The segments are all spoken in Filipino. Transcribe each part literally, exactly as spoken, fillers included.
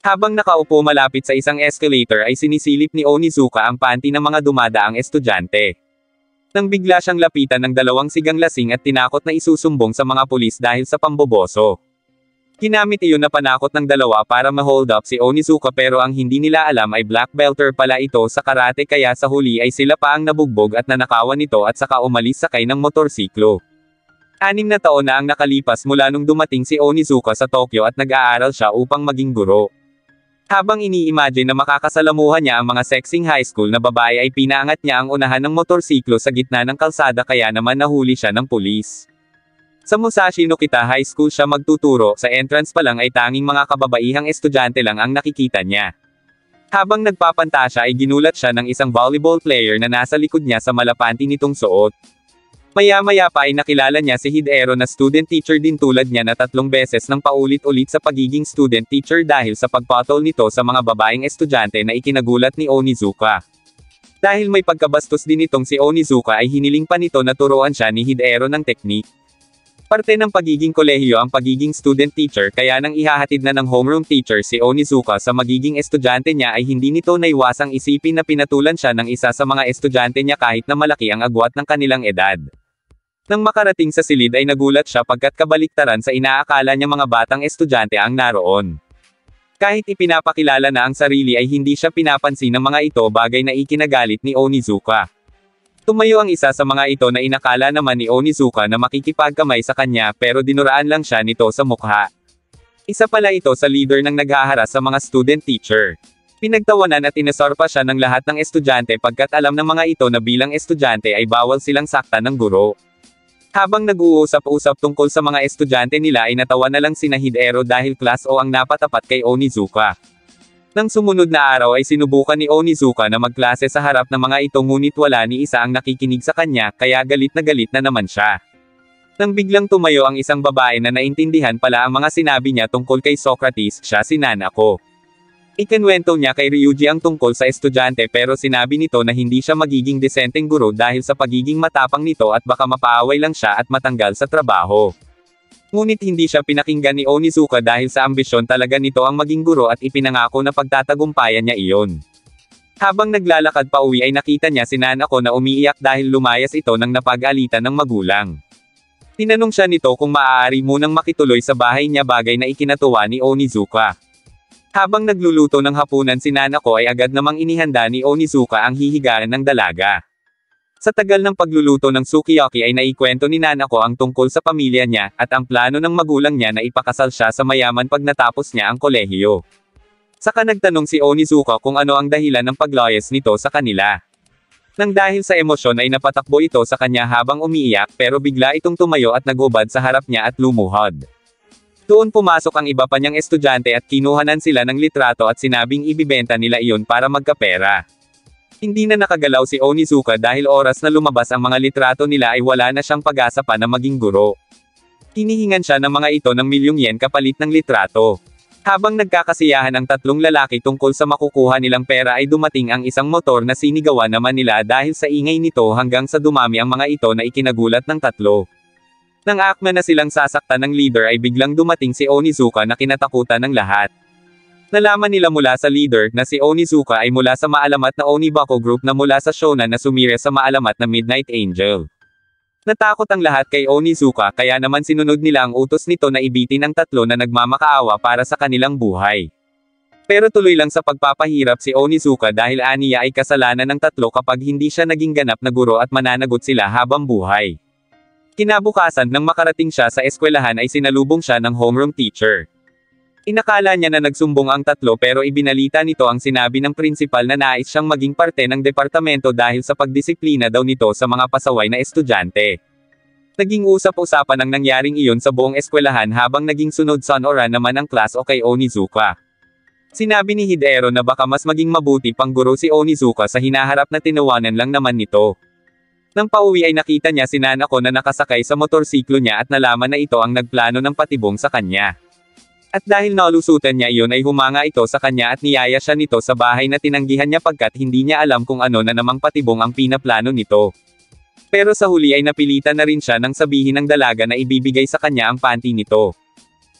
Habang nakaupo malapit sa isang escalator ay sinisilip ni Onizuka ang panty ng mga dumadaang estudyante. Nang bigla siyang lapitan ng dalawang sigang lasing at tinakot na isusumbong sa mga pulis dahil sa pamboboso. Ginamit iyon na panakot ng dalawa para ma-hold up si Onizuka pero ang hindi nila alam ay black belter pala ito sa karate kaya sa huli ay sila pa ang nabugbog at nanakawan nito at saka umalis sakay ng motorsiklo. Anim na taon na ang nakalipas mula nung dumating si Onizuka sa Tokyo at nag-aaral siya upang maging guro. Habang ini-imagine na makakasalamuhan niya ang mga sexing high school na babae ay pinaangat niya ang unahan ng motorsiklo sa gitna ng kalsada kaya naman nahuli siya ng pulis. Sa Musashi no Kita High School siya magtuturo, sa entrance pa lang ay tanging mga kababaihang estudyante lang ang nakikita niya. Habang nagpapantasya ay ginulat siya ng isang volleyball player na nasa likod niya sa malapanti nitong suot. Maya-maya pa ay nakilala niya si Hidero na student teacher din tulad niya na tatlong beses nang paulit-ulit sa pagiging student teacher dahil sa pagpatol nito sa mga babaeng estudyante na ikinagulat ni Onizuka. Dahil may pagkabastos din itong si Onizuka ay hiniling pa nito na turuan siya ni Hidero ng teknik. Parte ng pagiging kolehiyo ang pagiging student teacher kaya nang ihahatid na ng homeroom teacher si Onizuka sa magiging estudyante niya ay hindi nito naiwasang isipin na pinatulan siya ng isa sa mga estudyante niya kahit na malaki ang agwat ng kanilang edad. Nang makarating sa silid ay nagulat siya pagkat kabaliktaran sa inaakala niya mga batang estudyante ang naroon. Kahit ipinapakilala na ang sarili ay hindi siya pinapansin ng mga ito bagay na ikinagalit ni Onizuka. Tumayo ang isa sa mga ito na inakala naman ni Onizuka na makikipagkamay sa kanya pero dinuraan lang siya nito sa mukha. Isa pala ito sa leader ng naghaharas sa mga student teacher. Pinagtawanan at inasorpa siya ng lahat ng estudyante pagkat alam ng mga ito na bilang estudyante ay bawal silang saktan ng guro. Habang nag-uusap-usap tungkol sa mga estudyante nila ay natawa na lang sina Hidero dahil class O ang napatapat kay Onizuka. Nang sumunod na araw ay sinubukan ni Onizuka na magklase sa harap ng mga ito ngunit wala ni isa ang nakikinig sa kanya kaya galit na galit na naman siya. Nang biglang tumayo ang isang babae na naintindihan pala ang mga sinabi niya tungkol kay Socrates, siya si Nanako. Ikinwento niya kay Ryuji ang tungkol sa estudyante pero sinabi nito na hindi siya magiging desenteng guro dahil sa pagiging matapang nito at baka mapaaway lang siya at matanggal sa trabaho. Ngunit hindi siya pinakinggan ni Onizuka dahil sa ambisyon talaga nito ang maging guro at ipinangako na pagtatagumpayan niya iyon. Habang naglalakad pa uwi ay nakita niya si Nanako na umiiyak dahil lumayas ito nang napag-alitan ng magulang. Tinanong siya nito kung maaari munang makituloy sa bahay niya bagay na ikinatuwa ni Onizuka. Habang nagluluto ng hapunan si Nanako ay agad namang inihanda ni Onizuka ang hihigaan ng dalaga. Sa tagal ng pagluluto ng sukiyaki ay naikwento ni Nanako ang tungkol sa pamilya niya, at ang plano ng magulang niya na ipakasal siya sa mayaman pag natapos niya ang kolehiyo. Saka nagtanong si Onizuka kung ano ang dahilan ng paglayas nito sa kanila. Nang dahil sa emosyon ay napatakbo ito sa kanya habang umiiyak pero bigla itong tumayo at nagubad sa harap niya at lumuhod. Doon pumasok ang iba pa niyang estudyante at kinuhanan sila ng litrato at sinabing ibibenta nila iyon para magkapera. Hindi na nakagalaw si Onizuka dahil oras na lumabas ang mga litrato nila ay wala na siyang pag-asa pa na maging guro. Hinihingan siya ng mga ito ng milyong yen kapalit ng litrato. Habang nagkakasiyahan ang tatlong lalaki tungkol sa makukuha nilang pera ay dumating ang isang motor na sinigawan naman nila dahil sa ingay nito hanggang sa dumami ang mga ito na ikinagulat ng tatlo. Nang akma na silang sasaktan ng leader ay biglang dumating si Onizuka na kinatakutan ng lahat. Nalaman nila mula sa leader na si Onizuka ay mula sa maalamat na Onibako Group na mula sa Shonan na sumire sa maalamat na Midnight Angel. Natakot ang lahat kay Onizuka kaya naman sinunod nila ang utos nito na ibitin ang tatlo na nagmamakaawa para sa kanilang buhay. Pero tuloy lang sa pagpapahirap si Onizuka dahil aniya ay kasalanan ng tatlo kapag hindi siya naging ganap na guro at mananagot sila habang buhay. Kinabukasan nang makarating siya sa eskwelahan ay sinalubong siya ng homeroom teacher. Inakala niya na nagsumbong ang tatlo pero ibinalita nito ang sinabi ng principal na nais siyang maging parte ng departamento dahil sa pagdisiplina daw nito sa mga pasaway na estudyante. Naging usap-usapan ang nangyaring iyon sa buong eskwelahan habang naging sunod Sonora naman ang class o kay Onizuka. Sinabi ni Hidero na baka mas maging mabuti pang guro si Onizuka sa hinaharap na tinawanan lang naman nito. Nang pauwi ay nakita niya si Nanako na nakasakay sa motorsiklo niya at nalaman na ito ang nagplano ng patibong sa kanya. At dahil nalusutan niya iyon ay humanga ito sa kanya at niyaya siya nito sa bahay na tinanggihan niya pagkat hindi niya alam kung ano na namang patibong ang pinaplano nito. Pero sa huli ay napilitan na rin siya nang sabihin ng dalaga na ibibigay sa kanya ang panty nito.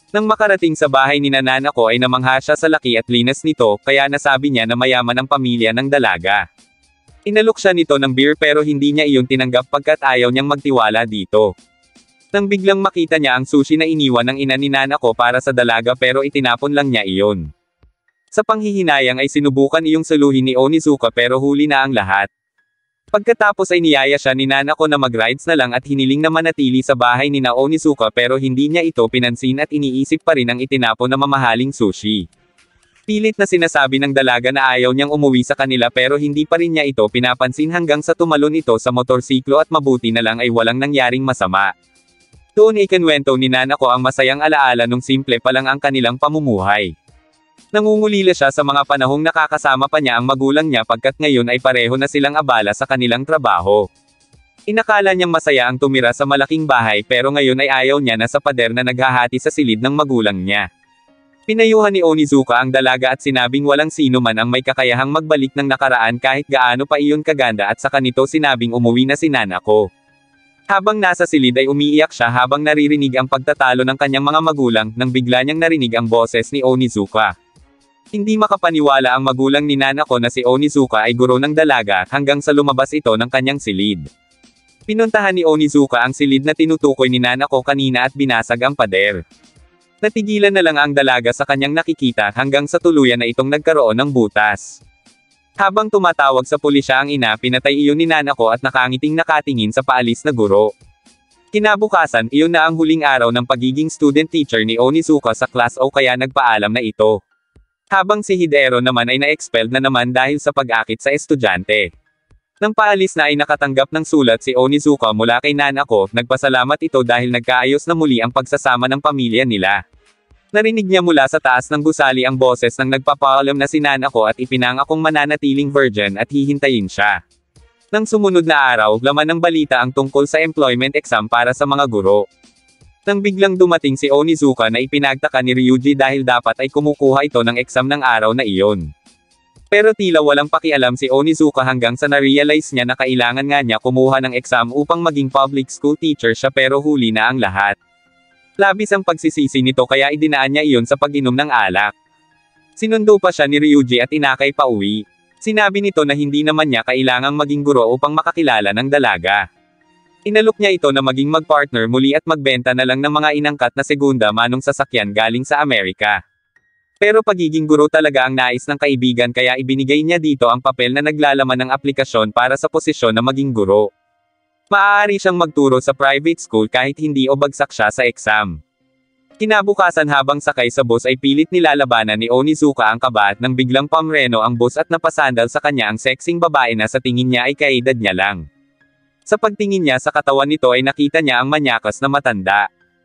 Nang makarating sa bahay ni Nanako ay namangha siya sa laki at linas nito, kaya nasabi niya na mayaman ang pamilya ng dalaga. Inalok siya nito ng beer pero hindi niya iyon tinanggap pagkat ayaw niyang magtiwala dito. Nang biglang makita niya ang sushi na iniwan ng ina ni Nanako para sa dalaga pero itinapon lang niya iyon. Sa panghihinayang ay sinubukan iyong saluhin ni Onizuka pero huli na ang lahat. Pagkatapos ay niyaya siya ni Nanako na mag-rides na lang at hiniling na manatili sa bahay ni na Onizuka pero hindi niya ito pinansin at iniisip pa rin ang itinapon na mamahaling sushi. Pilit na sinasabi ng dalaga na ayaw niyang umuwi sa kanila pero hindi pa rin niya ito pinapansin hanggang sa tumalon ito sa motorsiklo at mabuti na lang ay walang nangyaring masama. Doon ikinwento ni Nanako ang masayang alaala nung simple pa lang ang kanilang pamumuhay. Nangungulila siya sa mga panahong nakakasama pa niya ang magulang niya pagkat ngayon ay pareho na silang abala sa kanilang trabaho. Inakala niyang masaya ang tumira sa malaking bahay pero ngayon ay ayaw niya na sa pader na naghahati sa silid ng magulang niya. Pinayuhan ni Onizuka ang dalaga at sinabing walang sino man ang may kakayahang magbalik ng nakaraan kahit gaano pa iyon kaganda at saka nito sinabing umuwi na si Nanako. Habang nasa silid ay umiiyak siya habang naririnig ang pagtatalo ng kanyang mga magulang nang bigla niyang narinig ang boses ni Onizuka. Hindi makapaniwala ang magulang ni Nanako na si Onizuka ay guro ng dalaga hanggang sa lumabas ito ng kanyang silid. Pinuntahan ni Onizuka ang silid na tinutukoy ni Nanako kanina at binasag ang pader. Natigilan na lang ang dalaga sa kanyang nakikita hanggang sa tuluyan na itong nagkaroon ng butas. Habang tumatawag sa pulisya ang ina, pinatay iyon ni Nanako at nakangiting nakatingin sa paalis na guro. Kinabukasan, iyon na ang huling araw ng pagiging student teacher ni Onizuka sa Class O kaya nagpaalam na ito. Habang si Hidero naman ay na-expelled na naman dahil sa pag-akit sa estudyante. Nang paalis na ay nakatanggap ng sulat si Onizuka mula kay Nanako, nagpasalamat ito dahil nagkaayos na muli ang pagsasama ng pamilya nila. Narinig niya mula sa taas ng gusali ang boses ng nagpapaalam na si Nanako at ipinangakong mananatiling virgin at hihintayin siya. Nang sumunod na araw, laman ng balita ang tungkol sa employment exam para sa mga guro. Nang biglang dumating si Onizuka na ipinagtaka ni Ryuji dahil dapat ay kumukuha ito ng exam ng araw na iyon. Pero tila walang pakialam si Onizuka hanggang sa na-realize niya na kailangan nga niya kumuha ng exam upang maging public school teacher siya pero huli na ang lahat. Labis ang pagsisisi nito kaya idinaan niya iyon sa pag-inom ng alak. Sinundo pa siya ni Ryuji at inakay pa uwi. Sinabi nito na hindi naman niya kailangang maging guro upang makakilala ng dalaga. Inalok niya ito na maging mag-partner muli at magbenta na lang ng mga inangkat na segunda manong sasakyan galing sa Amerika. Pero pagiging guro talaga ang nais ng kaibigan kaya ibinigay niya dito ang papel na naglalaman ng aplikasyon para sa posisyon na maging guro. Maaari siyang magturo sa private school kahit hindi o bagsak siya sa exam. Kinabukasan habang sakay sa bus ay pilit nilalabanan ni Onizuka ang kaba nang biglang pamreno ang bus at napasandal sa kanya ang sexing babae na sa tingin niya ay kaedad niya lang. Sa pagtingin niya sa katawan nito ay nakita niya ang manyakas na matanda.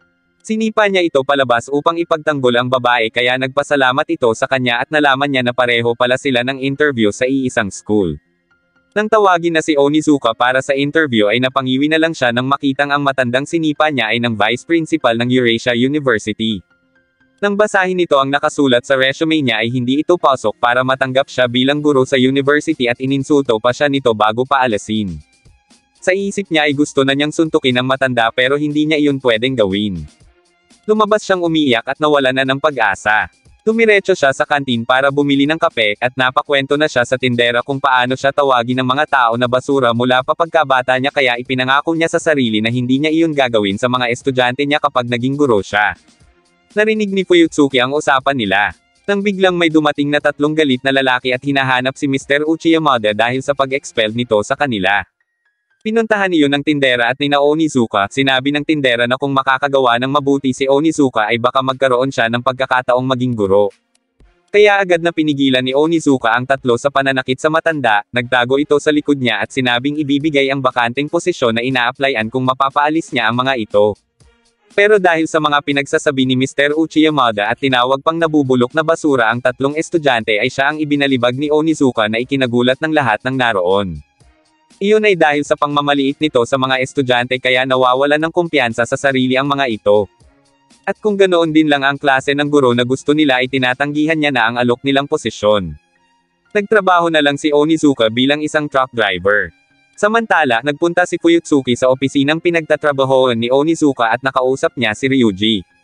Sinipa niya ito palabas upang ipagtanggol ang babae kaya nagpasalamat ito sa kanya at nalaman niya na pareho pala sila ng interview sa iisang school. Nang tawagin na si Onizuka para sa interview ay napangiwi na lang siya nang makitang ang matandang sinipa niya ay ng vice principal ng Eurasia University. Nang basahin nito ang nakasulat sa resume niya ay hindi ito pasok para matanggap siya bilang guro sa university at ininsulto pa siya nito bago paalasin. Sa isip niya ay gusto na niyang suntukin ang matanda pero hindi niya iyon pwedeng gawin. Lumabas siyang umiiyak at nawalan na ng pag-asa. Dumiretso siya sa kantin para bumili ng kape at napakwento na siya sa tindera kung paano siya tawagin ng mga tao na basura mula pa pagkabata niya kaya ipinangako niya sa sarili na hindi niya iyon gagawin sa mga estudyante niya kapag naging guro siya. Narinig ni Fuyutsuki ang usapan nila. Nang biglang may dumating na tatlong galit na lalaki at hinahanap si Mister Uchiyamada dahil sa pag-expel nito sa kanila. Pinuntahan iyon ng tindera at nina Onizuka, sinabi ng tindera na kung makakagawa ng mabuti si Onizuka ay baka magkaroon siya ng pagkakataong maging guro. Kaya agad na pinigilan ni Onizuka ang tatlo sa pananakit sa matanda, nagtago ito sa likod niya at sinabing ibibigay ang bakanteng posisyon na ina-applyan kung mapapaalis niya ang mga ito. Pero dahil sa mga pinagsasabi ni Mister Uchiyamada at tinawag pang nabubulok na basura ang tatlong estudyante ay siya ang ibinalibag ni Onizuka na ikinagulat ng lahat ng naroon. Iyon ay dahil sa pangmamaliit nito sa mga estudyante kaya nawawalan ng kumpiyansa sa sarili ang mga ito. At kung ganoon din lang ang klase ng guro na gusto nila ay tinatanggihan niya na ang alok nilang posisyon. Nagtrabaho na lang si Onizuka bilang isang truck driver. Samantala, nagpunta si Fuyutsuki sa opisinang pinagtatrabahoan ni Onizuka at nakausap niya si Ryuji.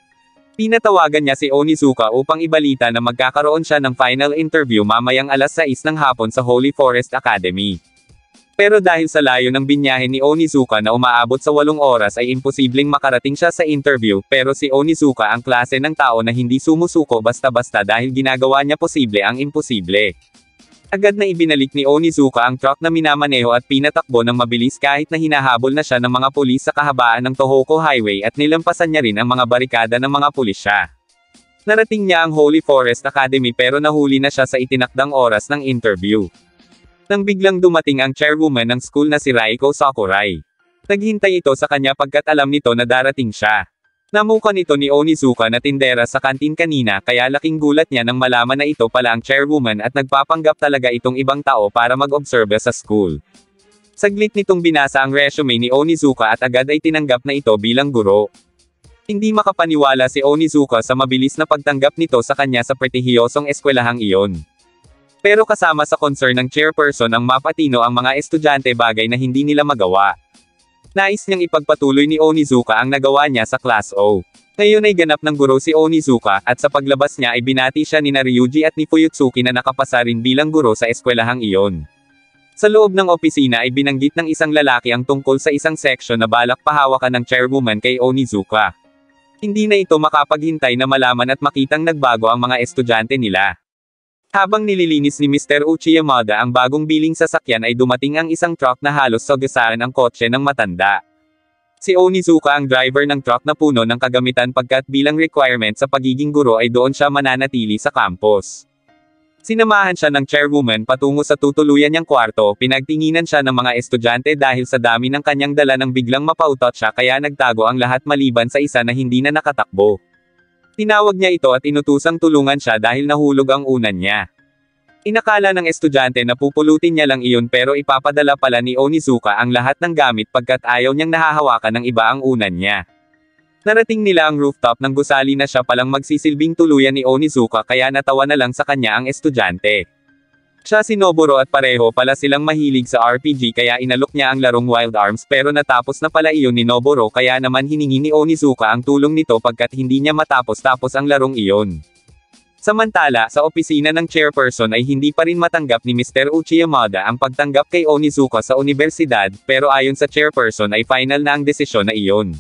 Pinatawagan niya si Onizuka upang ibalita na magkakaroon siya ng final interview mamayang alas sais ng hapon sa Holy Forest Academy. Pero dahil sa layo ng binyahe ni Onizuka na umaabot sa walong oras ay imposibleng makarating siya sa interview, pero si Onizuka ang klase ng tao na hindi sumusuko basta-basta dahil ginagawa niya posible ang imposible. Agad na ibinalik ni Onizuka ang truck na minamaneho at pinatakbo ng mabilis kahit na hinahabol na siya ng mga pulis sa kahabaan ng Tohoku Highway at nilampasan niya rin ang mga barikada ng mga pulisya. Narating niya ang Holy Forest Academy pero nahuli na siya sa itinakdang oras ng interview. Nang biglang dumating ang chairwoman ng school na si Raiko Sakurai. Naghintay ito sa kanya pagkat alam nito na darating siya. Namukan ito ni Onizuka na tindera sa kantin kanina kaya laking gulat niya nang malaman na ito pala ang chairwoman at nagpapanggap talaga itong ibang tao para mag-observe sa school. Saglit nitong binasa ang resume ni Onizuka at agad ay tinanggap na ito bilang guro. Hindi makapaniwala si Onizuka sa mabilis na pagtanggap nito sa kanya sa pretihiyosong eskwelahang iyon. Pero kasama sa concern ng chairperson ang mapatino ang mga estudyante bagay na hindi nila magawa. Nais niyang ipagpatuloy ni Onizuka ang nagawa niya sa Class O. Ngayon ay ganap ng guro si Onizuka, at sa paglabas niya ay binati siya ni Ryuji at ni Fuyutsuki na nakapasa rin bilang guro sa eskwelahang iyon. Sa loob ng opisina ay binanggit ng isang lalaki ang tungkol sa isang section na balak pahawakan ng chairwoman kay Onizuka. Hindi na ito makapaghintay na malaman at makitang nagbago ang mga estudyante nila. Habang nililinis ni Mister Uchi Yamada ang bagong biling sasakyan ay dumating ang isang truck na halos sagasaan ang kotse ng matanda. Si Onizuka ang driver ng truck na puno ng kagamitan pagkat bilang requirement sa pagiging guro ay doon siya mananatili sa campus. Sinamahan siya ng chairwoman patungo sa tutuluyan niyang kwarto, pinagtinginan siya ng mga estudyante dahil sa dami ng kanyang dala nang biglang mapautot siya kaya nagtago ang lahat maliban sa isa na hindi na nakatakbo. Tinawag niya ito at inutusang tulungan siya dahil nahulog ang unan niya. Inakala ng estudyante na pupulutin niya lang iyon pero ipapadala pala ni Onizuka ang lahat ng gamit pagkat ayaw niyang nahahawakan ng iba ang unan niya. Narating nila ang rooftop ng gusali na siya palang magsisilbing tuluyan ni Onizuka kaya natawa na lang sa kanya ang estudyante. Siya si Noboro at pareho pala silang mahilig sa R P G kaya inalok niya ang larong Wild Arms pero natapos na pala iyon ni Noboro kaya naman hiningi ni Onizuka ang tulong nito pagkat hindi niya matapos-tapos ang larong iyon. Samantala, sa opisina ng chairperson ay hindi pa rin matanggap ni Mister Uchi Yamada ang pagtanggap kay Onizuka sa universidad, pero ayon sa chairperson ay final na ang desisyon na iyon.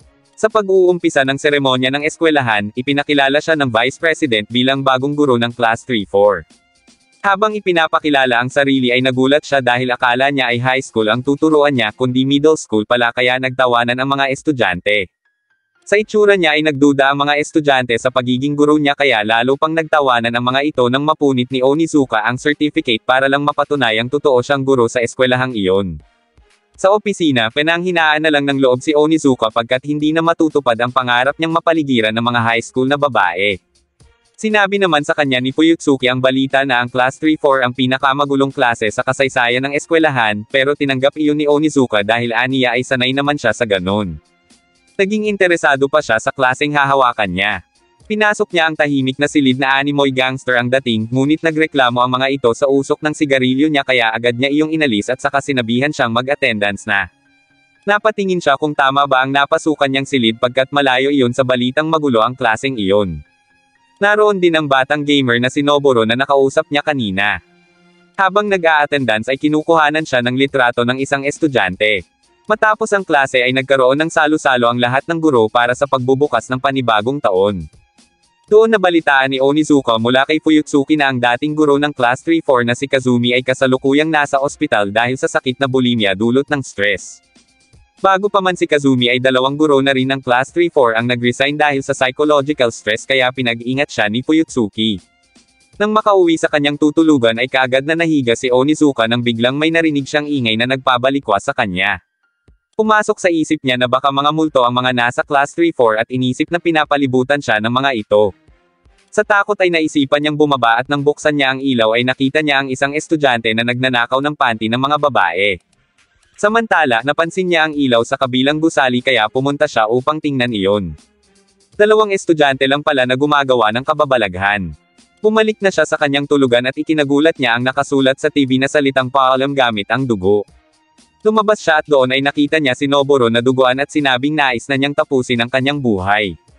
Sa pag-uumpisa ng seremonya ng eskwelahan, ipinakilala siya ng Vice President bilang bagong guro ng Class three four. Habang ipinapakilala ang sarili ay nagulat siya dahil akala niya ay high school ang tuturuan niya kundi middle school pala kaya nagtawanan ang mga estudyante. Sa itsura niya ay nagduda ang mga estudyante sa pagiging guro niya kaya lalo pang nagtawanan ang mga ito nang mapunit ni Onizuka ang certificate para lang mapatunayang totoo siyang guro sa eskwelahang iyon. Sa opisina, pinanghinaan na lang ng loob si Onizuka pagkat hindi na matutupad ang pangarap niyang mapaligiran ng mga high school na babae. Sinabi naman sa kanya ni Fuyutsuki ang balita na ang Class three four ang pinakamagulong klase sa kasaysayan ng eskwelahan, pero tinanggap iyon ni Onizuka dahil aniya ay sanay naman siya sa ganon. Naging interesado pa siya sa klaseng hahawakan niya. Pinasok niya ang tahimik na silid na animoy gangster ang dating, ngunit nagreklamo ang mga ito sa usok ng sigarilyo niya kaya agad niya iyong inalis at saka sinabihan siyang mag-attendance na. Napatingin siya kung tama ba ang napasukan niyang silid pagkat malayo iyon sa balitang magulo ang klaseng iyon. Naroon din ang batang gamer na si Noboro na nakausap niya kanina. Habang nag-a-attendance ay kinukuhanan siya ng litrato ng isang estudyante. Matapos ang klase ay nagkaroon ng salo-salo ang lahat ng guro para sa pagbubukas ng panibagong taon. Doon nabalitaan ni Onizuka mula kay Fuyutsuki na ang dating guro ng Class three four na si Kazumi ay kasalukuyang nasa ospital dahil sa sakit na bulimia dulot ng stress. Bago pa man si Kazumi ay dalawang guro na rin ng Class three four ang nag-resign dahil sa psychological stress kaya pinag-ingat siya ni Fuyutsuki. Nang makauwi sa kanyang tutulugan ay kaagad na nahiga si Onizuka nang biglang may narinig siyang ingay na nagpabalikwa sa kanya. Pumasok sa isip niya na baka mga multo ang mga nasa Class three four at inisip na pinapalibutan siya ng mga ito. Sa takot ay naisipan niyang bumaba at nang buksan niya ang ilaw ay nakita niya ang isang estudyante na nagnanakaw ng panty ng mga babae. Samantala, napansin niya ang ilaw sa kabilang gusali kaya pumunta siya upang tingnan iyon. Dalawang estudyante lang pala na gumagawa ng kababalaghan. Bumalik na siya sa kanyang tulugan at ikinagulat niya ang nakasulat sa T V na salitang paalam gamit ang dugo. Lumabas siya at doon ay nakita niya si Noboro na duguan at sinabing nais na niyang tapusin ang kanyang buhay.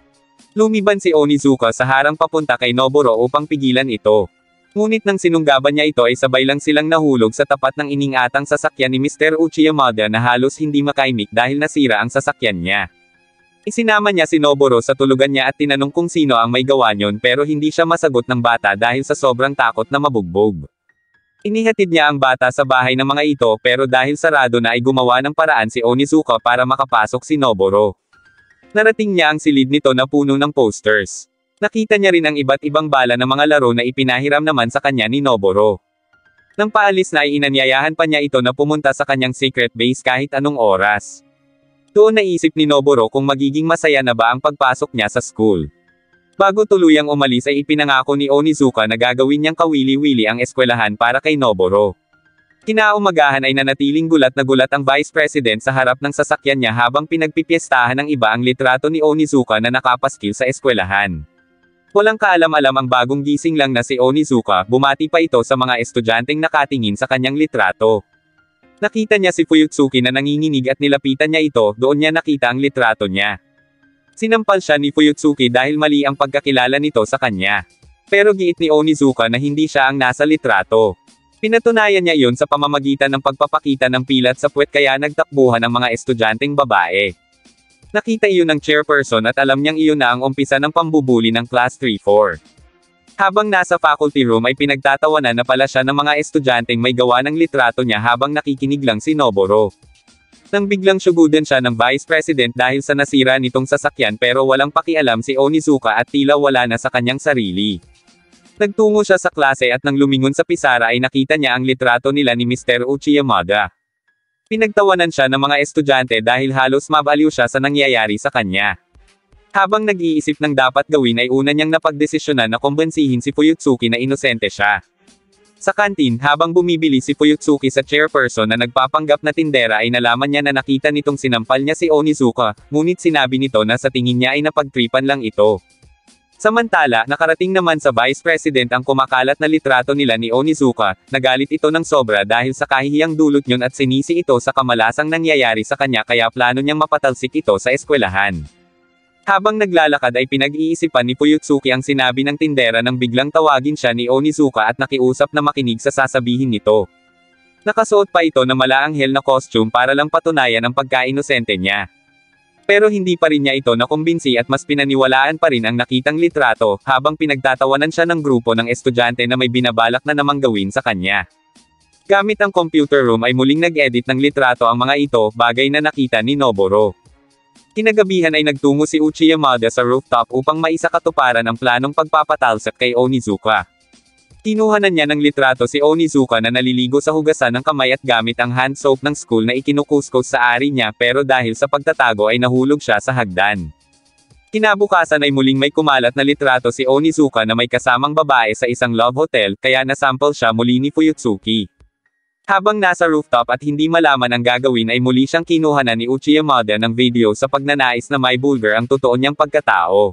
Lumiban si Onizuka sa harang papunta kay Noboro upang pigilan ito. Ngunit nang sinunggaban niya ito ay sabay lang silang nahulog sa tapat ng iningatang sasakyan ni Mister Uchiyamada na halos hindi makaimik dahil nasira ang sasakyan niya. Isinama niya si Noboro sa tulugan niya at tinanong kung sino ang may gawa niyon pero hindi siya masagot ng bata dahil sa sobrang takot na mabugbog. Inihatid niya ang bata sa bahay ng mga ito pero dahil sarado na ay gumawa ng paraan si Onizuka para makapasok si Noboro. Narating niya ang silid nito na puno ng posters. Nakita niya rin ang iba't ibang bala ng mga laro na ipinahiram naman sa kanya ni Noboro. Nang paalis na ay inanyayahan pa niya ito na pumunta sa kanyang secret base kahit anong oras. Doon naisip ni Noboro kung magiging masaya na ba ang pagpasok niya sa school. Bago tuluyang umalis ay ipinangako ni Onizuka na gagawin niyang kawili-wili ang eskwelahan para kay Noboro. Kinaumagahan ay nanatiling gulat na gulat ang Vice President sa harap ng sasakyan niya habang pinagpipiestahan ng iba ang litrato ni Onizuka na nakapaskil sa eskwelahan. Walang kaalam-alam ang bagong gising lang na si Onizuka, bumati pa ito sa mga estudyanteng nakatingin sa kanyang litrato. Nakita niya si Fuyutsuki na nanginginig at nilapitan niya ito, doon niya nakita ang litrato niya. Sinampal siya ni Fuyutsuki dahil mali ang pagkakilala nito sa kanya. Pero giit ni Onizuka na hindi siya ang nasa litrato. Pinatunayan niya iyon sa pamamagitan ng pagpapakita ng pilat sa puwet kaya nagtakbuhan ang mga estudyanteng babae. Nakita iyon ng chairperson at alam niyang iyon na ang umpisa ng pambubuli ng Class three four. Habang nasa faculty room ay pinagtatawanan na pala siya ng mga estudyanteng may gawa ng litrato niya habang nakikinig lang si Noboro. Nang biglang syugudan siya ng Vice President dahil sa nasira nitong sasakyan pero walang pakialam si Onizuka at tila wala na sa kanyang sarili. Nagtungo siya sa klase at nang lumingon sa pisara ay nakita niya ang litrato nila ni Mister Uchiyamada. Pinagtawanan siya ng mga estudyante dahil halos mabaliw siya sa nangyayari sa kanya. Habang nag-iisip ng dapat gawin ay una niyang napagdesisyonan na kumbensihin si Fuyutsuki na inosente siya. Sa kantin, habang bumibili si Fuyutsuki sa chairperson na nagpapanggap na tindera ay nalaman niya na nakita nitong sinampal niya si Onizuka, ngunit sinabi nito na sa tingin niya ay napagtripan lang ito. Samantala, nakarating naman sa Vice President ang kumakalat na litrato nila ni Onizuka, nagalit ito ng sobra dahil sa kahihiyang dulot niyon at sinisi ito sa kamalasang nangyayari sa kanya kaya plano niyang mapatalsik ito sa eskwelahan. Habang naglalakad ay pinag-iisipan ni Fuyutsuki ang sinabi ng tindera nang biglang tawagin siya ni Onizuka at nakiusap na makinig sa sasabihin nito. Nakasuot pa ito na malaanghel na costume para lang patunayan ang pagka-inosente niya. Pero hindi pa rin niya ito nakumbinsi at mas pinaniwalaan pa rin ang nakitang litrato, habang pinagtatawanan siya ng grupo ng estudyante na may binabalak na namang gawin sa kanya. Gamit ang computer room ay muling nag-edit ng litrato ang mga ito, bagay na nakita ni Noboro. Kinagabihan ay nagtungo si Uchiyamada sa rooftop upang maisakatuparan ang planong pagpapatalsak kay Onizuka. Kinuhanan niya ng litrato si Onizuka na naliligo sa hugasan ng kamay at gamit ang hand soap ng school na ikinukuskos sa ari niya pero dahil sa pagtatago ay nahulog siya sa hagdan. Kinabukasan ay muling may kumalat na litrato si Onizuka na may kasamang babae sa isang love hotel kaya nasample siya muli ni Fuyutsuki. Habang nasa rooftop at hindi malaman ang gagawin ay muli siyang kinuhanan ni Uchiyamada ng video sa pagnanais na may bulgar ang totoo niyang pagkatao.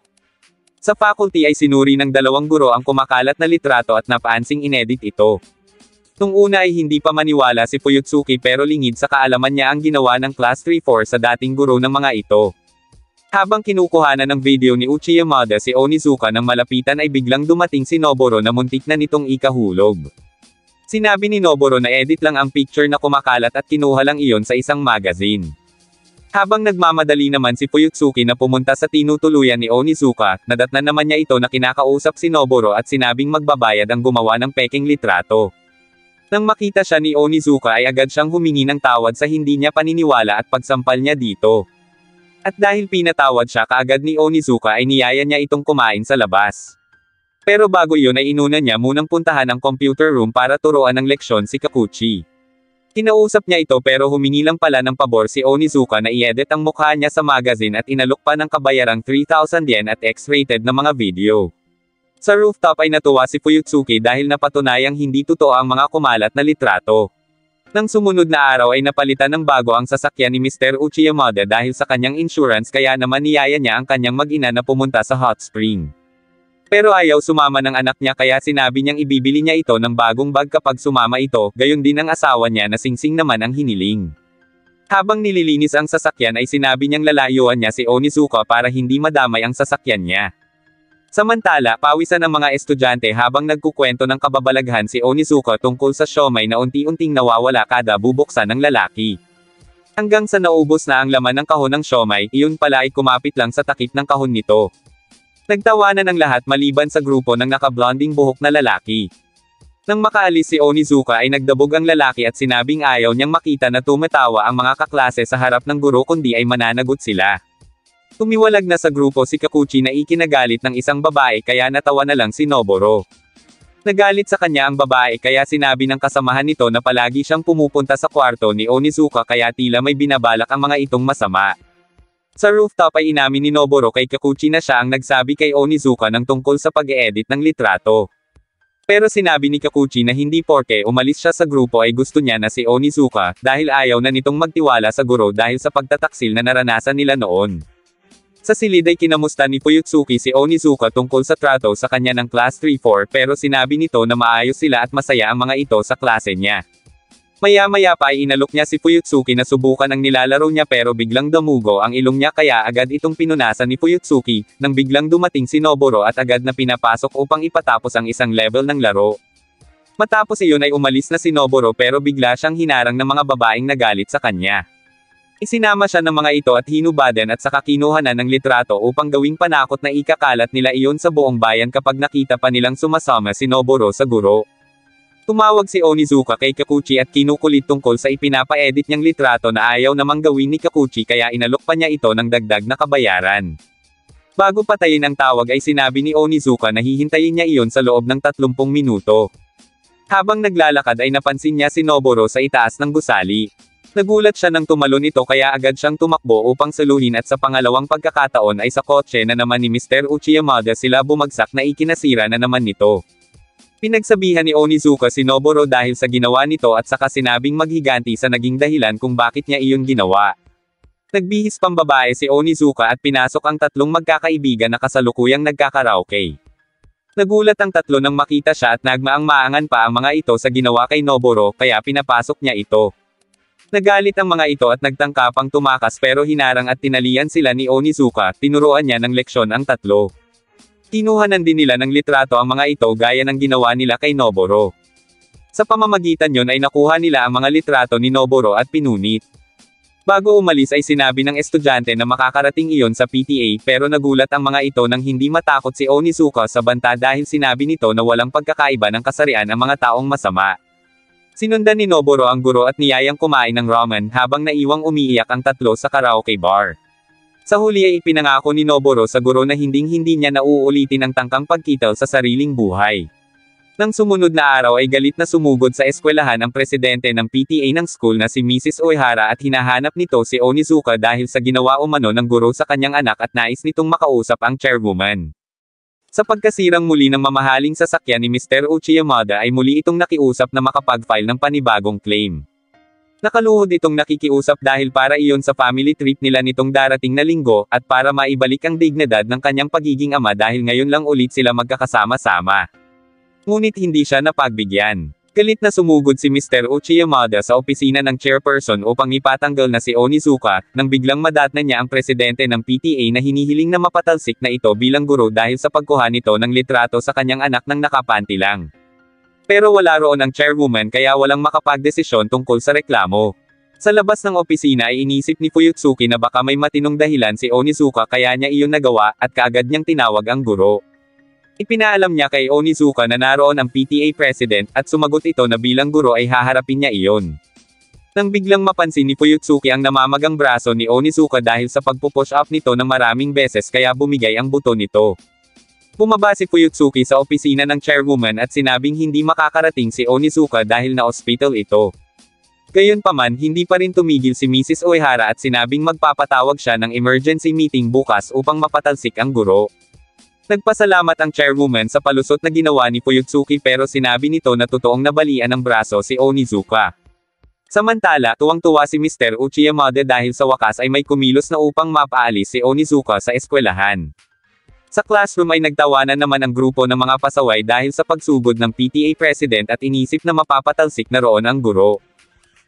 Sa faculty ay sinuri ng dalawang guro ang kumakalat na litrato at napaansing inedit ito. Nung una ay hindi pa maniwala si Fuyutsuki pero lingid sa kaalaman niya ang ginawa ng Class three four sa dating guro ng mga ito. Habang kinukuhanan ng video ni Uchiyamada si Onizuka nang malapitan ay biglang dumating si Noboro na muntik na nitong ikahulog. Sinabi ni Noboro na edit lang ang picture na kumakalat at kinuha lang iyon sa isang magazine. Habang nagmamadali naman si Fuyutsuki na pumunta sa tinutuluyan ni Onizuka, nadatnan naman niya ito na kinakausap si Noboro at sinabing magbabayad ang gumawa ng peking litrato. Nang makita siya ni Onizuka ay agad siyang humingi ng tawad sa hindi niya paniniwala at pagsampal niya dito. At dahil pinatawad siya kaagad ni Onizuka ay niyaya niya itong kumain sa labas. Pero bago iyon ay inuna niya munang puntahan ang computer room para turuan ng leksyon si Kakuchi. Kinausap niya ito pero humingi lang pala ng pabor si Onizuka na i-edit ang mukha niya sa magazine at inalok pa ng kabayarang three thousand yen at X-rated na mga video. Sa rooftop ay natuwa si Fuyutsuki dahil napatunayang hindi totoo ang mga kumalat na litrato. Nang sumunod na araw ay napalitan ng bago ang sasakyan ni Mister Uchiyamada dahil sa kanyang insurance kaya naman niyaya niya ang kanyang mag-ina na pumunta sa hot spring. Pero ayaw sumama ng anak niya kaya sinabi niyang ibibili niya ito ng bagong bag kapag sumama ito, gayon din ang asawa niya na singsing naman ang hiniling. Habang nililinis ang sasakyan ay sinabi niyang lalayuan niya si Onizuka para hindi madamay ang sasakyan niya. Samantala, pawisan ang mga estudyante habang nagkukwento ng kababalaghan si Onizuka tungkol sa siomai na unti-unting nawawala kada bubuksan ng lalaki. Hanggang sa naubos na ang laman ng kahon ng siomai, iyon pala ay kumapit lang sa takip ng kahon nito. Nagtawanan ang lahat maliban sa grupo ng nakablonding buhok na lalaki. Nang makaalis si Onizuka ay nagdabog ang lalaki at sinabing ayaw niyang makita na tumatawa ang mga kaklase sa harap ng guro kundi ay mananagot sila. Tumiwalag na sa grupo si Kakuchi na ikinagalit ng isang babae kaya natawa na lang si Noboro. Nagalit sa kanya ang babae kaya sinabi ng kasamahan nito na palagi siyang pumupunta sa kwarto ni Onizuka kaya tila may binabalak ang mga itong masama. Sa rooftop ay inamin ni Noboro kay Kakuchi na siya ang nagsabi kay Onizuka ng tungkol sa pag-e-edit ng litrato. Pero sinabi ni Kakuchi na hindi porke umalis siya sa grupo ay gusto niya na si Onizuka, dahil ayaw na nitong magtiwala sa guro dahil sa pagtataksil na naranasan nila noon. Sa silid ay kinamusta ni Fuyutsuki si Onizuka tungkol sa trato sa kanya ng class three four pero sinabi nito na maayos sila at masaya ang mga ito sa klase niya. Maya-maya pa ay inalok niya si Fuyutsuki na subukan ang nilalaro niya pero biglang damugo ang ilong niya kaya agad itong pinunasan ni Fuyutsuki, nang biglang dumating si Noboro at agad na pinapasok upang ipatapos ang isang level ng laro. Matapos iyon ay umalis na si Noboro pero bigla siyang hinarang ng mga babaeng nagalit sa kanya. Isinama siya ng mga ito at hinubadan at saka kinuha na ng litrato upang gawing panakot na ikakalat nila iyon sa buong bayan kapag nakita pa nilang sumasama si Noboro sa guro. Tumawag si Onizuka kay Kakuchi at kinukulit tungkol sa ipinapa-edit niyang litrato na ayaw namang gawin ni Kakuchi kaya inalok pa niya ito ng dagdag na kabayaran. Bago patayin ang tawag ay sinabi ni Onizuka na hihintayin niya iyon sa loob ng tatlumpung minuto. Habang naglalakad ay napansin niya si Noboro sa itaas ng gusali. Nagulat siya nang tumalon ito kaya agad siyang tumakbo upang saluhin at sa pangalawang pagkakataon ay sa kotse na naman ni Mister Uchiyamada sila bumagsak na ikinasira na naman nito. Pinagsabihan ni Onizuka si Noboro dahil sa ginawa nito at saka sinabing maghiganti sa naging dahilan kung bakit niya iyon ginawa. Nagbihis pang babae si Onizuka at pinasok ang tatlong magkakaibigan na kasalukuyang nagkakaraoke. Nagulat ang tatlo nang makita siya at nagmaang-maangan pa ang mga ito sa ginawa kay Noboro kaya pinapasok niya ito. Nagalit ang mga ito at nagtangkapang tumakas pero hinarang at tinalian sila ni Onizuka, tinuruan niya ng leksyon ang tatlo. Kinuhanan din nila ng litrato ang mga ito gaya ng ginawa nila kay Noboro. Sa pamamagitan yon ay nakuha nila ang mga litrato ni Noboro at pinunit. Bago umalis ay sinabi ng estudyante na makakarating iyon sa P T A pero nagulat ang mga ito nang hindi matakot si Onizuka sa banta dahil sinabi nito na walang pagkakaiba ng kasarian ang mga taong masama. Sinundan ni Noboro ang guro at niyayang kumain ng ramen habang naiwang umiiyak ang tatlo sa karaoke bar. Sa huli ay ipinangako ni Noboro sa guro na hinding-hindi niya nauulitin ang tangkang pagkital sa sariling buhay. Nang sumunod na araw ay galit na sumugod sa eskwelahan ang presidente ng P T A ng school na si Missus Uehara at hinahanap nito si Onizuka dahil sa ginawa umano ng guro sa kanyang anak at nais nitong makausap ang chairwoman. Sa pagkasirang muli ng mamahaling sasakyan ni Mister Uchiyamada ay muli itong nakiusap na makapag-file ng panibagong claim. Nakaluhod itong nakikiusap dahil para iyon sa family trip nila nitong darating na linggo, at para maibalik ang dignidad ng kanyang pagiging ama dahil ngayon lang ulit sila magkakasama-sama. Ngunit hindi siya napagbigyan. Galit na sumugod si Mister Uchiyamada sa opisina ng chairperson upang ipatanggal na si Onizuka, nang biglang madatnan niya ang presidente ng P T A na hinihiling na mapatalsik na ito bilang guro dahil sa pagkuha nito ng litrato sa kanyang anak ng nakapanti lang. Pero wala roon ang chairwoman kaya walang makapagdesisyon tungkol sa reklamo. Sa labas ng opisina ay inisip ni Fuyutsuki na baka may matinong dahilan si Onizuka kaya niya iyon nagawa, at kaagad niyang tinawag ang guro. Ipinaalam niya kay Onizuka na naroon ang P T A president, at sumagot ito na bilang guro ay haharapin niya iyon. Nang biglang mapansin ni Fuyutsuki ang namamagang braso ni Onizuka dahil sa pagpupush up nito ng maraming beses kaya bumigay ang buto nito. Bumaba si Fuyutsuki sa opisina ng chairwoman at sinabing hindi makakarating si Onizuka dahil na-hospital ito. Gayunpaman hindi pa rin tumigil si Missus Uehara at sinabing magpapatawag siya ng emergency meeting bukas upang mapatalsik ang guro. Nagpasalamat ang chairwoman sa palusot na ginawa ni Fuyutsuki pero sinabi nito na totoong nabalian ng braso si Onizuka. Samantala, tuwang-tuwa si Mister Uchiyamada dahil sa wakas ay may kumilos na upang mapaalis si Onizuka sa eskwelahan. Sa classroom ay nagtawanan naman ang grupo ng mga pasaway dahil sa pagsugod ng P T A president at inisip na mapapatalsik na roon ang guro.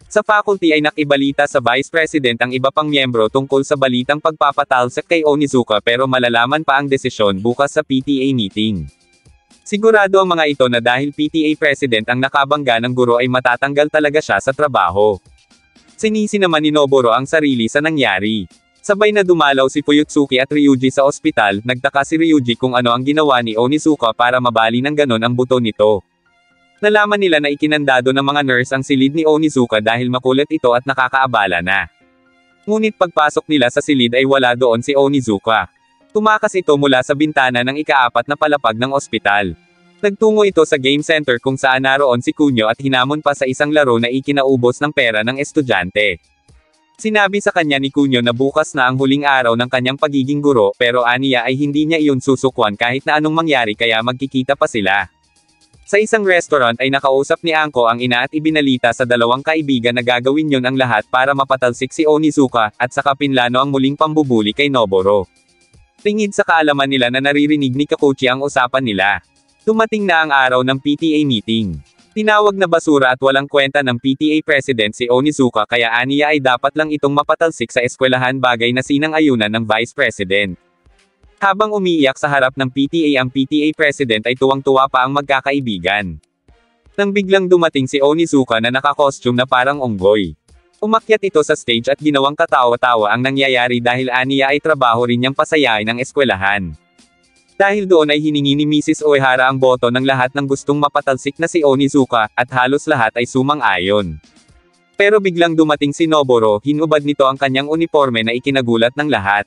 Sa faculty ay nakibalita sa Vice President ang iba pang miyembro tungkol sa balitang pagpapatalsik kay Onizuka pero malalaman pa ang desisyon bukas sa P T A meeting. Sigurado ang mga ito na dahil P T A President ang nakabangga ng guro ay matatanggal talaga siya sa trabaho. Sinisi naman ni Noboro ang sarili sa nangyari. Sabay na dumalaw si Fuyutsuki at Ryuji sa ospital, nagtaka si Ryuji kung ano ang ginawa ni Onizuka para mabali ng ganon ang buto nito. Nalaman nila na ikinandado ng mga nurse ang silid ni Onizuka dahil makulit ito at nakakaabala na. Ngunit pagpasok nila sa silid ay wala doon si Onizuka. Tumakas ito mula sa bintana ng ikaapat na palapag ng ospital. Nagtungo ito sa game center kung saan naroon si Kunyo at hinamon pa sa isang laro na ikinaubos ng pera ng estudyante. Sinabi sa kanya ni Kunyo na bukas na ang huling araw ng kanyang pagiging guro pero aniya ay hindi niya iyon susukwan kahit na anong mangyari kaya magkikita pa sila. Sa isang restaurant ay nakausap ni Anko ang ina at ibinalita sa dalawang kaibigan na gagawin yon ang lahat para mapatalsik si Onizuka, at saka pinlano ang muling pambubuli kay Noboro. Tingid sa kaalaman nila na naririnig ni Kakuchi ang usapan nila. Dumating na ang araw ng P T A meeting. Tinawag na basura at walang kwenta ng P T A President si Onizuka kaya aniya ay dapat lang itong mapatalsik sa eskwelahan bagay na sinang-ayunan ng Vice President. Habang umiiyak sa harap ng P T A ang P T A President ay tuwang-tuwa pa ang magkakaibigan. Nang biglang dumating si Onizuka na naka-costume na parang unggoy. Umakyat ito sa stage at ginawang katawa-tawa ang nangyayari dahil aniya ay trabaho rin niyang pasayain ang eskwelahan. Dahil doon ay hiningi ni Missus Uehara ang boto ng lahat ng gustong mapatalsik na si Onizuka, at halos lahat ay sumang-ayon. Pero biglang dumating si Noboro, hinubad nito ang kanyang uniforme na ikinagulat ng lahat.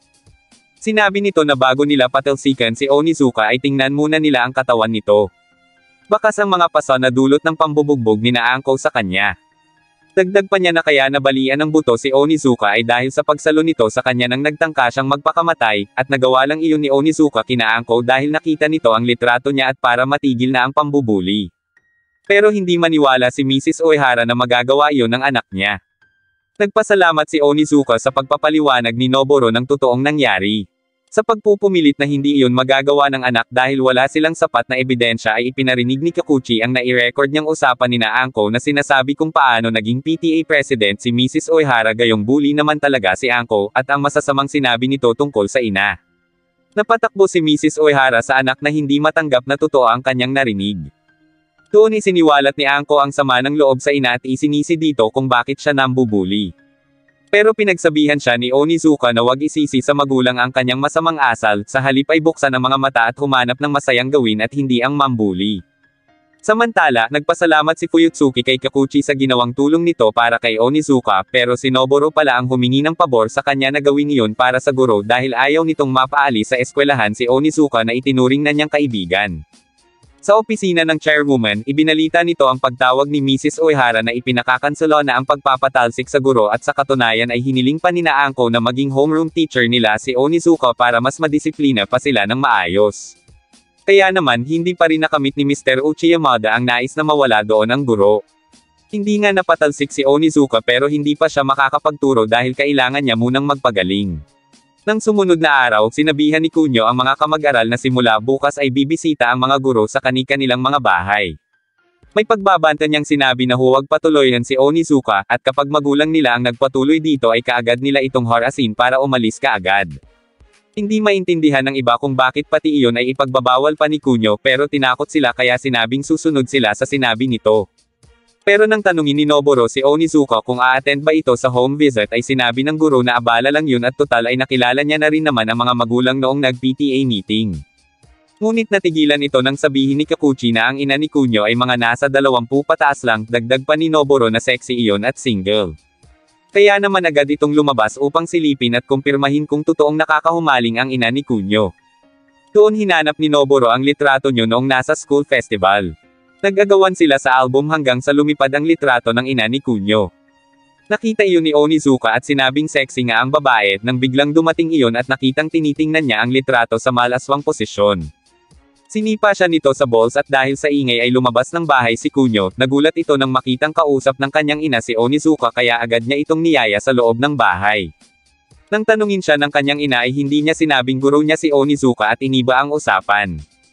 Sinabi nito na bago nila patalsikan si Onizuka ay tingnan muna nila ang katawan nito. Bakas ang mga paso na dulot ng pambubugbog ni Naangko sa kanya. Dagdag pa niya na kaya nabalian ng buto si Onizuka ay dahil sa pagsalo nito sa kanya nang nagtangka siyang magpakamatay, at nagawa lang iyon ni Onizuka kina Anko dahil nakita nito ang litrato niya at para matigil na ang pambubuli. Pero hindi maniwala si Missus Uehara na magagawa iyon ng anak niya. Nagpasalamat si Onizuka sa pagpapaliwanag ni Noboro ng totoong nangyari. Sa pagpupumilit na hindi iyon magagawa ng anak dahil wala silang sapat na ebidensya ay ipinarinig ni Kakuchi ang nai-record niyang usapan ni Naangko na sinasabi kung paano naging P T A President si Missus Uehara gayong bully naman talaga si Anko, at ang masasamang sinabi nito tungkol sa ina. Napatakbo si Missus Uehara sa anak na hindi matanggap na totoo ang kanyang narinig. Doon isiniwalat ni Anko ang sama ng loob sa ina at isinisi dito kung bakit siya nambubuli. Pero pinagsabihan siya ni Onizuka na wag isisi sa magulang ang kanyang masamang asal, sa halip ay buksan ang mga mata at humanap ng masayang gawin at hindi ang mambuli. Samantala, nagpasalamat si Fuyutsuki kay Kakuchi sa ginawang tulong nito para kay Onizuka, pero si Noboro pala ang humingi ng pabor sa kanya na gawin iyon para sa guro dahil ayaw nitong mapaalis sa eskwelahan si Onizuka na itinuring na niyang kaibigan. Sa opisina ng chairwoman, ibinalita nito ang pagtawag ni Missus Uehara na ipinakakanselo na ang pagpapatalsik sa guro, at sa katunayan ay hiniling pa ni Naangko na maging homeroom teacher nila si Onizuka para mas madisiplina pa sila ng maayos. Kaya naman hindi pa rin nakamit ni Mister Uchiyamada ang nais na mawala doon ang guro. Hindi nga napatalsik si Onizuka pero hindi pa siya makakapagturo dahil kailangan niya munang magpagaling. Nang sumunod na araw, sinabihan ni Kunyo ang mga kamag-aral na simula bukas ay bibisita ang mga guro sa kani-kanilang mga bahay. May pagbabanta niyang sinabi na huwag patuloyan si Onizuka, at kapag magulang nila ang nagpatuloy dito ay kaagad nila itong harasin para umalis kaagad. Hindi maintindihan ng iba kung bakit pati iyon ay ipagbabawal pa ni Kunyo pero tinakot sila kaya sinabing susunod sila sa sinabi nito. Pero nang tanungin ni Noboro si Onizuka kung a-attend ba ito sa home visit ay sinabi ng guro na abala lang yun at total ay nakilala niya na rin naman ang mga magulang noong nag-P T A meeting. Ngunit natigilan ito nang sabihin ni Kakuchi na ang ina ni Kunyo ay mga nasa dalawampu pataas lang, dagdag pa ni Noboro na sexy iyon at single. Kaya naman agad itong lumabas upang silipin at kumpirmahin kung totoong nakakahumaling ang ina ni Kunyo. Doon hinanap ni Noboro ang litrato niyo noong nasa school festival. Nag-agawan sila sa album hanggang sa lumipad ang litrato ng ina ni Kunyo. Nakita iyon ni Onizuka at sinabing sexy nga ang babae nang biglang dumating iyon at nakitang tinitingnan niya ang litrato sa malaswang posisyon. Sinipa siya nito sa balls at dahil sa ingay ay lumabas ng bahay si Kunyo, nagulat ito nang makitang kausap ng kanyang ina si Onizuka kaya agad niya itong niyaya sa loob ng bahay. Nang tanungin siya ng kanyang ina ay hindi niya sinabing guro niya si Onizuka at iniba ang usapan.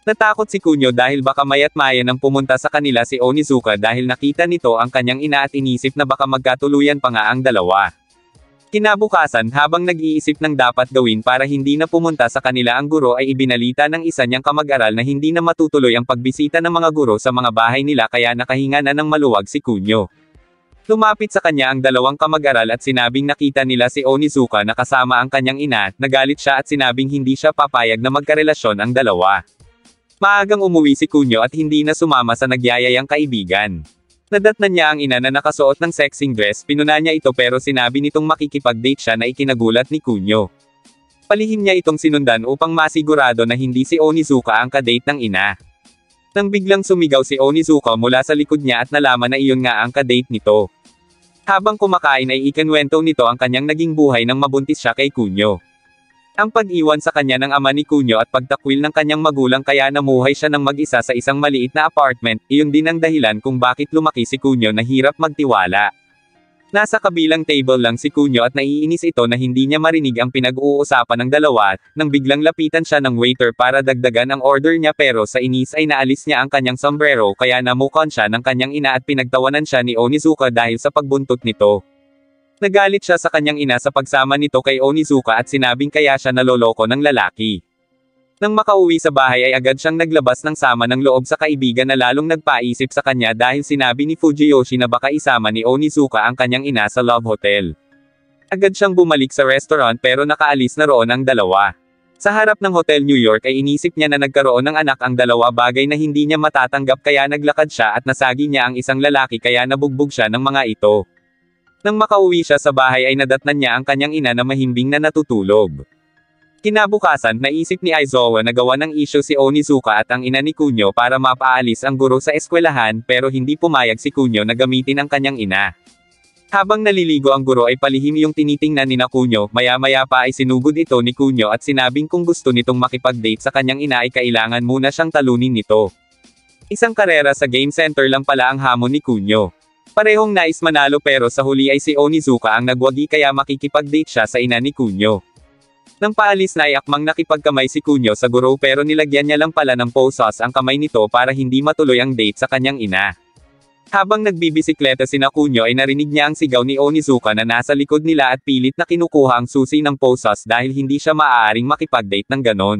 Natakot si Kunyo dahil baka maya't maya nang pumunta sa kanila si Onizuka dahil nakita nito ang kanyang ina at inisip na baka magkatuluyan pa nga ang dalawa. Kinabukasan habang nag-iisip ng dapat gawin para hindi na pumunta sa kanila ang guro ay ibinalita ng isa niyang kamag-aral na hindi na matutuloy ang pagbisita ng mga guro sa mga bahay nila kaya nakahinga na ng maluwag si Kunyo. Lumapit sa kanya ang dalawang kamag-aral at sinabing nakita nila si Onizuka na kasama ang kanyang ina, nagalit siya at sinabing hindi siya papayag na magkarelasyon ang dalawa. Maagang umuwi si Kunyo at hindi na sumama sa nagyayayang kaibigan. Nadatnan niya ang ina na nakasuot ng sexing dress, pinuna niya ito pero sinabi nitong makikipag-date siya na ikinagulat ni Kunyo. Palihim niya itong sinundan upang masigurado na hindi si Onizuka ang kadate ng ina. Nang biglang sumigaw si Onizuka mula sa likod niya at nalaman na iyon nga ang kadate nito. Habang kumakain ay ikinwento nito ang kanyang naging buhay nang mabuntis siya kay Kunyo. Ang pag-iwan sa kanya ng ama ni Kunyo at pagtakwil ng kanyang magulang kaya namuhay siya ng mag-isa sa isang maliit na apartment, iyon din ang dahilan kung bakit lumaki si Kunyo na hirap magtiwala. Nasa kabilang table lang si Kunyo at naiinis ito na hindi niya marinig ang pinag-uusapan ng dalawa, nang biglang lapitan siya ng waiter para dagdagan ang order niya pero sa inis ay naalis niya ang kanyang sombrero kaya namukon siya ng kanyang ina at pinagtawanan siya ni Onizuka dahil sa pagbuntot nito. Nagalit siya sa kanyang ina sa pagsama nito kay Onizuka at sinabing kaya siya naloloko ng lalaki. Nang makauwi sa bahay ay agad siyang naglabas ng sama ng loob sa kaibigan na lalong nagpaisip sa kanya dahil sinabi ni Fujiyoshi na baka isama ni Onizuka ang kanyang ina sa Love Hotel. Agad siyang bumalik sa restaurant pero nakaalis na roon ang dalawa. Sa harap ng Hotel New York ay inisip niya na nagkaroon ng anak ang dalawa bagay na hindi niya matatanggap kaya naglakad siya at nasagi niya ang isang lalaki kaya nabugbog siya ng mga ito. Nang makauwi siya sa bahay ay nadatnan niya ang kanyang ina na mahimbing na natutulog. Kinabukasan, naisip ni Aizawa na gawa ng issue si Onizuka at ang ina ni Kunyo para mapaalis ang guro sa eskwelahan pero hindi pumayag si Kunyo na gamitin ang kanyang ina. Habang naliligo ang guro ay palihim yung tinitingnan ni na Kunyo, maya-maya pa ay sinugod ito ni Kunyo at sinabing kung gusto nitong makipag-date sa kanyang ina ay kailangan muna siyang talunin nito. Isang karera sa game center lang pala ang hamon ni Kunyo. Parehong nais manalo pero sa huli ay si Onizuka ang nagwagi kaya makikipag-date siya sa ina ni Kunyo. Nang paalis na ay akmang nakipagkamay si Kunyo sa guro pero nilagyan niya lang pala ng paw sauce ang kamay nito para hindi matuloy ang date sa kanyang ina. Habang nagbibisikleta sina Kunyo ay narinig niya ang sigaw ni Onizuka na nasa likod nila at pilit na kinukuha ang susi ng paw sauce dahil hindi siya maaaring makipag-date ng ganon.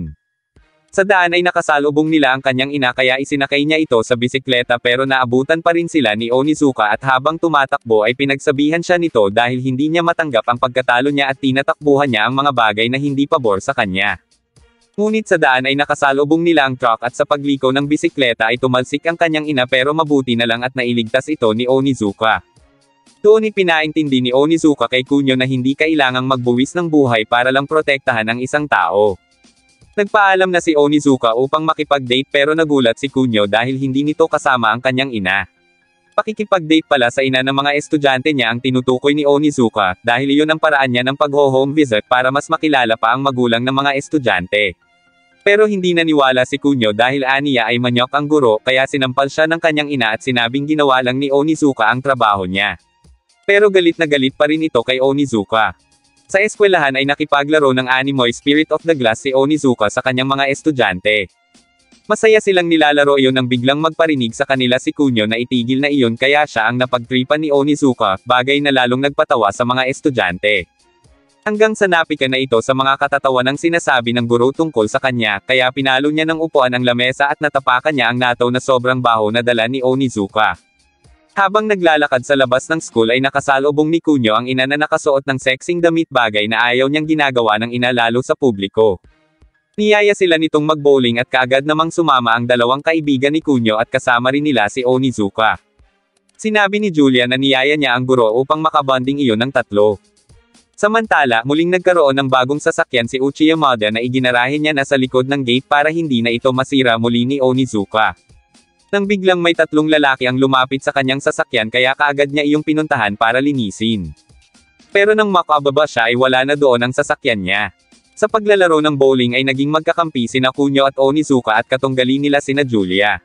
Sa daan ay nakasalubong nila ang kanyang ina kaya isinakay niya ito sa bisikleta pero naabutan pa rin sila ni Onizuka at habang tumatakbo ay pinagsabihan siya nito dahil hindi niya matanggap ang pagkatalo niya at tinatakbuhan niya ang mga bagay na hindi pabor sa kanya. Ngunit sa daan ay nakasalubong nila ang truck at sa pagliko ng bisikleta ay tumalsik ang kanyang ina pero mabuti na lang at nailigtas ito ni Onizuka. Doon ipinaintindi ni Onizuka kay Kunyo na hindi kailangang magbuwis ng buhay para lang protektahan ang isang tao. Nagpaalam na si Onizuka upang makipag-date pero nagulat si Kunyo dahil hindi nito kasama ang kanyang ina. Pakikipag-date pala sa ina ng mga estudyante niya ang tinutukoy ni Onizuka dahil iyon ang paraan niya ng pag-home visit para mas makilala pa ang magulang ng mga estudyante. Pero hindi naniwala si Kunyo dahil aniya ay manyok ang guro kaya sinampal siya ng kanyang ina at sinabing ginawa lang ni Onizuka ang trabaho niya. Pero galit na galit pa rin ito kay Onizuka. Sa eskwelahan ay nakipaglaro ng anime Spirit of the Glass si Onizuka sa kanyang mga estudyante. Masaya silang nilalaro iyon nang biglang magparinig sa kanila si Kunyo na itigil na iyon kaya siya ang napagtripan ni Onizuka, bagay na lalong nagpatawa sa mga estudyante. Hanggang sa napika na ito sa mga katatawa ng sinasabi ng guro tungkol sa kanya, kaya pinalo niya ng upuan ang lamesa at natapakan niya ang nataw na sobrang baho na dala ni Onizuka. Habang naglalakad sa labas ng school ay nakasalubong ni Kunyo ang ina na nakasuot ng sexing damit bagay na ayaw niyang ginagawa ng ina lalo sa publiko. Niyaya sila nitong mag-bowling at kaagad namang sumama ang dalawang kaibigan ni Kunyo at kasama rin nila si Onizuka. Sinabi ni Julia na niyaya niya ang guro upang makabonding iyon ng tatlo. Samantala, muling nagkaroon ng bagong sasakyan si Uchi Yamada na iginarahe niya na sa likod ng gate para hindi na ito masira muli ni Onizuka. Nang biglang may tatlong lalaki ang lumapit sa kanyang sasakyan kaya kaagad niya iyong pinuntahan para linisin. Pero nang makababa siya ay wala na doon ang sasakyan niya. Sa paglalaro ng bowling ay naging magkakampi sina Kunyo at Onizuka at katunggali nila sina Julia.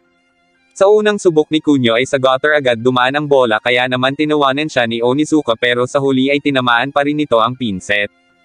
Sa unang subok ni Kunyo ay sa gutter agad dumaan ang bola kaya naman tinawanan siya ni Onizuka pero sa huli ay tinamaan pa rin nito ang pinset.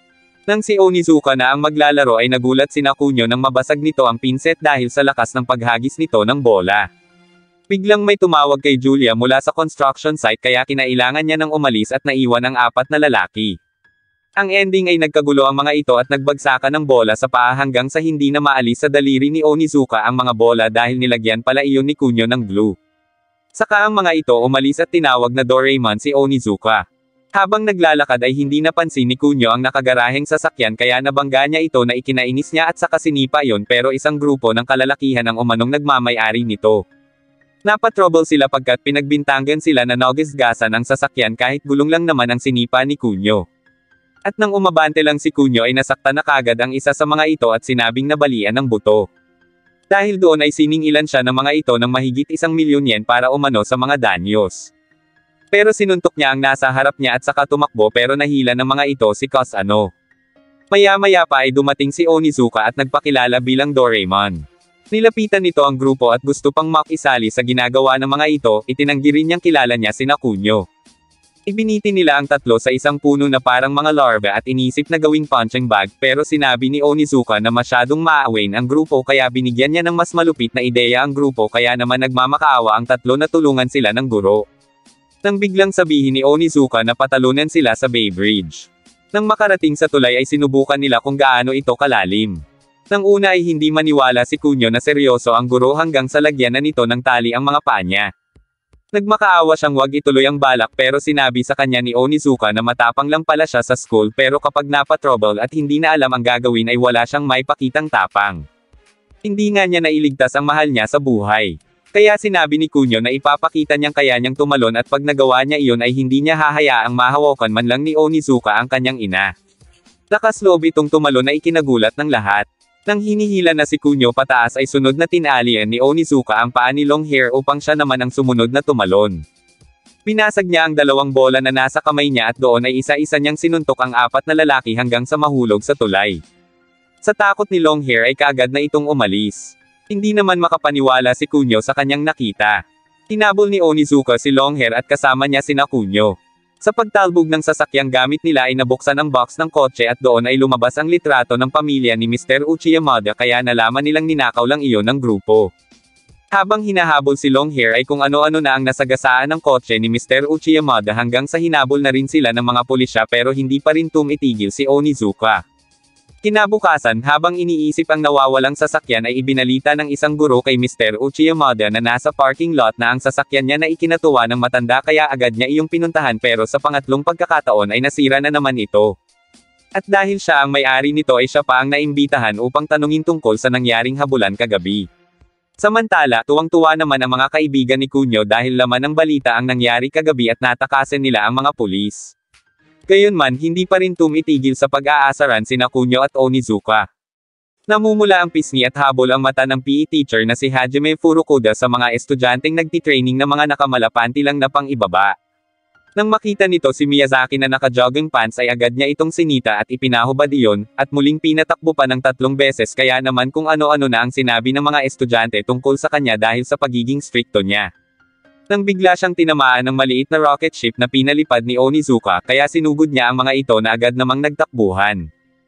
Nang si Onizuka na ang maglalaro ay nagulat sina Kunyo nang mabasag nito ang pinset dahil sa lakas ng paghagis nito ng bola. Biglang may tumawag kay Julia mula sa construction site kaya kinailangan niya nang umalis at naiwan ang apat na lalaki. Ang ending ay nagkagulo ang mga ito at nagbagsakan ng bola sa paa hanggang sa hindi na maalis sa daliri ni Onizuka ang mga bola dahil nilagyan pala iyon ni Kunyo ng glue. Saka ang mga ito umalis at tinawag na Doraemon si Onizuka. Habang naglalakad ay hindi napansin ni Kunyo ang nakagaraheng sasakyan kaya nabangga niya ito na ikinainis niya at saka sinipa iyon pero isang grupo ng kalalakihan ang umanong nagmamay-ari nito. Napatrouble sila pagkat pinagbintangan sila na nagisgasan ang sasakyan kahit gulong lang naman ang sinipa ni Kunyo. At nang umabante lang si Kunyo ay nasaktan na kagad ang isa sa mga ito at sinabing nabalian ng buto. Dahil doon ay siningilan siya ng mga ito ng mahigit isang milyon yen para umano sa mga danyos. Pero sinuntok niya ang nasa harap niya at saka tumakbo pero nahila ng mga ito si Kusano. Maya-maya pa ay dumating si Onizuka at nagpakilala bilang Doraemon. Nilapitan nito ang grupo at gusto pang makisali sa ginagawa ng mga ito, itinanggi rin niyang kilala niya sina Kunyo. Ibiniti nila ang tatlo sa isang puno na parang mga larva at inisip na gawing punching bag pero sinabi ni Onizuka na masyadong maawain ang grupo kaya binigyan niya ng mas malupit na ideya ang grupo kaya naman nagmamakaawa ang tatlo na tulungan sila ng guro. Nang biglang sabihin ni Onizuka na patalunan sila sa Bay Bridge. Nang makarating sa tulay ay sinubukan nila kung gaano ito kalalim. Nang una ay hindi maniwala si Kunyo na seryoso ang guro hanggang sa lagyan na nito ng tali ang mga paa niya. Nagmakaawa siyang wag ituloy ang balak pero sinabi sa kanya ni Onizuka na matapang lang pala siya sa school pero kapag napatrouble at hindi na alam ang gagawin ay wala siyang may pakitang tapang. Hindi nga niya nailigtas ang mahal niya sa buhay. Kaya sinabi ni Kunyo na ipapakita niyang kaya niyang tumalon at pag nagawa niya iyon ay hindi niya hahayaang mahawakan man lang ni Onizuka ang kanyang ina. Lakas loob itong tumalon na ikinagulat ng lahat. Nang hinihila na si Kunyo pataas ay sunod na tinalian ni Onizuka ang paa ni Longhair upang siya naman ang sumunod na tumalon. Pinasag niya ang dalawang bola na nasa kamay niya at doon ay isa-isa niyang sinuntok ang apat na lalaki hanggang sa mahulog sa tulay. Sa takot ni Longhair ay kaagad na itong umalis. Hindi naman makapaniwala si Kunyo sa kanyang nakita. Hinabol ni Onizuka si Longhair at kasama niya sina Kunyo. Sa pagtalbog ng sasakyang gamit nila ay nabuksan ang box ng kotse at doon ay lumabas ang litrato ng pamilya ni Mister Uchiyamada kaya nalaman nilang ninakaw lang iyon ng grupo. Habang hinahabol si Longhair ay kung ano-ano na ang nasagasaan ng kotse ni Mister Uchiyamada hanggang sa hinabol na rin sila ng mga pulisya pero hindi pa rin tumitigil si Onizuka. Kinabukasan habang iniisip ang nawawalang sasakyan ay ibinalita ng isang guro kay Mister Uchiyamada na nasa parking lot na ang sasakyan niya na ikinatuwa ng matanda kaya agad niya iyong pinuntahan pero sa pangatlong pagkakataon ay nasira na naman ito. At dahil siya ang may-ari nito ay siya pa ang naimbitahan upang tanungin tungkol sa nangyaring habulan kagabi. Samantala, tuwang-tuwa naman ang mga kaibigan ni Kunyo dahil laman ng balita ang nangyari kagabi at natakasan nila ang mga pulis. Gayunman hindi pa rin tumitigil sa pag-aasaran sina Kunyo at Onizuka. Namumula ang pisngi at habol ang mata ng P E teacher na si Hajime Furukuda sa mga estudyanteng nagtitraining na mga nakamalapanti lang na pang-ibaba. Nang makita nito si Miyazaki na naka-jogging pants ay agad niya itong sinita at ipinahubad iyon, at muling pinatakbo pa ng tatlong beses kaya naman kung ano-ano na ang sinabi ng mga estudyante tungkol sa kanya dahil sa pagiging strikto niya. Nang bigla siyang tinamaan ng maliit na rocket ship na pinalipad ni Onizuka kaya sinugod niya ang mga ito na agad namang nagtakbuhan.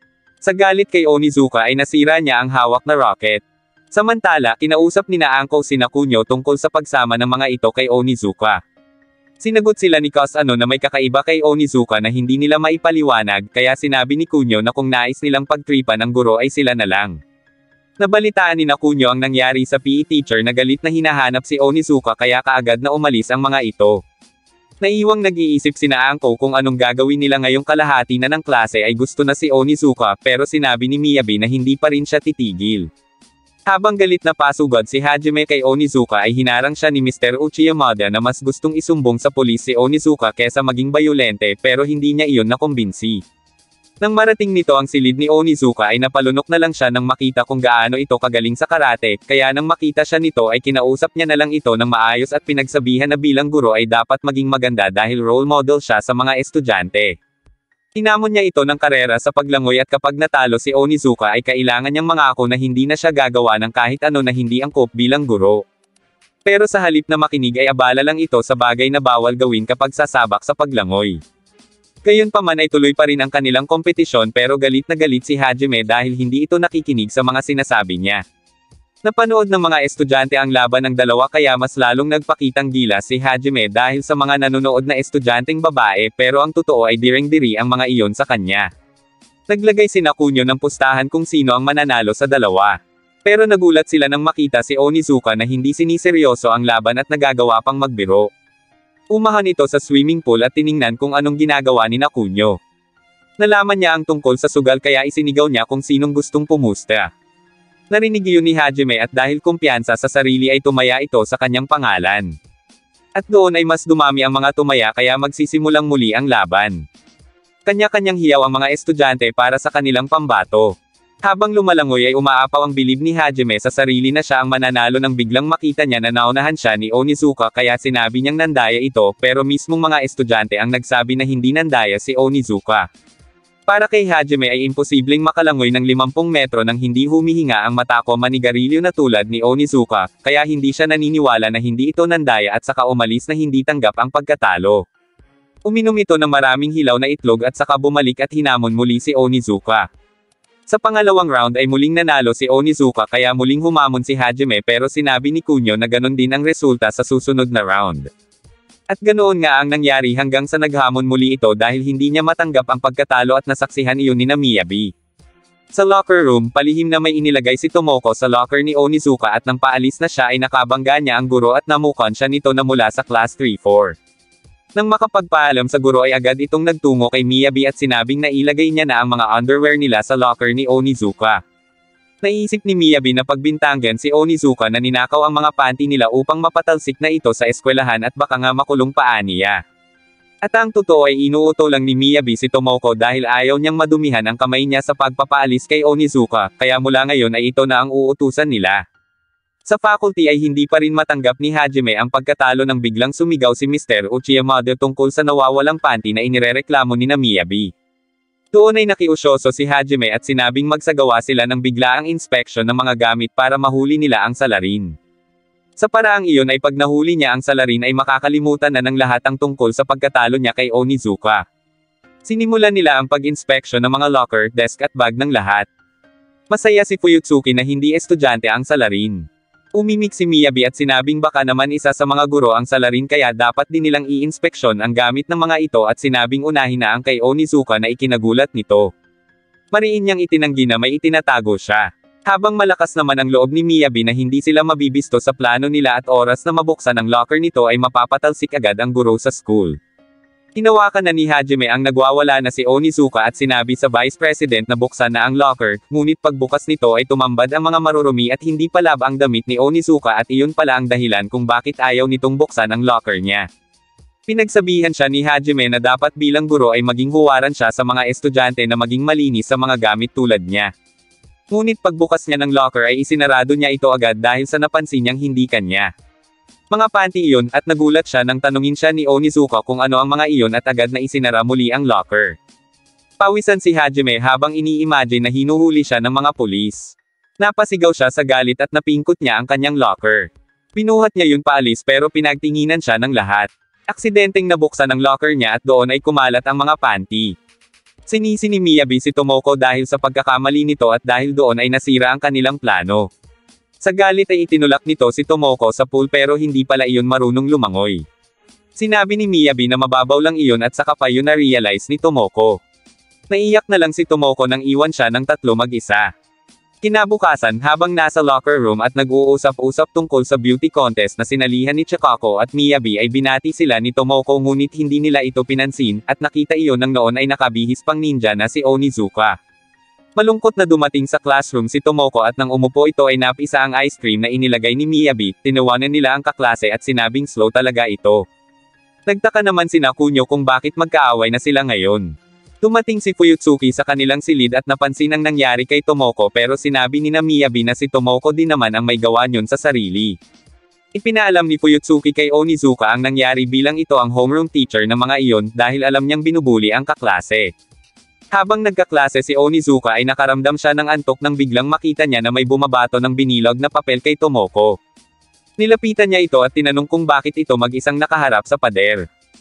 Sa galit kay Onizuka ay nasira niya ang hawak na rocket. Samantala, kinausap ni na Uncle sina Kunyo tungkol sa pagsama ng mga ito kay Onizuka. Sinagot sila ni Kusano na may kakaiba kay Onizuka na hindi nila maipaliwanag kaya sinabi ni Kunyo na kung nais nilang pagtripan ang guro ay sila na lang. Nabalitaan ni na Kunyo ang nangyari sa P E teacher na galit na hinahanap si Onizuka kaya kaagad na umalis ang mga ito. Naiwang nag-iisip sina Uncle kung anong gagawin nila ngayong kalahati na ng klase ay gusto na si Onizuka pero sinabi ni Miyabi na hindi pa rin siya titigil. Habang galit na pasugod si Hajime kay Onizuka ay hinarang siya ni Mister Uchiyamada na mas gustong isumbong sa pulis si Onizuka kesa maging bayolente pero hindi niya iyon nakumbinsi. Nang marating nito ang silid ni Onizuka ay napalunok na lang siya nang makita kung gaano ito kagaling sa karate, kaya nang makita siya nito ay kinausap niya na lang ito ng maayos at pinagsabihan na bilang guro ay dapat maging maganda dahil role model siya sa mga estudyante. Tinamon niya ito ng karera sa paglangoy at kapag natalo si Onizuka ay kailangan niyang mangako na hindi na siya gagawa ng kahit ano na hindi angkop bilang guro. Pero sa halip na makinig ay abala lang ito sa bagay na bawal gawin kapag sasabak sa paglangoy. Gayunpaman ay tuloy pa rin ang kanilang kompetisyon pero galit na galit si Hajime dahil hindi ito nakikinig sa mga sinasabi niya. Napanood ng mga estudyante ang laban ng dalawa kaya mas lalong nagpakitang gilas si Hajime dahil sa mga nanonood na estudyanteng babae pero ang totoo ay direng-diri ang mga iyon sa kanya. Naglagay si Kunyo ng pustahan kung sino ang mananalo sa dalawa. Pero nagulat sila nang makita si Onizuka na hindi siniseryoso ang laban at nagagawa pang magbiro. Umahan ito sa swimming pool at tiningnan kung anong ginagawa ni Kunyo. Nalaman niya ang tungkol sa sugal kaya isinigaw niya kung sinong gustong pumusta. Narinig iyon ni Hajime at dahil kumpiyansa sa sarili ay tumaya ito sa kanyang pangalan. At doon ay mas dumami ang mga tumaya kaya magsisimulang muli ang laban. Kanya-kanyang hiyaw ang mga estudyante para sa kanilang pambato. Habang lumalangoy ay umaapaw ang bilib ni Hajime sa sarili na siya ang mananalo nang biglang makita niya na naunahan siya ni Onizuka kaya sinabi niyang nandaya ito pero mismong mga estudyante ang nagsabi na hindi nandaya si Onizuka. Para kay Hajime ay imposibleng makalangoy ng limampung metro nang hindi humihinga ang mata ko manigarilyo na tulad ni Onizuka, kaya hindi siya naniniwala na hindi ito nandaya at saka umalis na hindi tanggap ang pagkatalo. Uminom ito ng maraming hilaw na itlog at saka bumalik at hinamon muli si Onizuka. Sa pangalawang round ay muling nanalo si Onizuka kaya muling humamon si Hajime pero sinabi ni Kunyo na ganon din ang resulta sa susunod na round. At ganoon nga ang nangyari hanggang sa naghamon muli ito dahil hindi niya matanggap ang pagkatalo at nasaksihan iyon ni Miyabi. Sa locker room, palihim na may inilagay si Tomoko sa locker ni Onizuka at nang paalis na siya ay nakabangga niya ang guro at namukan siya nito na mula sa class three four. Nang makapagpaalam sa guro ay agad itong nagtungo kay Miyabi at sinabing na ilagay niya na ang mga underwear nila sa locker ni Onizuka. Naisip ni Miyabi na pagbintangan si Onizuka na ninakaw ang mga panty nila upang mapatalsik na ito sa eskwelahan at baka nga makulong pa niya. At ang totoo ay inuuto lang ni Miyabi si Tomoko dahil ayaw niyang madumihan ang kamay niya sa pagpapaalis kay Onizuka, kaya mula ngayon ay ito na ang uutusan nila. Sa faculty ay hindi pa rin matanggap ni Hajime ang pagkatalo nang biglang sumigaw si Mister Uchiyamada tungkol sa nawawalang panty na inirereklamo ni Miyabi. Doon ay nakiusyoso si Hajime at sinabing magsagawa sila ng biglaang inspection ng mga gamit para mahuli nila ang salarin. Sa paraang iyon ay pag nahuli niya ang salarin ay makakalimutan na ng lahat ang tungkol sa pagkatalo niya kay Onizuka. Sinimulan nila ang pag-inspection ng mga locker, desk at bag ng lahat. Masaya si Fuyutsuki na hindi estudyante ang salarin. Umimik si Miyabi at sinabing baka naman isa sa mga guro ang salarin kaya dapat din nilang i-inspeksyon ang gamit ng mga ito at sinabing unahin na ang kay Onizuka na ikinagulat nito. Mariin niyang itinanggi na may itinatago siya. Habang malakas naman ang loob ni Miyabi na hindi sila mabibisto sa plano nila at oras na mabuksan ang locker nito ay mapapatalsik agad ang guro sa school. Hinawakan na ni Hajime ang nagwawala na si Onizuka at sinabi sa Vice President na buksan na ang locker, ngunit pagbukas nito ay tumambad ang mga marurumi at hindi palab ang damit ni Onizuka at iyon pala ang dahilan kung bakit ayaw nitong buksan ang locker niya. Pinagsabihan siya ni Hajime na dapat bilang guro ay maging huwaran siya sa mga estudyante na maging malinis sa mga gamit tulad niya. Ngunit pagbukas niya ng locker ay isinarado niya ito agad dahil sa napansin niyang hindi kanya. Mga panty iyon, at nagulat siya nang tanungin siya ni Onizuka kung ano ang mga iyon at agad na isinara muli ang locker. Pawisan si Hajime habang ini-imagine na hinuhuli siya ng mga pulis. Napasigaw siya sa galit at napingkot niya ang kanyang locker. Pinuhat niya yun paalis pero pinagtinginan siya ng lahat. Aksidenteng nabuksan ang locker niya at doon ay kumalat ang mga panty. Sinisi ni Miyabi si Tomoko dahil sa pagkakamali nito at dahil doon ay nasira ang kanilang plano. Sa galit ay itinulak nito si Tomoko sa pool pero hindi pala iyon marunong lumangoy. Sinabi ni Miyabi na mababaw lang iyon at saka pa yun na-realize ni Tomoko. Naiyak na lang si Tomoko nang iwan siya ng tatlo mag-isa. Kinabukasan habang nasa locker room at nag-uusap-usap tungkol sa beauty contest na sinalihan ni Chikako at Miyabi ay binati sila ni Tomoko ngunit hindi nila ito pinansin at nakita iyon nang noon ay nakabihis pang ninja na si Onizuka. Malungkot na dumating sa classroom si Tomoko at nang umupo ito ay napisa ang ice cream na inilagay ni Miyabi, tinawanan nila ang kaklase at sinabing slow talaga ito. Nagtaka naman sina Kunyo kung bakit magkaaway na sila ngayon. Dumating si Fuyutsuki sa kanilang silid at napansin ang nangyari kay Tomoko pero sinabi ni Miyabi na si Tomoko din naman ang may gawa niyon sa sarili. Ipinaalam ni Fuyutsuki kay Onizuka ang nangyari bilang ito ang homeroom teacher ng mga iyon dahil alam niyang binubuli ang kaklase. Habang nagkaklase si Onizuka ay nakaramdam siya ng antok nang biglang makita niya na may bumabato ng binilog na papel kay Tomoko. Nilapitan niya ito at tinanong kung bakit ito mag-isang nakaharap sa pader.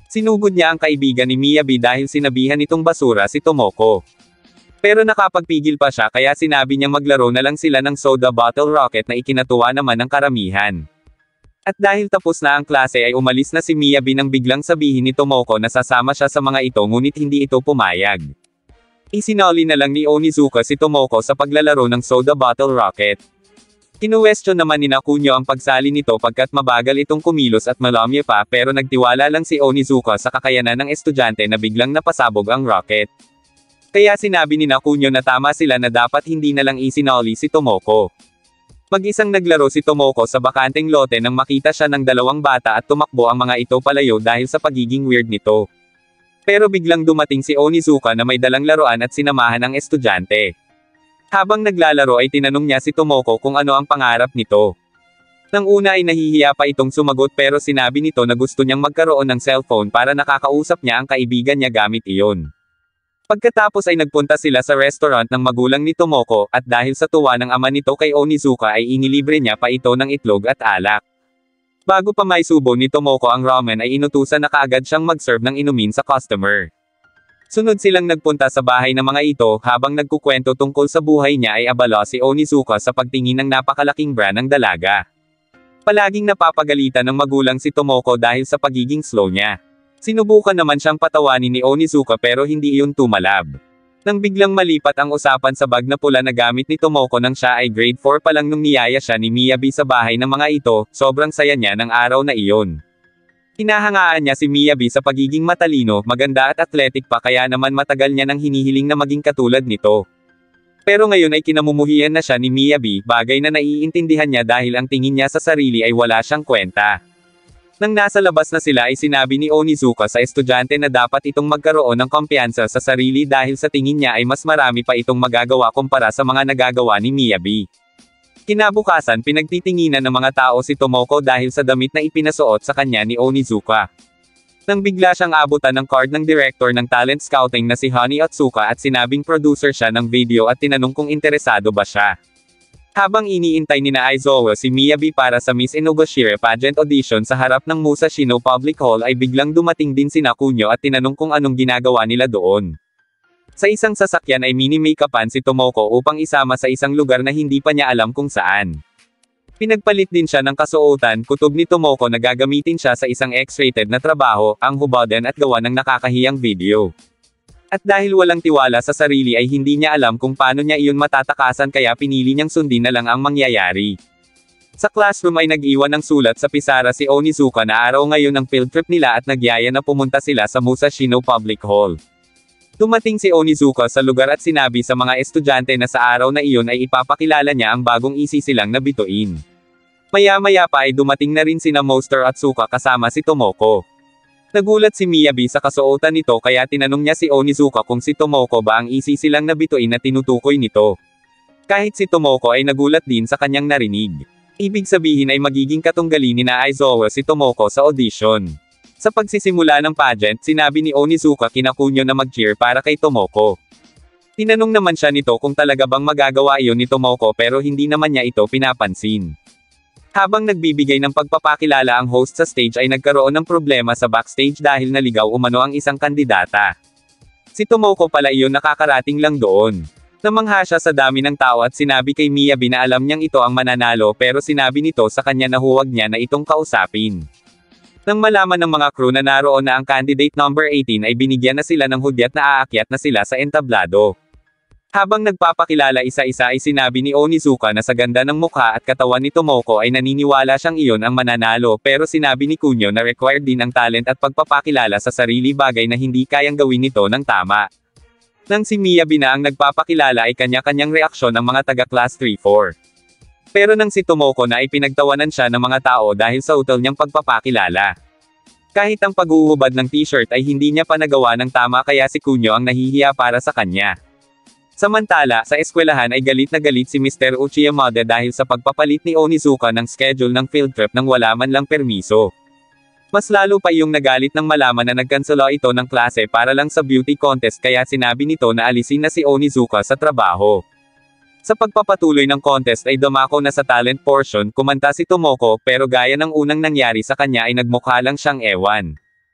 Sinugod niya ang kaibigan ni Miyabi dahil sinabihan nitong basura si Tomoko. Pero nakapagpigil pa siya kaya sinabi niyang maglaro na lang sila ng soda bottle rocket na ikinatuwa naman ng karamihan. At dahil tapos na ang klase ay umalis na si Miyabi nang biglang sabihin ni Tomoko na sasama siya sa mga ito ngunit hindi ito pumayag. Isinoli na lang ni Onizuka si Tomoko sa paglalaro ng soda bottle rocket. Kinuwestiyon naman ni Kunio ang pagsali nito pagkat mabagal itong kumilos at malamya pa pero nagtiwala lang si Onizuka sa kakayanan ng estudyante na biglang napasabog ang rocket. Kaya sinabi ni Kunio na tama sila na dapat hindi na lang isinoli si Tomoko. Mag-isang naglaro si Tomoko sa bakanteng lote nang makita siya ng dalawang bata at tumakbo ang mga ito palayo dahil sa pagiging weird nito. Pero biglang dumating si Onizuka na may dalang laruan at sinamahan ang estudyante. Habang naglalaro ay tinanong niya si Tomoko kung ano ang pangarap nito. Nang una ay nahihiya pa itong sumagot pero sinabi nito na gusto niyang magkaroon ng cellphone para nakakausap niya ang kaibigan niya gamit iyon. Pagkatapos ay nagpunta sila sa restaurant ng magulang ni Tomoko at dahil sa tuwa ng ama nito kay Onizuka ay inilibre niya pa ito ng itlog at alak. Bago pa maisubo ni Tomoko ang ramen ay inutusan na kaagad siyang mag-serve ng inumin sa customer. Sunod silang nagpunta sa bahay ng mga ito, habang nagkukwento tungkol sa buhay niya ay abala si Onizuka sa pagtingin ng napakalaking bra ng dalaga. Palaging napapagalitan ng magulang si Tomoko dahil sa pagiging slow niya. Sinubukan naman siyang patawanin ni Onizuka pero hindi iyon tumalab. Nang biglang malipat ang usapan sa bag na pula na gamit ni Tomoko nang siya ay grade four pa lang nung niyaya siya ni Miyabi sa bahay ng mga ito, sobrang saya niya ng araw na iyon. Hinahangaan niya si Miyabi sa pagiging matalino, maganda at athletic pa kaya naman matagal niya nang hinihiling na maging katulad nito. Pero ngayon ay kinamumuhian na siya ni Miyabi, bagay na naiintindihan niya dahil ang tingin niya sa sarili ay wala siyang kwenta. Nang nasa labas na sila ay sinabi ni Onizuka sa estudyante na dapat itong magkaroon ng kumpiyansa sa sarili dahil sa tingin niya ay mas marami pa itong magagawa kumpara sa mga nagagawa ni Miyabi. Kinabukasan pinagtitinginan ng mga tao si Tomoko dahil sa damit na ipinasuot sa kanya ni Onizuka. Nang bigla siyang abutan ng card ng director ng talent scouting na si Honey Otsuka at sinabing producer siya ng video at tinanong kung interesado ba siya. Habang iniintay ni na Aizawa si Miyabi para sa Miss Inogashire pageant audition sa harap ng Musashino Public Hall ay biglang dumating din si Kunio at tinanong kung anong ginagawa nila doon. Sa isang sasakyan ay mini-makeupan si Tomoko upang isama sa isang lugar na hindi pa niya alam kung saan. Pinagpalit din siya ng kasuotan, kutob ni Tomoko na gagamitin siya sa isang X-rated na trabaho, ang hubadan at gawa ng nakakahiyang video. At dahil walang tiwala sa sarili ay hindi niya alam kung paano niya iyon matatakasan kaya pinili niyang sundin na lang ang mangyayari. Sa classroom ay nag-iwan ng sulat sa pisara si Onizuka na araw ngayon ang field trip nila at nagyaya na pumunta sila sa Musashino Public Hall. Dumating si Onizuka sa lugar at sinabi sa mga estudyante na sa araw na iyon ay ipapakilala niya ang bagong isisilang na bituin. Maya-maya pa ay dumating na rin sina Monster Otsuka kasama si Tomoko. Nagulat si Miyabi sa kasuotan nito kaya tinanong niya si Onizuka kung si Tomoko ba ang isisilang na bituin na tinutukoy nito. Kahit si Tomoko ay nagulat din sa kanyang narinig. Ibig sabihin ay magiging katunggali ni na Aizawa si Tomoko sa audition. Sa pagsisimula ng pageant, sinabi ni Onizuka kina Kunio na mag-cheer para kay Tomoko. Tinanong naman siya nito kung talaga bang magagawa iyon ni Tomoko pero hindi naman niya ito pinapansin. Habang nagbibigay ng pagpapakilala ang host sa stage ay nagkaroon ng problema sa backstage dahil naligaw umano ang isang kandidata. Si Tomoko pala iyon nakakarating lang doon. Namangha siya sa dami ng tao at sinabi kay Miyabi na alam niyang ito ang mananalo pero sinabi nito sa kanya na huwag niya na itong kausapin. Nang malaman ng mga crew na naroon na ang candidate number eighteen ay binigyan na sila ng hudyat na aakyat na sila sa entablado. Habang nagpapakilala isa-isa ay sinabi ni Onizuka na sa ganda ng mukha at katawan ni Tomoko ay naniniwala siyang iyon ang mananalo pero sinabi ni Kunio na required din ang talent at pagpapakilala sa sarili bagay na hindi kayang gawin nito ng tama. Nang si Miyabi na ang nagpapakilala ay kanya-kanyang reaksyon ng mga taga-class three four. Pero nang si Tomoko na ay pinagtawanan siya ng mga tao dahil sa utal niyang pagpapakilala. Kahit ang paghuhubad ng t-shirt ay hindi niya pa nagawa ng tama kaya si Kunio ang nahihiya para sa kanya. Samantala, sa eskwelahan ay galit na galit si Mister Uchiyamada dahil sa pagpapalit ni Onizuka ng schedule ng field trip nang wala man lang permiso. Mas lalo pa yung nagalit nang malaman na nagkansela ito ng klase para lang sa beauty contest kaya sinabi nito na alisin na si Onizuka sa trabaho. Sa pagpapatuloy ng contest ay dumako na sa talent portion, kumanta si Tomoko pero gaya ng unang nangyari sa kanya ay nagmukha lang siyang ewan.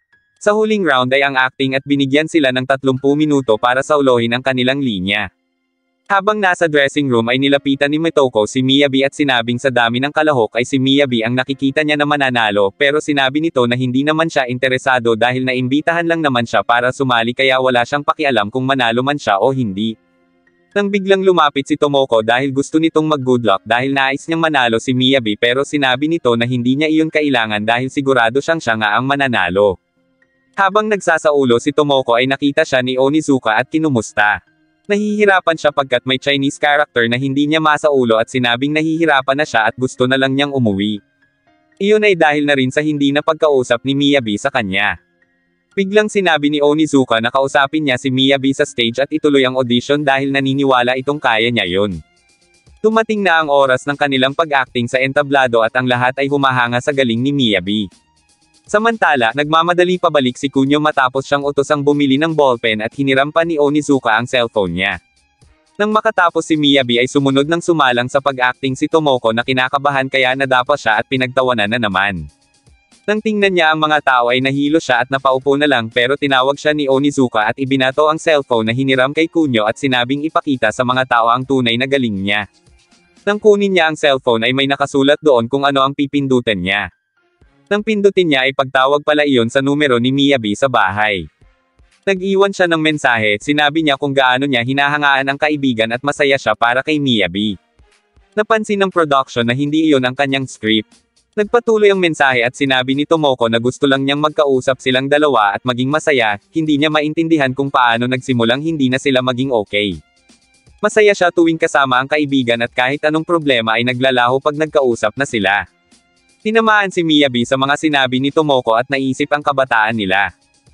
Sa huling round ay ang acting at binigyan sila ng tatlumpu minuto para saulohin ang kanilang linya. Habang nasa dressing room ay nilapitan ni Motoko si Miyabi at sinabing sa dami ng kalahok ay si Miyabi ang nakikita niya na mananalo, pero sinabi nito na hindi naman siya interesado dahil naimbitahan lang naman siya para sumali kaya wala siyang pakialam kung manalo man siya o hindi. Nang biglang lumapit si Tomoko dahil gusto nitong mag-good luck dahil nais niyang manalo si Miyabi pero sinabi nito na hindi niya iyon kailangan dahil sigurado siyang siya nga ang mananalo. Habang nagsasaulo si Tomoko ay nakita siya ni Onizuka at kinumusta. Nahihirapan siya pagkat may Chinese character na hindi niya masaulo at sinabing nahihirapan na siya at gusto na lang niyang umuwi. Iyon ay dahil na rin sa hindi na pagkausap ni Miyabi sa kanya. Biglang sinabi ni Onizuka na kausapin niya si Miyabi sa stage at ituloy ang audition dahil naniniwala itong kaya niya yun. Tumating na ang oras ng kanilang pag-acting sa entablado at ang lahat ay humahanga sa galing ni Miyabi. Samantala, nagmamadali pabalik si Kunyo matapos siyang utosang bumili ng ballpen at hiniram pa ni Onizuka ang cellphone niya. Nang makatapos si Miyabi ay sumunod ng sumalang sa pag-acting si Tomoko na kinakabahan kaya nadapa siya at pinagtawanan na naman. Nang tingnan niya ang mga tao ay nahilo siya at napaupo na lang pero tinawag siya ni Onizuka at ibinato ang cellphone na hiniram kay Kunyo at sinabing ipakita sa mga tao ang tunay na galing niya. Nang kunin niya ang cellphone ay may nakasulat doon kung ano ang pipindutin niya. Nang pindutin niya ay pagtawag pala iyon sa numero ni Miyabi sa bahay. Nag-iwan siya ng mensahe, sinabi niya kung gaano niya hinahangaan ang kaibigan at masaya siya para kay Miyabi. Napansin ng production na hindi iyon ang kanyang script. Nagpatuloy ang mensahe at sinabi ni Tomoko na gusto lang niyang magkausap silang dalawa at maging masaya, hindi niya maintindihan kung paano nagsimulang hindi na sila maging okay. Masaya siya tuwing kasama ang kaibigan at kahit anong problema ay naglalaho pag nagkausap na sila. Tinamaan si Miyabi sa mga sinabi ni Tomoko at naisip ang kabataan nila.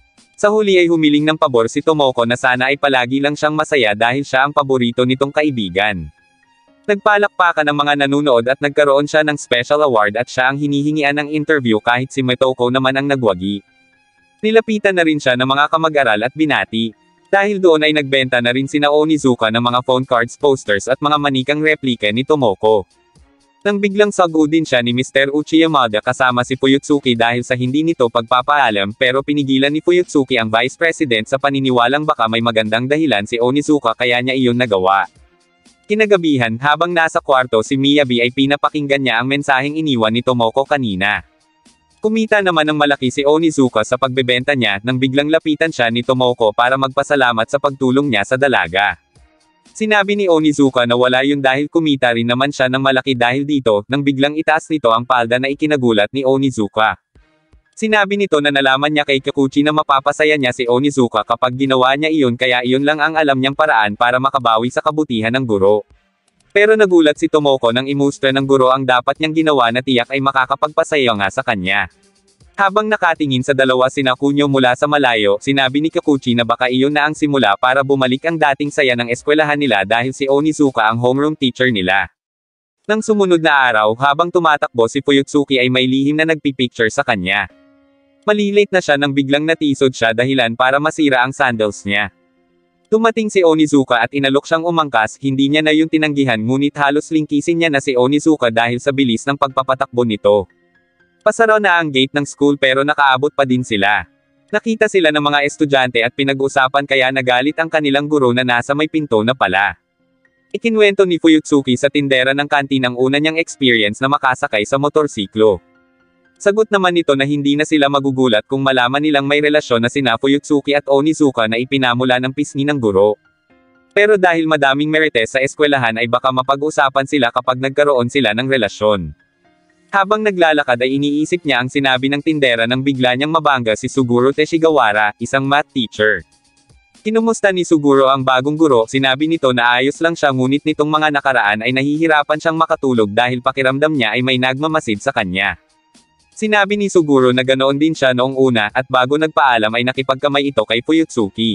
Sa huli ay humiling ng pabor si Tomoko na sana ay palagi lang siyang masaya dahil siya ang paborito nitong kaibigan. Nagpalakpakan ang mga nanunood at nagkaroon siya ng special award at siya ang hinihingian ng interview kahit si Motoko naman ang nagwagi. Nilapitan na rin siya ng mga kamag-aral at binati. Dahil doon ay nagbenta na rin sina Onizuka ng mga phone cards, posters at mga manikang replika ni Tomoko. Nang biglang sagudin siya ni Mister Uchiyamada kasama si Fuyutsuki dahil sa hindi nito pagpapaalam pero pinigilan ni Fuyutsuki ang Vice President sa paniniwalang baka may magandang dahilan si Onizuka kaya niya iyon nagawa. Kinagabihan, habang nasa kwarto si Miyabi ay pinapakinggan niya ang mensaheng iniwan ni Tomoko kanina. Kumita naman ng malaki si Onizuka sa pagbebenta niya nang biglang lapitan siya ni Tomoko para magpasalamat sa pagtulong niya sa dalaga. Sinabi ni Onizuka na wala yun dahil kumita rin naman siya ng malaki dahil dito, nang biglang itaas nito ang palda na ikinagulat ni Onizuka. Sinabi nito na nalaman niya kay Kikuchi na mapapasaya niya si Onizuka kapag ginawa niya iyon kaya iyon lang ang alam niyang paraan para makabawi sa kabutihan ng guro. Pero nagulat si Tomoko nang imustra ng guro ang dapat niyang ginawa na tiyak ay makakapagpasaya nga sa kanya. Habang nakatingin sa dalawa sina Kunyo mula sa malayo, sinabi ni Kikuchi na baka iyon na ang simula para bumalik ang dating saya ng eskwelahan nila dahil si Onizuka ang homeroom teacher nila. Nang sumunod na araw, habang tumatakbo si Fuyutsuki ay may lihim na nagpipicture sa kanya. Malilate na siya nang biglang natisod siya dahilan para masira ang sandals niya. Tumating si Onizuka at inalok siyang umangkas, hindi niya na yung tinanggihan ngunit halos lingkisin niya na si Onizuka dahil sa bilis ng pagpapatakbo nito. Pasara na ang gate ng school pero nakaabot pa din sila. Nakita sila ng mga estudyante at pinag-usapan kaya nagalit ang kanilang guro na nasa may pinto na pala. Ikinwento ni Fuyutsuki sa tindera ng kantin ang una niyang experience na makasakay sa motorsiklo. Sagot naman nito na hindi na sila magugulat kung malaman nilang may relasyon na sina Fuyutsuki at Onizuka na ipinamula ng pisngi ng guro. Pero dahil madaming marites sa eskwelahan ay baka mapag-usapan sila kapag nagkaroon sila ng relasyon. Habang naglalakad ay iniisip niya ang sinabi ng tindera nang bigla niyang mabangga si Suguro Teshigawara, isang math teacher. Kinumusta ni Suguro ang bagong guro, sinabi nito na ayos lang siya ngunit nitong mga nakaraan ay nahihirapan siyang makatulog dahil pakiramdam niya ay may nagmamasid sa kanya. Sinabi ni Suguro na ganoon din siya noong una at bago nagpaalam ay nakipagkamay ito kay Fuyutsuki.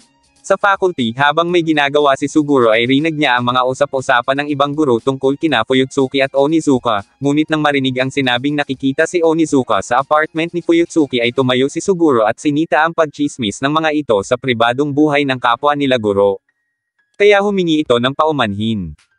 Sa faculty, habang may ginagawa si Suguro ay rinig niya ang mga usap-usapan ng ibang guro tungkol kina Fuyutsuki at Onizuka, ngunit nang marinig ang sinabing nakikita si Onizuka sa apartment ni Fuyutsuki ay tumayo si Suguro at sinita ang pagchismis ng mga ito sa pribadong buhay ng kapwa nila guro. Kaya humingi ito ng paumanhin.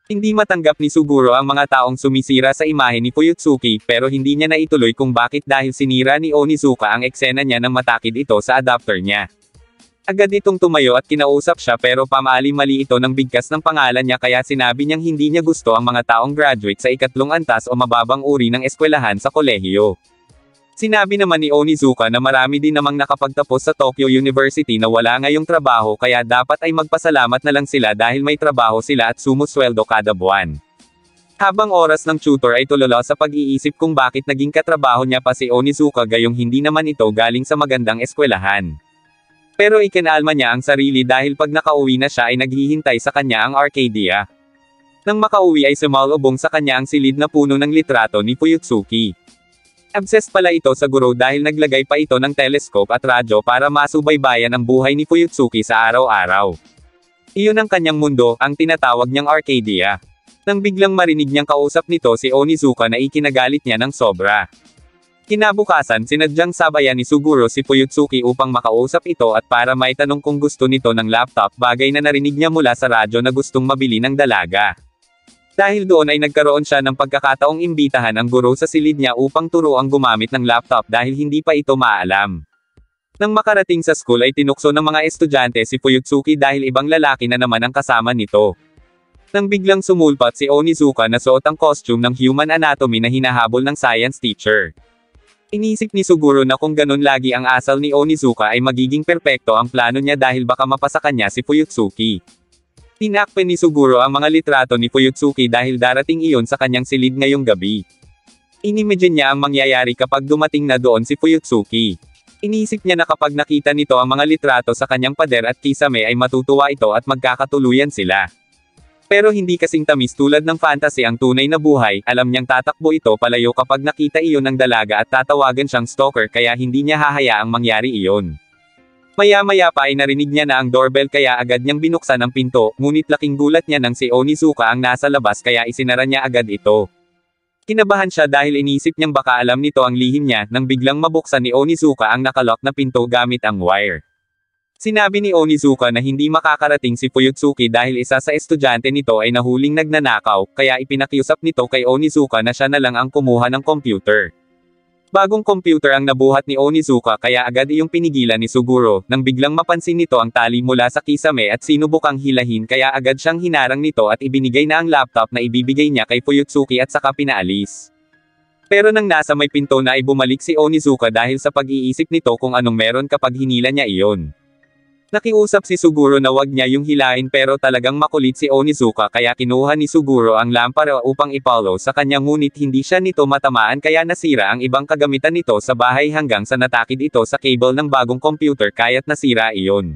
Hindi matanggap ni Suguro ang mga taong sumisira sa imahe ni Fuyutsuki, pero hindi niya naituloy kung bakit dahil sinira ni Onizuka ang eksena niya nang matakid ito sa adapter niya. Agad itong tumayo at kinausap siya pero pamali-mali ito ng bigkas ng pangalan niya kaya sinabi niyang hindi niya gusto ang mga taong graduate sa ikatlong antas o mababang uri ng eskwelahan sa kolehiyo. Sinabi naman ni Onizuka na marami din namang nakapagtapos sa Tokyo University na wala ngayong trabaho kaya dapat ay magpasalamat na lang sila dahil may trabaho sila at sumusweldo kada buwan. Habang oras ng tutor ay tulala sa pag-iisip kung bakit naging katrabaho niya pa si Onizuka gayong hindi naman ito galing sa magandang eskwelahan. Pero ikinalma niya ang sarili dahil pag nakauwi na siya ay naghihintay sa kanya ang Arcadia. Nang makauwi ay sumalubong sa kanya ang silid na puno ng litrato ni Fuyutsuki. Obsessed pala ito sa guro dahil naglagay pa ito ng telescope at radyo para masubaybayan ang buhay ni Fuyutsuki sa araw-araw. Iyon ang kanyang mundo, ang tinatawag niyang Arcadia. Nang biglang marinig niyang kausap nito si Onizuka na ikinagalit niya ng sobra. Kinabukasan sinadyang sabayan ni Suguro si Fuyutsuki upang makausap ito at para maitanong kung gusto nito ng laptop bagay na narinig niya mula sa radyo na gustong mabili ng dalaga. Dahil doon ay nagkaroon siya ng pagkakataong imbitahan ang guro sa silid niya upang turuang gumamit ng laptop dahil hindi pa ito maalam. Nang makarating sa school ay tinukso ng mga estudyante si Fuyutsuki dahil ibang lalaki na naman ang kasama nito. Nang biglang sumulpat si Onizuka na suot ang costume ng human anatomy na hinahabol ng science teacher. Inisip ni Suguro na kung ganun lagi ang asal ni Onizuka ay magiging perpekto ang plano niya dahil baka mapasa kanya si Fuyutsuki. Tinakpan ni Suguro ang mga litrato ni Fuyutsuki dahil darating iyon sa kanyang silid ngayong gabi. Inimagine niya ang mangyayari kapag dumating na doon si Fuyutsuki. Inisip niya na kapag nakita nito ang mga litrato sa kanyang pader at kisame ay matutuwa ito at magkakatuluyan sila. Pero hindi kasing tamis tulad ng fantasy ang tunay na buhay, alam niyang tatakbo ito palayo kapag nakita iyon ng dalaga at tatawagan siyang stalker kaya hindi niya hahayaang mangyari iyon. Maya-maya pa ay narinig niya na ang doorbell kaya agad niyang binuksan ang pinto, ngunit laking gulat niya nang si Onizuka ang nasa labas kaya isinara niya agad ito. Kinabahan siya dahil inisip niyang baka alam nito ang lihim niya nang biglang mabuksan ni Onizuka ang nakalock na pinto gamit ang wire. Sinabi ni Onizuka na hindi makakarating si Fuyutsuki dahil isa sa estudyante nito ay nahuling nagnanakaw, kaya ipinakiusap nito kay Onizuka na siya na lang ang kumuha ng computer. Bagong computer ang nabuhat ni Onizuka kaya agad iyong pinigilan ni Suguro, nang biglang mapansin nito ang tali mula sa kisame at sinubukang hilahin kaya agad siyang hinarang nito at ibinigay na ang laptop na ibibigay niya kay Fuyutsuki at saka pinaalis. Pero nang nasa may pinto na ay bumalik si Onizuka dahil sa pag-iisip nito kung anong meron kapag hinila niya iyon. Nakiusap si Suguro na wag niya yung hilain pero talagang makulit si Onizuka kaya kinuha ni Suguro ang lampara upang ipollow sa kanya ngunit hindi siya nito matamaan kaya nasira ang ibang kagamitan nito sa bahay hanggang sa natakid ito sa cable ng bagong computer kaya't nasira iyon.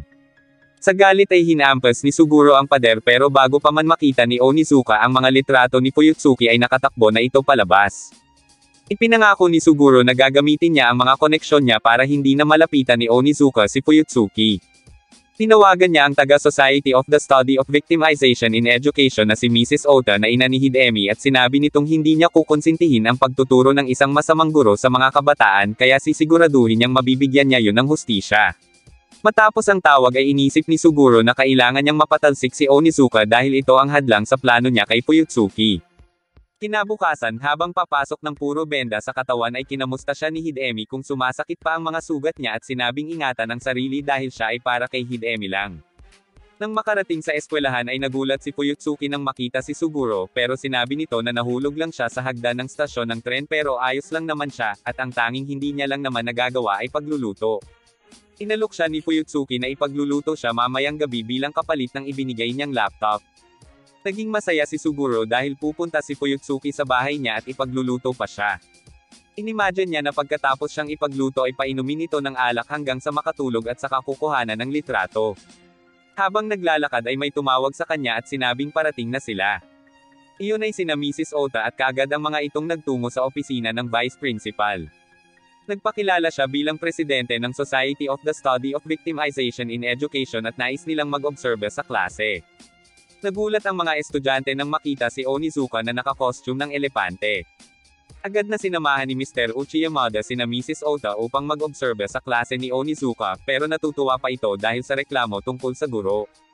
Sa galit ay hinampas ni Suguro ang pader pero bago pa man makita ni Onizuka ang mga litrato ni Fuyutsuki ay nakatakbo na ito palabas. Ipinangako ni Suguro na gagamitin niya ang mga koneksyon niya para hindi na malapitan ni Onizuka si Fuyutsuki. Tinawagan niya ang taga-Society of the Study of Victimization in Education na si Missus Ota na ina ni Hidemi at sinabi nitong hindi niya kukonsintihin ang pagtuturo ng isang masamang guro sa mga kabataan kaya sisiguraduhin niyang mabibigyan niya yun ng hustisya. Matapos ang tawag ay inisip ni Suguro na kailangan niyang mapatalsik si Onizuka dahil ito ang hadlang sa plano niya kay Fuyutsuki. Kinabukasan habang papasok ng puro benda sa katawan ay kinamusta siya ni Hidemi kung sumasakit pa ang mga sugat niya at sinabing ingatan ang sarili dahil siya ay para kay Hidemi lang. Nang makarating sa eskwelahan ay nagulat si Fuyutsuki nang makita si Suguro pero sinabi nito na nahulog lang siya sa hagdan ng stasyon ng tren pero ayos lang naman siya at ang tanging hindi niya lang naman nagagawa ay pagluluto. Inalok siya ni Fuyutsuki na ipagluluto siya mamayang gabi bilang kapalit ng ibinigay niyang laptop. Naging masaya si Suguro dahil pupunta si Fuyutsuki sa bahay niya at ipagluluto pa siya. Inimagine niya na pagkatapos siyang ipagluto ay painumin ito ng alak hanggang sa makatulog at saka kukuhanan ng litrato. Habang naglalakad ay may tumawag sa kanya at sinabing parating na sila. Iyon ay sina Missus Ota at kaagad ang mga itong nagtungo sa opisina ng Vice Principal. Nagpakilala siya bilang presidente ng Society of the Study of Victimization in Education at nais nilang mag-obserbe sa klase. Nagulat ang mga estudyante nang makita si Onizuka na naka-costume ng elepante. Agad na sinamahan ni Mister Uchi Yamada sina Missus Ota upang mag-obserbe sa klase ni Onizuka pero natutuwa pa ito dahil sa reklamo tungkol sa guro.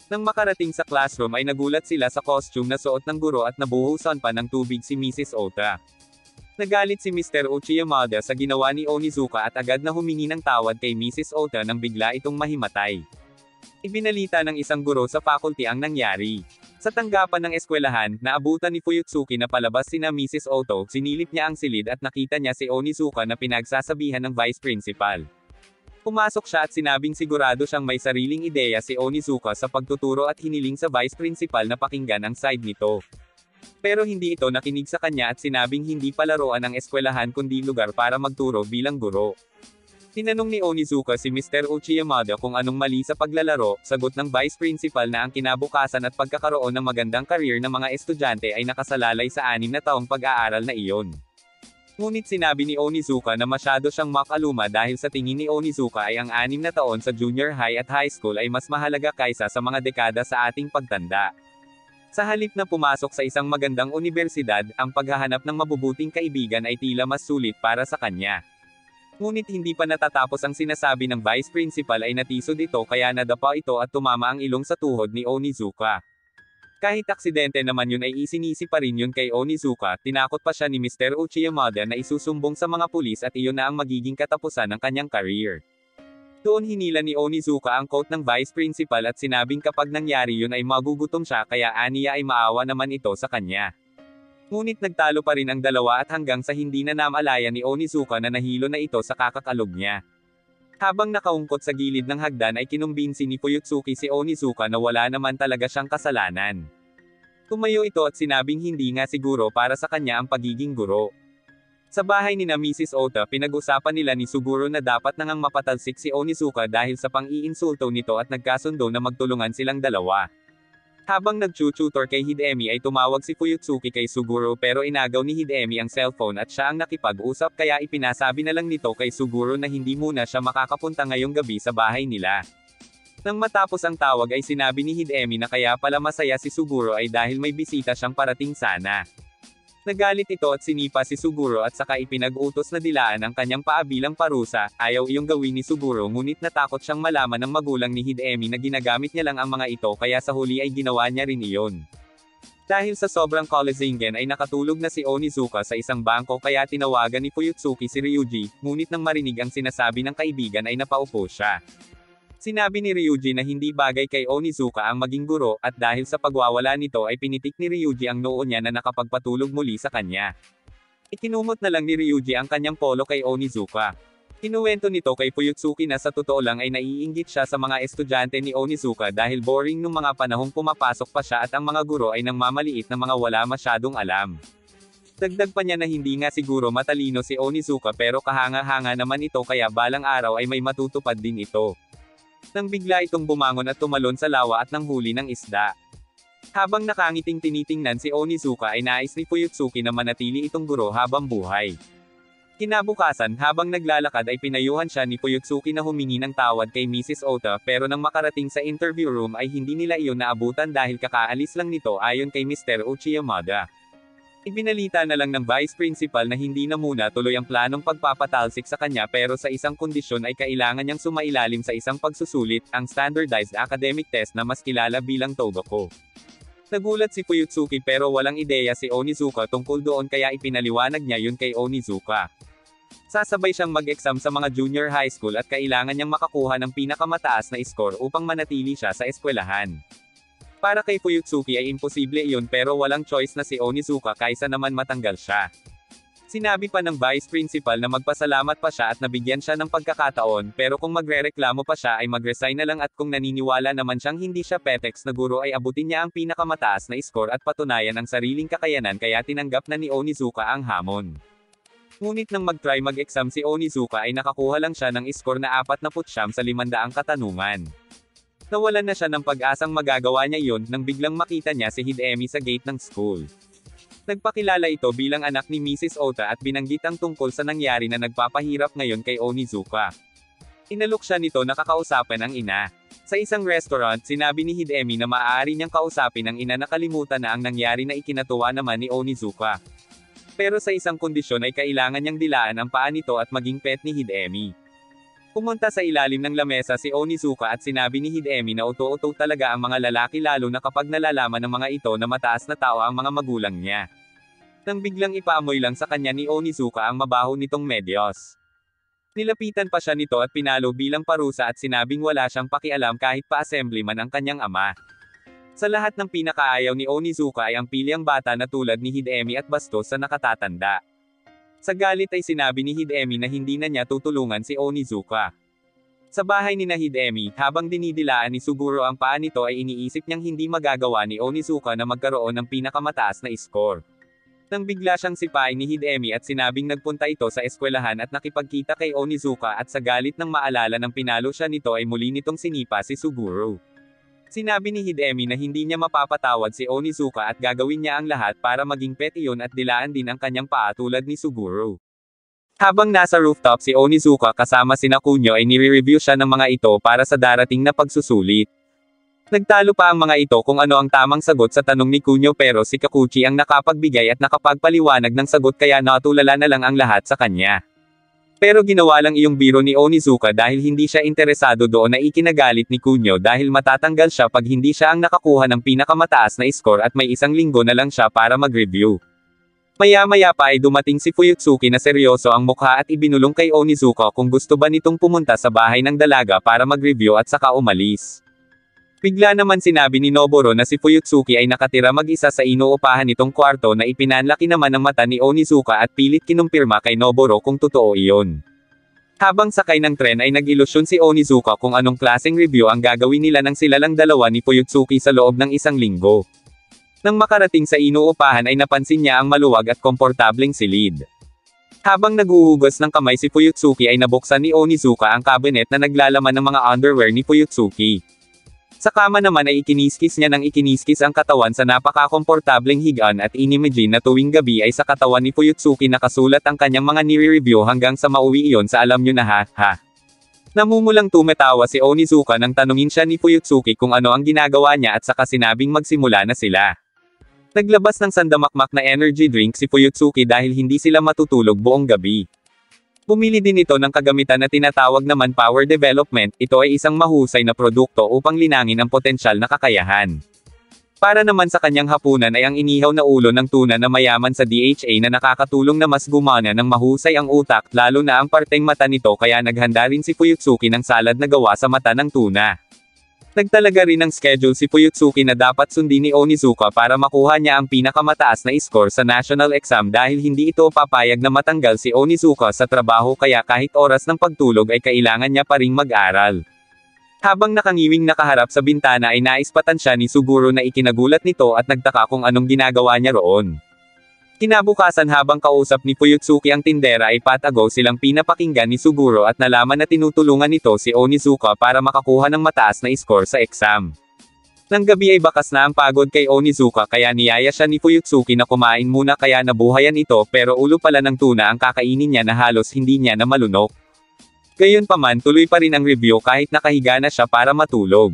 Nang makarating sa classroom ay nagulat sila sa costume na suot ng guro at nabuhusan pa ng tubig si Missus Ota. Nagalit si Mister Uchiyamada sa ginawa ni Onizuka at agad na humingi ng tawad kay Missus Ota nang bigla itong mahimatay. Ibinalita ng isang guro sa faculty ang nangyari. Sa tanggapan ng eskwelahan, naabutan ni Fuyutsuki na palabas sina Missus Oto, sinilip niya ang silid at nakita niya si Onizuka na pinagsasabihan ng vice principal. Pumasok siya at sinabing sigurado siyang may sariling ideya si Onizuka sa pagtuturo at hiniling sa vice principal na pakinggan ang side nito. Pero hindi ito nakinig sa kanya at sinabing hindi palaruan ang eskwelahan kundi lugar para magturo bilang guro. Tinanong ni Onizuka si Mister Uchiyamada kung anong mali sa paglalaro, sagot ng vice principal na ang kinabukasan at pagkakaroon ng magandang career ng mga estudyante ay nakasalalay sa anim na taong pag-aaral na iyon. Ngunit sinabi ni Onizuka na masyado siyang makaluma dahil sa tingin ni Onizuka ay ang anim na taon sa junior high at high school ay mas mahalaga kaysa sa mga dekada sa ating pagtanda. Sa halip na pumasok sa isang magandang unibersidad, ang paghahanap ng mabubuting kaibigan ay tila mas sulit para sa kanya. Ngunit hindi pa natatapos ang sinasabi ng vice principal ay natisod ito kaya nadapa ito at tumama ang ilong sa tuhod ni Onizuka. Kahit aksidente naman yun ay isinisi pa rin yun kay Onizuka, tinakot pa siya ni Mister Uchiyamada na isusumbong sa mga pulis at iyon na ang magiging katapusan ng kanyang career. Doon hinila ni Onizuka ang coat ng vice principal at sinabing kapag nangyari yun ay magugutom siya kaya aniya ay maawa naman ito sa kanya. Ngunit nagtalo pa rin ang dalawa at hanggang sa hindi na namalaya ni Onizuka na nahilo na ito sa kakakalog niya. Habang nakaungkot sa gilid ng hagdan ay kinumbinsi ni Fuyutsuki si Onizuka na wala naman talaga siyang kasalanan. Tumayo ito at sinabing hindi nga siguro para sa kanya ang pagiging guro. Sa bahay ni na Missus Ota pinag-usapan nila ni Suguro na dapat nangang mapatalsik si Onizuka dahil sa pang-iinsulto nito at nagkasundo na magtulungan silang dalawa. Habang nag-tutor kay Hidemi ay tumawag si Fuyutsuki kay Suguro pero inagaw ni Hidemi ang cellphone at siya ang nakipag-usap kaya ipinasabi na lang nito kay Suguro na hindi muna siya makakapunta ngayong gabi sa bahay nila. Nang matapos ang tawag ay sinabi ni Hidemi na kaya pala masaya si Suguro ay dahil may bisita siyang parating sana. Nagalit ito at sinipa si Suguro at saka ipinag-utos na dilaan ang kanyang paa bilang parusa, ayaw iyong gawin ni Suguro ngunit natakot siyang malaman ng magulang ni Hidemi na ginagamit niya lang ang mga ito kaya sa huli ay ginawa niya rin iyon. Dahil sa sobrang kolesingen ay nakatulog na si Onizuka sa isang bangko kaya tinawagan ni Fuyutsuki si Ryuji, ngunit nang marinig ang sinasabi ng kaibigan ay napaupo siya. Sinabi ni Ryuji na hindi bagay kay Onizuka ang maging guro, at dahil sa pagwawala nito ay pinitik ni Ryuji ang noo niya na nakapagpatulog muli sa kanya. Ikinumot na lang ni Ryuji ang kanyang polo kay Onizuka. Kinuwento nito kay Fuyutsuki na sa totoo lang ay naiinggit siya sa mga estudyante ni Onizuka dahil boring nung mga panahong pumapasok pa siya at ang mga guro ay nang mamaliit na mga wala masyadong alam. Dagdag pa niya na hindi nga siguro matalino si Onizuka pero kahanga-hanga naman ito kaya balang araw ay may matutupad din ito. Nang bigla itong bumangon at tumalon sa lawa at nanghuli ng isda. Habang nakangiting tinitingnan si Onizuka ay nais ni Fuyutsuki na manatili itong guro habang buhay. Kinabukasan habang naglalakad ay pinayuhan siya ni Fuyutsuki na humingi ng tawad kay Missus Ota pero nang makarating sa interview room ay hindi nila iyon naabutan dahil kakaalis lang nito ayon kay Mister Uchiyamada. Ibinalita na lang ng vice principal na hindi na muna tuloy ang planong pagpapatalsik sa kanya pero sa isang kondisyon ay kailangan niyang sumailalim sa isang pagsusulit, ang standardized academic test na mas kilala bilang Togoko. Nagulat si Fuyutsuki pero walang ideya si Onizuka tungkol doon kaya ipinaliwanag niya yun kay Onizuka. Sasabay siyang mag-exam sa mga junior high school at kailangan niyang makakuha ng pinakamataas na score upang manatili siya sa eskwelahan. Para kay Fuyutsuki ay imposible iyon pero walang choice na si Onizuka kaysa naman matanggal siya. Sinabi pa ng vice principal na magpasalamat pa siya at nabigyan siya ng pagkakataon pero kung magrereklamo pa siya ay mag-resign na lang at kung naniniwala naman siyang hindi siya petex na guro ay abutin niya ang pinakamataas na score at patunayan ang sariling kakayanan kaya tinanggap na ni Onizuka ang hamon. Ngunit nang mag-try mag-exam si Onizuka ay nakakuha lang siya ng score na apat na putsyam sa limandaang katanungan. Nawalan na siya ng pag-asang magagawa niya iyon nang biglang makita niya si Hidemi sa gate ng school. Nagpakilala ito bilang anak ni Missus Ota at binanggit ang tungkol sa nangyari na nagpapahirap ngayon kay Onizuka. Inalok siya nito na kakausapin ang ina. Sa isang restaurant sinabi ni Hidemi na maaari niyang kausapin ang ina na kalimutan na ang nangyari na ikinatuwa naman ni Onizuka. Pero sa isang kondisyon ay kailangan niyang dilaan ang paa nito at maging pet ni Hidemi. Pumunta sa ilalim ng lamesa si Onizuka at sinabi ni Hidemi na uto-uto talaga ang mga lalaki lalo na kapag nalalaman ng mga ito na mataas na tao ang mga magulang niya. Nang biglang ipaamoy lang sa kanya ni Onizuka ang mabaho nitong medyos. Nilapitan pa siya nito at pinalo bilang parusa at sinabing wala siyang pakialam kahit pa-assembly man ang kanyang ama. Sa lahat ng pinakaayaw ni Onizuka ay ang pilyang bata na tulad ni Hidemi at bastos sa nakatatanda. Sa galit ay sinabi ni Hidemi na hindi na niya tutulungan si Onizuka. Sa bahay ni na Hidemi, habang dinidilaan ni Suguro ang paa nito ay iniisip niyang hindi magagawa ni Onizuka na magkaroon ng pinakamataas na score. Nang bigla siyang sipain ni Hidemi at sinabing nagpunta ito sa eskwelahan at nakipagkita kay Onizuka at sa galit ng maalala ng pinalo siya nito ay muli nitong sinipa si Suguro. Sinabi ni Hidemi na hindi niya mapapatawad si Onizuka at gagawin niya ang lahat para maging pet iyon at dilaan din ang kanyang paa tulad ni Suguro. Habang nasa rooftop si Onizuka kasama sina Kunyo ay nire-review siya ng mga ito para sa darating na pagsusulit. Nagtalo pa ang mga ito kung ano ang tamang sagot sa tanong ni Kunyo pero si Kakuchi ang nakapagbigay at nakapagpaliwanag ng sagot kaya natulala na lang ang lahat sa kanya. Pero ginawa lang iyong biro ni Onizuka dahil hindi siya interesado doon na ikinagalit ni Kunyo dahil matatanggal siya pag hindi siya ang nakakuha ng pinakamataas na score at may isang linggo na lang siya para mag-review. Maya-maya pa ay dumating si Fuyutsuki na seryoso ang mukha at ibinulong kay Onizuka kung gusto ba nitong pumunta sa bahay ng dalaga para mag-review at saka umalis. Bigla naman sinabi ni Noboro na si Fuyutsuki ay nakatira mag-isa sa inuupahan nitong kwarto na ipinanlaki naman ng mata ni Onizuka at pilit kinumpirma kay Noboro kung totoo iyon. Habang sakay ng tren ay nag-ilusyon si Onizuka kung anong klaseng review ang gagawin nila ng sila lang dalawa ni Fuyutsuki sa loob ng isang linggo. Nang makarating sa inuupahan ay napansin niya ang maluwag at komportableng silid. Habang naguhugas ng kamay si Fuyutsuki ay nabuksan ni Onizuka ang cabinet na naglalaman ng mga underwear ni Fuyutsuki. Sa kama naman ay ikiniskis niya ng ikiniskis ang katawan sa napaka-komportableng higaan at inimagine na tuwing gabi ay sa katawan ni Fuyutsuki nakasulat ang kanyang mga nire-review hanggang sa mauwi iyon sa alam nyo na ha, ha. Namumulang tumetawa si Onizuka nang tanungin siya ni Fuyutsuki kung ano ang ginagawa niya at saka sinabing magsimula na sila. Naglabas ng sandamakmak na energy drink si Fuyutsuki dahil hindi sila matutulog buong gabi. Bumili din ito ng kagamitan na tinatawag naman power development, ito ay isang mahusay na produkto upang linangin ang potensyal na kakayahan. Para naman sa kanyang hapunan ay ang inihaw na ulo ng tuna na mayaman sa D H A na nakakatulong na mas gumana ng mahusay ang utak, lalo na ang parteng mata nito kaya naghanda rin si Fuyutsuki ng salad na gawa sa mata ng tuna. Nagtalaga rin ng schedule si Fuyutsuki na dapat sundin ni Onizuka para makuha niya ang pinakamataas na score sa national exam dahil hindi ito papayag na matanggal si Onizuka sa trabaho kaya kahit oras ng pagtulog ay kailangan niya pa ring mag-aral. Habang nakangiwing nakaharap sa bintana ay naispatan siya ni Suguro na ikinagulat nito at nagtaka kung anong ginagawa niya roon. Kinabukasan habang kausap ni Fuyutsuki ang tindera ay patago silang pinapakinggan ni Suguro at nalaman na tinutulungan nito si Onizuka para makakuha ng mataas na score sa exam. Nang gabi ay bakas na ang pagod kay Onizuka kaya niyaya siya ni Fuyutsuki na kumain muna kaya nabuhayan ito pero ulo pala ng tuna ang kakainin niya na halos hindi niya na malunok. Gayunpaman tuloy pa rin ang review kahit nakahiga na siya para matulog.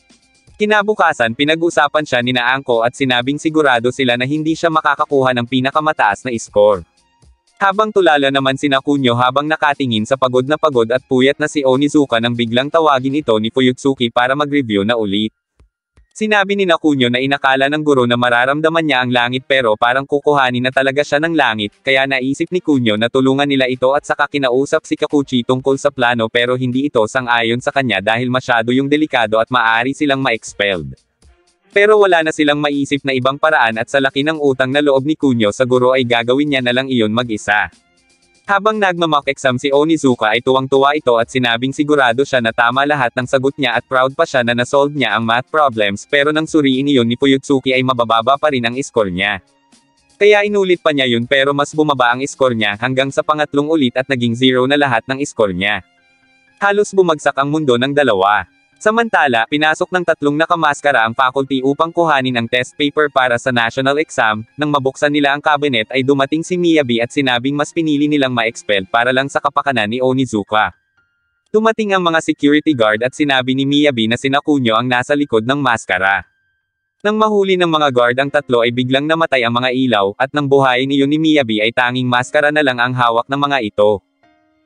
Kinabukasan pinag-usapan siya ni Naangko at sinabing sigurado sila na hindi siya makakakuha ng pinakamataas na score. Habang tulala naman sina Kunyo habang nakatingin sa pagod na pagod at puyat na si Onizuka nang biglang tawagin ito ni Fuyutsuki para mag-review na ulit. Sinabi ni Kunyo na inakala ng guro na mararamdaman niya ang langit pero parang kukuhanin na talaga siya ng langit, kaya naisip ni Kunyo na tulungan nila ito at saka kinausap si Kakuchi tungkol sa plano pero hindi ito sang-ayon sa kanya dahil masyado yung delikado at maaari silang ma-expelled. Pero wala na silang maisip na ibang paraan at sa laki ng utang na loob ni Kunyo sa guro ay gagawin niya na lang iyon mag-isa. Habang nagmamock exam si Onizuka ay tuwang-tuwa ito at sinabing sigurado siya na tama lahat ng sagot niya at proud pa siya na nasolve niya ang math problems pero nang suriin iyon ni Fuyutsuki ay mabababa pa rin ang score niya. Kaya inulit pa niya yun pero mas bumaba ang score niya hanggang sa pangatlong ulit at naging zero na lahat ng score niya. Halos bumagsak ang mundo ng dalawa. Samantala, pinasok ng tatlong nakamaskara ang faculty upang kuhanin ang test paper para sa national exam. Nang mabuksan nila ang cabinet ay dumating si Miyabi at sinabing mas pinili nilang ma-expel para lang sa kapakanan ni Onizuka. Dumating ang mga security guard at sinabi ni Miyabi na sina Kunyo ang nasa likod ng maskara. Nang mahuli ng mga guard ang tatlo ay biglang namatay ang mga ilaw at nang buhayin iyon ni Miyabi ay tanging maskara na lang ang hawak ng mga ito.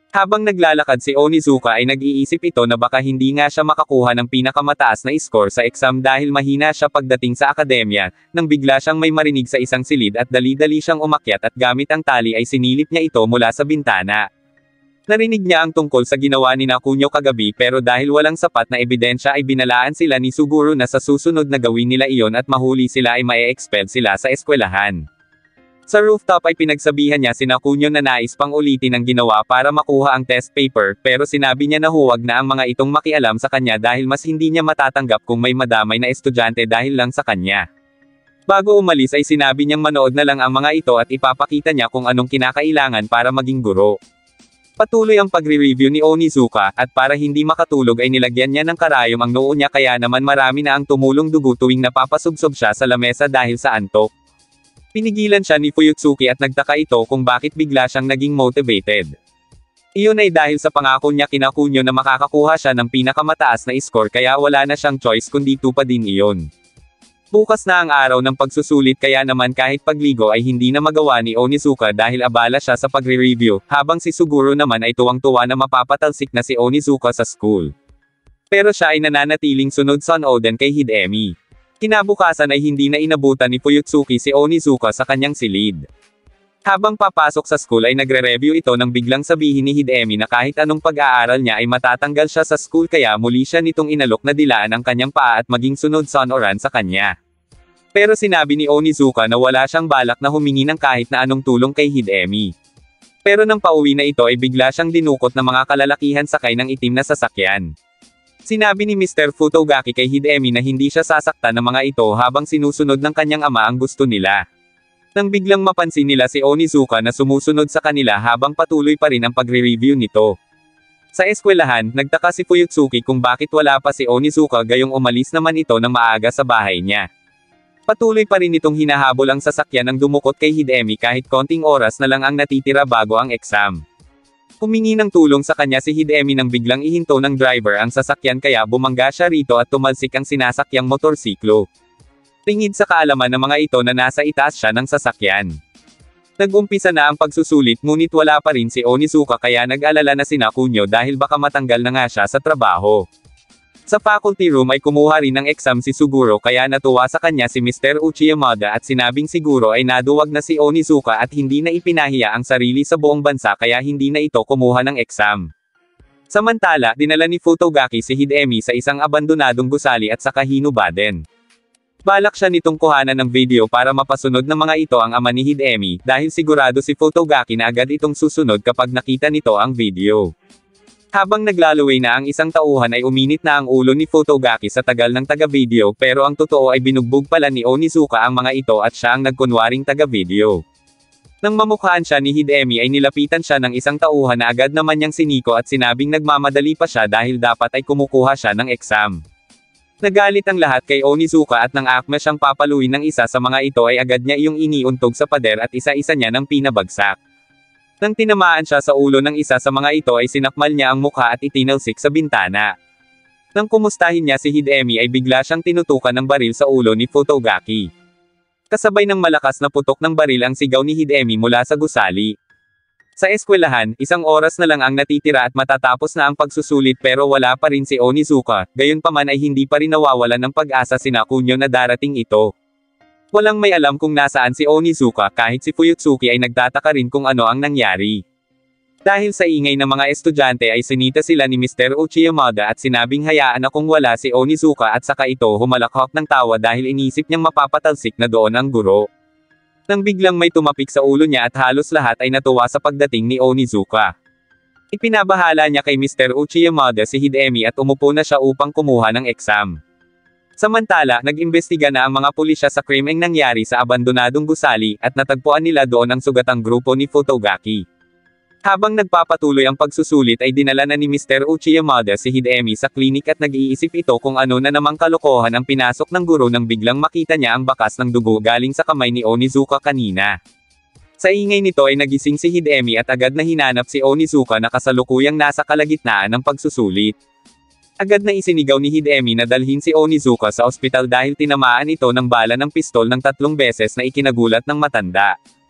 Habang naglalakad si Onizuka ay nag-iisip ito na baka hindi nga siya makakuha ng pinakamataas na score sa exam dahil mahina siya pagdating sa akademya, nang bigla siyang may marinig sa isang silid at dali-dali siyang umakyat at gamit ang tali ay sinilip niya ito mula sa bintana. Narinig niya ang tungkol sa ginawa ni Nakunyo kagabi pero dahil walang sapat na ebidensya ay binalaan sila ni Suguro na sa susunod na gawin nila iyon at mahuli sila ay mae-expel sila sa eskwelahan. Sa rooftop ay pinagsabihan niya si Nakunyo na nais pang ulitin ang ginawa para makuha ang test paper, pero sinabi niya na huwag na ang mga itong makialam sa kanya dahil mas hindi niya matatanggap kung may madamay na estudyante dahil lang sa kanya. Bago umalis ay sinabi niyang manood na lang ang mga ito at ipapakita niya kung anong kinakailangan para maging guro. Patuloy ang pagre-review ni Onizuka, at para hindi makatulog ay nilagyan niya ng karayom ang noo niya kaya naman marami na ang tumulong dugo tuwing napapasubsob siya sa lamesa dahil sa antok. Pinigilan siya ni Fuyutsuki at nagtaka ito kung bakit bigla siyang naging motivated. Iyon ay dahil sa pangako niya kina Kunyo na makakakuha siya ng pinakamataas na score kaya wala na siyang choice kundi tupadin iyon. Bukas na ang araw ng pagsusulit kaya naman kahit pagligo ay hindi na magawa ni Onizuka dahil abala siya sa pagre-review, habang si Suguro naman ay tuwang-tuwa na mapapatalsik na si Onizuka sa school. Pero siya ay nananatiling sunod sa Oden kay Hidemi. Kinabukasan ay hindi na inabutan ni Fuyutsuki si Onizuka sa kanyang silid. Habang papasok sa school ay nagre-review ito nang biglang sabihin ni Hidemi na kahit anong pag-aaral niya ay matatanggal siya sa school kaya muli siya nitong inalok na dilaan ang kanyang paa at maging sunod son oran sa kanya. Pero sinabi ni Onizuka na wala siyang balak na humingi ng kahit na anong tulong kay Hidemi. Pero nang pauwi na ito ay bigla siyang dinukot ng mga kalalakihan sakay ng itim na sasakyan. Sinabi ni Mister Futogaki kay Hidemi na hindi siya sasaktan ng mga ito habang sinusunod ng kanyang ama ang gusto nila. Nang biglang mapansin nila si Onizuka na sumusunod sa kanila habang patuloy pa rin ang pagre-review nito. Sa eskwelahan, nagtaka si Fuyutsuki kung bakit wala pa si Onizuka gayong umalis naman ito ng maaga sa bahay niya. Patuloy pa rin itong hinahabol ang sasakyan ng dumukot kay Hidemi kahit konting oras na lang ang natitira bago ang exam. Humingi ng tulong sa kanya si Hidemi nang biglang ihinto ng driver ang sasakyan kaya bumangga siya rito at tumalsik ang sinasakyang motorsiklo. Tingid sa kaalaman ng mga ito na nasa itaas siya ng sasakyan. Nag-umpisa na ang pagsusulit ngunit wala pa rin si Onizuka kaya nag-alala na si Nakunyo dahil baka matanggal na nga siya sa trabaho. Sa faculty room ay kumuha rin ng exam si Suguro kaya natuwa sa kanya si Mister Uchiyamada at sinabing siguro ay naduwag na si Onizuka at hindi na ipinahiya ang sarili sa buong bansa kaya hindi na ito kumuha ng exam. Samantala, dinala ni Futogaki si Hidemi sa isang abandonadong gusali at saka hinubaden. Balak siya nitong kuhanan ng video para mapasunod ng mga ito ang ama ni Hidemi dahil sigurado si Futogaki na agad itong susunod kapag nakita nito ang video. Habang naglalaway na ang isang tauhan ay uminit na ang ulo ni Futogaki sa tagal ng taga-video pero ang totoo ay binugbog pala ni Onizuka ang mga ito at siya ang nagkunwaring taga-video. Nang mamukhaan siya ni Hidemi ay nilapitan siya ng isang tauhan na agad naman niyang siniko at sinabing nagmamadali pa siya dahil dapat ay kumukuha siya ng exam. Nagalit ang lahat kay Onizuka at nang akma siyang papaluin ng isa sa mga ito ay agad niya iyong iniuntog sa pader at isa-isa niya ng pinabagsak. Nang tinamaan siya sa ulo ng isa sa mga ito ay sinakmal niya ang mukha at itinalsik sa bintana. Nang kumustahin niya si Hidemi ay bigla siyang tinutukan ng baril sa ulo ni Futogaki. Kasabay ng malakas na putok ng baril ang sigaw ni Hidemi mula sa gusali. Sa eskwelahan, isang oras na lang ang natitira at matatapos na ang pagsusulit pero wala pa rin si Onizuka, gayunpaman ay hindi pa rin nawawalan ng pag-asa si Nakunyo na darating ito. Walang may alam kung nasaan si Onizuka kahit si Fuyutsuki ay nagtataka rin kung ano ang nangyari. Dahil sa ingay ng mga estudyante ay sinita sila ni Mister Uchiyamada at sinabing hayaan na kung wala si Onizuka at saka ito humalakhak ng tawa dahil inisip niyang mapapatalsik na doon ang guro. Nang biglang may tumapik sa ulo niya at halos lahat ay natuwa sa pagdating ni Onizuka. Ipinabahala niya kay Mister Uchiyamada si Hidemi at umupo na siya upang kumuha ng exam. Samantala, nag-imbestiga na ang mga pulisya sa krimeng nangyari sa abandonadong gusali, at natagpuan nila doon ang sugatang grupo ni Futogaki. Habang nagpapatuloy ang pagsusulit ay dinala na ni Mister Uchiyamada si Hidemi sa klinik at nag-iisip ito kung ano na namang kalokohan ang pinasok ng guro nang biglang makita niya ang bakas ng dugo galing sa kamay ni Onizuka kanina. Sa ingay nito ay nagising si Hidemi at agad na hinanap si Onizuka na kasalukuyang nasa kalagitnaan ng pagsusulit. Agad na isinigaw ni Hidemi na dalhin si Onizuka sa ospital dahil tinamaan ito ng bala ng pistol ng tatlong beses na ikinagulat ng matanda.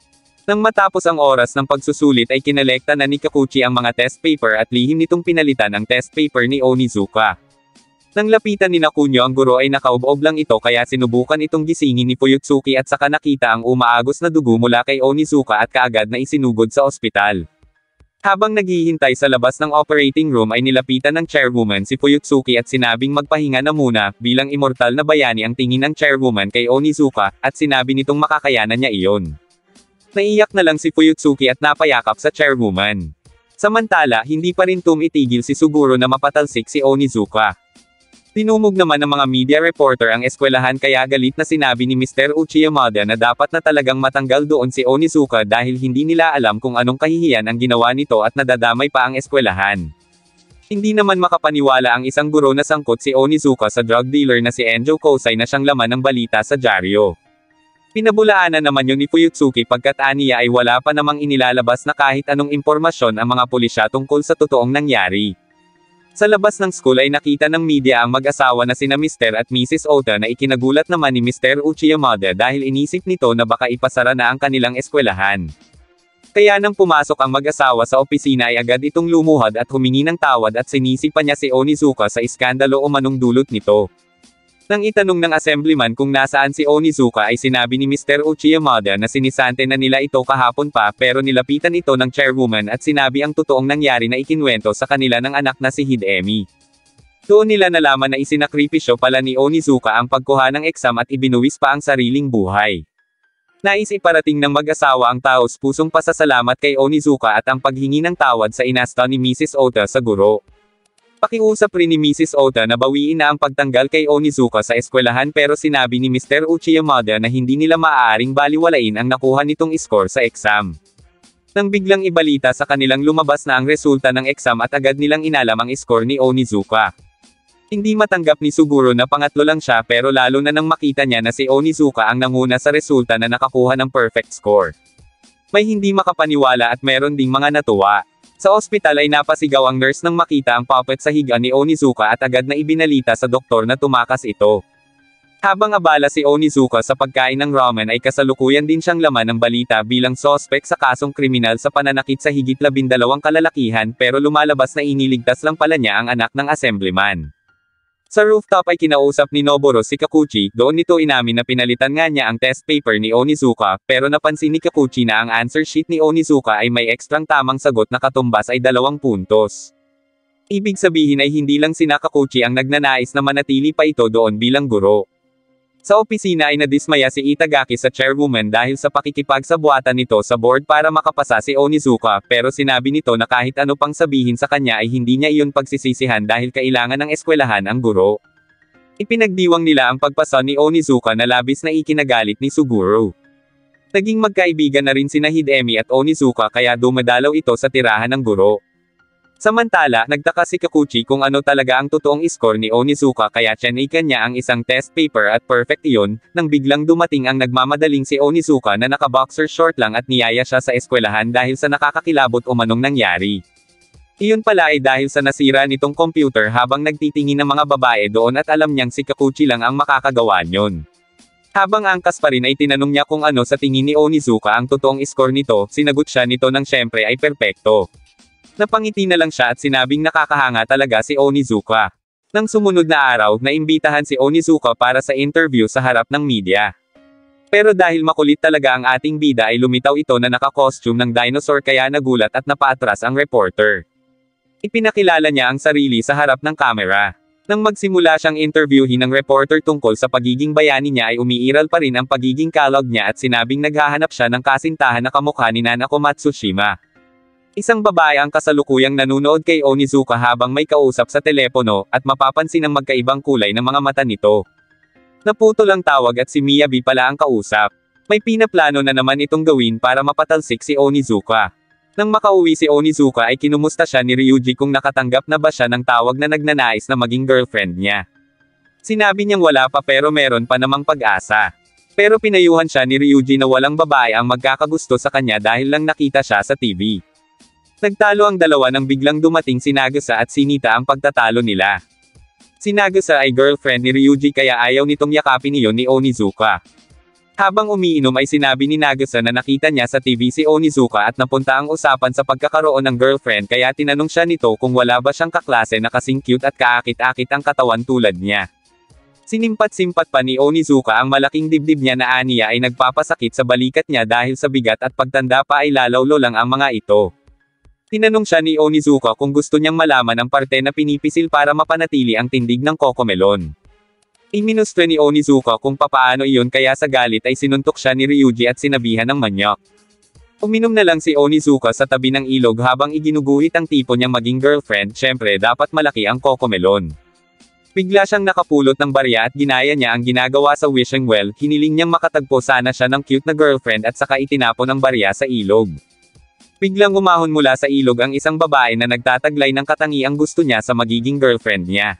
Nang matapos ang oras ng pagsusulit ay kinolekta na ni Kikuchi ang mga test paper at lihim nitong pinalitan ang test paper ni Onizuka. Nang lapitan ni Kunyo ang guro ay nakaubob lang ito kaya sinubukan itong gisingin ni Fuyutsuki at saka nakita ang umaagos na dugo mula kay Onizuka at kaagad na isinugod sa ospital. Habang naghihintay sa labas ng operating room ay nilapitan ng chairwoman si Fuyutsuki at sinabing magpahinga na muna, bilang immortal na bayani ang tingin ng chairwoman kay Onizuka, at sinabi nitong makakayanan niya iyon. Naiyak na lang si Fuyutsuki at napayakap sa chairwoman. Samantala, hindi pa rin tumitigil si Suguro na mapatalsik si Onizuka. Tinumog naman ng mga media reporter ang eskwelahan kaya galit na sinabi ni Mister Uchiyamada na dapat na talagang matanggal doon si Onizuka dahil hindi nila alam kung anong kahihiyan ang ginawa nito at nadadamay pa ang eskwelahan. Hindi naman makapaniwala ang isang guro na sangkot si Onizuka sa drug dealer na si Enjo Kosei na siyang laman ng balita sa dyaryo. Pinabulaanan naman yun ni Fuyutsuki pagkat aniya ay wala pa namang inilalabas na kahit anong impormasyon ang mga pulisya tungkol sa totoong nangyari. Sa labas ng school ay nakita ng media ang mag-asawa na sina Mister at Missus Ota na ikinagulat naman ni Mister Uchiyamada dahil inisip nito na baka ipasara na ang kanilang eskwelahan. Kaya nang pumasok ang mag-asawa sa opisina ay agad itong lumuhad at humingi ng tawad at sinisi pa niya si Onizuka sa iskandalo o manong dulot nito. Nang itanong ng assemblyman kung nasaan si Onizuka ay sinabi ni Mister Uchiyamada na sinisante na nila ito kahapon pa pero nilapitan ito ng chairwoman at sinabi ang totoong nangyari na ikinwento sa kanila ng anak na si Hidemi. Doon nila nalaman na isinakripisyo pala ni Onizuka ang pagkuha ng exam at ibinuwis pa ang sariling buhay. Nais iparating ng mag-asawa ang taos-pusong pasasalamat kay Onizuka at ang paghingi ng tawad sa inasta ni Missus Ota sa guro. Pakiusap rin ni Missus Ota na bawiin na ang pagtanggal kay Onizuka sa eskwelahan pero sinabi ni Mister Uchiyamada na hindi nila maaaring baliwalain ang nakuha nitong score sa exam. Nang biglang ibalita sa kanilang lumabas na ang resulta ng exam at agad nilang inalam ang score ni Onizuka. Hindi matanggap ni Suguro na pangatlo lang siya pero lalo na nang makita niya na si Onizuka ang nanguna sa resulta na nakakuha ng perfect score. May hindi makapaniwala at meron ding mga natuwa. Sa ospital ay napasigaw ang nurse nang makita ang puppet sa higa ni Onizuka at agad na ibinalita sa doktor na tumakas ito. Habang abala si Onizuka sa pagkain ng ramen ay kasalukuyan din siyang laman ng balita bilang sospek sa kasong kriminal sa pananakit sa higit labindalawang kalalakihan pero lumalabas na iniligtas lang pala niya ang anak ng assemblyman. Sa rooftop ay kinausap ni Noboro si Kikuchi, doon nito inamin na pinalitan nga niya ang test paper ni Onizuka, pero napansin ni Kikuchi na ang answer sheet ni Onizuka ay may ekstrang tamang sagot na katumbas ay dalawang puntos. Ibig sabihin ay hindi lang sina Kikuchi ang nagnanais na manatili pa ito doon bilang guro. Sa opisina ay nadismaya si Itagaki sa chairwoman dahil sa pakikipagsabuatan nito sa board para makapasa si Onizuka, pero sinabi nito na kahit ano pang sabihin sa kanya ay hindi niya iyon pagsisisihan dahil kailangan ng eskwelahan ang guro. Ipinagdiwang nila ang pagpasa ni Onizuka na labis na ikinagalit ni Suguro. Naging magkaibigan na rin sina Hidemi at Onizuka kaya dumadalaw ito sa tirahan ng guro. Samantala, nagtaka si Kikuchi kung ano talaga ang totoong score ni Onizuka kaya tiyanikan niya ang isang test paper at perfect iyon, nang biglang dumating ang nagmamadaling si Onizuka na naka-boxer short lang at niyaya siya sa eskwelahan dahil sa nakakakilabot o manong nangyari. Iyon pala ay dahil sa nasira nitong computer habang nagtitingin ng mga babae doon at alam niyang si Kikuchi lang ang makakagawa niyon. Habang angkas pa rin ay tinanong niya kung ano sa tingin ni Onizuka ang totoong score nito, sinagot siya nito ng syempre ay perpekto. Napangiti na lang siya at sinabing nakakahanga talaga si Onizuka. Nang sumunod na araw, naimbitahan si Onizuka para sa interview sa harap ng media. Pero dahil makulit talaga ang ating bida ay lumitaw ito na naka-costume ng dinosaur kaya nagulat at napaatras ang reporter. Ipinakilala niya ang sarili sa harap ng kamera. Nang magsimula siyang interviewin ng reporter tungkol sa pagiging bayani niya ay umiiral pa rin ang pagiging kalog niya at sinabing naghahanap siya ng kasintahan na kamukha ni Nanako Matsushima. Isang babae ang kasalukuyang nanunood kay Onizuka habang may kausap sa telepono, at mapapansin ang magkaibang kulay ng mga mata nito. Naputol ang tawag at si Miyabi pala ang kausap. May pinaplano na naman itong gawin para mapatalsik si Onizuka. Nang makauwi si Onizuka ay kinumusta siya ni Ryuji kung nakatanggap na ba siya ng tawag na nagnanais na maging girlfriend niya. Sinabi niyang wala pa pero meron pa namang pag-asa. Pero pinayuhan siya ni Ryuji na walang babae ang magkakagusto sa kanya dahil lang nakita siya sa T V. Nagtalo ang dalawa nang biglang dumating si Nagasa at sinita ang pagtatalo nila. Si Nagasa ay girlfriend ni Ryuji kaya ayaw nitong yakapin iyon ni Onizuka. Habang umiinom ay sinabi ni Nagisa na nakita niya sa T V si Onizuka at napunta ang usapan sa pagkakaroon ng girlfriend kaya tinanong siya nito kung wala ba siyang kaklase na kasing cute at kaakit-akit ang katawan tulad niya. Sinimpat-simpat pa ni Onizuka ang malaking dibdib niya na aniya ay nagpapasakit sa balikat niya dahil sa bigat at pagtanda pa ay lalawlo lang ang mga ito. Tinanong siya ni Onizuka kung gusto niyang malaman ang parte na pinipisil para mapanatili ang tindig ng Cocomelon. Iminustre ni Onizuka kung papaano iyon kaya sa galit ay sinuntok siya ni Ryuji at sinabihan ng manyak. Uminom na lang si Onizuka sa tabi ng ilog habang iginuguhit ang tipo niyang maging girlfriend, syempre dapat malaki ang Cocomelon. Bigla siyang nakapulot ng barya at ginaya niya ang ginagawa sa wishing well, hiniling niyang makatagpo sana siya ng cute na girlfriend at saka itinapon ang barya sa ilog. Biglang umahon mula sa ilog ang isang babae na nagtataglay ng katangiang gusto niya sa magiging girlfriend niya.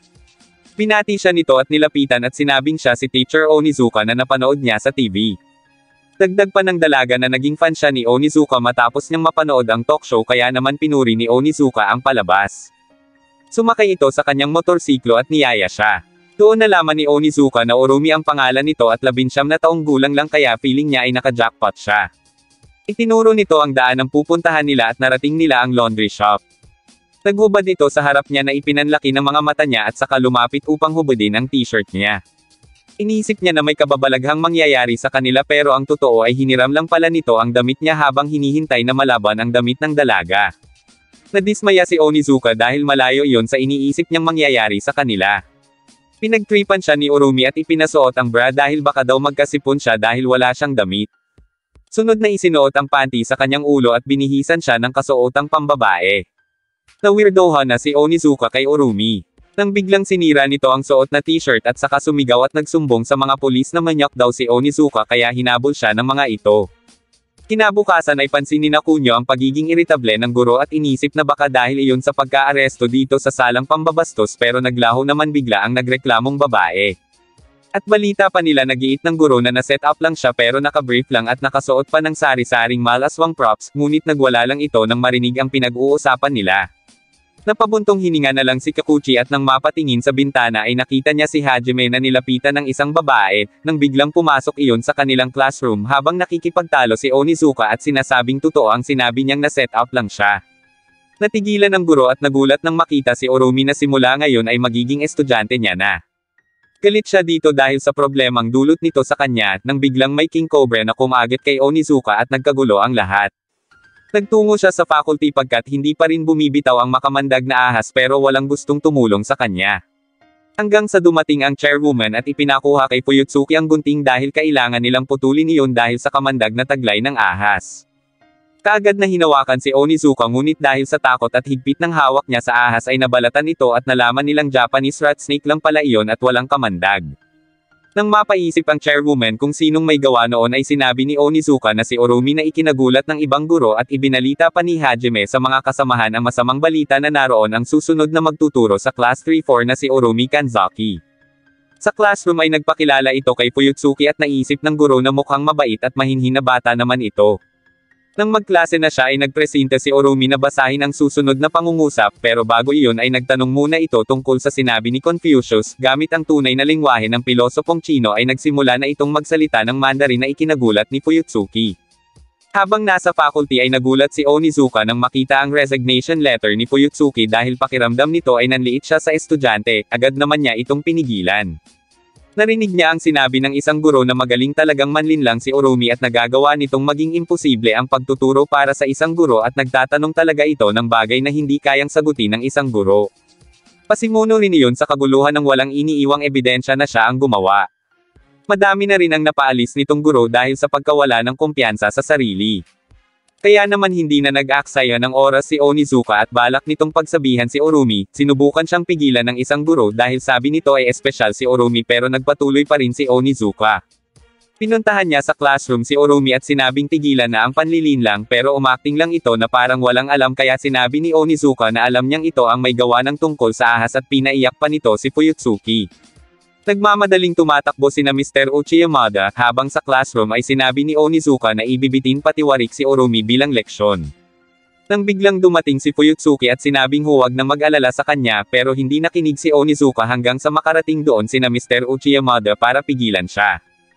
Pinati siya nito at nilapitan at sinabing siya si Teacher Onizuka na napanood niya sa T V. Dagdag pa ng dalaga na naging fan siya ni Onizuka matapos niyang mapanood ang talk show kaya naman pinuri ni Onizuka ang palabas. Sumakay ito sa kanyang motorsiklo at niyaya siya. Doon nalaman ni Onizuka na Urumi ang pangalan nito at labinsyam na taong gulang lang kaya feeling niya ay naka-jackpot siya. Itinuro nito ang daan ng pupuntahan nila at narating nila ang laundry shop. Naghubad ito sa harap niya na ipinanlaki ng mga mata niya at saka lumapit upang hubadin ang t-shirt niya. Iniisip niya na may kababalaghang mangyayari sa kanila pero ang totoo ay hiniram lang pala nito ang damit niya habang hinihintay na malaban ang damit ng dalaga. Nadismaya si Onizuka dahil malayo iyon sa iniisip niyang mangyayari sa kanila. Pinagtripan siya ni Urumi at ipinasuot ang bra dahil baka daw magkasipon siya dahil wala siyang damit. Sunod na isinuot ang panty sa kanyang ulo at binihisan siya ng kasuotang pambabae. Nawirdohan na si Onizuka kay Urumi. Nang biglang sinira nito ang suot na t-shirt at saka sumigaw at nagsumbong sa mga pulis na manyak daw si Onizuka kaya hinabol siya ng mga ito. Kinabukasan ay pansinin ni Nakunyo ang pagiging iritable ng guro at inisip na baka dahil iyon sa pagka-aresto dito sa salang pambabastos pero naglaho naman bigla ang nagreklamong babae. At balita pa nila nagiit ng guro na na-set up lang siya pero nakabrief lang at nakasuot pa ng sari-saring malaswang props, ngunit nagwala lang ito nang marinig ang pinag-uusapan nila. Napabuntong hininga na lang si Kakuchi at nang mapatingin sa bintana ay nakita niya si Hajime na nilapitan ng isang babae, nang biglang pumasok iyon sa kanilang classroom habang nakikipagtalo si Onizuka at sinasabing totoo ang sinabi niyang na-set up lang siya. Natigilan ang guro at nagulat nang makita si Urumi na simula ngayon ay magiging estudyante niya na. Galit siya dito dahil sa problemang dulot nito sa kanya, nang biglang may King Cobra na kumagit kay Onizuka at nagkagulo ang lahat. Nagtungo siya sa faculty pagkat hindi pa rin bumibitaw ang makamandag na ahas pero walang gustong tumulong sa kanya. Hanggang sa dumating ang chairwoman at ipinakuha kay Fuyutsuki ang gunting dahil kailangan nilang putulin iyon dahil sa kamandag na taglay ng ahas. Kaagad na hinawakan si Onizuka ngunit dahil sa takot at higpit ng hawak niya sa ahas ay nabalatan ito at nalaman nilang Japanese rat snake lang pala iyon at walang kamandag. Nang mapaisip ang chairwoman kung sinong may gawa noon ay sinabi ni Onizuka na si Urumi na ikinagulat ng ibang guro at ibinalita pa ni Hajime sa mga kasamahan ang masamang balita na naroon ang susunod na magtuturo sa class three four na si Urumi Kanzaki. Sa classroom ay nagpakilala ito kay Fuyutsuki at naisip ng guro na mukhang mabait at mahinhin na bata naman ito. Nang magklase na siya ay nagpresenta si Urumi na basahin ang susunod na pangungusap pero bago iyon ay nagtanong muna ito tungkol sa sinabi ni Confucius, gamit ang tunay na lengguwahe ng pilosopong Chino ay nagsimula na itong magsalita ng Mandarin na ikinagulat ni Fuyutsuki. Habang nasa faculty ay nagulat si Onizuka nang makita ang resignation letter ni Fuyutsuki dahil pakiramdam nito ay nanliit siya sa estudyante, agad naman niya itong pinigilan. Narinig niya ang sinabi ng isang guro na magaling talagang manlinlang si Urumi at nagagawa nitong maging imposible ang pagtuturo para sa isang guro at nagtatanong talaga ito ng bagay na hindi kayang sagutin ng isang guro. Pasimuno rin iyon sa kaguluhan ng walang iniiwang ebidensya na siya ang gumawa. Madami na rin ang napaalis nitong guro dahil sa pagkawala ng kumpiyansa sa sarili. Kaya naman hindi na nag-aaksaya ng oras si Onizuka at balak nitong pagsabihan si Urumi, sinubukan siyang pigilan ng isang guro dahil sabi nito ay espesyal si Urumi pero nagpatuloy pa rin si Onizuka. Pinuntahan niya sa classroom si Urumi at sinabing tigilan na ang panlilinlang pero umakting lang ito na parang walang alam kaya sinabi ni Onizuka na alam niyang ito ang may gawa ng tungkol sa ahas at pinaiyak pa nito si Fuyutsuki. Nagmamadaling tumatakbo sina Mister Uchiyamada, habang sa classroom ay sinabi ni Onizuka na ibibitin patiwarik si Urumi bilang leksyon. Nang biglang dumating si Fuyutsuki at sinabing huwag na mag-alala sa kanya pero hindi nakinig si Onizuka hanggang sa makarating doon sina Mister Uchiyamada para pigilan siya.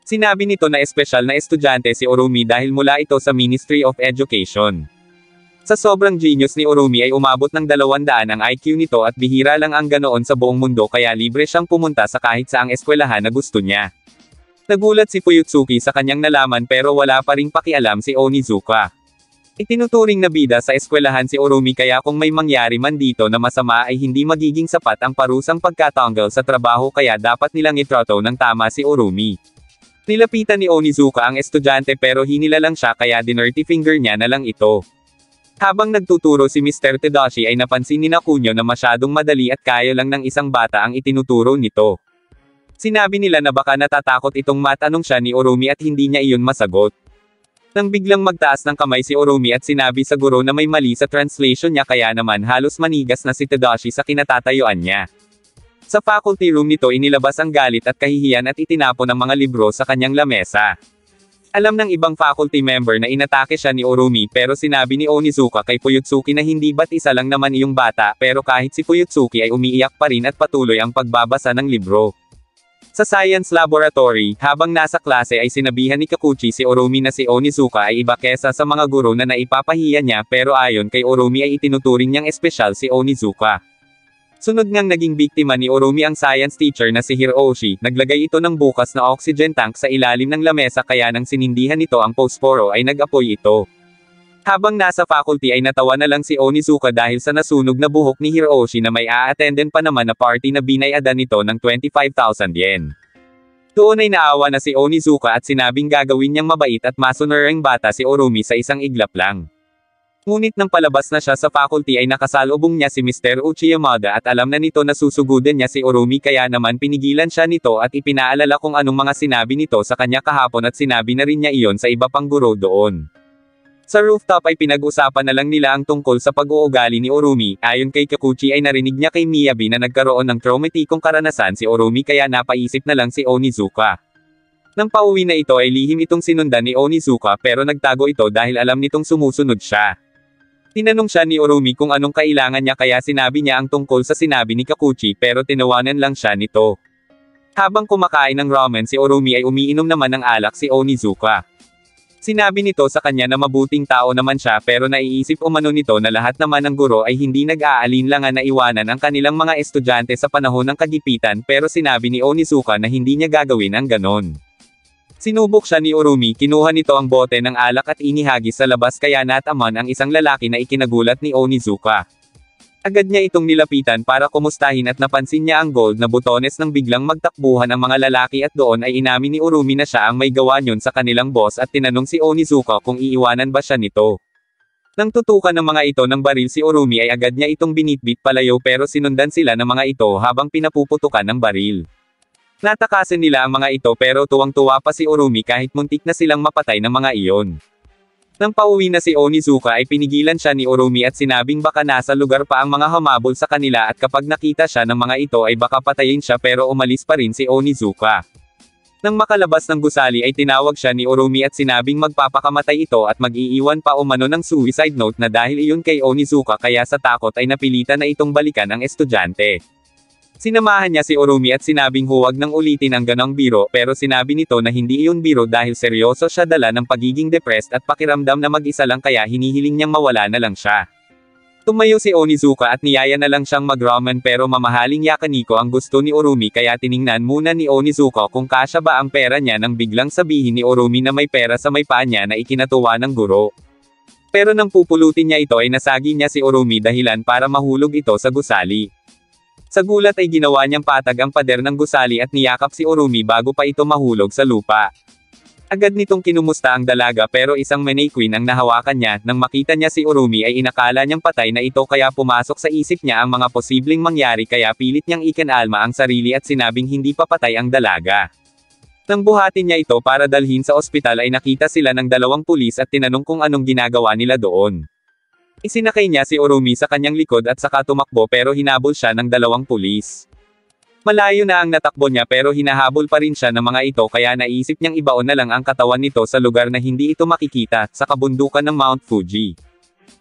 Sinabi nito na espesyal na estudyante si Urumi dahil mula ito sa Ministry of Education. Sa sobrang genius ni Urumi ay umabot ng dalawang daan ang I Q nito at bihira lang ang ganoon sa buong mundo kaya libre siyang pumunta sa kahit saang eskwelahan na gusto niya. Nagulat si Fuyutsuki sa kanyang nalaman pero wala pa ring pakialam si Onizuka. Itinuturing na bida sa eskwelahan si Urumi kaya kung may mangyari man dito na masama ay hindi magiging sapat ang parusang pagkatanggal sa trabaho kaya dapat nilang itrato ng tama si Urumi. Nilapitan ni Onizuka ang estudyante pero hinila lang siya kaya dinirty finger niya na lang ito. Habang nagtuturo si Mister Tadashi ay napansin ni Nakunyo na masyadong madali at kaya lang ng isang bata ang itinuturo nito. Sinabi nila na baka natatakot itong matanong siya ni Urumi at hindi niya iyon masagot. Nang biglang magtaas ng kamay si Urumi at sinabi sa guro na may mali sa translation niya kaya naman halos manigas na si Tadashi sa kinatatayuan niya. Sa faculty room nito inilabas ang galit at kahihiyan at itinapon ang mga libro sa kanyang lamesa. Alam ng ibang faculty member na inatake siya ni Urumi pero sinabi ni Onizuka kay Fuyutsuki na hindi ba't isa lang naman iyong bata pero kahit si Fuyutsuki ay umiiyak pa rin at patuloy ang pagbabasa ng libro. Sa science laboratory, habang nasa klase ay sinabihan ni Kakuchi si Urumi na si Onizuka ay iba kesa sa mga guro na naipapahiya niya pero ayon kay Urumi ay itinuturing niyang espesyal si Onizuka. Sunod ngang naging biktima ni Urumi ang science teacher na si Hiroshi, naglagay ito ng bukas na oxygen tank sa ilalim ng lamesa kaya nang sinindihan nito ang posporo ay nag-apoy ito. Habang nasa faculty ay natawa na lang si Onizuka dahil sa nasunog na buhok ni Hiroshi na may a-attenden pa naman na party na binayadan nito ng twenty-five thousand yen. Doon ay naawa na si Onizuka at sinabing gagawin niyang mabait at masunuring bata si Urumi sa isang iglap lang. Ngunit nang palabas na siya sa faculty ay nakasalubong niya si Mister Uchiyamada at alam na nito na susugudin niya si Urumi kaya naman pinigilan siya nito at ipinaalala kung anong mga sinabi nito sa kanya kahapon at sinabi na rin niya iyon sa iba pang guro doon. Sa rooftop ay pinag-usapan na lang nila ang tungkol sa pag-uugali ni Urumi, ayon kay Kakuchi ay narinig niya kay Miyabi na nagkaroon ng traumatikong karanasan si Urumi kaya napaisip na lang si Onizuka. Nang pauwi na ito ay lihim itong sinundan ni Onizuka pero nagtago ito dahil alam nitong sumusunod siya. Tinanong siya ni Urumi kung anong kailangan niya kaya sinabi niya ang tungkol sa sinabi ni Kakuchi pero tinawanan lang siya nito. Habang kumakain ng ramen si Urumi ay umiinom naman ng alak si Onizuka. Sinabi nito sa kanya na mabuting tao naman siya pero naiisip umano nito na lahat naman ng guro ay hindi nag-aalinlangan na iwanan ang kanilang mga estudyante sa panahon ng kagipitan pero sinabi ni Onizuka na hindi niya gagawin ang ganon. Sinubok siya ni Urumi, kinuha nito ang bote ng alak at inihagis sa labas kaya nataman ang isang lalaki na ikinagulat ni Onizuka. Agad niya itong nilapitan para kumustahin at napansin niya ang gold na butones nang biglang magtakbuhan ang mga lalaki at doon ay inamin ni Urumi na siya ang may gawa niyon sa kanilang boss at tinanong si Onizuka kung iiwanan ba siya nito. Nang tutukan ng mga ito ng baril si Urumi ay agad niya itong binitbit palayo pero sinundan sila ng mga ito habang pinapuputukan ng baril. Natakasan nila ang mga ito pero tuwang-tuwa pa si Urumi kahit muntik na silang mapatay ng mga iyon. Nang pauwi na si Onizuka ay pinigilan siya ni Urumi at sinabing baka nasa lugar pa ang mga hamabol sa kanila at kapag nakita siya ng mga ito ay baka patayin siya pero umalis pa rin si Onizuka. Nang makalabas ng gusali ay tinawag siya ni Urumi at sinabing magpapakamatay ito at mag-iiwan pa umano ng suicide note na dahil iyon kay Onizuka kaya sa takot ay napilitan na itong balikan ang estudyante. Sinamahan niya si Urumi at sinabing huwag nang ulitin ang ganong biro pero sinabi nito na hindi iyon biro dahil seryoso siya dala ng pagiging depressed at pakiramdam na mag-isa lang kaya hinihiling niyang mawala na lang siya. Tumayo si Onizuka at niyaya na lang siyang mag-ramen pero mamahaling yakaniko ang gusto ni Urumi kaya tiningnan muna ni Onizuka kung kasya ba ang pera niya nang biglang sabihin ni Urumi na may pera sa may paa niya na ikinatuwa ng guro. Pero nang pupulutin niya ito ay nasagi niya si Urumi dahilan para mahulog ito sa gusali. Sa gulat ay ginawa niyang patag ang pader ng gusali at niyakap si Urumi bago pa ito mahulog sa lupa. Agad nitong kinumusta ang dalaga pero isang mannequin ang nahawakan niya, nang makita niya si Urumi ay inakala niyang patay na ito kaya pumasok sa isip niya ang mga posibleng mangyari kaya pilit niyang ikinalma ang sarili at sinabing hindi pa patay ang dalaga. Nang buhatin niya ito para dalhin sa ospital ay nakita sila ng dalawang pulis at tinanong kung anong ginagawa nila doon. Isinakay niya si Urumi sa kanyang likod at saka tumakbo pero hinabol siya ng dalawang pulis. Malayo na ang natakbo niya pero hinahabol pa rin siya ng mga ito kaya naisip niyang ibaon na lang ang katawan nito sa lugar na hindi ito makikita, sa kabundukan ng Mount Fuji.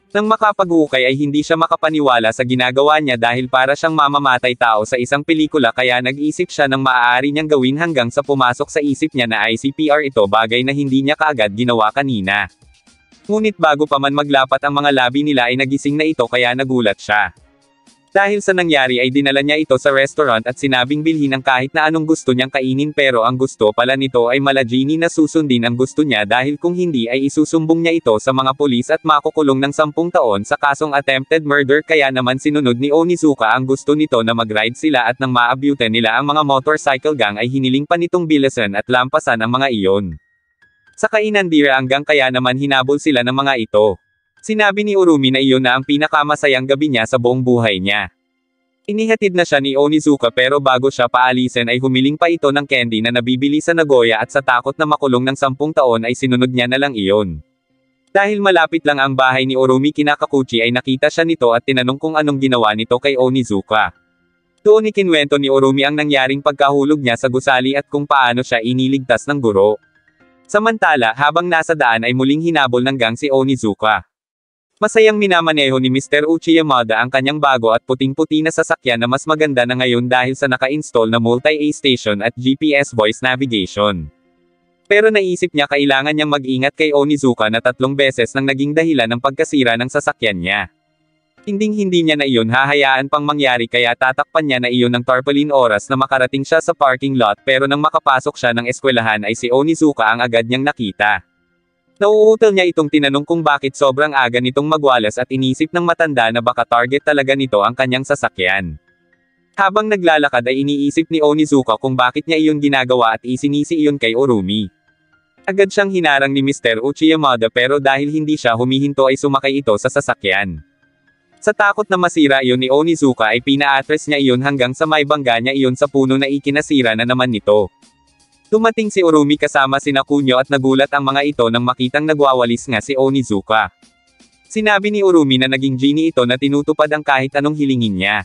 Nang makapag-hukay ay hindi siya makapaniwala sa ginagawa niya dahil para siyang mamamatay tao sa isang pelikula kaya nag-isip siya ng maaari niyang gawin hanggang sa pumasok sa isip niya na I C P R ito, bagay na hindi niya kaagad ginawa kanina. Ngunit bago pa man maglapat ang mga labi nila ay nagising na ito kaya nagulat siya. Dahil sa nangyari ay dinala niya ito sa restaurant at sinabing bilhin ang kahit na anong gusto niyang kainin, pero ang gusto pala nito ay mala genie na susundin ang gusto niya dahil kung hindi ay isusumbong niya ito sa mga pulis at makukulong ng sampung taon sa kasong attempted murder. Kaya naman sinunod ni Onizuka ang gusto nito na mag-ride sila at nang maabutan nila ang mga motorcycle gang ay hiniling pa nitong bilisan at lampasan ang mga iyon. Sa kainandira hanggang kaya naman hinabol sila ng mga ito. Sinabi ni Urumi na iyon na ang pinakamasayang gabi niya sa buong buhay niya. Inihatid na siya ni Onizuka pero bago siya paalisin ay humiling pa ito ng candy na nabibili sa Nagoya at sa takot na makulong ng sampung taon ay sinunod niya na lang iyon. Dahil malapit lang ang bahay ni Urumi Kinakakuchi ay nakita siya nito at tinanong kung anong ginawa nito kay Onizuka. Doon ikinwento ni Urumi ang nangyaring pagkahulog niya sa gusali at kung paano siya iniligtas ng guro. Samantala, habang nasa daan ay muling hinabol ng gang si Onizuka. Masayang minamaneho ni Mister Uchi Yamada ang kanyang bago at puting-puti na sasakyan na mas maganda na ngayon dahil sa naka-install na multi-A station at G P S voice navigation. Pero naisip niya kailangan niyang mag-ingat kay Onizuka na tatlong beses nang naging dahilan ng pagkasira ng sasakyan niya. Hinding-hindi niya na iyon hahayaan pang mangyari kaya tatakpan niya na iyon ng tarpaulin oras na makarating siya sa parking lot, pero nang makapasok siya ng eskwelahan ay si Onizuka ang agad niyang nakita. Nauutal niya itong tinanong kung bakit sobrang aga nitong magwalas at inisip ng matanda na baka target talaga nito ang kanyang sasakyan. Habang naglalakad ay iniisip ni Onizuka kung bakit niya iyon ginagawa at isinisi iyon kay Urumi. Agad siyang hinarang ni Mister Uchi Yamada pero dahil hindi siya humihinto ay sumakay ito sa sasakyan. Sa takot na masira iyon ni Onizuka ay pina-atras niya iyon hanggang sa may bangga niya iyon sa puno na ikinasira na naman nito. Dumating si Urumi kasama sina Kunyo at nagulat ang mga ito nang makitang nagwawalis nga si Onizuka. Sinabi ni Urumi na naging genie ito na tinutupad ang kahit anong hilingin niya.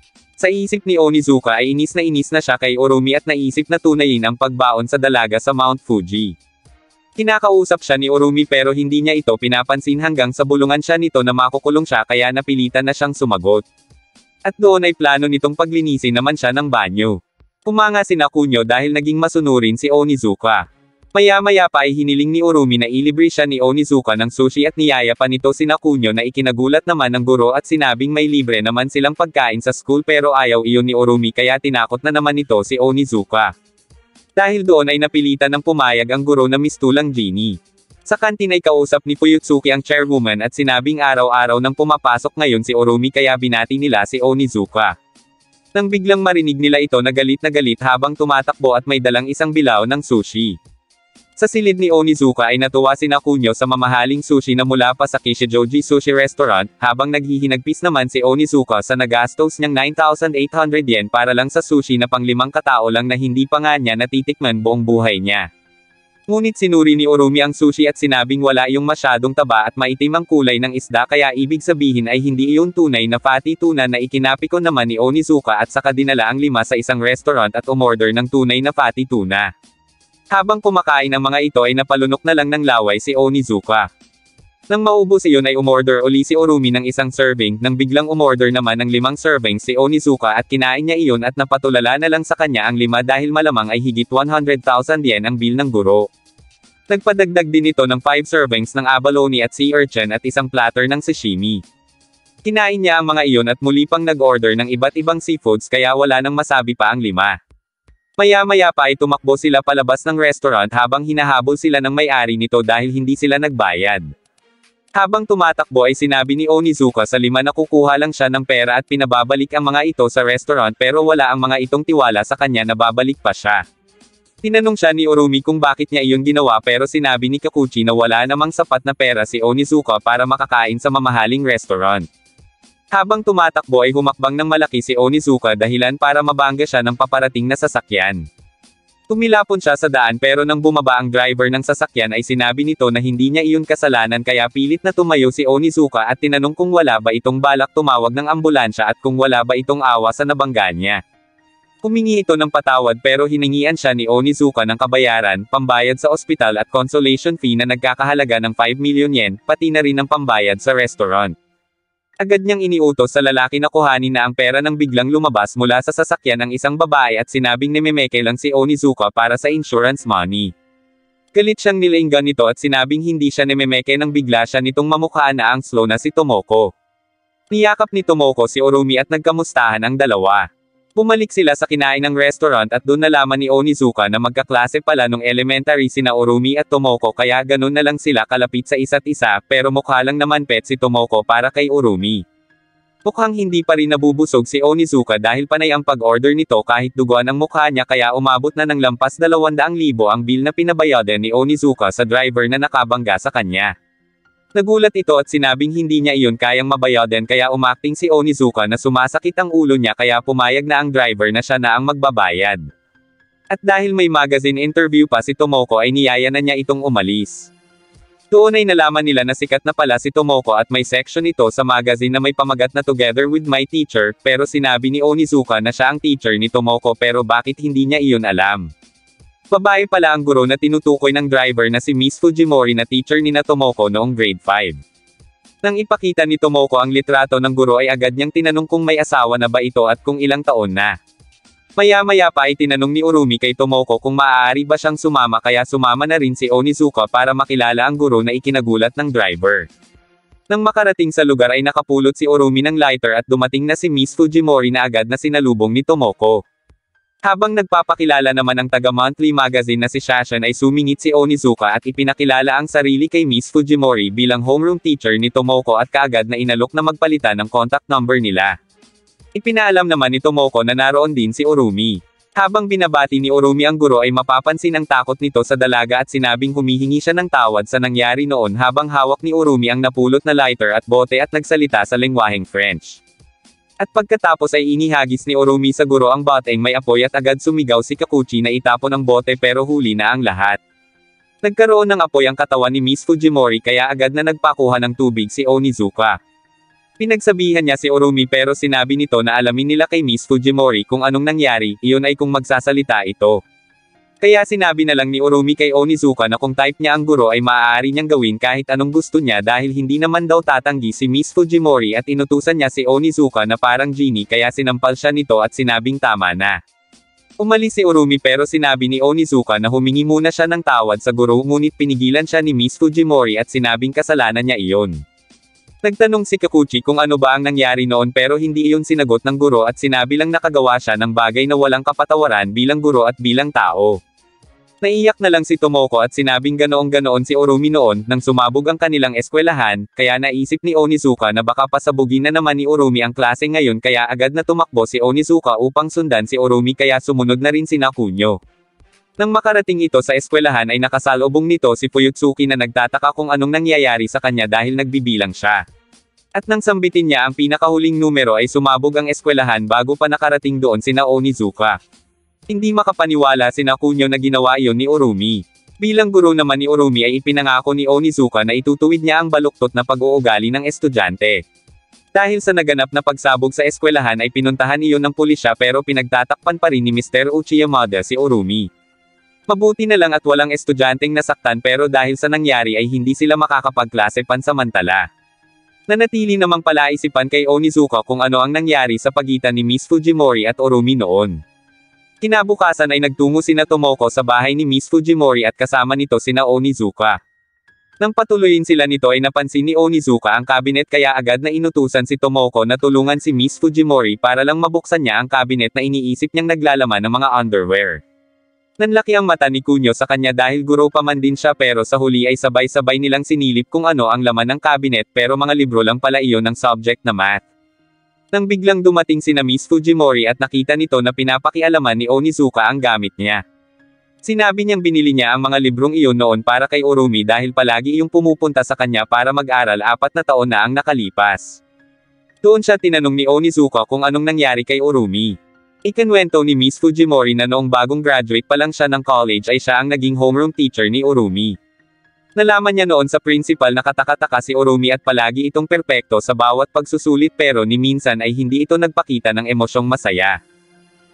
Sa isip ni Onizuka ay inis na inis na siya kay Urumi at naisip na tunayin ang pagbaon sa dalaga sa Mount Fuji. Kinakausap siya ni Urumi pero hindi niya ito pinapansin hanggang sa bulungan siya nito na makukulong siya kaya napilitan na siyang sumagot. At doon ay plano nitong paglinisin naman siya ng banyo. Pumanga sina Kunyo dahil naging masunurin si Onizuka. Maya-maya pa ay hiniling ni Urumi na ilibre siya ni Onizuka ng sushi at niyaya pa nito sina Kunyo na ikinagulat naman ng guro at sinabing may libre naman silang pagkain sa school pero ayaw iyon ni Urumi kaya tinakot na naman ito si Onizuka. Dahil doon ay napilitan ng pumayag ang guro na mistulang genie. Sa kantin ay kausap ni Fuyutsuki ang chairwoman at sinabing araw-araw nang pumapasok ngayon si Urumi kaya binati nila si Onizuka. Nang biglang marinig nila ito na galit na galit habang tumatakbo at may dalang isang bilao ng sushi. Sa silid ni Onizuka ay natuwa sina Kunyo sa mamahaling sushi na mula pa sa Kishijoji Sushi Restaurant, habang naghihinagpis naman si Onizuka sa nagastos niyang nine thousand eight hundred yen para lang sa sushi na panglimang katao lang na hindi pa nga niya natitikman buong buhay niya. Ngunit sinuri ni Urumi ang sushi at sinabing wala iyong masyadong taba at maitim ang kulay ng isda kaya ibig sabihin ay hindi iyon tunay na fatty tuna na ikinapiko naman ni Onizuka at saka dinala ang lima sa isang restaurant at umorder ng tunay na fatty tuna. Habang kumakain ang mga ito ay napalunok na lang ng laway si Onizuka. Nang maubos iyon ay umorder uli si Urumi ng isang serving, nang biglang umorder naman ng limang serving si Onizuka at kinain niya iyon at napatulala na lang sa kanya ang lima dahil malamang ay higit one hundred thousand yen ang bill ng guro. Nagpadagdag din ito ng five servings ng abalone at sea urchin at isang platter ng sashimi. Kinain niya ang mga iyon at muli pang nag-order ng iba't ibang seafoods kaya wala nang masabi pa ang lima. Maya-maya pa ay tumakbo sila palabas ng restaurant habang hinahabol sila ng may-ari nito dahil hindi sila nagbayad. Habang tumatakbo ay sinabi ni Onizuka sa lima na kukuha lang siya ng pera at pinababalik ang mga ito sa restaurant pero wala ang mga itong tiwala sa kanya na babalik pa siya. Tinanong siya ni Urumi kung bakit niya iyon ginawa pero sinabi ni Kakuchi na wala namang sapat na pera si Onizuka para makakain sa mamahaling restaurant. Habang tumatakbo ay humakbang ng malaki si Onizuka dahilan para mabangga siya ng paparating na sasakyan. Tumilapon siya sa daan pero nang bumaba ang driver ng sasakyan ay sinabi nito na hindi niya iyon kasalanan kaya pilit na tumayo si Onizuka at tinanong kung wala ba itong balak tumawag ng ambulansya at kung wala ba itong awa sa nabangga niya. Humingi ito ng patawad pero hiningian siya ni Onizuka ng kabayaran, pambayad sa ospital at consolation fee na nagkakahalaga ng five million yen, pati na rin ang pambayad sa restaurant. Agad niyang iniutos sa lalaki na kuhanin na ang pera nang biglang lumabas mula sa sasakyan ng isang babae at sinabing nememeke lang si Onizuka para sa insurance money. Galit siyang nilainggan nito at sinabing hindi siya nememeke nang bigla siya nitong mamukhaan na ang slow na si Tomoko. Niyakap ni Tomoko si Urumi at nagkamustahan ang dalawa. Bumalik sila sa kinain ng restaurant at doon nalaman ni Onizuka na magkaklase pala nung elementary sina Urumi at Tomoko kaya ganun na lang sila kalapit sa isa't isa pero mukha lang naman pet si Tomoko para kay Urumi. Mukhang hindi pa rin nabubusog si Onizuka dahil panay ang pag-order nito kahit duguan ang mukha niya kaya umabot na ng lampas dalawang libo ang bill na pinabayadan ni Onizuka sa driver na nakabangga sa kanya. Nagulat ito at sinabing hindi niya iyon kayang mabayadan kaya umakting si Onizuka na sumasakit ang ulo niya kaya pumayag na ang driver na siya na ang magbabayad. At dahil may magazine interview pa si Tomoko ay niyaya na niya itong umalis. Doon ay nalaman nila na sikat na pala si Tomoko at may section ito sa magazine na may pamagat na Together with My Teacher, pero sinabi ni Onizuka na siya ang teacher ni Tomoko pero bakit hindi niya iyon alam. Babae pala ang guro na tinutukoy ng driver na si Miss Fujimori na teacher ni na Tomoko noong grade five. Nang ipakita ni Tomoko ang litrato ng guro ay agad niyang tinanong kung may asawa na ba ito at kung ilang taon na. Maya-maya pa ay tinanong ni Urumi kay Tomoko kung maaari ba siyang sumama kaya sumama na rin si Onizuka para makilala ang guro na ikinagulat ng driver. Nang makarating sa lugar ay nakapulot si Urumi ng lighter at dumating na si Miss Fujimori na agad na sinalubong ni Tomoko. Habang nagpapakilala naman ang taga-monthly magazine na si Shashan ay sumingit si Onizuka at ipinakilala ang sarili kay Miss Fujimori bilang homeroom teacher ni Tomoko at kaagad na inalok na magpalitan ng contact number nila. Ipinaalam naman ni Tomoko na naroon din si Urumi. Habang binabati ni Urumi ang guro ay mapapansin ang takot nito sa dalaga at sinabing humihingi siya ng tawad sa nangyari noon habang hawak ni Urumi ang napulot na lighter at bote at nagsalita sa lengwaheng French. At pagkatapos ay inihagis ni Urumi sa guro ang boteng may apoy at agad sumigaw si Kakuchi na itapon ang bote pero huli na ang lahat. Nagkaroon ng apoy ang katawan ni Miss Fujimori kaya agad na nagpakuha ng tubig si Onizuka. Pinagsabihan niya si Urumi pero sinabi nito na alamin nila kay Miss Fujimori kung anong nangyari, iyon ay kung magsasalita ito. Kaya sinabi na lang ni Urumi kay Onizuka na kung type niya ang guro ay maaari niyang gawin kahit anong gusto niya dahil hindi naman daw tatanggi si Miss Fujimori at inutusan niya si Onizuka na parang genie kaya sinampal siya nito at sinabing tama na. Umalis si Urumi pero sinabi ni Onizuka na humingi muna siya ng tawad sa guro ngunit pinigilan siya ni Miss Fujimori at sinabing kasalanan niya iyon. Nagtanong si Kakuchi kung ano ba ang nangyari noon pero hindi iyon sinagot ng guro at sinabi lang nakagawa siya ng bagay na walang kapatawaran bilang guro at bilang tao. Naiyak na lang si Tomoko at sinabing ganoong-ganoon si Urumi noon nang sumabog ang kanilang eskwelahan, kaya naisip ni Onizuka na baka pasabugin na naman ni Urumi ang klase ngayon kaya agad na tumakbo si Onizuka upang sundan si Urumi kaya sumunod na rin si Kunyo. Nang makarating ito sa eskwelahan ay nakasalubong nito si Fuyutsuki na nagtataka kung anong nangyayari sa kanya dahil nagbibilang siya. At nang sambitin niya ang pinakahuling numero ay sumabog ang eskwelahan bago pa nakarating doon sina Onizuka. Hindi makapaniwala si Kunyo na ginawa iyon ni Urumi. Bilang guro naman ni Urumi ay ipinangako ni Onizuka na itutuwid niya ang baluktot na pag-uugali ng estudyante. Dahil sa naganap na pagsabog sa eskwelahan ay pinuntahan iyon ng pulisya pero pinagtatakpan pa rin ni Mister Uchiyamada si Urumi. Mabuti na lang at walang estudyanteng nasaktan pero dahil sa nangyari ay hindi sila makakapagklase pansamantala. Nanatili namang palaisipan kay Onizuka kung ano ang nangyari sa pagitan ni Miss Fujimori at Urumi noon. Kinabukasan ay nagtungo sina Tomoko sa bahay ni Miss Fujimori at kasama nito sina Onizuka. Nang patuloyin sila nito ay napansin ni Onizuka ang cabinet kaya agad na inutusan si Tomoko na tulungan si Miss Fujimori para lang mabuksan niya ang cabinet na iniisip niyang naglalaman ng mga underwear. Nanlaki ang mata ni Kunyo sa kanya dahil guro pa man din siya pero sa huli ay sabay-sabay nilang sinilip kung ano ang laman ng cabinet pero mga libro lang pala iyon ng subject na math. Nang biglang dumating sina Miss Fujimori at nakita nito na pinapakialaman ni Onizuka ang gamit niya. Sinabi niyang binili niya ang mga librong iyon noon para kay Urumi dahil palagi iyong pumupunta sa kanya para mag-aral apat na taon na ang nakalipas. Doon siya tinanong ni Onizuka kung anong nangyari kay Urumi. Ikinwento ni Miss Fujimori na noong bagong graduate pa lang siya ng college ay siya ang naging homeroom teacher ni Urumi. Nalaman niya noon sa principal na katakataka si Urumi at palagi itong perpekto sa bawat pagsusulit pero ni minsan ay hindi ito nagpakita ng emosyong masaya.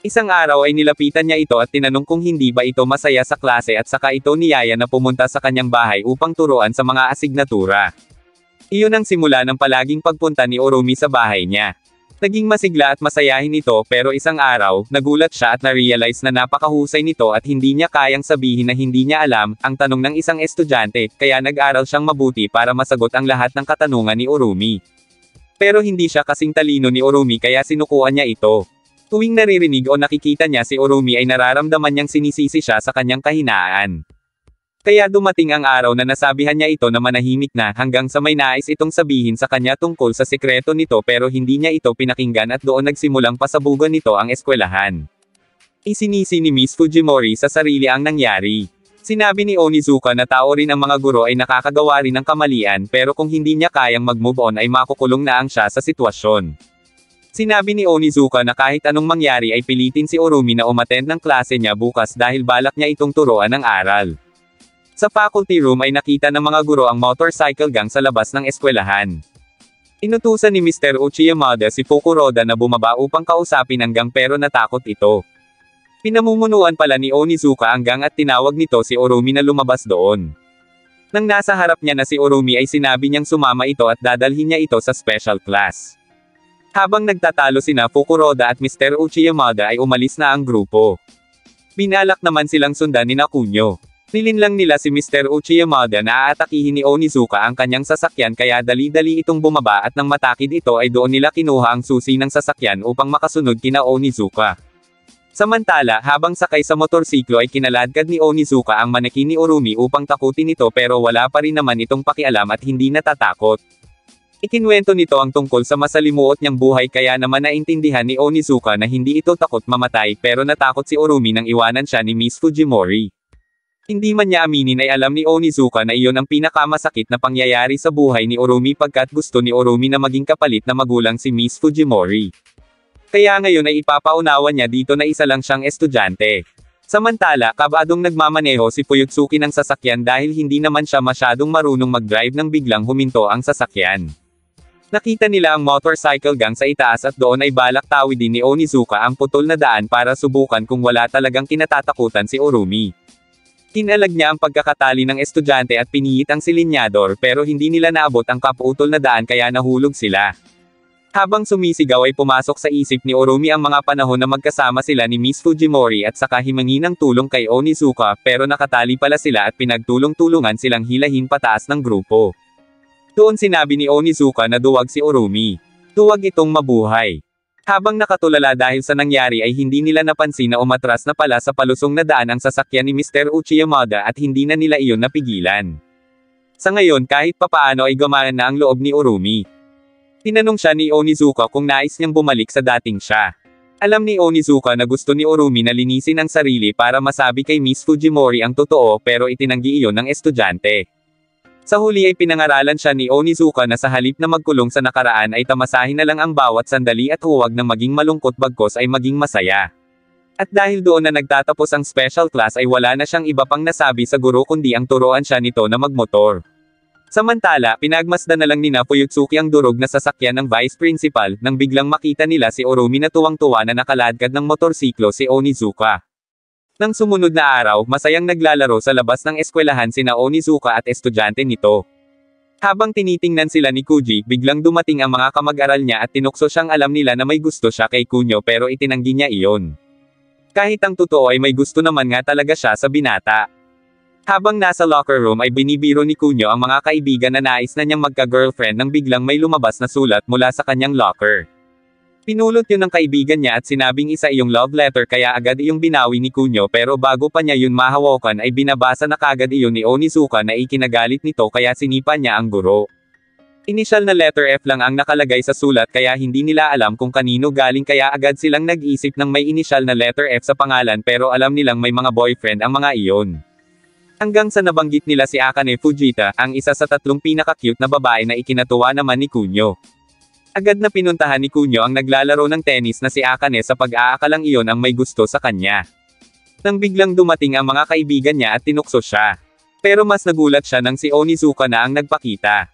Isang araw ay nilapitan niya ito at tinanong kung hindi ba ito masaya sa klase at saka ito niyaya na pumunta sa kanyang bahay upang turuan sa mga asignatura. Iyon ang simula ng palaging pagpunta ni Urumi sa bahay niya. Naging masigla at masayahin ito pero isang araw, nagulat siya at na-realize na napakahusay nito at hindi niya kayang sabihin na hindi niya alam ang tanong ng isang estudyante, kaya nag-aral siyang mabuti para masagot ang lahat ng katanungan ni Urumi. Pero hindi siya kasing talino ni Urumi kaya sinukuan niya ito. Tuwing naririnig o nakikita niya si Urumi ay nararamdaman niyang sinisisi siya sa kanyang kahinaan. Kaya dumating ang araw na nasabihan niya ito na manahimik na hanggang sa may nais itong sabihin sa kanya tungkol sa sikreto nito pero hindi niya ito pinakinggan at doon nagsimulang pasabugan nito ang eskwelahan. Isinisi ni Miss Fujimori sa sarili ang nangyari. Sinabi ni Onizuka na tao rin ang mga guro ay nakakagawa rin ng kamalian pero kung hindi niya kayang mag-move on ay makukulong na ang siya sa sitwasyon. Sinabi ni Onizuka na kahit anong mangyari ay pilitin si Urumi na umattend ng klase niya bukas dahil balak niya itong turuan ng aral. Sa faculty room ay nakita ng mga guro ang motorcycle gang sa labas ng eskwelahan. Inutusan ni Mister Uchiyamada si Fukuroda na bumaba upang kausapin ang gang pero natakot ito. Pinamumunuan pala ni Onizuka ang gang at tinawag nito si Urumi na lumabas doon. Nang nasa harap niya na si Urumi ay sinabi niyang sumama ito at dadalhin niya ito sa special class. Habang nagtatalo sina Fukuroda at Mister Uchiyamada ay umalis na ang grupo. Binalak naman silang sundan ni Kunyo. Nilinlang nila si Mister Uchiyamada na aatakihin ni Onizuka ang kanyang sasakyan kaya dali-dali itong bumaba at nang matakid ito ay doon nila kinuha ang susi ng sasakyan upang makasunod kina Onizuka. Samantala, habang sakay sa motorsiklo ay kinaladkad ni Onizuka ang maneki ni Urumi upang takutin ito pero wala pa rin naman itong pakialam at hindi natatakot. Ikinwento nito ang tungkol sa masalimuot niyang buhay kaya naman naintindihan ni Onizuka na hindi ito takot mamatay pero natakot si Urumi nang iwanan siya ni Miss Fujimori. Hindi man niya aminin ay alam ni Onizuka na iyon ang pinakamasakit na pangyayari sa buhay ni Urumi pagkat gusto ni Urumi na maging kapalit na magulang si Miss Fujimori. Kaya ngayon ay ipapaunawa niya dito na isa lang siyang estudyante. Samantala, kabadong nagmamaneho si Fuyutsuki ng sasakyan dahil hindi naman siya masyadong marunong mag-drive nang biglang huminto ang sasakyan. Nakita nila ang motorcycle gang sa itaas at doon ay balak tawidin ni Onizuka ang putol na daan para subukan kung wala talagang kinatatakutan si Urumi. Kinalag niya ang pagkakatali ng estudyante at pinihit ang silinyador pero hindi nila naabot ang kaputol na daan kaya nahulog sila. Habang sumisigaw ay pumasok sa isip ni Urumi ang mga panahon na magkasama sila ni Miss Fujimori at saka himangi ng tulong kay Onizuka pero nakatali pala sila at pinagtulong-tulungan silang hilahin pataas ng grupo. Doon sinabi ni Onizuka na duwag si Urumi. Duwag itong mabuhay. Habang nakatulala dahil sa nangyari ay hindi nila napansin na umatras na pala sa palusong na daan ang sasakyan ni Mister Uchiyamada at hindi na nila iyon napigilan. Sa ngayon kahit papaano ay gumaan na ang loob ni Urumi. Tinanong siya ni Onizuka kung nais niyang bumalik sa dating siya. Alam ni Onizuka na gusto ni Urumi na linisin ang sarili para masabi kay Miss Fujimori ang totoo pero itinanggi iyon ng estudyante. Sa huli ay pinangaralan siya ni Onizuka na sa halip na magkulong sa nakaraan ay tamasahin na lang ang bawat sandali at huwag na maging malungkot bagkos ay maging masaya. At dahil doon na nagtatapos ang special class ay wala na siyang iba pang nasabi sa guro kundi ang turuan siya nito na magmotor. Samantala, pinagmasdan na lang ni Fuyutsuki ang durog na sasakyan ng vice principal nang biglang makita nila si Urumi na tuwang-tuwa na nakaladkad ng motorsiklo si Onizuka. Nang sumunod na araw, masayang naglalaro sa labas ng eskwelahan sina Onizuka at estudyante nito. Habang tinitingnan sila ni Kuji, biglang dumating ang mga kamag-aral niya at tinukso siyang alam nila na may gusto siya kay Kunyo pero itinanggi niya iyon. Kahit ang totoo ay may gusto naman nga talaga siya sa binata. Habang nasa locker room ay binibiro ni Kunyo ang mga kaibigan na nais na niyang magka-girlfriend nang biglang may lumabas na sulat mula sa kanyang locker. Pinulot yun ng kaibigan niya at sinabing isa iyong love letter kaya agad iyong binawi ni Kunyo pero bago pa niya yun mahawakan ay binabasa na kagad iyon ni Onizuka na ikinagalit nito kaya sinipa niya ang guro. Initial na letter F lang ang nakalagay sa sulat kaya hindi nila alam kung kanino galing kaya agad silang nag-isip ng may initial na letter F sa pangalan pero alam nilang may mga boyfriend ang mga iyon. Hanggang sa nabanggit nila si Akane Fujita, ang isa sa tatlong pinaka-cute na babae na ikinatuwa naman ni Kunyo. Agad na pinuntahan ni Kunyo ang naglalaro ng tennis na si Akane sa pag-aakalang iyon ang may gusto sa kanya. Nang biglang dumating ang mga kaibigan niya at tinukso siya. Pero mas nagulat siya nang si Onizuka na ang nagpakita.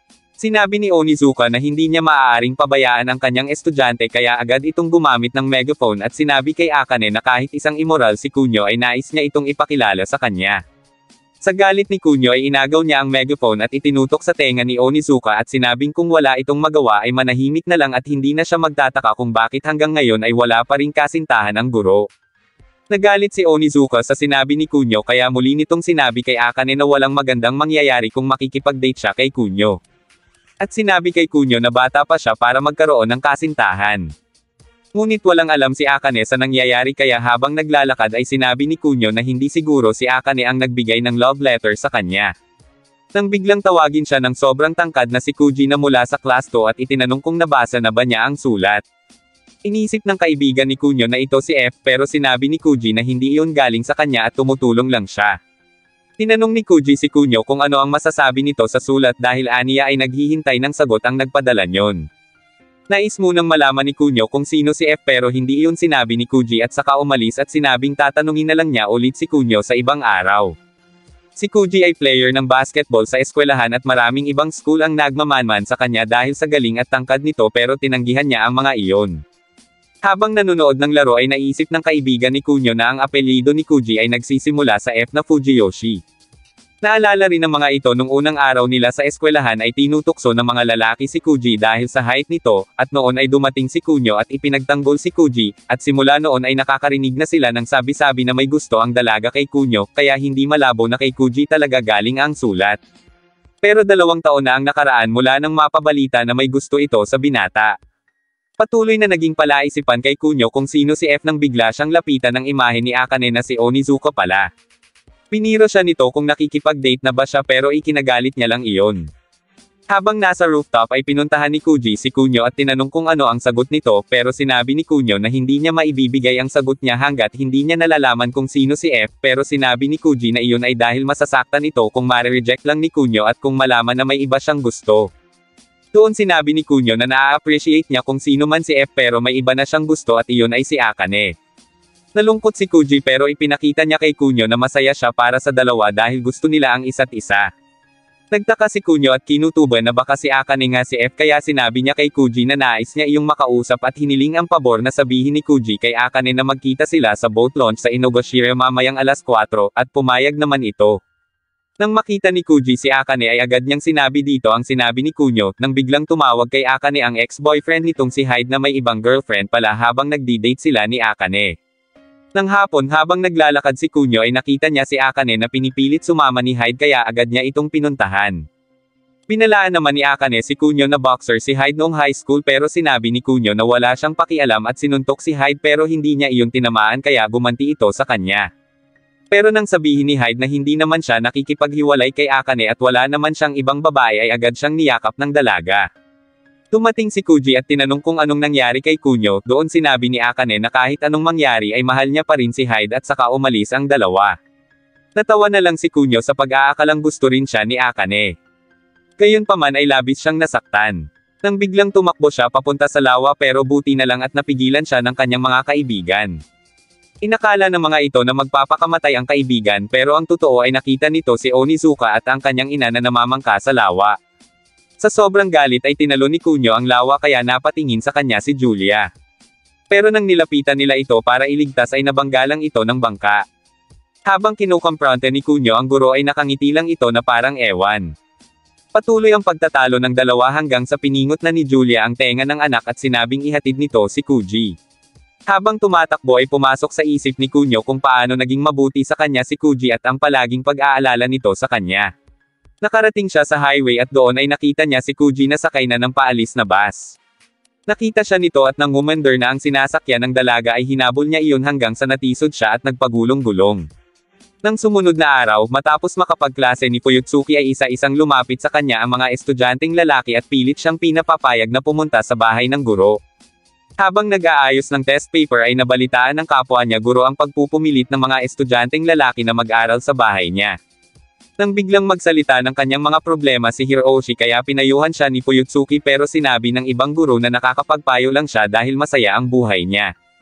Sinabi ni Onizuka na hindi niya maaaring pabayaan ang kanyang estudyante kaya agad itong gumamit ng megaphone at sinabi kay Akane na kahit isang immoral si Kunyo ay nais niya itong ipakilala sa kanya. Sa galit ni Kunyo ay inagaw niya ang megaphone at itinutok sa tenga ni Onizuka at sinabing kung wala itong magawa ay manahimik na lang at hindi na siya magtataka kung bakit hanggang ngayon ay wala pa ring kasintahan ang guro. Nagalit si Onizuka sa sinabi ni Kunyo kaya muli nitong sinabi kay Akane na walang magandang mangyayari kung makikipag-date siya kay Kunyo. At sinabi kay Kunyo na bata pa siya para magkaroon ng kasintahan. Ngunit walang alam si Akane sa nangyayari kaya habang naglalakad ay sinabi ni Kunyo na hindi siguro si Akane ang nagbigay ng love letter sa kanya. Nang biglang tawagin siya ng sobrang tangkad na si Kuji na mula sa class two at itinanong kung nabasa na ba niya ang sulat. Inisip ng kaibigan ni Kunyo na ito si F pero sinabi ni Kuji na hindi iyon galing sa kanya at tumutulong lang siya. Tinanong ni Kuji si Kunyo kung ano ang masasabi nito sa sulat dahil aniya ay naghihintay ng sagot ang nagpadala nyon. Nais munang malaman ni Kunyo kung sino si F pero hindi iyon sinabi ni Kuji at saka umalis at sinabing tatanungin na lang niya ulit si Kunyo sa ibang araw. Si Kuji ay player ng basketball sa eskwelahan at maraming ibang school ang nagmamanman sa kanya dahil sa galing at tangkad nito pero tinanggihan niya ang mga iyon. Habang nanonood ng laro ay naisip ng kaibigan ni Kunyo na ang apelyido ni Kuji ay nagsisimula sa F na Fujiyoshi. Naalala rin ng mga ito nung unang araw nila sa eskwelahan ay tinutukso ng mga lalaki si Kuji dahil sa height nito, at noon ay dumating si Kunyo at ipinagtanggol si Kuji, at simula noon ay nakakarinig na sila ng sabi-sabi na may gusto ang dalaga kay Kunyo, kaya hindi malabo na kay Kuji talaga galing ang sulat. Pero dalawang taon na ang nakaraan mula nang mapabalita na may gusto ito sa binata. Patuloy na naging palaisipan kay Kunyo kung sino si F nang bigla siyang lapitan ng imahe ni Akane na si Onizuka pala. Piniro siya nito kung nakikipag-date na ba siya pero ikinagalit niya lang iyon. Habang nasa rooftop ay pinuntahan ni Kuji si Kunyo at tinanong kung ano ang sagot nito pero sinabi ni Kunyo na hindi niya maibibigay ang sagot niya hanggat hindi niya nalalaman kung sino si F pero sinabi ni Kuji na iyon ay dahil masasaktan ito kung mare-reject lang ni Kunyo at kung malaman na may iba siyang gusto. Doon sinabi ni Kunyo na naa-appreciate niya kung sino man si F pero may iba na siyang gusto at iyon ay si Akane. Nalungkot si Kuji pero ipinakita niya kay Kunyo na masaya siya para sa dalawa dahil gusto nila ang isa't isa. Nagtaka si Kunyo at kinutuban na baka si Akane nga si F kaya sinabi niya kay Kuji na nais niya iyong makausap at hiniling ang pabor na sabihin ni Kuji kay Akane na magkita sila sa boat launch sa Inogashira mamayang alas kwatro, at pumayag naman ito. Nang makita ni Kuji si Akane ay agad niyang sinabi dito ang sinabi ni Kunyo, nang biglang tumawag kay Akane ang ex-boyfriend nitong si Hyde na may ibang girlfriend pala habang nagdi-date sila ni Akane. Nang hapon habang naglalakad si Kunyo ay nakita niya si Akane na pinipilit sumama ni Hyde kaya agad niya itong pinuntahan. Pinalaan naman ni Akane si Kunyo na boxer si Hyde noong high school pero sinabi ni Kunyo na wala siyang pakialam at sinuntok si Hyde pero hindi niya iyon tinamaan kaya gumanti ito sa kanya. Pero nang sabihin ni Hyde na hindi naman siya nakikipaghiwalay kay Akane at wala naman siyang ibang babae ay agad siyang niyakap ng dalaga. Dumating si Kuji at tinanong kung anong nangyari kay Kunyo, doon sinabi ni Akane na kahit anong mangyari ay mahal niya pa rin si Hyde at saka umalis ang dalawa. Natawa na lang si Kunyo sa pag-aakalang gusto rin siya ni Akane. Gayunpaman ay labis siyang nasaktan. Nang biglang tumakbo siya papunta sa lawa pero buti na lang at napigilan siya ng kanyang mga kaibigan. Inakala ng mga ito na magpapakamatay ang kaibigan pero ang totoo ay nakita nito si Onizuka at ang kanyang ina na namamangka sa lawa. Sa sobrang galit ay tinalo ni Kunyo ang lawa kaya napatingin sa kanya si Julia. Pero nang nilapitan nila ito para iligtas ay nabanggalang ito ng bangka. Habang kinukompronte ni Kunyo ang guro ay nakangiti lang ito na parang ewan. Patuloy ang pagtatalo ng dalawa hanggang sa piningot na ni Julia ang tenga ng anak at sinabing ihatid nito si Kuji. Habang tumatakbo ay pumasok sa isip ni Kunyo kung paano naging mabuti sa kanya si Kuji at ang palaging pag-aalala nito sa kanya. Nakarating siya sa highway at doon ay nakita niya si Kuji na sakay na ng paalis na bus. Nakita siya nito at nang umandar na ang sinasakyan ng dalaga ay hinabol niya iyon hanggang sa natisod siya at nagpagulong-gulong. Nang sumunod na araw, matapos makapagklase ni Fuyutsuki ay isa-isang lumapit sa kanya ang mga estudyanteng lalaki at pilit siyang pinapapayag na pumunta sa bahay ng guro. Habang nag-aayos ng test paper ay nabalitaan ng kapwa niya guro ang pagpupumilit ng mga estudyanteng lalaki na mag-aral sa bahay niya. Nang biglang magsalita ng kanyang mga problema si Hiroshi kaya pinayuhan siya ni Fuyutsuki pero sinabi ng ibang guro na nakakapagpayo lang siya dahil masaya ang buhay niya.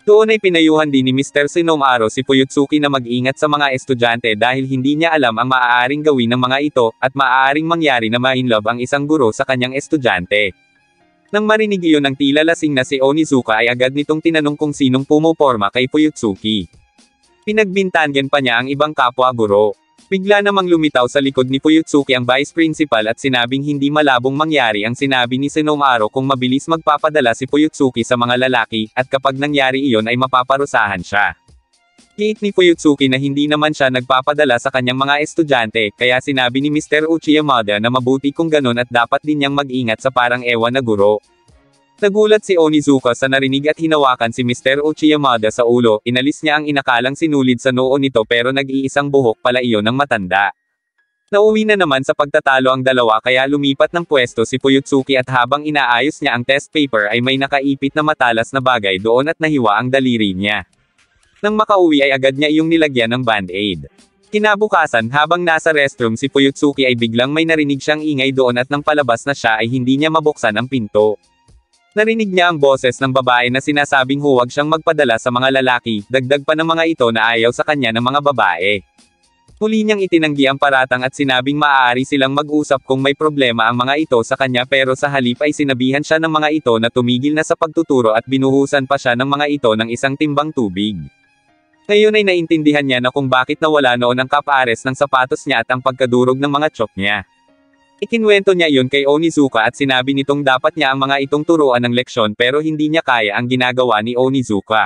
Doon ay pinayuhan din ni mister Shinomaru si Fuyutsuki na mag-ingat sa mga estudyante dahil hindi niya alam ang maaaring gawin ng mga ito, at maaaring mangyari na ma-inlove ang isang guro sa kanyang estudyante. Nang marinig iyon ng tila lasing na si Onizuka ay agad nitong tinanong kung sinong pumoporma kay Fuyutsuki. Pinagbintangan pa niya ang ibang kapwa guro. Bigla namang lumitaw sa likod ni Fuyutsuki ang vice principal at sinabing hindi malabong mangyari ang sinabi ni Shinomaru kung mabilis magpapadala si Fuyutsuki sa mga lalaki, at kapag nangyari iyon ay mapaparusahan siya. Giit ni Fuyutsuki na hindi naman siya nagpapadala sa kanyang mga estudyante, kaya sinabi ni mister Uchiyamada na mabuti kung ganun at dapat din niyang mag-ingat sa parang ewan na guro. Nagulat si Onizuka sa narinig at hinawakan si mister Uchiyamada sa ulo, inalis niya ang inakalang sinulid sa noo nito pero nag-iisang buhok pala iyon ng matanda. Nauwi na naman sa pagtatalo ang dalawa kaya lumipat ng pwesto si Fuyutsuki at habang inaayos niya ang test paper ay may nakaipit na matalas na bagay doon at nahiwa ang daliri niya. Nang makauwi ay agad niya iyong nilagyan ng band-aid. Kinabukasan habang nasa restroom si Fuyutsuki ay biglang may narinig siyang ingay doon at nang palabas na siya ay hindi niya mabuksan ang pinto. Narinig niya ang boses ng babae na sinasabing huwag siyang magpadala sa mga lalaki, dagdag pa ng mga ito na ayaw sa kanya ng mga babae. Muli niyang itinanggi ang paratang at sinabing maaari silang mag-usap kung may problema ang mga ito sa kanya pero sa halip ay sinabihan siya ng mga ito na tumigil na sa pagtuturo at binuhusan pa siya ng mga ito ng isang timbang tubig. Ngayon ay naintindihan niya na kung bakit nawala noon ang kapares ng sapatos niya at ang pagkadurog ng mga chok niya. Ikinwento niya iyon kay Onizuka at sinabi nitong dapat niya ang mga itong turuan ng leksyon pero hindi niya kaya ang ginagawa ni Onizuka.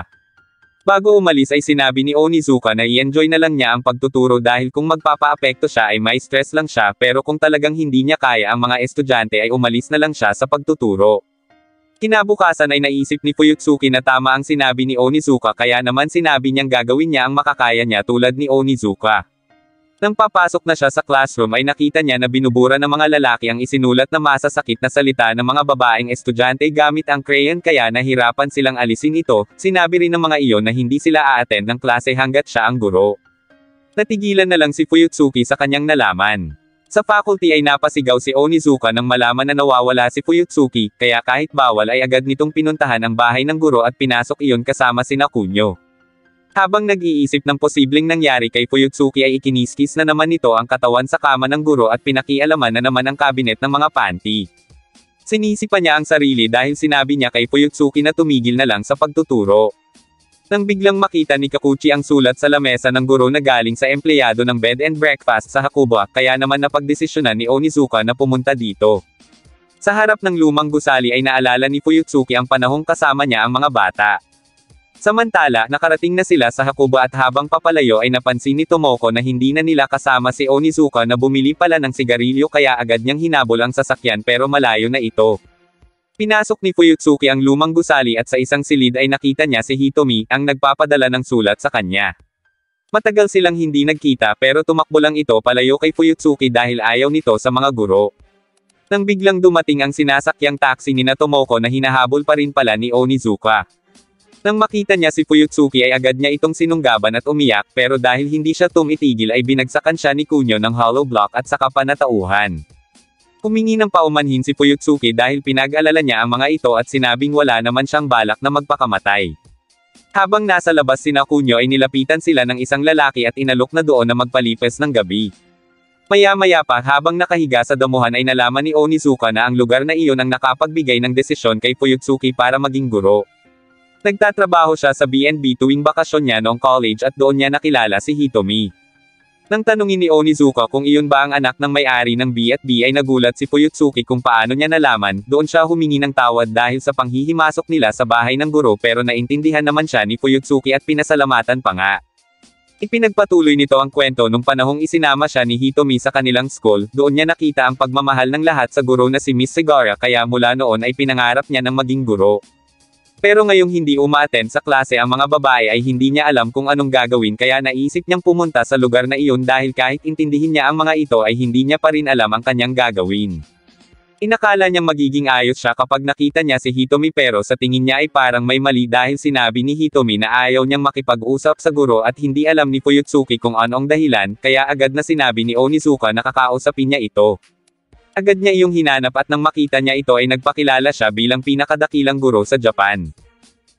Bago umalis ay sinabi ni Onizuka na i-enjoy na lang niya ang pagtuturo dahil kung magpapaapekto siya ay may stress lang siya pero kung talagang hindi niya kaya ang mga estudyante ay umalis na lang siya sa pagtuturo. Kinabukasan ay naisip ni Fuyutsuki na tama ang sinabi ni Onizuka kaya naman sinabi niyang gagawin niya ang makakaya niya tulad ni Onizuka. Nang papasok na siya sa classroom ay nakita niya na binubura ng mga lalaki ang isinulat na masasakit na salita ng mga babaeng estudyante gamit ang crayon kaya nahirapan silang alisin ito. Sinabi rin ng mga iyon na hindi sila a-attend ng klase hanggat siya ang guro. Natigilan na lang si Fuyutsuki sa kanyang nalaman. Sa faculty ay napasigaw si Onizuka nang malaman na nawawala si Fuyutsuki, kaya kahit bawal ay agad nitong pinuntahan ang bahay ng guro at pinasok iyon kasama sina Kunyo. Habang nag-iisip ng posibleng nangyari kay Fuyutsuki ay ikiniskis na naman nito ang katawan sa kama ng guro at pinakialaman na naman ang kabinet ng mga panty. Sinisi pa niya ang sarili dahil sinabi niya kay Fuyutsuki na tumigil na lang sa pagtuturo. Nang biglang makita ni Kakuchi ang sulat sa lamesa ng guro na galing sa empleyado ng bed and breakfast sa Hakuba, kaya naman napagdesisyonan ni Onizuka na pumunta dito. Sa harap ng lumang gusali ay naalala ni Fuyutsuki ang panahong kasama niya ang mga bata. Samantala, nakarating na sila sa Hakuba at habang papalayo ay napansin ni Tomoko na hindi na nila kasama si Onizuka na bumili pala ng sigarilyo kaya agad niyang hinabol ang sasakyan pero malayo na ito. Pinasok ni Fuyutsuki ang lumang gusali at sa isang silid ay nakita niya si Hitomi, ang nagpapadala ng sulat sa kanya. Matagal silang hindi nagkita pero tumakbo lang ito palayo kay Fuyutsuki dahil ayaw nito sa mga guro. Nang biglang dumating ang sinasakyang taxi ni na Tomoko na hinahabol pa rin pala ni Onizuka. Nang makita niya si Fuyutsuki ay agad niya itong sinunggaban at umiyak pero dahil hindi siya tumitigil ay binagsakan siya ni Kunyo ng hollow block at saka panatauhan. Humingi ng paumanhin si Fuyutsuki dahil pinag-alala niya ang mga ito at sinabing wala naman siyang balak na magpakamatay. Habang nasa labas sina Kunyo ay nilapitan sila ng isang lalaki at inalok na doon na magpalipas ng gabi. Maya-maya pa habang nakahiga sa damuhan ay nalaman ni Onizuka na ang lugar na iyon ang nakapagbigay ng desisyon kay Fuyutsuki para maging guro. Nagtatrabaho siya sa B and B tuwing bakasyon niya noong college at doon niya nakilala si Hitomi. Nang tanungin ni Onizuka kung iyon ba ang anak ng may-ari ng B at B ay nagulat si Fuyutsuki kung paano niya nalaman, doon siya humingi ng tawad dahil sa panghihimasok nila sa bahay ng guro pero naintindihan naman siya ni Fuyutsuki at pinasalamatan pa nga. Ipinagpatuloy nito ang kwento nung panahong isinama siya ni Hitomi sa kanilang school, doon niya nakita ang pagmamahal ng lahat sa guro na si Miss Segara kaya mula noon ay pinangarap niya ng maging guro. Pero ngayong hindi umaattend sa klase ang mga babae ay hindi niya alam kung anong gagawin kaya naisip niyang pumunta sa lugar na iyon dahil kahit intindihin niya ang mga ito ay hindi niya pa rin alam ang kanyang gagawin. Inakala niyang magiging ayos siya kapag nakita niya si Hitomi pero sa tingin niya ay parang may mali dahil sinabi ni Hitomi na ayaw niyang makipag-usap sa guro at hindi alam ni Fuyutsuki kung anong dahilan kaya agad na sinabi ni Onizuka na kakausapin niya ito. Agad niya iyong hinanap at nang makita niya ito ay nagpakilala siya bilang pinakadakilang guro sa Japan.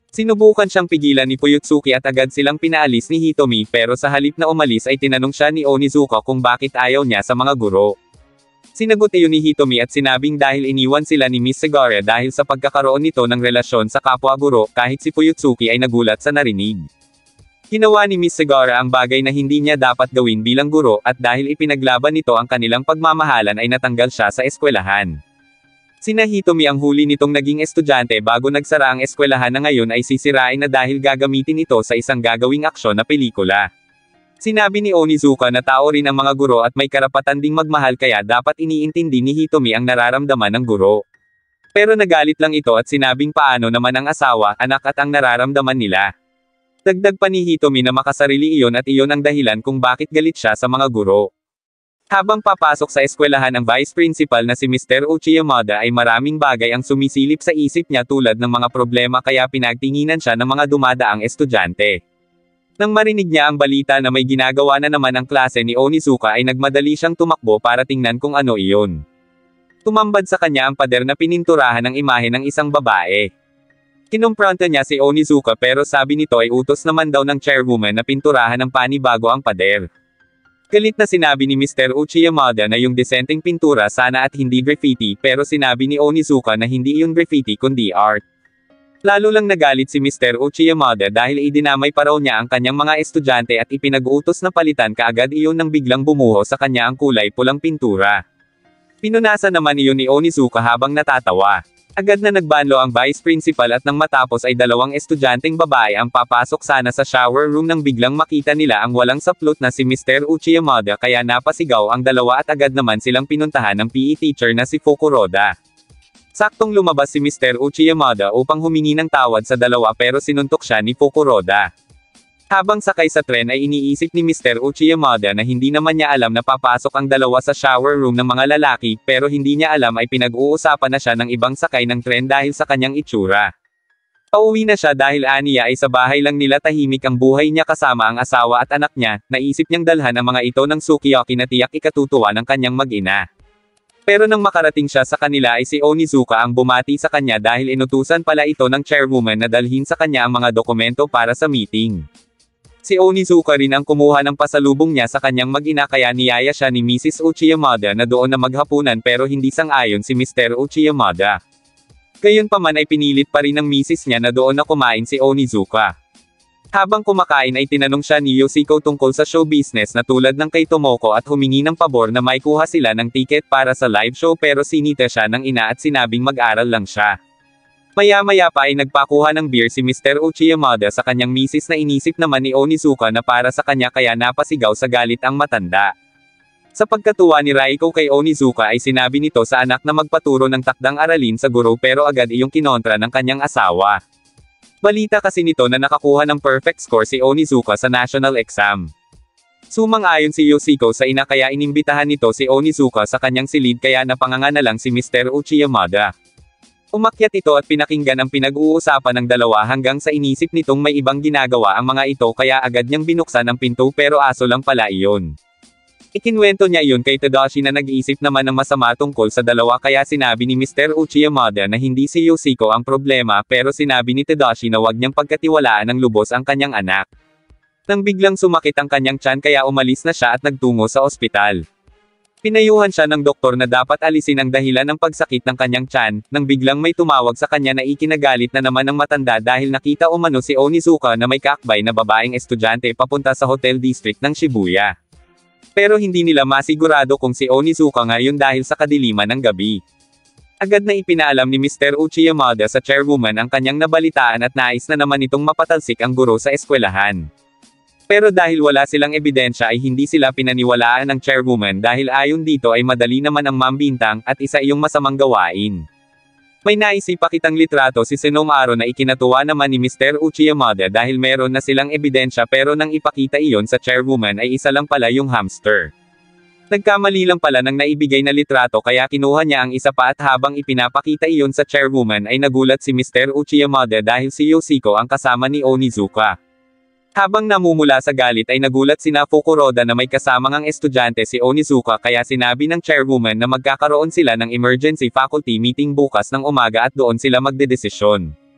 Sinubukan siyang pigilan ni Fuyutsuki at agad silang pinaalis ni Hitomi pero sa halip na umalis ay tinanong siya ni Onizuka kung bakit ayaw niya sa mga guro. Sinagot iyon ni Hitomi at sinabing dahil iniwan sila ni Miss Segara dahil sa pagkakaroon nito ng relasyon sa kapwa guro kahit si Fuyutsuki ay nagulat sa narinig. Ginawa ni Miss Segara ang bagay na hindi niya dapat gawin bilang guro at dahil ipinaglaban nito ang kanilang pagmamahalan ay natanggal siya sa eskwelahan. Sina Hitomi ang huli nitong naging estudyante bago nagsara ang eskwelahan na ngayon ay sisirain na dahil gagamitin ito sa isang gagawing aksyon na pelikula. Sinabi ni Onizuka na tao rin ang mga guro at may karapatan ding magmahal kaya dapat iniintindi ni Hitomi ang nararamdaman ng guro. Pero nagalit lang ito at sinabing paano naman ang asawa, anak at ang nararamdaman nila. Dagdag pa ni Hitomi na makasarili iyon at iyon ang dahilan kung bakit galit siya sa mga guro. Habang papasok sa eskwelahan ang vice principal na si Mister Uchi Yamada ay maraming bagay ang sumisilip sa isip niya tulad ng mga problema kaya pinagtinginan siya ng mga dumadaang estudyante. Nang marinig niya ang balita na may ginagawa na naman ang klase ni Onizuka ay nagmadali siyang tumakbo para tingnan kung ano iyon. Tumambad sa kanya ang pader na pininturahan ng imahe ng isang babae. Kinumpronta niya si Onizuka pero sabi nito ay utos naman daw ng chairwoman na pinturahan ng panibago ang pader. Galit na sinabi ni Mister Uchi Yamada na yung disenteng pintura sana at hindi graffiti pero sinabi ni Onizuka na hindi iyon graffiti kundi art. Lalo lang nagalit si Mister Uchi Yamada dahil idinamay pa raw niya ang kanyang mga estudyante at ipinag-uutos na palitan kaagad iyon nang biglang bumuho sa kanya ang kulay pulang pintura. Pinunasan naman iyon ni Onizuka habang natatawa. Agad na nagbanlo ang vice principal at nang matapos ay dalawang estudyanteng babae ang papasok sana sa shower room nang biglang makita nila ang walang saplot na si Mister Uchi Yamada kaya napasigaw ang dalawa at agad naman silang pinuntahan ng P E teacher na si Fukuroda. Saktong lumabas si Mister Uchi Yamada upang humingi ng tawad sa dalawa pero sinuntok siya ni Fukuroda. Habang sakay sa tren ay iniisip ni Mister Uchi Yamada na hindi naman niya alam na papasok ang dalawa sa shower room ng mga lalaki pero hindi niya alam ay pinag-uusapan na siya ng ibang sakay ng tren dahil sa kanyang itsura. Pauwi na siya dahil aniya ay sa bahay lang nila tahimik ang buhay niya kasama ang asawa at anak niya, naisip niyang dalhan ang mga ito ng sukiyaki na tiyak ikatutuwa ng kanyang mag-ina. Pero nang makarating siya sa kanila ay si Onizuka ang bumati sa kanya dahil inutusan pala ito ng chairwoman na dalhin sa kanya ang mga dokumento para sa meeting. Si Onizuka rin ang kumuha ng pasalubong niya sa kanyang mag-ina kaya niyaya siya ni Missus Uchi Yamada na doon na maghapunan pero hindi sang-ayon si Mister Uchi Yamada. Gayunpaman ay pinilit pa rin ng misis niya na doon na kumain si Onizuka. Habang kumakain ay tinanong siya ni Yoshiko tungkol sa show business na tulad ng kay Tomoko at humingi ng pabor na may kuha sila ng ticket para sa live show pero sinita siya ng ina at sinabing mag-aral lang siya. Maya-maya pa ay nagpakuha ng beer si Mister Uchi Yamada sa kanyang misis na inisip naman ni Onizuka na para sa kanya kaya napasigaw sa galit ang matanda. Sa pagkatuwa ni Raiko kay Onizuka ay sinabi nito sa anak na magpaturo ng takdang aralin sa guro pero agad iyong kinontra ng kanyang asawa. Balita kasi nito na nakakuha ng perfect score si Onizuka sa national exam. Sumang-ayon si Yoshiko sa ina kaya inimbitahan nito si Onizuka sa kanyang silid kaya napanganga na lang si Mister Uchi Yamada. Umakyat ito at pinakinggan ang pinag-uusapan ng dalawa hanggang sa inisip nitong may ibang ginagawa ang mga ito kaya agad niyang binuksan ang pinto pero aso lang pala iyon. Ikinwento niya iyon kay Tadashi na nag-iisip naman ng masama tungkol sa dalawa kaya sinabi ni Mister Uchi Yamada na hindi si Yoshiko ang problema pero sinabi ni Tadashi na wag niyang pagkatiwalaan ng lubos ang kanyang anak. Nang biglang sumakit ang kanyang tiyan kaya umalis na siya at nagtungo sa ospital. Pinayuhan siya ng doktor na dapat alisin ang dahilan ng pagsakit ng kanyang tiyan, nang biglang may tumawag sa kanya na ikinagalit na naman ng matanda dahil nakita umano si Onizuka na may kaakbay na babaeng estudyante papunta sa hotel district ng Shibuya. Pero hindi nila masigurado kung si Onizuka ngayon dahil sa kadiliman ng gabi. Agad na ipinaalam ni Mister Uchi Yamada sa chairwoman ang kanyang nabalitaan at nais na naman itong mapatalsik ang guro sa eskwelahan. Pero dahil wala silang ebidensya ay hindi sila pinaniwalaan ng chairwoman dahil ayon dito ay madali naman ang mambintang at isa iyong masamang gawain. May naisipa kitang litrato si Senomaro na ikinatuwa naman ni Mister Uchi Yamada dahil meron na silang ebidensya pero nang ipakita iyon sa chairwoman ay isa lang pala yung hamster. Nagkamali lang pala ng naibigay na litrato kaya kinuha niya ang isa pa at habang ipinapakita iyon sa chairwoman ay nagulat si Mister Uchi Yamada dahil si Yoshiko ang kasama ni Onizuka. Habang namumula sa galit ay nagulat sina Fukuroda na may kasamang ang estudyante si Onizuka kaya sinabi ng chairwoman na magkakaroon sila ng emergency faculty meeting bukas ng umaga at doon sila magdedesisyon.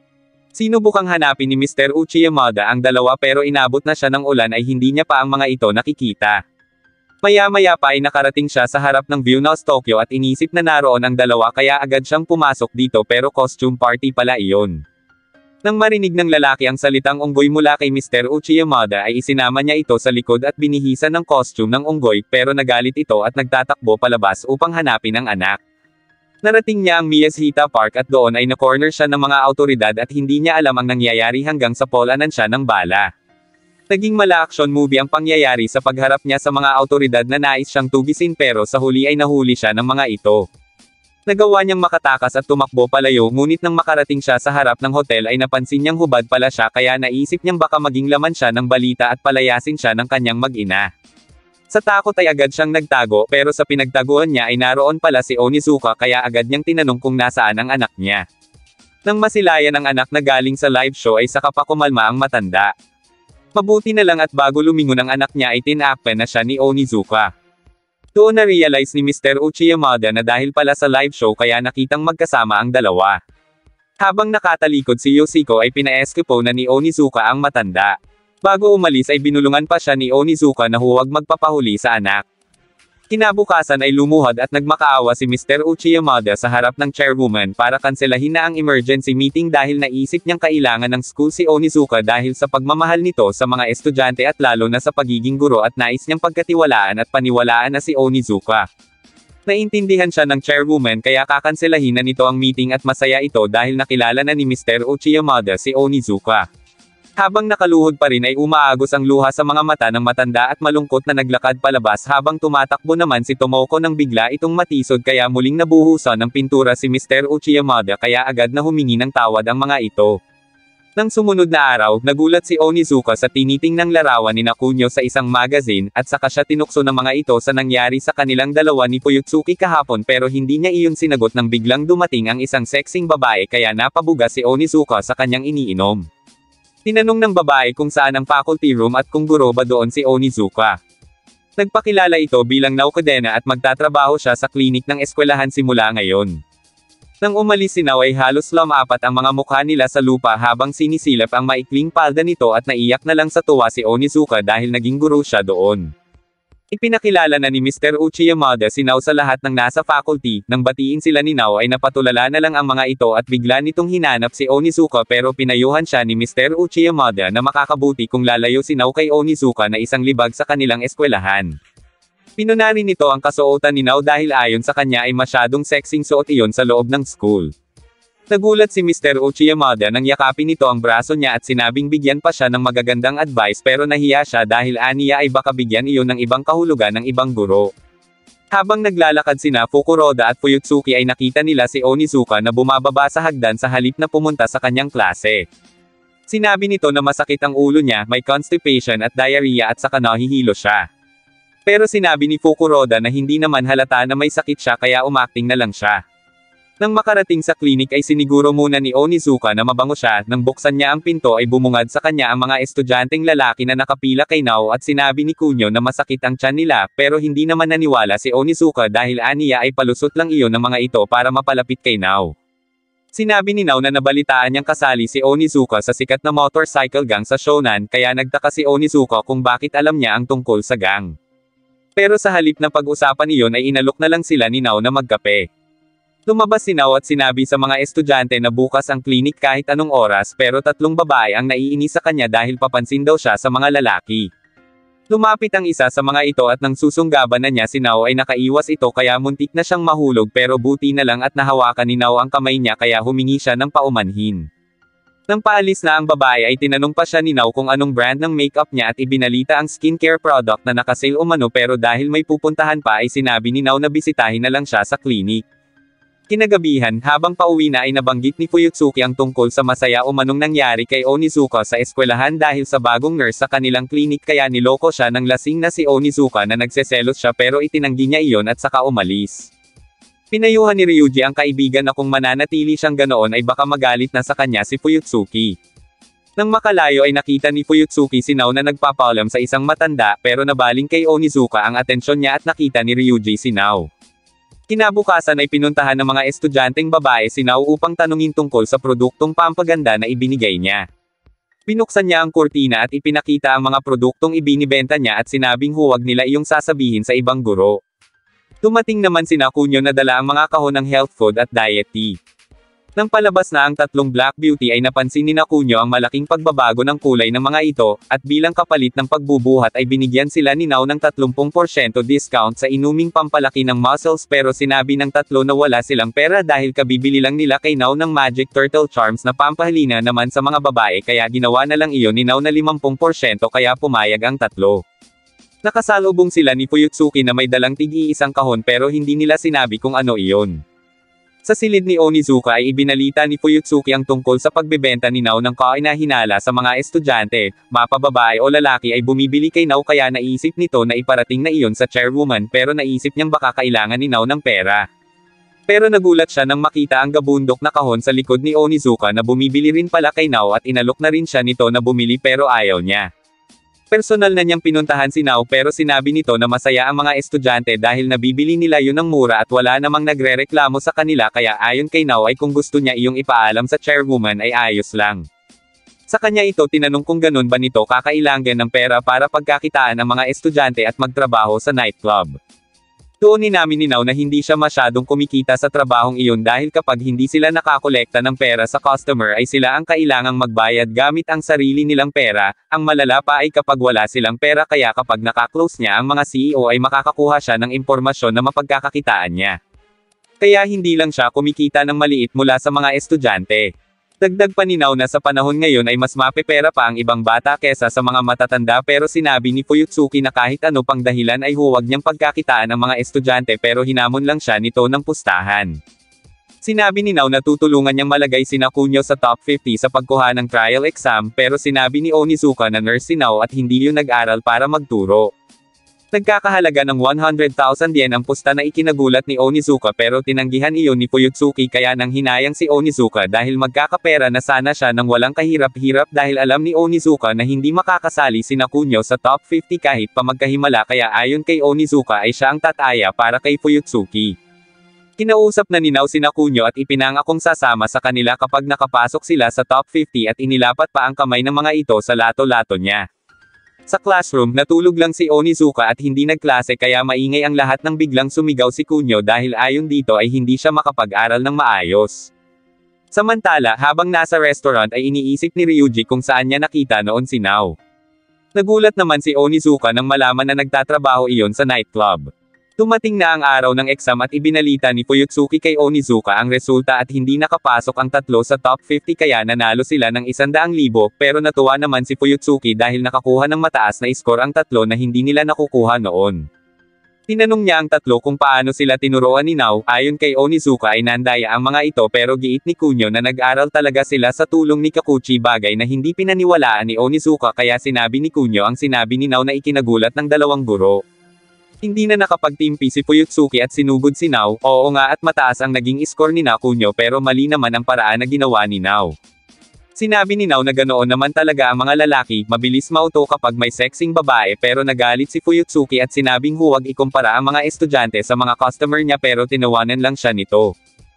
Sinubukang hanapin ni Mister Uchi Yamada ang dalawa pero inabot na siya ng ulan ay hindi niya pa ang mga ito nakikita. Maya-maya pa ay nakarating siya sa harap ng Viewhouse Tokyo at inisip na naroon ang dalawa kaya agad siyang pumasok dito pero costume party pala iyon. Nang marinig ng lalaki ang salitang unggoy mula kay Mister Uchi Yamada ay isinama niya ito sa likod at binihisan ng costume ng unggoy pero nagalit ito at nagtatakbo palabas upang hanapin ang anak. Narating niya ang Miyashita Park at doon ay na-corner siya ng mga autoridad at hindi niya alam ang nangyayari hanggang sa polanan siya ng bala. Naging mala-action movie ang pangyayari sa pagharap niya sa mga autoridad na nais siyang tugisin pero sa huli ay nahuli siya ng mga ito. Nagawa niyang makatakas at tumakbo palayo ngunit nang makarating siya sa harap ng hotel ay napansin niyang hubad pala siya kaya naisip niyang baka maging laman siya ng balita at palayasin siya ng kanyang mag-ina. Sa takot ay agad siyang nagtago pero sa pinagtaguan niya ay naroon pala si Onizuka kaya agad niyang tinanong kung nasaan ang anak niya. Nang masilayan ang anak na galing sa live show ay saka pa kumalma ang matanda. Mabuti na lang at bago lumingon ang anak niya ay tinakpan na siya ni Onizuka. Doon na-realize ni Mister Uchi Yamada na dahil pala sa live show kaya nakitang magkasama ang dalawa. Habang nakatalikod si Yoshiko ay pina-escapo na ni Onizuka ang matanda. Bago umalis ay binulungan pa siya ni Onizuka na huwag magpapahuli sa anak. Kinabukasan ay lumuhad at nagmakaawa si Mister Uchi Yamada sa harap ng chairwoman para kanselahin na ang emergency meeting dahil naisip niyang kailangan ng school si Onizuka dahil sa pagmamahal nito sa mga estudyante at lalo na sa pagiging guro at nais niyang pagkatiwalaan at paniwalaan na si Onizuka. Naintindihan siya ng chairwoman kaya kakanselahin na nito ang meeting at masaya ito dahil nakilala na ni Mister Uchi Yamada si Onizuka. Habang nakaluhod pa rin ay umaagos ang luha sa mga mata ng matanda at malungkot na naglakad palabas habang tumatakbo naman si Tomoko nang bigla itong matisod kaya muling nabuhusan ng pintura si Mister Uchi Yamada kaya agad na humingi ng tawad ang mga ito. Nang sumunod na araw, nagulat si Onizuka sa tinitingnang larawan ni Nakunyo sa isang magazine at saka siya tinukso ng mga ito sa nangyari sa kanilang dalawa ni Fuyutsuki kahapon pero hindi niya iyon sinagot nang biglang dumating ang isang sexing babae kaya napabuga si Onizuka sa kanyang iniinom. Tinanong ng babae kung saan ang faculty room at kung guro ba doon si Onizuka. Nagpakilala ito bilang Naokudena at magtatrabaho siya sa klinik ng eskwelahan simula ngayon. Nang umalis si Nao ay halos lumapat ang mga mukha nila sa lupa habang sinisilap ang maikling palda nito at naiyak na lang sa tuwa si Onizuka dahil naging guro siya doon. Ipinakilala na ni Mister Uchi Yamada si Nao sa lahat ng nasa faculty, nang batiin sila ni Nao ay napatulala na lang ang mga ito at bigla nitong hinanap si Onizuka pero pinayuhan siya ni Mister Uchi Yamada na makakabuti kung lalayo si Nao kay Onizuka na isang libag sa kanilang eskwelahan. Pinunari nito ang kasuotan ni Nao dahil ayon sa kanya ay masyadong sexing suot iyon sa loob ng school. Nagulat si Mister Uchi Yamada nang yakapin nito ang braso niya at sinabing bigyan pa siya ng magagandang advice pero nahiya siya dahil aniya ay baka bigyan iyon ng ibang kahulugan ng ibang guro. Habang naglalakad sina Fukuroda at Fuyutsuki ay nakita nila si Onizuka na bumababa sa hagdan sa halip na pumunta sa kanyang klase. Sinabi nito na masakit ang ulo niya, may constipation at diarrhea at saka nahihilo siya. Pero sinabi ni Fukuroda na hindi naman halata na may sakit siya kaya umakting na lang siya. Nang makarating sa klinik ay siniguro muna ni Onizuka na mabango siya, nang buksan niya ang pinto ay bumungad sa kanya ang mga estudyanteng lalaki na nakapila kay Nao at sinabi ni Kunyo na masakit ang tiyan nila, pero hindi naman naniwala si Onizuka dahil aniya ay palusot lang iyon ng mga ito para mapalapit kay Nao. Sinabi ni Nao na nabalitaan niyang kasali si Onizuka sa sikat na motorcycle gang sa Shonan kaya nagtaka si Onizuka kung bakit alam niya ang tungkol sa gang. Pero sa halip na pag-usapan iyon ay inalok na lang sila ni Nao na magkape. Lumabas si Nao at sinabi sa mga estudyante na bukas ang klinik kahit anong oras pero tatlong babae ang naiinis sa kanya dahil papansin daw siya sa mga lalaki. Lumapit ang isa sa mga ito at nang susunggaban na niya si Nao ay nakaiwas ito kaya muntik na siyang mahulog pero buti na lang at nahawakan ni Nao ang kamay niya kaya humingi siya ng paumanhin. Nang paalis na ang babae ay tinanong pa siya ni Nao kung anong brand ng makeup niya at ibinalita ang skincare product na nakasale umano pero dahil may pupuntahan pa ay sinabi ni Nao na bisitahin na lang siya sa klinik. Kinagabihan, habang pauwi na ay nabanggit ni Fuyutsuki ang tungkol sa masaya umanong nangyari kay Onizuka sa eskwelahan dahil sa bagong nurse sa kanilang klinik kaya niloko siya ng lasing na si Onizuka na nagseselos siya pero itinanggi niya iyon at saka umalis. Pinayuhan ni Ryuji ang kaibigan na kung mananatili siyang ganoon ay baka magalit na sa kanya si Fuyutsuki. Nang makalayo ay nakita ni Fuyutsuki si Nao na nagpapaalam sa isang matanda pero nabaling kay Onizuka ang atensyon niya at nakita ni Ryuji si Nao. Kinabukasan ay pinuntahan ng mga estudyanteng babae si Nao upang tanungin tungkol sa produktong pampaganda na ibinigay niya. Pinuksan niya ang kurtina at ipinakita ang mga produktong ibinibenta niya at sinabing huwag nila iyong sasabihin sa ibang guro. Dumating naman sina Cunyo na dala ang mga kahon ng health food at diet tea. Nang palabas na ang tatlong Black Beauty ay napansin ni Cunyo ang malaking pagbabago ng kulay ng mga ito, at bilang kapalit ng pagbubuhat ay binigyan sila ni Nao ng thirty percent discount sa inuming pampalaki ng muscles pero sinabi ng tatlo na wala silang pera dahil kabibili lang nila kay Nao ng Magic Turtle Charms na pampahalina naman sa mga babae kaya ginawa na lang iyon ni Nao na fifty percent kaya pumayag ang tatlo. Nakasalubong sila ni Fuyutsuki na may dalang tig-iisang kahon pero hindi nila sinabi kung ano iyon. Sa silid ni Onizuka ay ibinalita ni Fuyutsuki ang tungkol sa pagbebenta ni Nao ng kainahinala sa mga estudyante, mapababae o lalaki ay bumibili kay Nao kaya naisip nito na iparating na iyon sa chairwoman pero naisip niyang baka kailangan ni Nao ng pera. Pero nagulat siya nang makita ang gabundok na kahon sa likod ni Onizuka na bumibili rin pala kay Nao at inalok na rin siya nito na bumili pero ayaw niya. Personal na niyang pinuntahan si Nao pero sinabi nito na masaya ang mga estudyante dahil nabibili nila yun ng mura at wala namang nagrereklamo sa kanila kaya ayon kay Nao ay kung gusto niya iyong ipaalam sa chairwoman ay ayos lang. Sa kanya ito tinanong kung ganun ba nito kakailangan ng pera para pagkakitaan ang mga estudyante at magtrabaho sa nightclub. Doon inamin ni Nao na hindi siya masyadong kumikita sa trabahong iyon dahil kapag hindi sila nakakolekta ng pera sa customer ay sila ang kailangang magbayad gamit ang sarili nilang pera, ang malala pa ay kapag wala silang pera kaya kapag nakaklose niya ang mga C E O ay makakakuha siya ng impormasyon na mapagkakakitaan niya. Kaya hindi lang siya kumikita ng maliit mula sa mga estudyante. Dagdag pa ni Nao na sa panahon ngayon ay mas mapepera pa ang ibang bata kesa sa mga matatanda pero sinabi ni Fuyutsuki na kahit ano pang dahilan ay huwag niyang pagkakitaan ang mga estudyante pero hinamon lang siya nito ng pustahan. Sinabi ni Nao na tutulungan niyang malagay sina Cunyo sa top fifty sa pagkuha ng trial exam pero sinabi ni Onizuka na nurse si Nao at hindi yun nag-aral para magturo. Nagkakahalaga ng one hundred thousand yen ang pusta na ikinagulat ni Onizuka pero tinanggihan iyon ni Fuyutsuki kaya nang hinayang si Onizuka dahil magkakapera na sana siya nang walang kahirap-hirap dahil alam ni Onizuka na hindi makakasali sina Cunyo sa top fifty kahit pa magkahimala kaya ayon kay Onizuka ay siya ang tataya para kay Fuyutsuki. Kinausap na ni Nao sina Cunyo at ipinangakong sasama sa kanila kapag nakapasok sila sa top fifty at inilapat pa ang kamay ng mga ito sa lato-lato niya. Sa classroom, natulog lang si Onizuka at hindi nagklase kaya maingay ang lahat nang biglang sumigaw si Cunyo dahil ayon dito ay hindi siya makapag-aral ng maayos. Samantala, habang nasa restaurant ay iniisip ni Ryuji kung saan niya nakita noon si Nao. Nagulat naman si Onizuka nang malaman na nagtatrabaho iyon sa nightclub. Dumating na ang araw ng exam at ibinalita ni Fuyutsuki kay Onizuka ang resulta at hindi nakapasok ang tatlo sa top fifty kaya nanalo sila ng isandaang libo pero natuwa naman si Fuyutsuki dahil nakakuha ng mataas na score ang tatlo na hindi nila nakukuha noon. Tinanong niya ang tatlo kung paano sila tinuruan ni Nao, ayon kay Onizuka ay nandaya ang mga ito pero giit ni Cunyo na nag-aral talaga sila sa tulong ni Kakuchi bagay na hindi pinaniwalaan ni Onizuka kaya sinabi ni Cunyo ang sinabi ni Nao na ikinagulat ng dalawang guro. Hindi na nakapagtimpi si Fuyutsuki at sinugod si Nao, oo nga at mataas ang naging score ni Cunyo pero mali naman ang paraan na ginawa ni Nao. Sinabi ni Nao na ganoon naman talaga ang mga lalaki, mabilis mauto kapag may sexing babae pero nagalit si Fuyutsuki at sinabing huwag ikumpara ang mga estudyante sa mga customer niya pero tinawanan lang siya nito.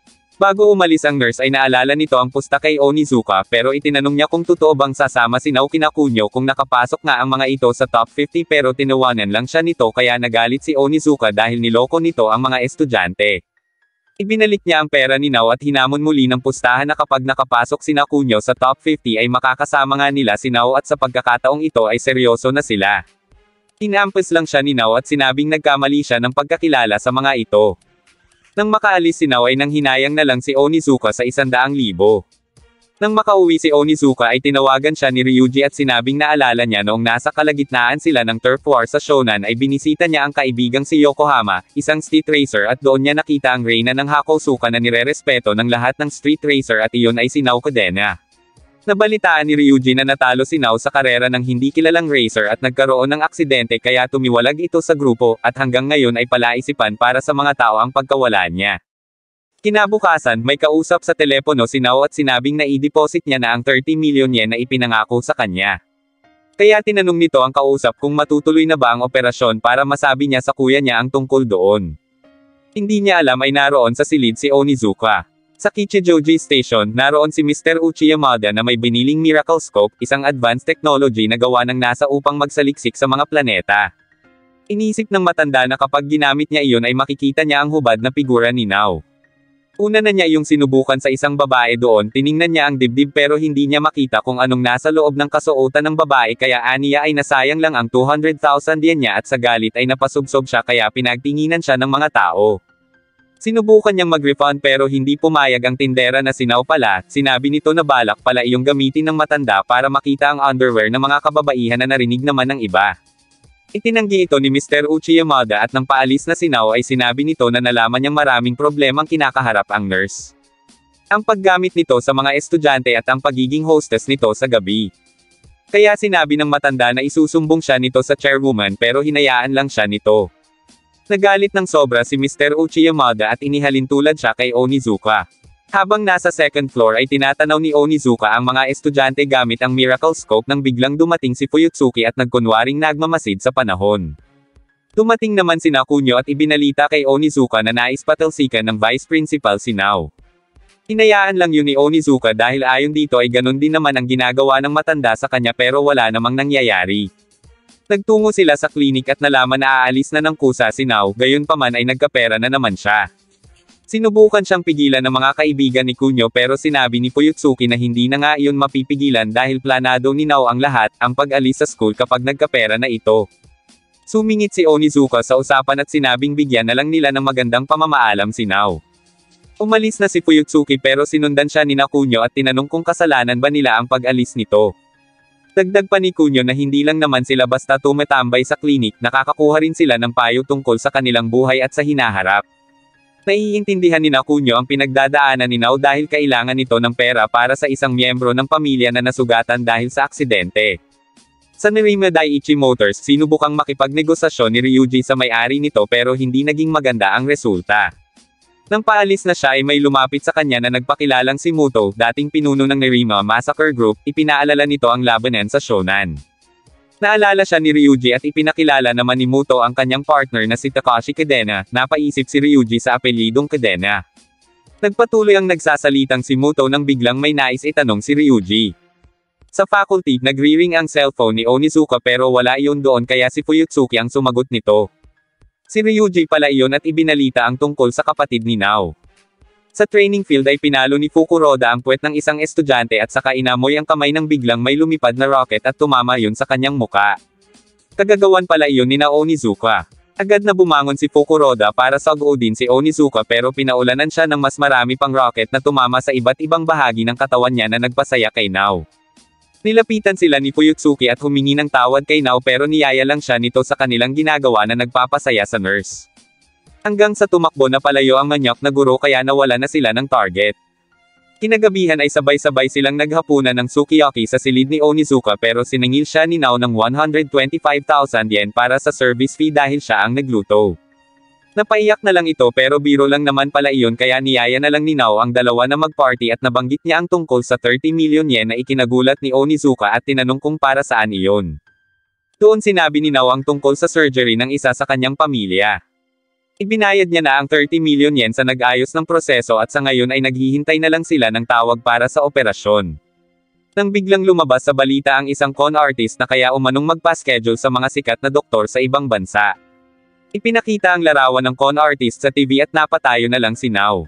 Bago umalis ang nurse ay naalala nito ang pusta kay Onizuka pero itinanong niya kung totoo bang sasama si Nao kina Cunyo kung nakapasok nga ang mga ito sa top fifty pero tinawanan lang siya nito kaya nagalit si Onizuka dahil niloko nito ang mga estudyante. Ibinalik niya ang pera ni Nao at hinamon muli ng pustahan na kapag nakapasok sina Cunyo sa top fifty ay makakasama nga nila si Nao at sa pagkakataong ito ay seryoso na sila. Inampes lang siya ni Nao at sinabing nagkamali siya ng pagkakilala sa mga ito. Nang makaalis si Nao ay nang hinayang na lang si Onizuka sa isandaang libo. Nang makauwi si Onizuka ay tinawagan siya ni Ryuji at sinabing naalala niya noong nasa kalagitnaan sila ng turf war sa Shonan ay binisita niya ang kaibigang si Yokohama, isang street racer at doon niya nakita ang reyna ng Hakosuka na nirerespeto ng lahat ng street racer at iyon ay si Nao Kodena. Nabalitaan ni Ryuji na natalo si Nao sa karera ng hindi kilalang racer at nagkaroon ng aksidente kaya tumiwalag ito sa grupo, at hanggang ngayon ay palaisipan para sa mga tao ang pagkawala niya. Kinabukasan, may kausap sa telepono si Nao at sinabing na i-deposit niya na ang thirty million yen na ipinangako sa kanya. Kaya tinanong nito ang kausap kung matutuloy na ba ang operasyon para masabi niya sa kuya niya ang tungkol doon. Hindi niya alam ay naroon sa silid si Onizuka. Sa Kichijoji Station, naroon si Mister Uchi Yamada na may biniling Miracle Scope, isang advanced technology na gawa ng NASA upang magsaliksik sa mga planeta. Inisip ng matanda na kapag ginamit niya iyon ay makikita niya ang hubad na figura ni Nao. Una na niya yung sinubukan sa isang babae doon, tiningnan niya ang dibdib pero hindi niya makita kung anong nasa loob ng kasuotan ng babae kaya aniya ay nasayang lang ang two hundred thousand yen niya at sa galit ay napasubsob siya kaya pinagtinginan siya ng mga tao. Sinubukan niyang mag-refund pero hindi pumayag ang tindera na si Nao pala, sinabi nito na balak pala iyong gamitin ng matanda para makita ang underwear ng mga kababaihan na narinig naman ng iba. Itinanggi ito ni Mister Uchi Yamada at nang paalis na si Nao ay sinabi nito na nalaman niyang maraming problemang kinakaharap ang nurse. Ang paggamit nito sa mga estudyante at ang pagiging hostess nito sa gabi. Kaya sinabi ng matanda na isusumbong siya nito sa chairwoman pero hinayaan lang siya nito. Nagalit ng sobra si Mister Uchi Yamada at inihalin tulad siya kay Onizuka. Habang nasa second floor ay tinatanaw ni Onizuka ang mga estudyante gamit ang Miracle Scope nang biglang dumating si Fuyutsuki at nagkunwaring nagmamasid sa panahon. Dumating naman si Kunyo at ibinalita kay Onizuka na nais patalsikan ng Vice Principal si Nao. Hinayaan lang yun ni Onizuka dahil ayon dito ay ganun din naman ang ginagawa ng matanda sa kanya pero wala namang nangyayari. Nagtungo sila sa klinik at nalaman na aalis na ng kusa si Nao, gayunpaman ay nagkapera na naman siya. Sinubukan siyang pigilan ng mga kaibigan ni Kunyo pero sinabi ni Fuyutsuki na hindi na nga iyon mapipigilan dahil planado ni Nao ang lahat, ang pag-alis sa school kapag nagkapera na ito. Sumingit si Onizuka sa usapan at sinabing bigyan na lang nila ng magandang pamamaalam si Nao. Umalis na si Fuyutsuki pero sinundan siya ni Kunyo at tinanong kung kasalanan ba nila ang pag-alis nito. Dagdag pa ni Kunyo na hindi lang naman sila basta tumatambay sa klinik, nakakakuha rin sila ng payo tungkol sa kanilang buhay at sa hinaharap. Naiintindihan ni Kunyo ang pinagdadaanan ni Nao dahil kailangan nito ng pera para sa isang miyembro ng pamilya na nasugatan dahil sa aksidente. Sa Nerima Daiichi Motors, sinubukang makipagnegosasyon ni Ryuji sa may-ari nito pero hindi naging maganda ang resulta. Nang paalis na siya ay may lumapit sa kanya na nagpakilalang si Muto, dating pinuno ng Nerima Massacre Group, ipinaalala nito ang labanan sa Shonan. Naalala siya ni Ryuji at ipinakilala naman ni Muto ang kanyang partner na si Takashi Kadena, napaisip si Ryuji sa apelyidong Kadena. Nagpatuloy ang nagsasalitang si Muto nang biglang may nais itanong si Ryuji. Sa faculty, nagri-ring ang cellphone ni Onizuka pero wala iyon doon kaya si Fuyutsuki ang sumagot nito. Si Ryuji pala iyon at ibinalita ang tungkol sa kapatid ni Nao. Sa training field ay pinalo ni Fukuroda ang puwet ng isang estudyante at saka inamoy ang kamay nang biglang may lumipad na rocket at tumama yun sa kanyang muka. Kagagawan pala iyon ni Onizuka. Agad na bumangon si Fukuroda para saguudin si Onizuka pero pinaulanan siya ng mas marami pang rocket na tumama sa iba't ibang bahagi ng katawan niya na nagpasaya kay Nao. Nilapitan sila ni Fuyutsuki at humingi ng tawad kay Nao pero niyaya lang siya nito sa kanilang ginagawa na nagpapasaya sa nurse. Hanggang sa tumakbo na palayo ang manyak na guro kaya nawala na sila ng target. Kinagabihan ay sabay-sabay silang naghapunan ng sukiyaki sa silid ni Onizuka pero siningil siya ni Nao ng one hundred twenty-five thousand yen para sa service fee dahil siya ang nagluto. Napaiyak na lang ito pero biro lang naman pala iyon kaya niyaya na lang ni Nao ang dalawa na mag-party at nabanggit niya ang tungkol sa thirty million yen na ikinagulat ni Onizuka at tinanong kung para saan iyon. Doon sinabi ni Nao ang tungkol sa surgery ng isa sa kanyang pamilya. Ibinayad niya na ang thirty million yen sa nag-ayos ng proseso at sa ngayon ay naghihintay na lang sila ng tawag para sa operasyon. Nang biglang lumabas sa balita ang isang con artist na kaya umanong magpa-schedule sa mga sikat na doktor sa ibang bansa. Ipinakita ang larawan ng con artist sa T V at napatayo na lang si Nao.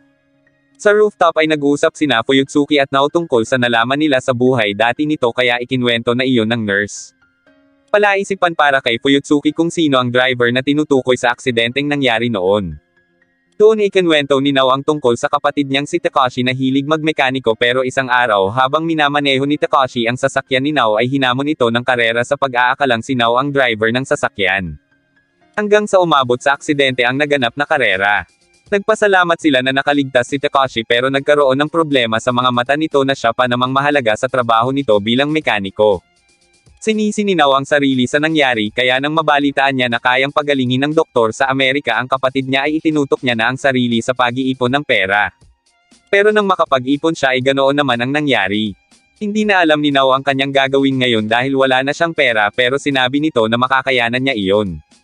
Sa rooftop ay nag-uusap sina Fuyutsuki at Nao tungkol sa nalaman nila sa buhay dati nito kaya ikinwento na iyon ng nurse. Palaisipan para kay Fuyutsuki kung sino ang driver na tinutukoy sa aksidenteng nangyari noon. Doon ikinwento ni Nao ang tungkol sa kapatid niyang si Takashi na hilig magmekaniko pero isang araw habang minamaneho ni Takashi ang sasakyan ni Nao ay hinamon ito ng karera sa pag-aakalang si Nao ang driver ng sasakyan. Hanggang sa umabot sa aksidente ang naganap na karera. Nagpasalamat sila na nakaligtas si Takashi pero nagkaroon ng problema sa mga mata nito na siya pa namang mahalaga sa trabaho nito bilang mekaniko. Sinisi ni Nao ang sarili sa nangyari kaya nang mabalitaan niya na kayang pagalingin ng doktor sa Amerika ang kapatid niya ay itinutok niya na ang sarili sa pag-iipon ng pera. Pero nang makapag-ipon siya ay ganoon naman ang nangyari. Hindi na alam ni Nao ang kanyang gagawin ngayon dahil wala na siyang pera pero sinabi nito na makakayanan niya iyon.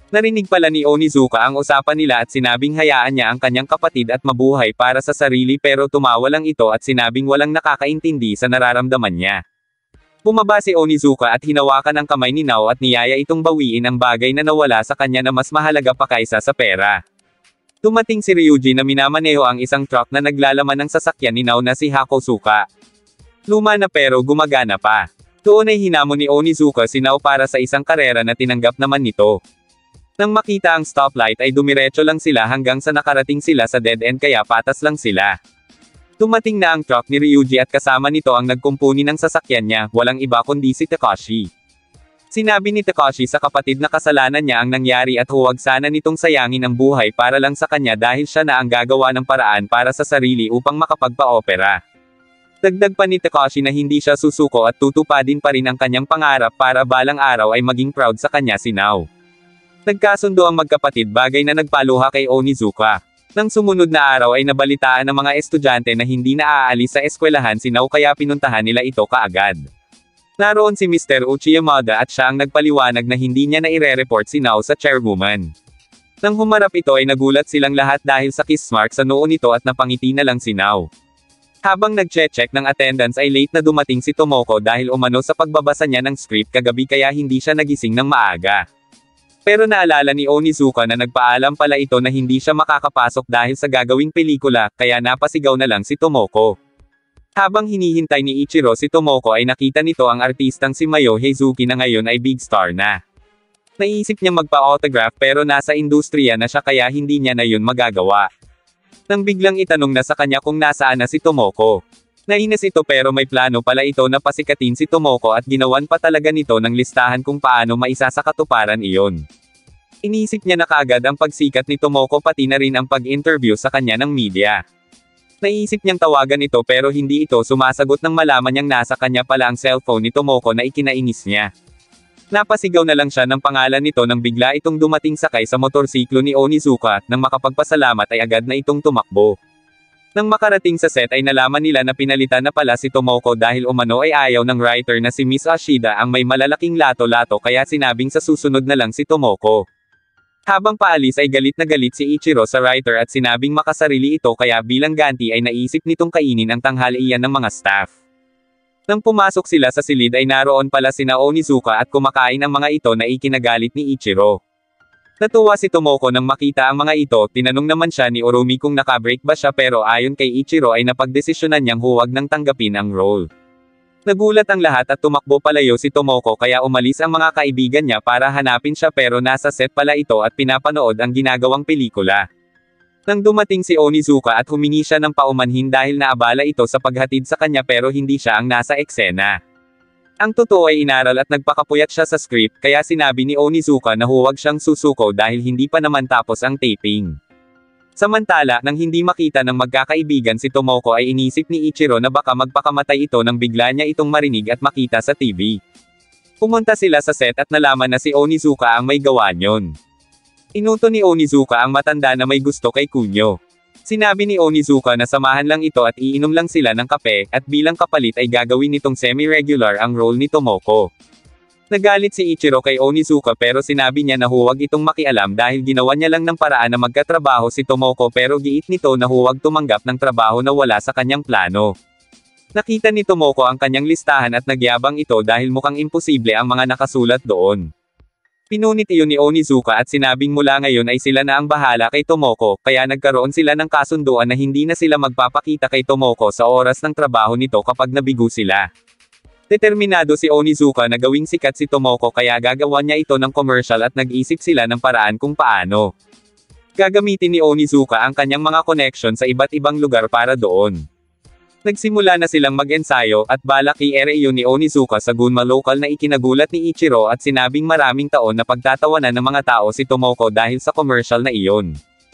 Narinig pala ni Onizuka ang usapan nila at sinabing hayaan niya ang kanyang kapatid at mabuhay para sa sarili pero tumawa lang ito at sinabing walang nakakaintindi sa nararamdaman niya. Bumaba si Onizuka at hinawakan ang kamay ni Nao at niyaya itong bawiin ang bagay na nawala sa kanya na mas mahalaga pa kaysa sa pera. Dumating si Ryuji na minamaneho ang isang truck na naglalaman ng sasakyan ni Nao na si Hakosuka. Luma na pero gumagana pa. Doon ay hinamon ni Onizuka si Nao para sa isang karera na tinanggap naman nito. Nang makita ang stoplight ay dumiretso lang sila hanggang sa nakarating sila sa dead end kaya patas lang sila. Dumating na ang truck ni Ryuji at kasama nito ang nagkumpuni ng sasakyan niya, walang iba kundi si Takashi. Sinabi ni Takashi sa kapatid na kasalanan niya ang nangyari at huwag sana nitong sayangin ang buhay para lang sa kanya dahil siya na ang gagawa ng paraan para sa sarili upang makapagpa-opera. Dagdag pa ni Takashi na hindi siya susuko at tutupadin pa rin ang kanyang pangarap para balang araw ay maging proud sa kanya si Nao. Nagkasundo ang magkapatid bagay na nagpaluha kay Onizuka. Nang sumunod na araw ay nabalitaan ng mga estudyante na hindi na aalis sa eskwelahan si Nao kaya pinuntahan nila ito kaagad. Naroon si Mister Uchiyamada at siya ang nagpaliwanag na hindi niya na ire-report si Nao sa chairwoman. Nang humarap ito ay nagulat silang lahat dahil sa kiss mark sa noo nito at napangiti na lang si Nao. Habang nagche-check ng attendance ay late na dumating si Tomoko dahil umano sa pagbabasa niya ng script kagabi kaya hindi siya nagising ng maaga. Pero naalala ni Onizuka na nagpaalam pala ito na hindi siya makakapasok dahil sa gagawing pelikula, kaya napasigaw na lang si Tomoko. Habang hinihintay ni Ichiro si Tomoko ay nakita nito ang artistang si Mayo Heizuki na ngayon ay big star na. Naisip niya magpa-autograph pero nasa industriya na siya kaya hindi niya na yun magagawa. Nang biglang itanong na sa kanya kung nasaan na si Tomoko. Nainis ito pero may plano pala ito na pasikatin si Tomoko at ginawan pa talaga nito ng listahan kung paano maisa sa katuparan iyon. Inisip niya na kaagad ang pagsikat ni Tomoko pati na rin ang pag-interview sa kanya ng media. Naisip niyang tawagan ito pero hindi ito sumasagot nang malaman niyang nasa kanya pala ang cellphone ni Tomoko na ikinainis niya. Napasigaw na lang siya ng pangalan nito nang bigla itong dumating sakay sa motorsiklo ni Onizuka, nang makapagpasalamat ay agad na itong tumakbo. Nang makarating sa set ay nalaman nila na pinalitan na pala si Tomoko dahil umano ay ayaw ng writer na si Miss Ashida ang may malalaking lato-lato kaya sinabing sa susunod na lang si Tomoko. Habang paalis ay galit na galit si Ichiro sa writer at sinabing makasarili ito kaya bilang ganti ay naisip nitong kainin ang tanghalian ng mga staff. Nang pumasok sila sa silid ay naroon pala sina Onizuka at kumakain ang mga ito na ikinagalit ni Ichiro. Natuwa si Tomoko nang makita ang mga ito, tinanong naman siya ni Urumi kung nakabreak ba siya pero ayon kay Ichiro ay napagdesisyonan niyang huwag nang tanggapin ang role. Nagulat ang lahat at tumakbo palayo si Tomoko kaya umalis ang mga kaibigan niya para hanapin siya pero nasa set pala ito at pinapanood ang ginagawang pelikula. Nang dumating si Onizuka at humingi siya ng paumanhin dahil naabala ito sa paghatid sa kanya pero hindi siya ang nasa eksena. Ang totoo ay inaral at nagpakapuyat siya sa script kaya sinabi ni Onizuka na huwag siyang susuko dahil hindi pa naman tapos ang taping. Samantala, nang hindi makita ng magkakaibigan si Tomoko ay inisip ni Ichiro na baka magpakamatay ito nang bigla niya itong marinig at makita sa T V. Pumunta sila sa set at nalaman na si Onizuka ang may gawa niyon. Inuto ni Onizuka ang matanda na may gusto kay Kunyo. Sinabi ni Onizuka na samahan lang ito at iinom lang sila ng kape, at bilang kapalit ay gagawin nitong semi-regular ang role ni Tomoko. Nagalit si Ichiro kay Onizuka pero sinabi niya na huwag itong makialam dahil ginawa niya lang ng paraan na magkatrabaho si Tomoko pero giit nito na huwag tumanggap ng trabaho na wala sa kanyang plano. Nakita ni Tomoko ang kanyang listahan at nagyabang ito dahil mukhang imposible ang mga nakasulat doon. Pinunit iyon ni Onizuka at sinabing mula ngayon ay sila na ang bahala kay Tomoko, kaya nagkaroon sila ng kasunduan na hindi na sila magpapakita kay Tomoko sa oras ng trabaho nito kapag nabigo sila. Determinado si Onizuka na gawing sikat si Tomoko kaya gagawa niya ito ng commercial at nag-isip sila ng paraan kung paano. Gagamitin ni Onizuka ang kanyang mga connection sa iba't ibang lugar para doon. Nagsimula na silang mag-ensayo at balak i-ere iyon ni Onizuka sa Gunma local na ikinagulat ni Ichiro at sinabing maraming taon na pagtatawanan ng mga tao si Tomoko dahil sa commercial na iyon.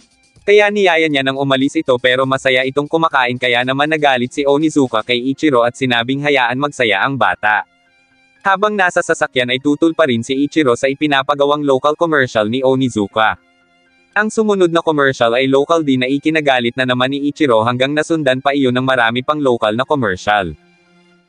Kaya niyaya niya nang umalis ito pero masaya itong kumakain kaya naman nagalit si Onizuka kay Ichiro at sinabing hayaan magsaya ang bata. Habang nasa sasakyan ay tutol pa rin si Ichiro sa ipinapagawang local commercial ni Onizuka. Ang sumunod na commercial ay local din na ikinagalit na naman ni Ichiro hanggang nasundan pa iyon ng marami pang local na commercial.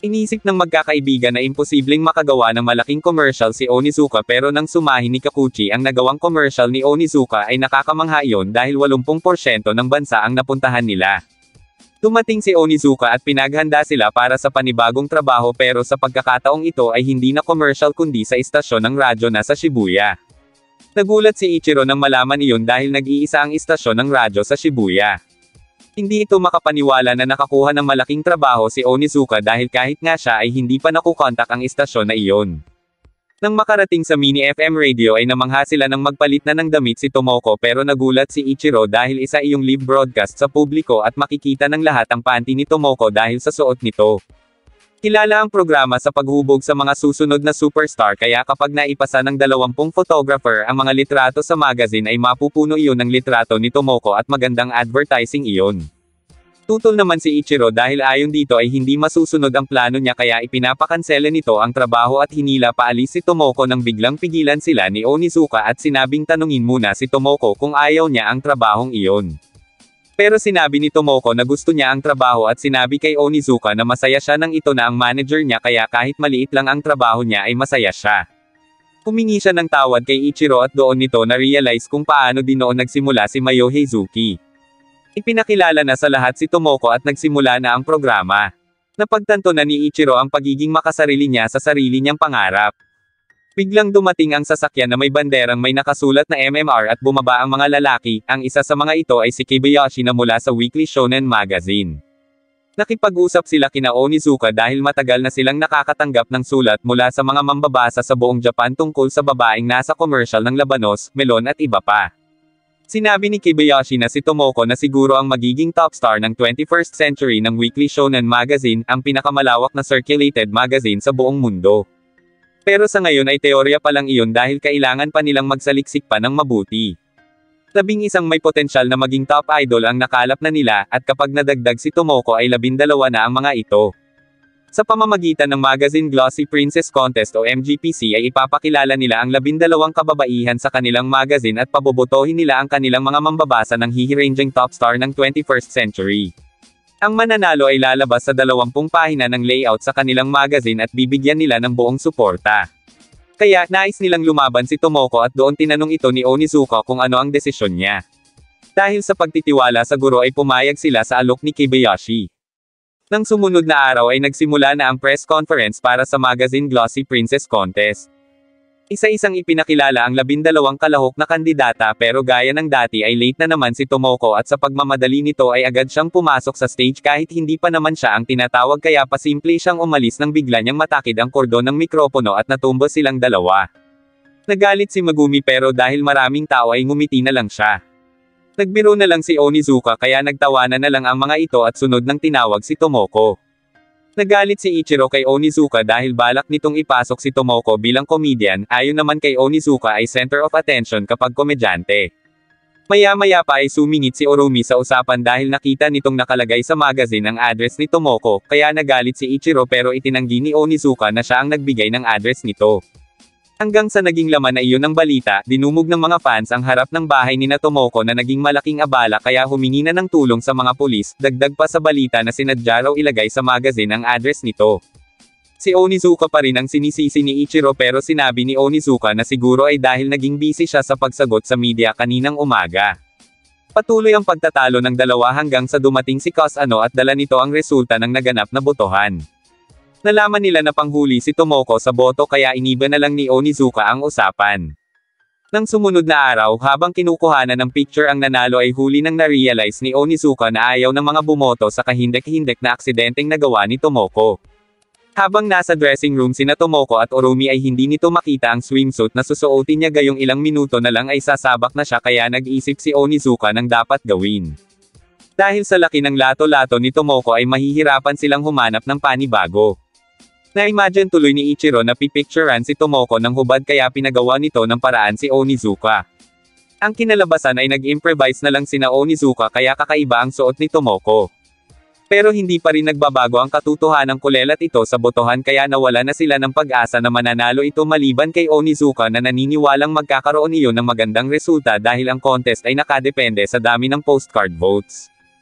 Inisip ng magkakaibigan na imposibleng makagawa ng malaking commercial si Onizuka pero nang sumahin ni Kakuchi ang nagawang commercial ni Onizuka ay nakakamangha iyon dahil eighty percent ng bansa ang napuntahan nila. Dumating si Onizuka at pinaghanda sila para sa panibagong trabaho pero sa pagkakataong ito ay hindi na commercial kundi sa istasyon ng radyo na sa Shibuya. Nagulat si Ichiro nang malaman iyon dahil nag-iisa ang istasyon ng radyo sa Shibuya. Hindi ito makapaniwala na nakakuha ng malaking trabaho si Onizuka dahil kahit nga siya ay hindi pa nakukontak ang istasyon na iyon. Nang makarating sa mini F M radio ay namangha sila ng magpalit na ng damit si Tomoko pero nagulat si Ichiro dahil isa iyong live broadcast sa publiko at makikita ng lahat ang panty ni Tomoko dahil sa suot nito. Kilala ang programa sa paghubog sa mga susunod na superstar kaya kapag naipasa ng dalawampung photographer ang mga litrato sa magazine ay mapupuno iyon ng litrato ni Tomoko at magandang advertising iyon. Tutol naman si Ichiro dahil ayon dito ay hindi masusunod ang plano niya kaya ipinapakansela nito ang trabaho at hinila paalis si Tomoko nang biglang pigilan sila ni Onizuka at sinabing tanungin muna si Tomoko kung ayaw niya ang trabahong iyon. Pero sinabi ni Tomoko na gusto niya ang trabaho at sinabi kay Onizuka na masaya siya nang ito na ang manager niya kaya kahit maliit lang ang trabaho niya ay masaya siya. Humingi siya ng tawad kay Ichiro at doon nito na-realize kung paano din noon nagsimula si Mayo Heizuki. Ipinakilala na sa lahat si Tomoko at nagsimula na ang programa. Napagtanto na ni Ichiro ang pagiging makasarili niya sa sarili niyang pangarap. Biglang dumating ang sasakyan na may banderang may nakasulat na M M R at bumaba ang mga lalaki, ang isa sa mga ito ay si Kibayashi na mula sa Weekly Shonen Magazine. Nakipag-usap sila kina Onizuka dahil matagal na silang nakakatanggap ng sulat mula sa mga mambabasa sa buong Japan tungkol sa babaeng nasa commercial ng labanos, melon at iba pa. Sinabi ni Kibayashi na si Tomoko na siguro ang magiging top star ng twenty-first century ng Weekly Shonen Magazine, ang pinakamalawak na circulated magazine sa buong mundo. Pero sa ngayon ay teorya pa lang iyon dahil kailangan pa nilang magsaliksik pa ng mabuti. Labing isang may potensyal na maging top idol ang nakalap na nila, at kapag nadagdag si Tomoko ay labindalawa na ang mga ito. Sa pamamagitan ng magazine Glossy Princess Contest o M G P C ay ipapakilala nila ang labindalawang kababaihan sa kanilang magazine at pabobotohin nila ang kanilang mga mambabasa ng hihi-ranging top star ng twenty-first century. Ang mananalo ay lalabas sa dalawampung pahina ng layout sa kanilang magazine at bibigyan nila ng buong suporta. Kaya, nais nilang lumaban si Tomoko at doon tinanong ito ni Onizuka kung ano ang desisyon niya. Dahil sa pagtitiwala sa guro ay pumayag sila sa alok ni Kibayashi. Nang sumunod na araw ay nagsimula na ang press conference para sa magazine Glossy Princess Contest. Isa-isang ipinakilala ang labindalawang kalahok na kandidata pero gaya ng dati ay late na naman si Tomoko at sa pagmamadali nito ay agad siyang pumasok sa stage kahit hindi pa naman siya ang tinatawag kaya pasimple siyang umalis nang bigla niyang matakid ang kordon ng mikropono at natumba silang dalawa. Nagalit si Megumi pero dahil maraming tao ay ngumiti na lang siya. Nagbiro na lang si Onizuka kaya nagtawanan na lang ang mga ito at sunod nang tinawag si Tomoko. Nagalit si Ichiro kay Onizuka dahil balak nitong ipasok si Tomoko bilang comedian, ayon naman kay Onizuka ay center of attention kapag komedyante. Maya-maya pa ay sumingit si Orumi sa usapan dahil nakita nitong nakalagay sa magazine ang address ni Tomoko, kaya nagalit si Ichiro pero itinanggi ni Onizuka na siya ang nagbigay ng address nito. Hanggang sa naging laman na iyon ng balita, dinumog ng mga fans ang harap ng bahay ni na Tomoko na naging malaking abala kaya humingi na ng tulong sa mga pulis, dagdag pa sa balita na sinadya raw ilagay sa magazine ang address nito. Si Onizuka pa rin ang sinisisi ni Ichiro pero sinabi ni Onizuka na siguro ay dahil naging busy siya sa pagsagot sa media kaninang umaga. Patuloy ang pagtatalo ng dalawa hanggang sa dumating si Kusano at dala nito ang resulta ng naganap na botohan. Nalaman nila na panghuli si Tomoko sa boto kaya iniba na lang ni Onizuka ang usapan. Nang sumunod na araw habang kinukuhanan ng picture ang nanalo ay huli nang na-realize ni Onizuka na ayaw ng mga bumoto sa kahindek-hindek na aksidenteng nagawa ni Tomoko. Habang nasa dressing room sina Tomoko at Orumi ay hindi nito makita ang swimsuit na susuotin niya gayong ilang minuto na lang ay sasabak na siya kaya nag-isip si Onizuka ng dapat gawin. Dahil sa laki ng lato-lato ni Tomoko ay mahihirapan silang humanap ng panibago. Na-imagine tuloy ni Ichiro na pipicturean si Tomoko ng hubad kaya pinagawa nito ng paraan si Onizuka. Ang kinalabasan ay nag-improvise na lang sina Onizuka kaya kakaiba ang suot ni Tomoko. Pero hindi pa rin nagbabago ang katotohanang kulelat ito sa botohan kaya nawala na sila ng pag-asa na mananalo ito maliban kay Onizuka na naniniwalang magkakaroon iyon ng magandang resulta dahil ang contest ay nakadepende sa dami ng postcard votes.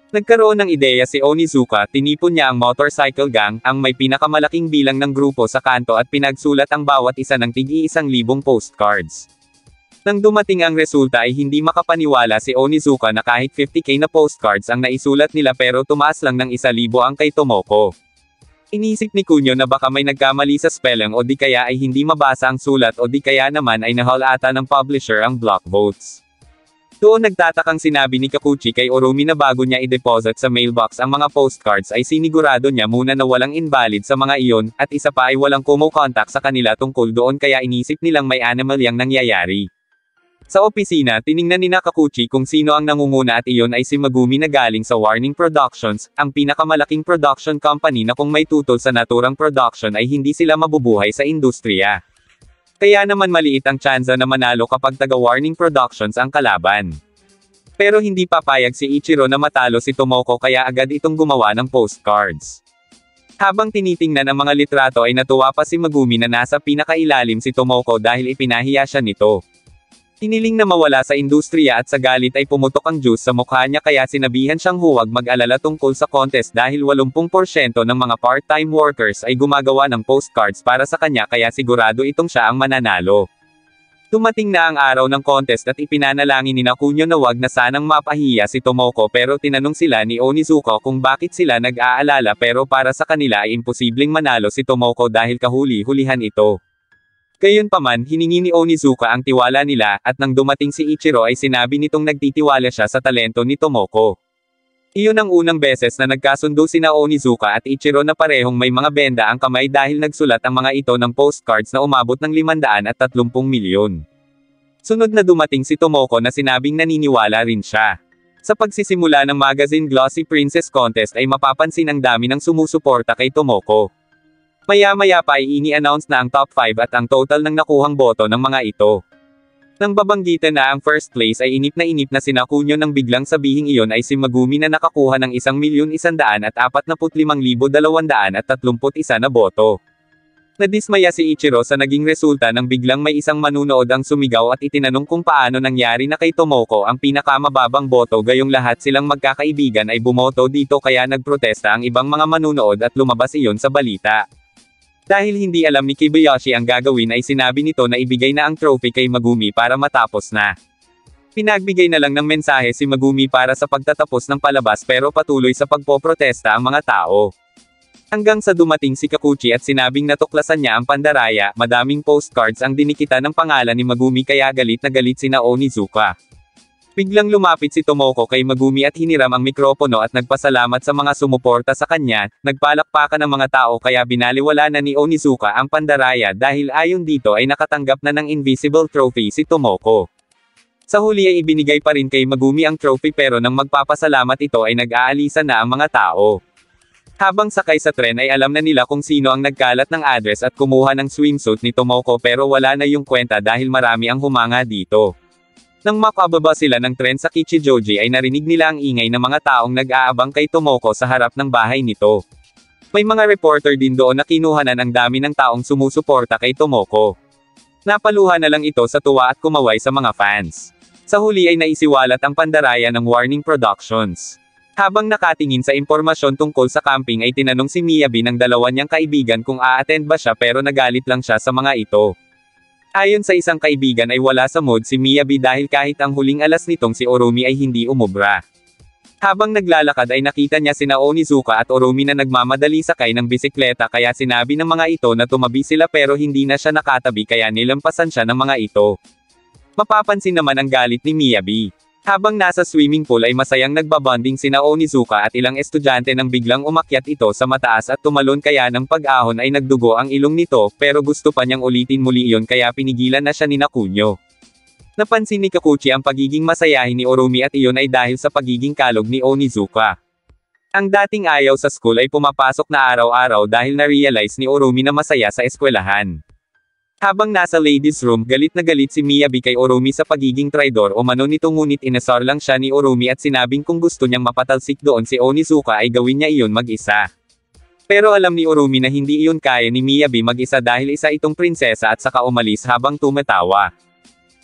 Nagkaroon ng ideya si Onizuka, tinipon niya ang motorcycle gang, ang may pinakamalaking bilang ng grupo sa kanto at pinagsulat ang bawat isa ng tig-iisang libong postcards. Nang dumating ang resulta ay hindi makapaniwala si Onizuka na kahit fifty K na postcards ang naisulat nila pero tumaas lang ng isa libo ang kay Tomoko. Inisip ni Kunyo na baka may nagkamali sa spelling o di kaya ay hindi mabasa ang sulat o di kaya naman ay nahol ata ng publisher ang block votes. Doon nagtatakang sinabi ni Kakuchi kay Urumi na bago niya i-deposit sa mailbox ang mga postcards ay sinigurado niya muna na walang invalid sa mga iyon, at isa pa ay walang kumo-contact sa kanila tungkol doon kaya inisip nilang may animal yang nangyayari. Sa opisina, tiningnan ni Kakuchi kung sino ang nangunguna at iyon ay si Megumi na galing sa Warning Productions, ang pinakamalaking production company na kung may tutol sa naturang production ay hindi sila mabubuhay sa industriya. Kaya naman maliit ang tsansa na manalo kapag taga-Warning Productions ang kalaban. Pero hindi papayag si Ichiro na matalo si Tomoko kaya agad itong gumawa ng postcards. Habang tinitingnan ang mga litrato ay natuwa pa si Megumi na nasa pinakailalim si Tomoko dahil ipinahiya siya nito. Hiniling na mawala sa industriya at sa galit ay pumutok ang juice sa mukha niya kaya sinabihan siyang huwag mag-alala tungkol sa contest dahil eighty percent ng mga part-time workers ay gumagawa ng postcards para sa kanya kaya sigurado itong siya ang mananalo. Dumating na ang araw ng contest at ipinanalangin ni Kunyo na wag na sanang mapahiya si Tomoko pero tinanong sila ni Onizuka kung bakit sila nag-aalala pero para sa kanila ay imposibleng manalo si Tomoko dahil kahuli-hulihan ito. Gayunpaman, hiningi ni Onizuka ang tiwala nila, at nang dumating si Ichiro ay sinabi nitong nagtitiwala siya sa talento ni Tomoko. Iyon ang unang beses na nagkasundo sina Onizuka at Ichiro na parehong may mga benda ang kamay dahil nagsulat ang mga ito ng postcards na umabot ng limandaan at tatlumpung milyon. Sunod na dumating si Tomoko na sinabing naniniwala rin siya. Sa pagsisimula ng magazine Glossy Princess Contest ay mapapansin ang dami ng sumusuporta kay Tomoko. Maya-maya pa ay ini-announce na ang top five at ang total ng nakuhang boto ng mga ito. Nang babanggitan na ang first place ay inip na inip na sina Kunyo nang biglang sabihing iyon ay si Megumi na nakakuha ng isang milyon isandaan at apatnapu't limang libo dalawandaan at tatlumput isa na boto. Nadismaya si Ichiro sa naging resulta nang biglang may isang manunood ang sumigaw at itinanong kung paano nangyari na kay Tomoko ang pinakamababang boto gayong lahat silang magkakaibigan ay bumoto dito kaya nagprotesta ang ibang mga manunood at lumabas iyon sa balita. Dahil hindi alam ni Kibayashi ang gagawin ay sinabi nito na ibigay na ang trophy kay Megumi para matapos na. Pinagbigay na lang ng mensahe si Megumi para sa pagtatapos ng palabas pero patuloy sa pagpoprotesta ang mga tao. Hanggang sa dumating si Kakuchi at sinabing natuklasan niya ang pandaraya, madaming postcards ang dinikita ng pangalan ni Megumi kaya galit na galit sina Onizuka. Biglang lumapit si Tomoko kay Megumi at hiniram ang mikropono at nagpasalamat sa mga sumuporta sa kanya, nagpalakpakan ng mga tao kaya binaliwala na ni Onizuka ang pandaraya dahil ayon dito ay nakatanggap na ng invisible trophy si Tomoko. Sa huli ay ibinigay pa rin kay Megumi ang trophy pero nang magpapasalamat ito ay nag-aalisan na ang mga tao. Habang sakay sa tren ay alam na nila kung sino ang nagkalat ng address at kumuha ng swimsuit ni Tomoko pero wala na yung kwenta dahil marami ang humanga dito. Nang makababa sila ng tren sa Kichijoji ay narinig nila ang ingay ng mga taong nag-aabang kay Tomoko sa harap ng bahay nito. May mga reporter din doon na kinuhanan ang dami ng taong sumusuporta kay Tomoko. Napaluha na lang ito sa tuwa at kumaway sa mga fans. Sa huli ay naisiwalat ang pandaraya ng Warning Productions. Habang nakatingin sa impormasyon tungkol sa camping ay tinanong si Miyabi ng dalawa niyang kaibigan kung a-attend ba siya pero nagalit lang siya sa mga ito. Ayon sa isang kaibigan ay wala sa mood si Miyabi dahil kahit ang huling alas nitong si Urumi ay hindi umubra. Habang naglalakad ay nakita niya sina Onizuka at Urumi na nagmamadali sakay ng bisikleta kaya sinabi ng mga ito na tumabi sila pero hindi na siya nakatabi kaya nilampasan siya ng mga ito. Mapapansin naman ang galit ni Miyabi. Habang nasa swimming pool ay masayang nagbabonding sina Onizuka at ilang estudyante nang biglang umakyat ito sa mataas at tumalon kaya ng pag-ahon ay nagdugo ang ilong nito pero gusto pa niyang ulitin muli iyon kaya pinigilan na siya ni Kunyo. Napansin ni Kakuchi ang pagiging masayahin ni Urumi at iyon ay dahil sa pagiging kalog ni Onizuka. Ang dating ayaw sa school ay pumapasok na araw-araw dahil na-realize ni Urumi na masaya sa eskwelahan. Habang nasa ladies room, galit na galit si Miyabi kay Urumi sa pagiging traidor o mano nito ngunit inasar lang siya ni Urumi at sinabing kung gusto niyang mapatalsik doon si Onizuka ay gawin niya iyon mag-isa. Pero alam ni Urumi na hindi iyon kaya ni Miyabi mag-isa dahil isa itong prinsesa at saka umalis habang tumatawa.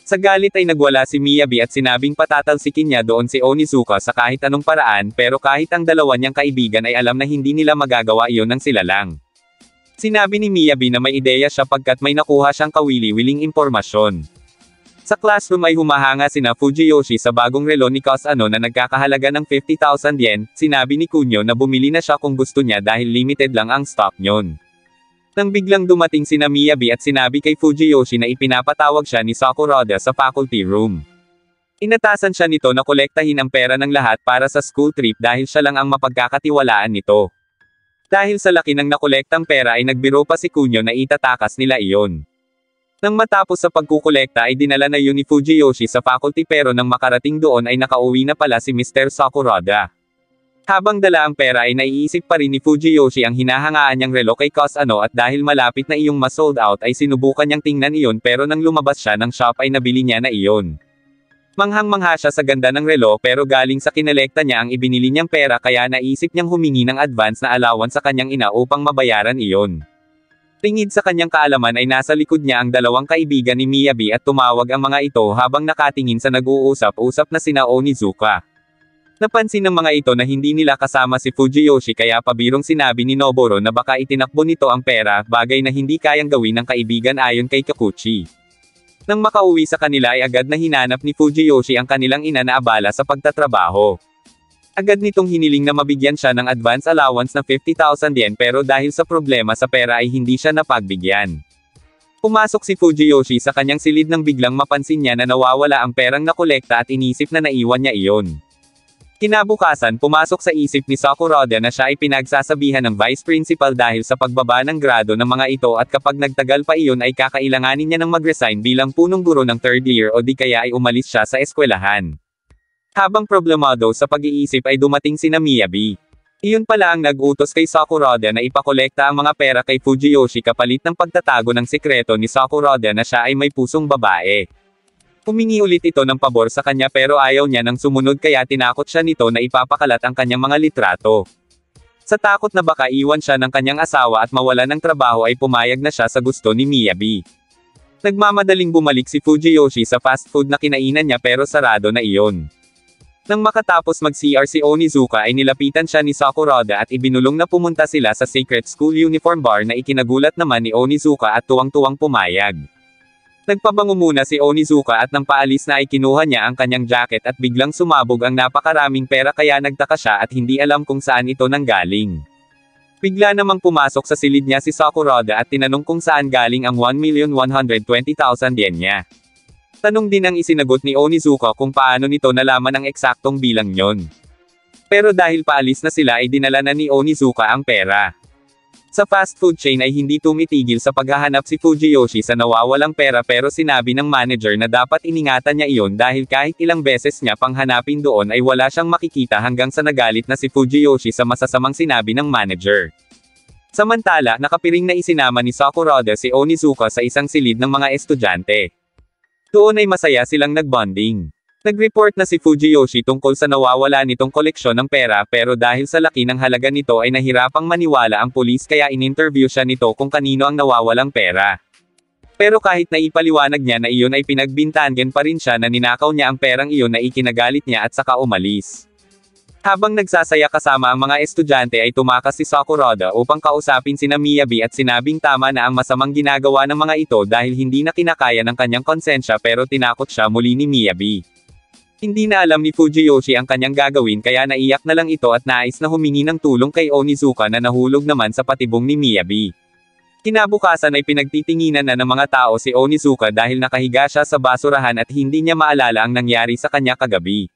Sa galit ay nagwala si Miyabi at sinabing patatalsikin niya doon si Onizuka sa kahit anong paraan pero kahit ang dalawa niyang kaibigan ay alam na hindi nila magagawa iyon ng sila lang. Sinabi ni Miyabi na may ideya siya pagkat may nakuha siyang kawili-wiling impormasyon. Sa classroom ay humahanga sina Fujiyoshi sa bagong relo ni Kasano na nagkakahalaga ng fifty thousand yen, sinabi ni Kunyo na bumili na siya kung gusto niya dahil limited lang ang stock nyon. Nang biglang dumating sina Miyabi at sinabi kay Fujiyoshi na ipinapatawag siya ni Sakurada sa faculty room. Inatasan siya nito na kolektahin ang pera ng lahat para sa school trip dahil siya lang ang mapagkakatiwalaan nito. Dahil sa laki ng nakolektang pera ay nagbiro pa si Kunyo na itatakas nila iyon. Nang matapos sa pagkukolekta ay dinala na yun ni Fujiyoshi sa faculty pero nang makarating doon ay nakauwi na pala si Mister Sakurada. Habang dala ang pera ay naiisip pa rin ni Fujiyoshi ang hinahangaan niyang relo kay Kasano at dahil malapit na iyong ma-sold out ay sinubukan niyang tingnan iyon pero nang lumabas siya ng shop ay nabili niya na iyon. Manghang-mangha siya sa ganda ng relo pero galing sa kinelekta niya ang ibinili niyang pera kaya naisip niyang humingi ng advance na allowance sa kanyang ina upang mabayaran iyon. Tingid sa kanyang kaalaman ay nasa likod niya ang dalawang kaibigan ni Miyabi at tumawag ang mga ito habang nakatingin sa nag-uusap-usap na sina Onizuka. Napansin ng mga ito na hindi nila kasama si Fujiyoshi kaya pabirong sinabi ni Noboro na baka itinakbo nito ang pera, bagay na hindi kayang gawin ng kaibigan ayon kay Kakuchi. Nang makauwi sa kanila ay agad na hinanap ni Fujiyoshi ang kanilang ina na abala sa pagtatrabaho. Agad nitong hiniling na mabigyan siya ng advance allowance na fifty thousand yen pero dahil sa problema sa pera ay hindi siya napagbigyan. Pumasok si Fujiyoshi sa kanyang silid nang biglang mapansin niya na nawawala ang perang nakolekta at inisip na naiwan niya iyon. Kinabukasan pumasok sa isip ni Sakurada na siya ay pinagsasabihan ng vice principal dahil sa pagbaba ng grado ng mga ito at kapag nagtagal pa iyon ay kakailanganin niya ng mag-resign bilang punong guro ng third year o di kaya ay umalis siya sa eskwelahan. Habang problemado sa pag-iisip ay dumating sina Miyabi. Iyon pala ang nag-utos kay Sakurada na ipakolekta ang mga pera kay Fujiyoshi kapalit ng pagtatago ng sikreto ni Sakurada na siya ay may pusong babae. Humingi ulit ito ng pabor sa kanya pero ayaw niya nang sumunod kaya tinakot siya nito na ipapakalat ang kanyang mga litrato. Sa takot na baka iwan siya ng kanyang asawa at mawala ng trabaho ay pumayag na siya sa gusto ni Miyabi. Nagmamadaling bumalik si Fujiyoshi sa fast food na kinainan niya pero sarado na iyon. Nang makatapos mag-C R si Onizuka ay nilapitan siya ni Sakurada at ibinulong na pumunta sila sa Secret School Uniform Bar na ikinagulat naman ni Onizuka at tuwang-tuwang pumayag. Nagpabango muna si Onizuka at nang paalis na ay kinuha niya ang kanyang jacket at biglang sumabog ang napakaraming pera kaya nagtaka siya at hindi alam kung saan ito nanggaling. Bigla namang pumasok sa silid niya si Sakurada at tinanong kung saan galing ang one million one hundred twenty thousand yen niya. Tanong din ang isinagot ni Onizuka kung paano nito nalaman ang eksaktong bilang nyon. Pero dahil paalis na sila ay dinala na ni Onizuka ang pera. Sa fast food chain ay hindi tumitigil sa paghahanap si Fujiyoshi sa nawawalang pera pero sinabi ng manager na dapat iningatan niya iyon dahil kahit ilang beses niya pang hanapin doon ay wala siyang makikita hanggang sa nagalit na si Fujiyoshi sa masasamang sinabi ng manager. Samantala, nakapiring na isinama ni Sakurada si Onizuka sa isang silid ng mga estudyante. Doon ay masaya silang nagbonding. Nag-report na si Fujiyoshi tungkol sa nawawala nitong koleksyon ng pera pero dahil sa laki ng halaga nito ay nahirapang maniwala ang pulis kaya in-interview siya nito kung kanino ang nawawalang pera. Pero kahit na ipaliwanag niya na iyon ay pinagbintangan pa rin siya na ninakaw niya ang perang iyon na ikinagalit niya at saka umalis. Habang nagsasaya kasama ang mga estudyante ay tumakas si Sakurada upang kausapin sina Miyabi at sinabing tama na ang masamang ginagawa ng mga ito dahil hindi na kinakaya ng kanyang konsensya pero tinakot siya muli ni Miyabi. Hindi na alam ni Fujiyoshi ang kanyang gagawin kaya naiyak na lang ito at nais na humingi ng tulong kay Onizuka na nahulog naman sa patibong ni Miyabi. Kinabukasan ay pinagtitinginan na ng mga tao si Onizuka dahil nakahiga siya sa basurahan at hindi niya maalala ang nangyari sa kanya kagabi.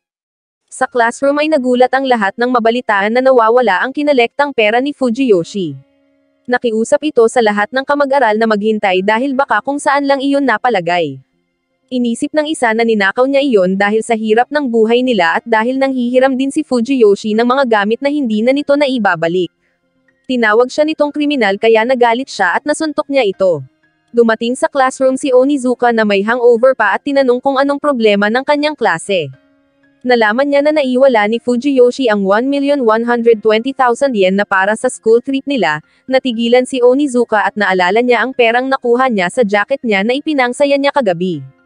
Sa classroom ay nagulat ang lahat nang mabalitaan na nawawala ang kinalektang pera ni Fujiyoshi. Nakiusap ito sa lahat ng kamag-aral na maghintay dahil baka kung saan lang iyon napalagay. Inisip ng isa na ninakaw niya iyon dahil sa hirap ng buhay nila at dahil nanghihiram din si Fujiyoshi ng mga gamit na hindi na nito naibabalik. Tinawag siya nitong kriminal kaya nagalit siya at nasuntok niya ito. Dumating sa classroom si Onizuka na may hangover pa at tinanong kung anong problema ng kanyang klase. Nalaman niya na naiwala ni Fujiyoshi ang one million one hundred twenty thousand yen na para sa school trip nila, natigilan si Onizuka at naalala niya ang perang nakuha niya sa jacket niya na ipinangsaya niya kagabi.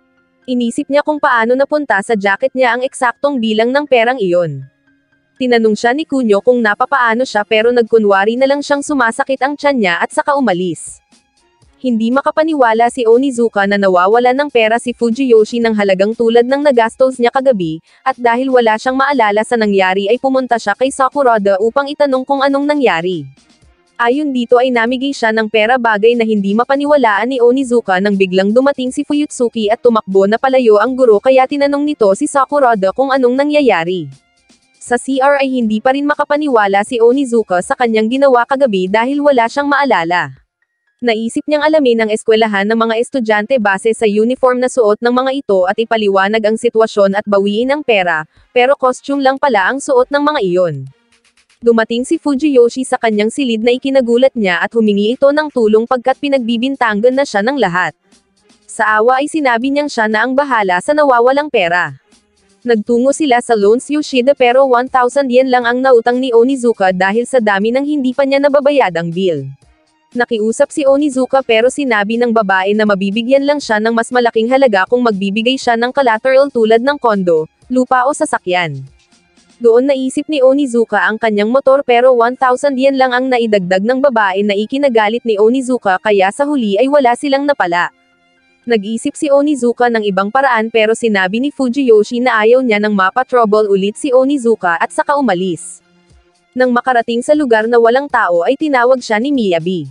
Inisip niya kung paano napunta sa jacket niya ang eksaktong bilang ng perang iyon. Tinanong siya ni Kunyo kung napapaano siya pero nagkunwari na lang siyang sumasakit ang tiyan niya at saka umalis. Hindi makapaniwala si Onizuka na nawawala ng pera si Fujiyoshi ng halagang tulad ng nagastos niya kagabi, at dahil wala siyang maalala sa nangyari ay pumunta siya kay Sakurada upang itanong kung anong nangyari. Ayon dito ay namigay siya ng pera, bagay na hindi mapaniwalaan ni Onizuka nang biglang dumating si Fuyutsuki at tumakbo na palayo ang guro, kaya tinanong nito si Sakurada kung anong nangyayari. Sa C R ay hindi pa rin makapaniwala si Onizuka sa kanyang ginawa kagabi dahil wala siyang maalala. Naisip niyang alamin ang eskwelahan ng mga estudyante base sa uniform na suot ng mga ito at ipaliwanag ang sitwasyon at bawiin ang pera, pero costume lang pala ang suot ng mga iyon. Dumating si Fujiyoshi sa kanyang silid na ikinagulat niya at humingi ito ng tulong pagkat pinagbibintangan na siya ng lahat. Sa awa ay sinabi niyang siya na ang bahala sa nawawalang pera. Nagtungo sila sa Loans Yoshida pero one thousand yen lang ang nautang ni Onizuka dahil sa dami ng hindi pa niya nababayadang bill. Nakiusap si Onizuka pero sinabi ng babae na mabibigyan lang siya ng mas malaking halaga kung magbibigay siya ng collateral tulad ng kondo, lupa o sasakyan. Doon naisip ni Onizuka ang kanyang motor pero one thousand yen lang ang naidagdag ng babae na ikinagalit ni Onizuka, kaya sa huli ay wala silang napala. Nag-isip si Onizuka ng ibang paraan pero sinabi ni Fujiyoshi na ayaw niya nang mapa-trouble ulit si Onizuka at saka umalis. Nang makarating sa lugar na walang tao ay tinawag siya ni Miyabi.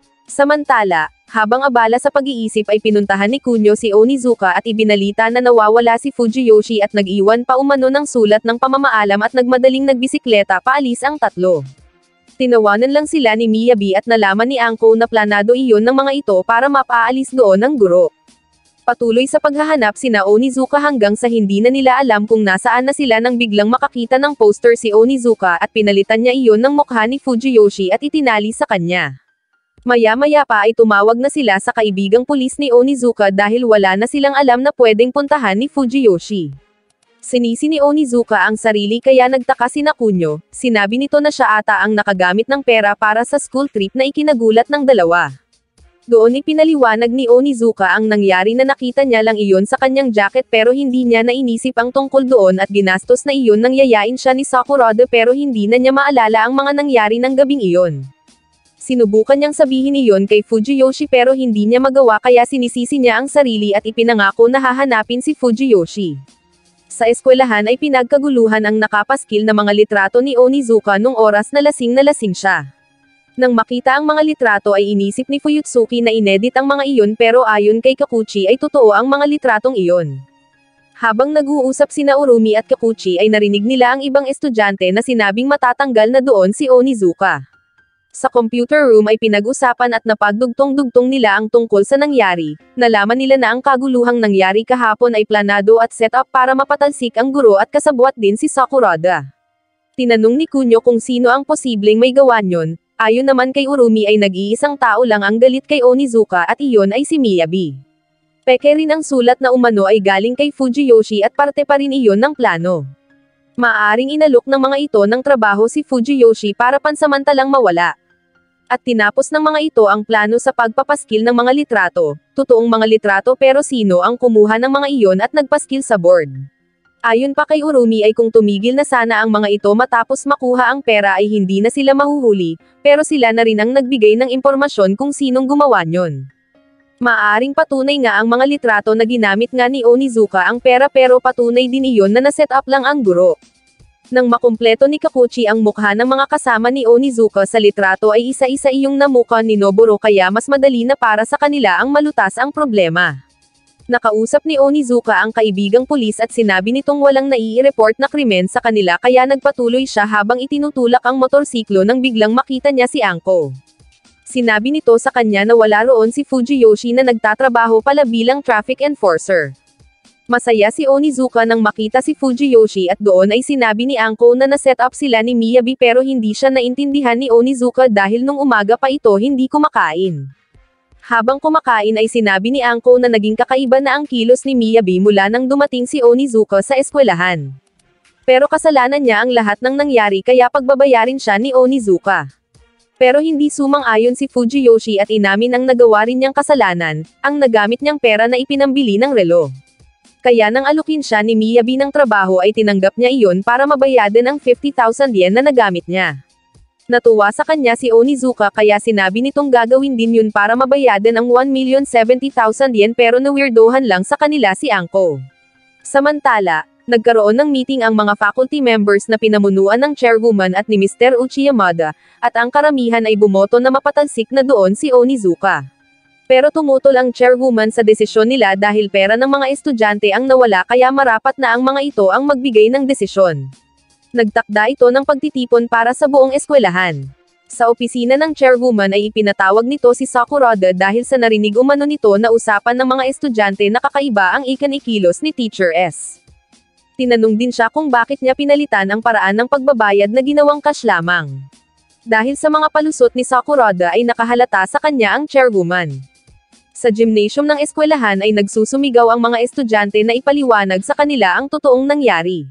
Samantala, habang abala sa pag-iisip ay pinuntahan ni Kunyo si Onizuka at ibinalita na nawawala si Fujiyoshi at nag-iwan pa umano ng sulat ng pamamaalam at nagmadaling nagbisikleta paalis ang tatlo. Tinawanan lang sila ni Miyabi at nalaman ni Anko na planado iyon ng mga ito para mapaalis doon ng guro. Patuloy sa paghahanap sina Onizuka hanggang sa hindi na nila alam kung nasaan na sila nang biglang makakita ng poster si Onizuka at pinalitan niya iyon ng mukha ni Fujiyoshi at itinali sa kanya. Maya-maya pa ay tumawag na sila sa kaibigang pulis ni Onizuka dahil wala na silang alam na pwedeng puntahan ni Fujiyoshi. Sinisi ni Onizuka ang sarili kaya nagtaka sina Kunyo, sinabi nito na siya ata ang nakagamit ng pera para sa school trip na ikinagulat ng dalawa. Doon ipinaliwanag ni Onizuka ang nangyari na nakita niya lang iyon sa kanyang jacket pero hindi niya nainisip ang tungkol doon at ginastos na iyon nang yayain siya ni Sakurada pero hindi na niya maalala ang mga nangyari ng gabing iyon. Sinubukan niyang sabihin iyon kay Fujiyoshi pero hindi niya magawa kaya sinisisi niya ang sarili at ipinangako na hahanapin si Fujiyoshi. Sa eskwelahan ay pinagkaguluhan ang nakapaskil na mga litrato ni Onizuka nung oras na lasing na lasing siya. Nang makita ang mga litrato ay inisip ni Fuyutsuki na inedit ang mga iyon pero ayon kay Kakuchi ay totoo ang mga litratong iyon. Habang nag-uusap sina Urumi at Kakuchi ay narinig nila ang ibang estudyante na sinabing matatanggal na doon si Onizuka. Sa computer room ay pinag-usapan at napagdugtong-dugtong nila ang tungkol sa nangyari. Nalaman nila na ang kaguluhang nangyari kahapon ay planado at set up para mapatalsik ang guro at kasabwat din si Sakurada. Tinanong ni Kunyo kung sino ang posibleng may gawa nyon. Ayon naman kay Urumi ay nag-iisang tao lang ang galit kay Onizuka at iyon ay si Miyabi. Peke rin ang sulat na umano ay galing kay Fujiyoshi at parte pa rin iyon ng plano. Maaaring inalok ng mga ito ng trabaho si Fujiyoshi para pansamantalang mawala. At tinapos ng mga ito ang plano sa pagpapaskil ng mga litrato, totoong mga litrato pero sino ang kumuha ng mga iyon at nagpaskil sa board. Ayon pa kay Urumi ay kung tumigil na sana ang mga ito matapos makuha ang pera ay hindi na sila mahuhuli, pero sila na rin ang nagbigay ng impormasyon kung sinong gumawa nyon. Maaaring patunay nga ang mga litrato na ginamit nga ni Onizuka ang pera pero patunay din iyon na naset up lang ang guro. Nang makumpleto ni Kakuchi ang mukha ng mga kasama ni Onizuka sa litrato ay isa-isa iyong namukha ni Noburo kaya mas madali na para sa kanila ang malutas ang problema. Nakausap ni Onizuka ang kaibigang pulis at sinabi nitong walang nai-report na krimen sa kanila kaya nagpatuloy siya habang itinutulak ang motorsiklo nang biglang makita niya si Anko. Sinabi nito sa kanya na wala roon si Fujiyoshi na nagtatrabaho pala bilang traffic enforcer. Masaya si Onizuka nang makita si Fujiyoshi at doon ay sinabi ni Anko na naset up sila ni Miyabi pero hindi siya naintindihan ni Onizuka dahil nung umaga pa ito hindi kumakain. Habang kumakain ay sinabi ni Anko na naging kakaiba na ang kilos ni Miyabi mula nang dumating si Onizuka sa eskwelahan. Pero kasalanan niya ang lahat ng nangyari kaya pagbabayarin siya ni Onizuka. Pero hindi sumang-ayon si Fujiyoshi at inamin ang nagawa rin niyang kasalanan, ang nagamit niyang pera na ipinambili ng relo. Kaya nang alukin siya ni Miyabi ng trabaho ay tinanggap niya iyon para mabayadan ang fifty thousand yen na nagamit niya. Natuwa sa kanya si Onizuka kaya sinabi nitong gagawin din yun para mabayadan ang one million seventy thousand yen pero nawirdohan lang sa kanila si Anko. Samantala, nagkaroon ng meeting ang mga faculty members na pinamunuan ng chairwoman at ni Mister Uchi Yamada, at ang karamihan ay bumoto na mapatalsik na doon si Onizuka. Pero tumutol ang chairwoman sa desisyon nila dahil pera ng mga estudyante ang nawala kaya marapat na ang mga ito ang magbigay ng desisyon. Nagtakda ito ng pagtitipon para sa buong eskwelahan. Sa opisina ng chairwoman ay ipinatawag nito si Sakurada dahil sa narinig umano nito na usapan ng mga estudyante na kakaiba ang ikanikilos ni Teacher S. Tinanong din siya kung bakit niya pinalitan ang paraan ng pagbabayad na ginawang cash lamang. Dahil sa mga palusot ni Sakurada ay nakahalata sa kanya ang chairwoman. Sa gymnasium ng eskwelahan ay nagsusumigaw ang mga estudyante na ipaliwanag sa kanila ang totoong nangyari.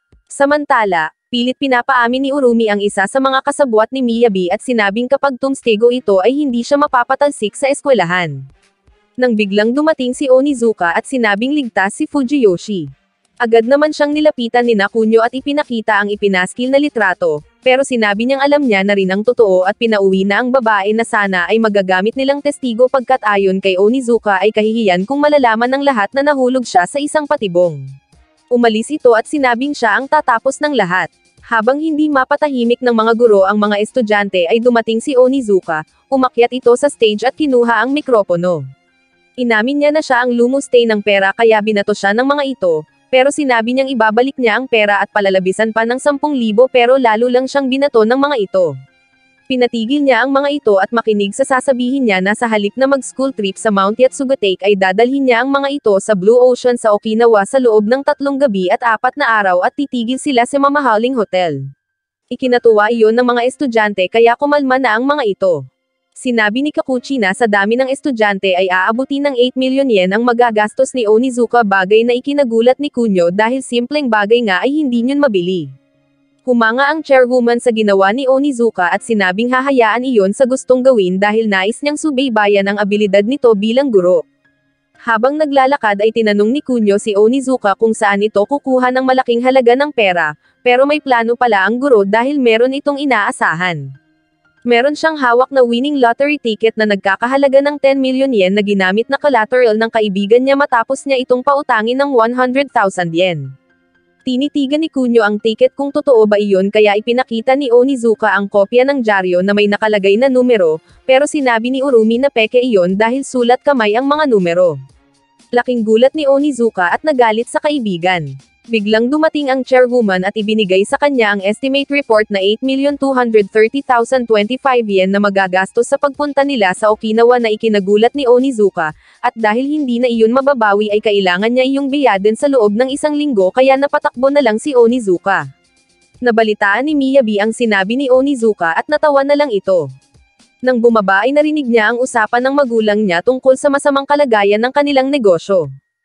Samantala, pilit pinapaamin ni Urumi ang isa sa mga kasabwat ni Miyabi at sinabing kapag tumstego ito ay hindi siya mapapatalsik sa eskwelahan. Nang biglang dumating si Onizuka at sinabing ligtas si Fujiyoshi. Agad naman siyang nilapitan ni Nakunyo at ipinakita ang ipinaskil na litrato, pero sinabi niyang alam niya na rin ang totoo at pinauwi na ang babae na sana ay magagamit nilang testigo pagkat ayon kay Onizuka ay kahihiyan kung malalaman ng lahat na nahulog siya sa isang patibong. Umalis ito at sinabing siya ang tatapos ng lahat. Habang hindi mapatahimik ng mga guro ang mga estudyante ay dumating si Onizuka, umakyat ito sa stage at kinuha ang mikropono. Inamin niya na siya ang lumustay ng pera kaya binato siya ng mga ito, pero sinabi niyang ibabalik niya ang pera at palalabisan pa ng sampung libo pero lalo lang siyang binato ng mga ito. Pinatigil niya ang mga ito at makinig sa sasabihin niya na sa halip na mag-school trip sa Mount Yatsugatake ay dadalhin niya ang mga ito sa Blue Ocean sa Okinawa sa loob ng tatlong gabi at apat na araw at titigil sila sa mamahaling hotel. Ikinatuwa iyon ng mga estudyante kaya kumalma na ang mga ito. Sinabi ni Kakuchi na sa dami ng estudyante ay aabuti ng eight million yen ang magagastos ni Onizuka bagay na ikinagulat ni Kunyo dahil simpleng bagay nga ay hindi niyon mabili. Humanga ang chairwoman sa ginawa ni Onizuka at sinabing hahayaan iyon sa gustong gawin dahil nais niyang subaybayan ang abilidad nito bilang guro. Habang naglalakad ay tinanong ni Kunyo si Onizuka kung saan ito kukuha ng malaking halaga ng pera, pero may plano pala ang guro dahil meron itong inaasahan. Meron siyang hawak na winning lottery ticket na nagkakahalaga ng ten million yen na ginamit na collateral ng kaibigan niya matapos niya itong pautangin ng one hundred thousand yen. Tinitigan ni Kunyo ang ticket kung totoo ba iyon kaya ipinakita ni Onizuka ang kopya ng dyaryo na may nakalagay na numero, pero sinabi ni Urumi na peke iyon dahil sulat kamay ang mga numero. Laking gulat ni Onizuka at nagalit sa kaibigan. Biglang dumating ang chairwoman at ibinigay sa kanya ang estimate report na eight million two hundred thirty thousand twenty-five yen na magagastos sa pagpunta nila sa Okinawa na ikinagulat ni Onizuka, at dahil hindi na iyon mababawi ay kailangan niya iyong bayadan sa loob ng isang linggo kaya napatakbo na lang si Onizuka. Nabalitaan ni Miyabi ang sinabi ni Onizuka at natawa na lang ito. Nang bumaba ay narinig niya ang usapan ng magulang niya tungkol sa masamang kalagayan ng kanilang negosyo.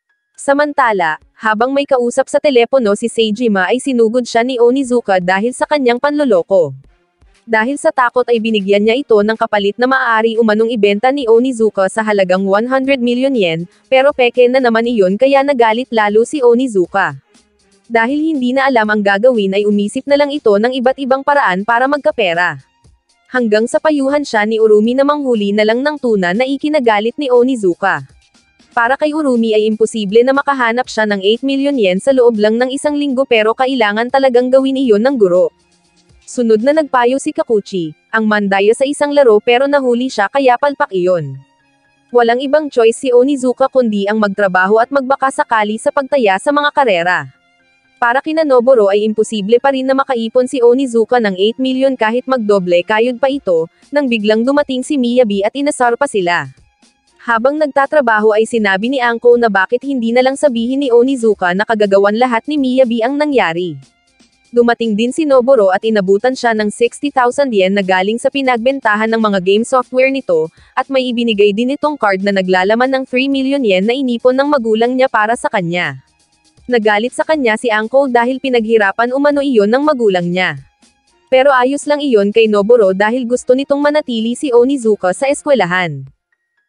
Samantala, habang may kausap sa telepono si Seijima ay sinugod siya ni Onizuka dahil sa kanyang panloloko. Dahil sa takot ay binigyan niya ito ng kapalit na maaari umanong ibenta ni Onizuka sa halagang one hundred million yen, pero peke na naman iyon kaya nagalit lalo si Onizuka. Dahil hindi na alam ang gagawin ay umisip na lang ito ng iba't ibang paraan para magkapera. Hanggang sa payuhan siya ni Urumi na manghuli na lang ng tuna na ikinagalit ni Onizuka. Para kay Urumi ay imposible na makahanap siya ng eight million yen sa loob lang ng isang linggo pero kailangan talagang gawin iyon ng guro. Sunod na nagpayo si Kakuchi, ang mandaya sa isang laro pero nahuli siya kaya palpak iyon. Walang ibang choice si Onizuka kundi ang magtrabaho at magbaka sakali sa pagtaya sa mga karera. Para kina Noboro ay imposible pa rin na makaipon si Onizuka ng eight million kahit magdoble kayod pa ito, nang biglang dumating si Miyabi at inasar pa sila. Habang nagtatrabaho ay sinabi ni Anko na bakit hindi na lang sabihin ni Onizuka na kagagawan lahat ni Miyabi ang nangyari. Dumating din si Noboro at inabutan siya ng sixty thousand yen na galing sa pinagbentahan ng mga game software nito, at may ibinigay din itong card na naglalaman ng three million yen na inipon ng magulang niya para sa kanya. Nagalit sa kanya si Anko dahil pinaghirapan umano iyon ng magulang niya. Pero ayos lang iyon kay Noboro dahil gusto nitong manatili si Onizuka sa eskwelahan.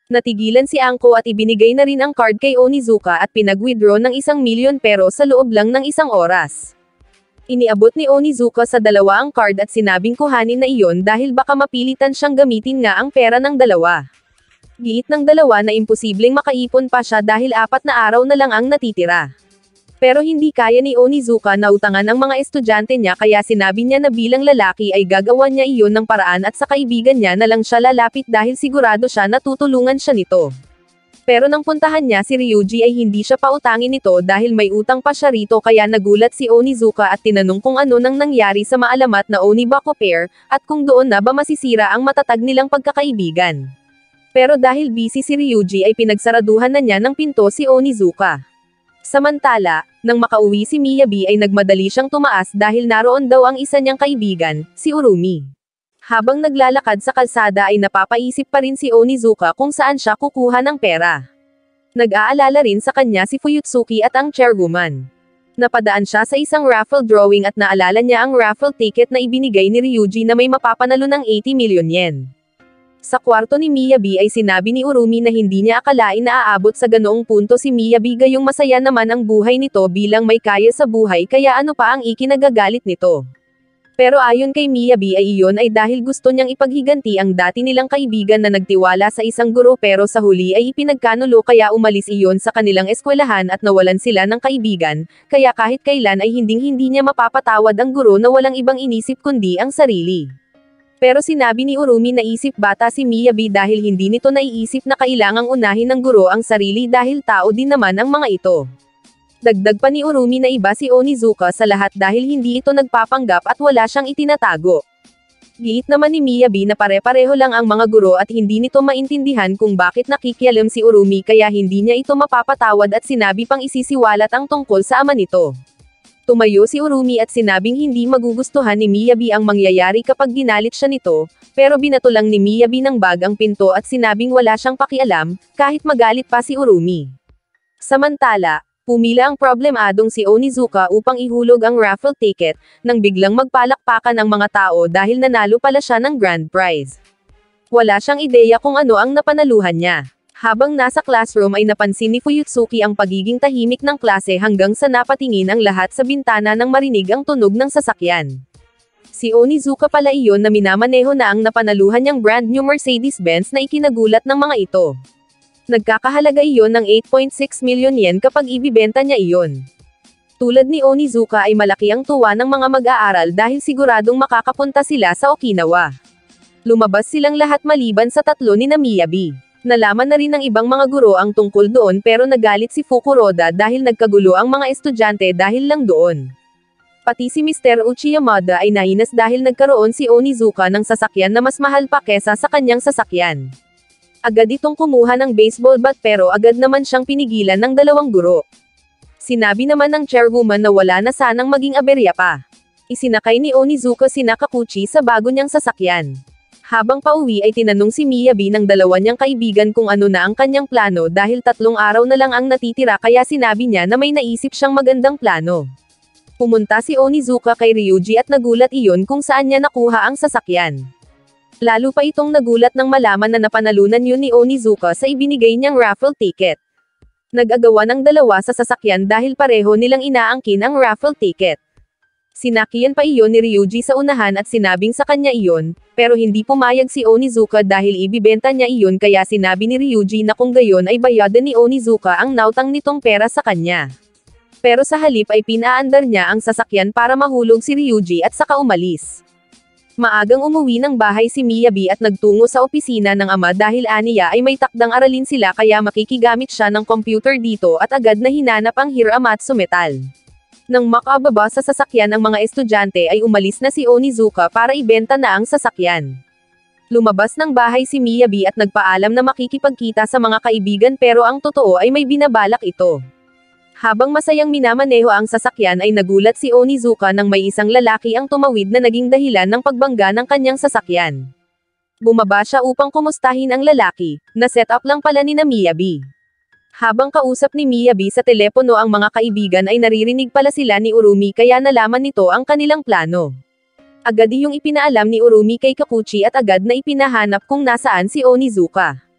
Natigilan si Anko at ibinigay na rin ang card kay Onizuka at pinag-withdraw ng isang milyon pero sa loob lang ng isang oras. Iniabot ni Onizuka sa dalawa ang card at sinabing kuhanin na iyon dahil baka mapilitan siyang gamitin nga ang pera ng dalawa. Giit ng dalawa na imposibleng makaipon pa siya dahil apat na araw na lang ang natitira. Pero hindi kaya ni Onizuka na utangan ang mga estudyante niya kaya sinabi niya na bilang lalaki ay gagawa niya iyon ng paraan at sa kaibigan niya na lang siya lalapit dahil sigurado siya na tutulungan siya nito. Pero nang puntahan niya si Ryuji ay hindi siya pautangin nito dahil may utang pa siya rito kaya nagulat si Onizuka at tinanong kung ano nang nangyari sa maalamat na Onibako pair, at kung doon na ba masisira ang matatag nilang pagkakaibigan. Pero dahil busy si Ryuji ay pinagsaraduhan na niya ng pinto si Onizuka. Samantala, nang makauwi si Miyabi ay nagmadali siyang tumaas dahil naroon daw ang isa niyang kaibigan, si Urumi. Habang naglalakad sa kalsada ay napapaisip pa rin si Onizuka kung saan siya kukuha ng pera. Nag-aalala rin sa kanya si Fuyutsuki at ang chairwoman. Napadaan siya sa isang raffle drawing at naalala niya ang raffle ticket na ibinigay ni Ryuji na may mapapanalo ng eighty million yen. Sa kwarto ni Miyabi ay sinabi ni Urumi na hindi niya akalain na aabot sa ganoong punto si Miyabi gayong masaya naman ang buhay nito bilang may kaya sa buhay kaya ano pa ang ikinagagalit nito. Pero ayon kay Miyabi ay iyon ay dahil gusto niyang ipaghiganti ang dati nilang kaibigan na nagtiwala sa isang guro pero sa huli ay ipinagkanulo kaya umalis iyon sa kanilang eskwelahan at nawalan sila ng kaibigan, kaya kahit kailan ay hinding-hindi niya mapapatawad ang guro na walang ibang inisip kundi ang sarili. Pero sinabi ni Urumi na isip bata si Miyabi dahil hindi nito naiisip na kailangang unahin ng guro ang sarili dahil tao din naman ang mga ito. Dagdag pa ni Urumi na iba si Onizuka sa lahat dahil hindi ito nagpapanggap at wala siyang itinatago. Giit naman ni Miyabi na pare-pareho lang ang mga guro at hindi nito maintindihan kung bakit nakikialam si Urumi kaya hindi niya ito mapapatawad at sinabi pang isisiwalat ang tungkol sa ama nito. Tumayo si Urumi at sinabing hindi magugustuhan ni Miyabi ang mangyayari kapag ginalit siya nito, pero binato lang ni Miyabi ng bag ang pinto at sinabing wala siyang pakialam, kahit magalit pa si Urumi. Samantala, pumila ang problemadong si Onizuka upang ihulog ang raffle ticket, nang biglang magpalakpakan ang mga tao dahil nanalo pala siya ng grand prize. Wala siyang ideya kung ano ang napanaluhan niya. Habang nasa classroom ay napansin ni Fuyutsuki ang pagiging tahimik ng klase hanggang sa napatingin ang lahat sa bintana nang marinig ang tunog ng sasakyan. Si Onizuka pala iyon na minamaneho na ang napanaluhan niyang brand new Mercedes-Benz na ikinagulat ng mga ito. Nagkakahalaga iyon ng eight point six million yen kapag ibibenta niya iyon. Tulad ni Onizuka ay malaki ang tuwa ng mga mag-aaral dahil siguradong makakapunta sila sa Okinawa. Lumabas silang lahat maliban sa tatlo ni Miyabi. Nalaman na rin ng ibang mga guro ang tungkol doon pero nagalit si Fukuroda dahil nagkagulo ang mga estudyante dahil lang doon. Pati si Mister Uchiyamada ay nahinas dahil nagkaroon si Onizuka ng sasakyan na mas mahal pa kesa sa kanyang sasakyan. Agad itong kumuha ng baseball bat pero agad naman siyang pinigilan ng dalawang guro. Sinabi naman ng chairwoman na wala na sanang maging aberya pa. Isinakay ni Onizuka si Nakakuchi sa bago niyang sasakyan. Habang pauwi ay tinanong si Miyabi ng dalawa niyang kaibigan kung ano na ang kanyang plano dahil tatlong araw na lang ang natitira kaya sinabi niya na may naisip siyang magandang plano. Pumunta si Onizuka kay Ryuji at nagulat iyon kung saan niya nakuha ang sasakyan. Lalo pa itong nagulat nang malaman na napanalunan yun ni Onizuka sa ibinigay niyang raffle ticket. Nag-agawa ng dalawa sa sasakyan dahil pareho nilang inaangkin ang raffle ticket. Sinakiyan pa iyon ni Ryuji sa unahan at sinabing sa kanya iyon, pero hindi pumayag si Onizuka dahil ibibenta niya iyon kaya sinabi ni Ryuji na kung gayon ay bayadan ni Onizuka ang nautang nitong pera sa kanya. Pero sa halip ay pinaandar niya ang sasakyan para mahulog si Ryuji at saka umalis. Maagang umuwi ng bahay si Miyabi at nagtungo sa opisina ng ama dahil aniya ay may takdang aralin sila kaya makikigamit siya ng computer dito at agad na hinanap ang Hiramatsu Metal. Nang makababa sa sasakyan ang mga estudyante ay umalis na si Onizuka para ibenta na ang sasakyan. Lumabas ng bahay si Miyabi at nagpaalam na makikipagkita sa mga kaibigan pero ang totoo ay may binabalak ito. Habang masayang minamaneho ang sasakyan ay nagulat si Onizuka nang may isang lalaki ang tumawid na naging dahilan ng pagbangga ng kanyang sasakyan. Bumaba siya upang kumustahin ang lalaki, na set up lang pala ni Miyabi. Habang kausap ni Miyabi sa telepono ang mga kaibigan ay naririnig pala sila ni Urumi kaya nalaman nito ang kanilang plano. Agad iyong ipinaalam ni Urumi kay Kakuchi at agad na ipinahanap kung nasaan si Onizuka.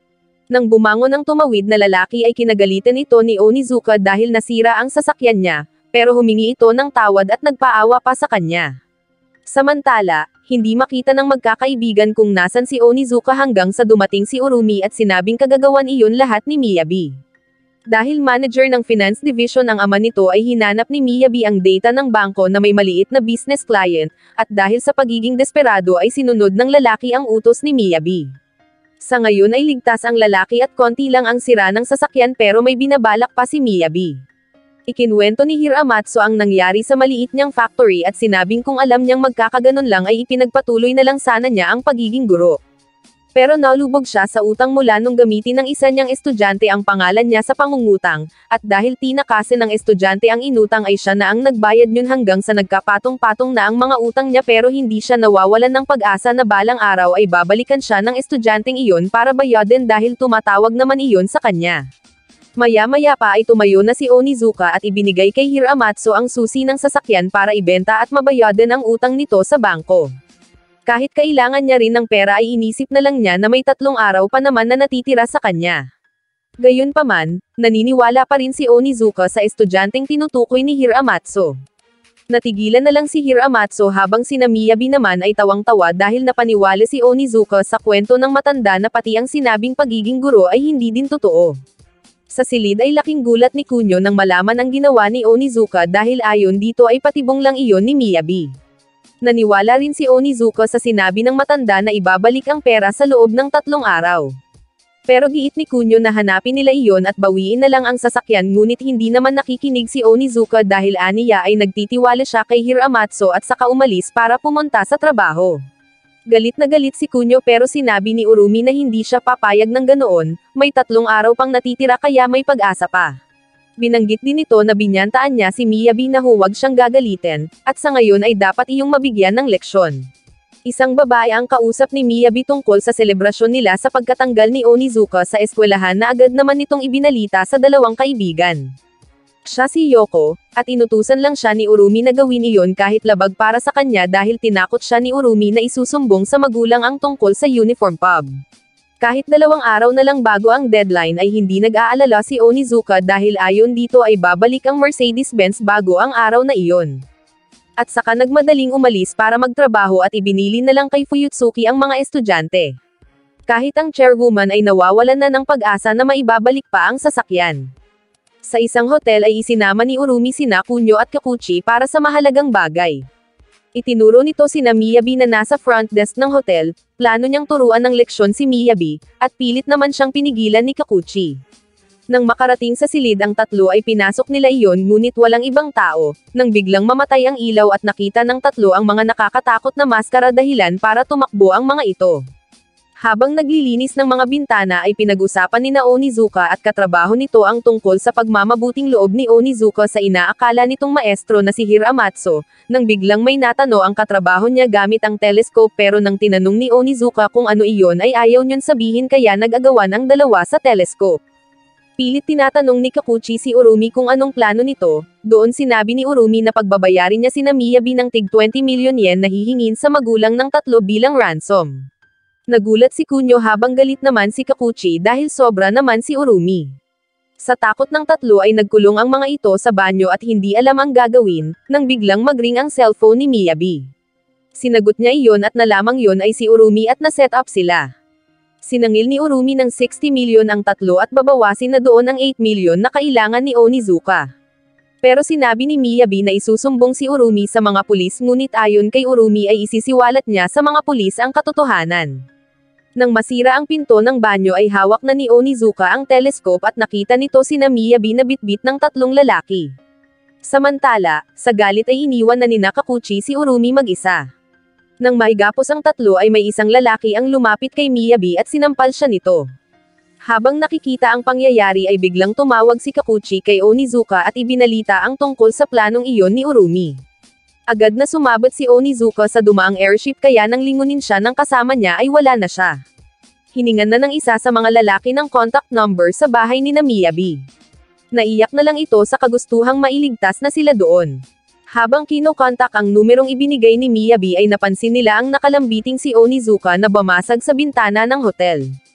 Nang bumangon ang tumawid na lalaki ay kinagalitan ito ni Onizuka dahil nasira ang sasakyan niya, pero humingi ito ng tawad at nagpaawa pa sa kanya. Samantala, hindi makita ng magkakaibigan kung nasan si Onizuka hanggang sa dumating si Urumi at sinabing kagagawan iyon lahat ni Miyabi. Dahil manager ng finance division ang ama nito ay hinanap ni Miyabi ang data ng bangko na may maliit na business client, at dahil sa pagiging desperado ay sinunod ng lalaki ang utos ni Miyabi. Sa ngayon ay ligtas ang lalaki at konti lang ang sira ng sasakyan pero may binabalak pa si Miyabi. Ikinwento ni Hiramatsu ang nangyari sa maliit niyang factory at sinabing kung alam niyang magkakaganon lang ay ipinagpatuloy na lang sana niya ang pagiging guro. Pero nalubog siya sa utang mula nung gamitin ng isa niyang estudyante ang pangalan niya sa pangungutang, at dahil tinakasin ng estudyante ang inutang ay siya na ang nagbayad yun hanggang sa nagkapatong-patong na ang mga utang niya pero hindi siya nawawalan ng pag-asa na balang araw ay babalikan siya ng estudyanteng iyon para bayadin dahil tumatawag naman iyon sa kanya. Maya-maya pa ay tumayo na si Onizuka at ibinigay kay Hiramatsu ang susi ng sasakyan para ibenta at mabayadin ang utang nito sa bangko. Kahit kailangan niya rin ng pera ay inisip na lang niya na may tatlong araw pa naman na natitira sa kanya. Gayunpaman, naniniwala pa rin si Onizuka sa estudyanteng tinutukoy ni Hiramatsu. Natigilan na lang si Hiramatsu habang si Miyabi naman ay tawang-tawa dahil napaniwala si Onizuka sa kwento ng matanda na pati ang sinabing pagiging guro ay hindi din totoo. Sa silid ay laking gulat ni Kunyo nang malaman ang ginawa ni Onizuka dahil ayon dito ay patibong lang iyon ni Miyabi. Naniwala rin si Onizuka sa sinabi ng matanda na ibabalik ang pera sa loob ng tatlong araw. Pero giit ni Kunyo na hanapin nila iyon at bawiin na lang ang sasakyan ngunit hindi naman nakikinig si Onizuka dahil aniya ay nagtitiwala siya kay Hiramatsu at saka umalis para pumunta sa trabaho. Galit na galit si Kunyo pero sinabi ni Urumi na hindi siya papayag ng ganoon, may tatlong araw pang natitira kaya may pag-asa pa. Binanggit din ito na binyantaan niya si Miyabi na huwag siyang gagalitin, at sa ngayon ay dapat iyong mabigyan ng leksyon. Isang babae ang kausap ni Miyabi tungkol sa selebrasyon nila sa pagkatanggal ni Onizuka sa eskwelahan na agad naman nitong ibinalita sa dalawang kaibigan. Siya si Yoko, at inutusan lang siya ni Urumi na gawin iyon kahit labag para sa kanya dahil tinakot siya ni Urumi na isusumbong sa magulang ang tungkol sa uniform pub. Kahit dalawang araw na lang bago ang deadline ay hindi nag-aalala si Onizuka dahil ayon dito ay babalik ang Mercedes-Benz bago ang araw na iyon. At saka nagmadaling umalis para magtrabaho at ibinili na lang kay Fuyutsuki ang mga estudyante. Kahit ang chairwoman ay nawawalan na ng pag-asa na maibabalik pa ang sasakyan. Sa isang hotel ay isinama ni Urumi sina Kunyo at Kakuchi para sa mahalagang bagay. Itinuro nito sina Miyabi na nasa front desk ng hotel, plano niyang turuan ng leksyon si Miyabi, at pilit naman siyang pinigilan ni Kakuchi. Nang makarating sa silid ang tatlo ay pinasok nila iyon ngunit walang ibang tao, nang biglang mamatay ang ilaw at nakita ng tatlo ang mga nakakatakot na maskara dahilan para tumakbo ang mga ito. Habang naglilinis ng mga bintana ay pinag-usapan ni Onizuka at katrabaho nito ang tungkol sa pagmamabuting loob ni Onizuka sa inaakala nitong maestro na si Hiramatsu, nang biglang may natano ang katrabaho niya gamit ang telescope pero nang tinanong ni Onizuka kung ano iyon ay ayaw niyon sabihin kaya nag-agawan ang dalawa sa telescope. Pilit tinatanong ni Kakuchi si Urumi kung anong plano nito, doon sinabi ni Urumi na pagbabayarin niya sina Miyabi ng tig twenty milyon yen na hihingin sa magulang ng tatlo bilang ransom. Nagulat si Kunyo habang galit naman si Kakuchi dahil sobra naman si Urumi. Sa takot ng tatlo ay nagkulong ang mga ito sa banyo at hindi alam ang gagawin, nang biglang magring ang cellphone ni Miyabi. Sinagot niya iyon at nalamang yon ay si Urumi at na-set up sila. Sinangil ni Urumi ng sixty milyon ang tatlo at babawasin na doon ang eight milyon na kailangan ni Onizuka. Pero sinabi ni Miyabi na isusumbong si Urumi sa mga pulis ngunit ayon kay Urumi ay isisiwalat niya sa mga pulis ang katotohanan. Nang masira ang pinto ng banyo ay hawak na ni Onizuka ang telescope at nakita nito sina Miyabi na bitbit ng tatlong lalaki. Samantala, sa galit ay iniwan na ni Kakuchi si Urumi mag-isa. Nang mahigapos ang tatlo ay may isang lalaki ang lumapit kay Miyabi at sinampal siya nito. Habang nakikita ang pangyayari ay biglang tumawag si Kakuchi kay Onizuka at ibinalita ang tungkol sa planong iyon ni Urumi. Agad na sumabot si Onizuka sa dumaang airship kaya nang lingunin siya ng kasama niya ay wala na siya. Hiningan na ng isa sa mga lalaki ng contact number sa bahay ni Miyabi. Naiyak na lang ito sa kagustuhang mailigtas na sila doon. Habang kinokontak ang numerong ibinigay ni Miyabi ay napansin nila ang nakalambiting si Onizuka na bumasag sa bintana ng hotel.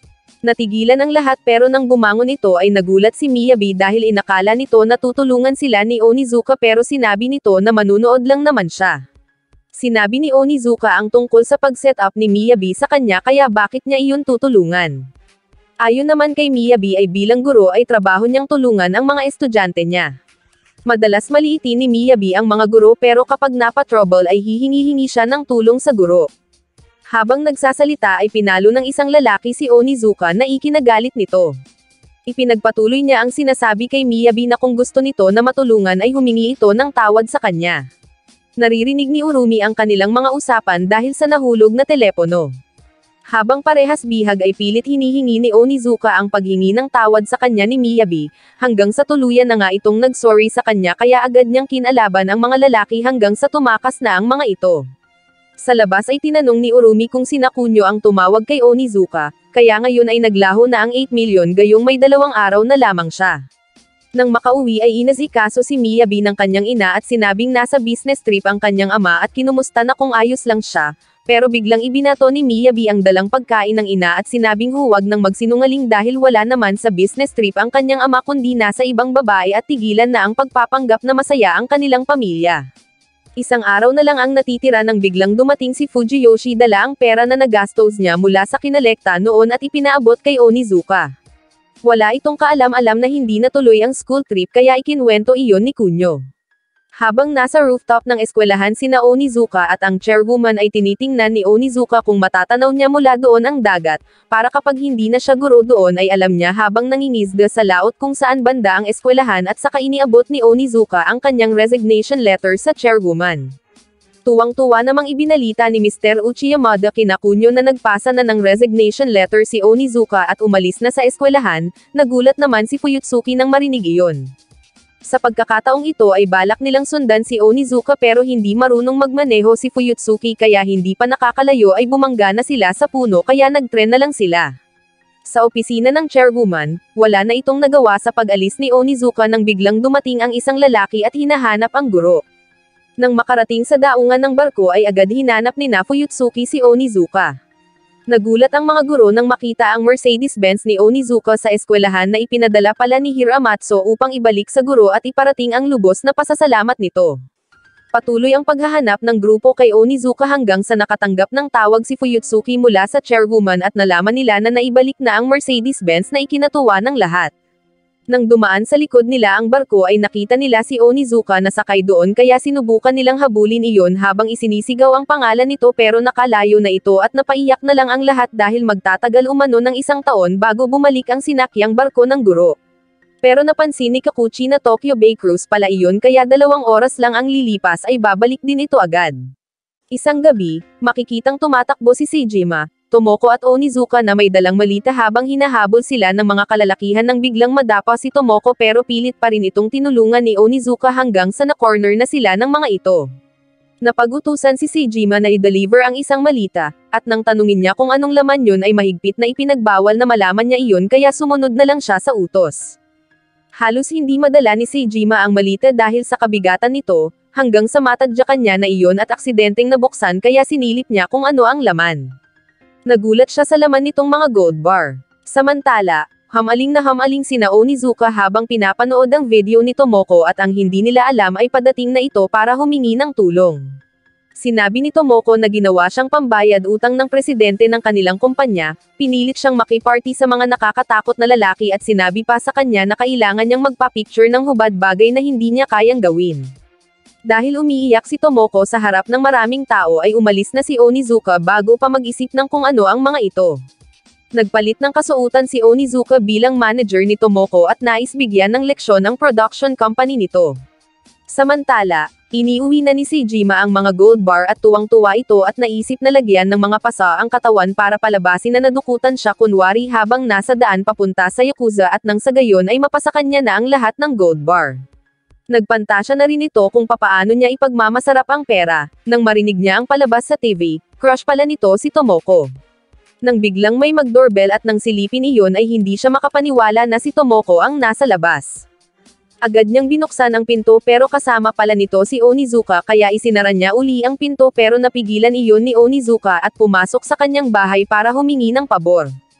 Natigilan ang lahat pero nang bumangon ito ay nagulat si Miyabi dahil inakala nito na tutulungan sila ni Onizuka pero sinabi nito na manunood lang naman siya. Sinabi ni Onizuka ang tungkol sa pag-set up ni Miyabi sa kanya kaya bakit niya iyon tutulungan. Ayon naman kay Miyabi ay bilang guro ay trabaho niyang tulungan ang mga estudyante niya. Madalas maliitin ni Miyabi ang mga guro pero kapag napa-trouble ay hihingi-hingi siya ng tulong sa guro. Habang nagsasalita ay pinalo ng isang lalaki si Onizuka na ikinagalit nito. Ipinagpatuloy niya ang sinasabi kay Miyabi na kung gusto nito na matulungan ay humingi ito ng tawad sa kanya. Naririnig ni Urumi ang kanilang mga usapan dahil sa nahulog na telepono. Habang parehas bihag ay pilit hinihingi ni Onizuka ang paghingi ng tawad sa kanya ni Miyabi, hanggang sa tuluyan na nga itong nag-sorry sa kanya kaya agad niyang kinalaban ang mga lalaki hanggang sa tumakas na ang mga ito. Sa labas ay tinanong ni Urumi kung sina Kunyo ang tumawag kay Onizuka, kaya ngayon ay naglaho na ang eight milyon gayong may dalawang araw na lamang siya. Nang makauwi ay inasikaso si Miyabi ng kanyang ina at sinabing nasa business trip ang kanyang ama at kinumusta na kung ayos lang siya, pero biglang ibinato ni Miyabi ang dalang pagkain ng ina at sinabing huwag nang magsinungaling dahil wala naman sa business trip ang kanyang ama kundi nasa ibang babae at tigilan na ang pagpapanggap na masaya ang kanilang pamilya. Isang araw na lang ang natitira nang biglang dumating si Fujiyoshi dala ang pera na nagastos niya mula sa kinalekta noon at ipinaabot kay Onizuka. Wala itong kaalam-alam na hindi natuloy ang school trip kaya ikinwento iyon ni Kunyo. Habang nasa rooftop ng eskwelahan sina Onizuka at ang chairwoman ay tinitingnan ni Onizuka kung matatanaw niya mula doon ang dagat, para kapag hindi na siya guro doon ay alam niya habang nangingisda sa laot kung saan banda ang eskwelahan at saka iniabot ni Onizuka ang kanyang resignation letter sa chairwoman. Tuwang-tuwa namang ibinalita ni Mister Uchiyamada kina Kunyo na nagpasa na ng resignation letter si Onizuka at umalis na sa eskwelahan, nagulat naman si Fuyutsuki nang marinig iyon. Sa pagkakataong ito ay balak nilang sundan si Onizuka pero hindi marunong magmaneho si Fuyutsuki kaya hindi pa nakakalayo ay bumangga na sila sa puno kaya nagtren na lang sila. Sa opisina ng chairwoman, wala na itong nagawa sa pag-alis ni Onizuka nang biglang dumating ang isang lalaki at hinahanap ang guro. Nang makarating sa daungan ng barko ay agad hinanap ni na Fuyutsuki si Onizuka. Nagulat ang mga guro nang makita ang Mercedes-Benz ni Onizuka sa eskwelahan na ipinadala pala ni Hiramatsu upang ibalik sa guro at iparating ang lubos na pasasalamat nito. Patuloy ang paghahanap ng grupo kay Onizuka hanggang sa nakatanggap ng tawag si Fuyutsuki mula sa chairwoman at nalaman nila na naibalik na ang Mercedes-Benz na ikinatuwa ng lahat. Nang dumaan sa likod nila ang barko ay nakita nila si Onizuka na sakay doon kaya sinubukan nilang habulin iyon habang isinisigaw ang pangalan nito pero nakalayo na ito at napaiyak na lang ang lahat dahil magtatagal umano ng isang taon bago bumalik ang sinakyang barko ng guro. Pero napansin ni Kakuchi na Tokyo Bay Cruise pala iyon kaya dalawang oras lang ang lilipas ay babalik din ito agad. Isang gabi, makikitang tumatakbo si Sejima, Tomoko at Onizuka na may dalang malita habang hinahabol sila ng mga kalalakihan nang biglang madapa si Tomoko pero pilit pa rin itong tinulungan ni Onizuka hanggang sa na-corner na sila ng mga ito. Napag-utusan si Sejima na i-deliver ang isang malita, at nang tanungin niya kung anong laman yun ay mahigpit na ipinagbawal na malaman niya iyon kaya sumunod na lang siya sa utos. Halos hindi madala ni Sejima ang malita dahil sa kabigatan nito, hanggang sa matadyakan niya na iyon at aksidenteng nabuksan kaya sinilip niya kung ano ang laman. Nagulat siya sa laman nitong mga gold bar. Samantala, hamaling na hamaling sina Onizuka habang pinapanood ang video ni Tomoko at ang hindi nila alam ay padating na ito para humingi ng tulong. Sinabi ni Tomoko na ginawa siyang pambayad utang ng presidente ng kanilang kumpanya, pinilit siyang makiparty sa mga nakakatakot na lalaki at sinabi pa sa kanya na kailangan niyang magpa-picture ng hubad bagay na hindi niya kayang gawin. Dahil umiiyak si Tomoko sa harap ng maraming tao ay umalis na si Onizuka bago pa mag-isip ng kung ano ang mga ito. Nagpalit ng kasuotan si Onizuka bilang manager ni Tomoko at nais bigyan ng leksyon ang production company nito. Samantala, iniuwi na ni Sejima ang mga gold bar at tuwang-tuwa ito at naisip na lagyan ng mga pasa ang katawan para palabasin na nadukutan siya kunwari habang nasa daan papunta sa Yakuza at nang sa gayon ay mapasakan niya na ang lahat ng gold bar. Nagpantasya na rin ito kung papaano niya ipagmamasarap ang pera. Nang marinig niya ang palabas sa T V, crush pala nito si Tomoko. Nang biglang may mag-doorbell at nang silipin iyon ay hindi siya makapaniwala na si Tomoko ang nasa labas. Agad niyang binuksan ang pinto pero kasama pala nito si Onizuka kaya isinara niya uli ang pinto pero napigilan iyon ni Onizuka at pumasok sa kanyang bahay para humingi ng pabor.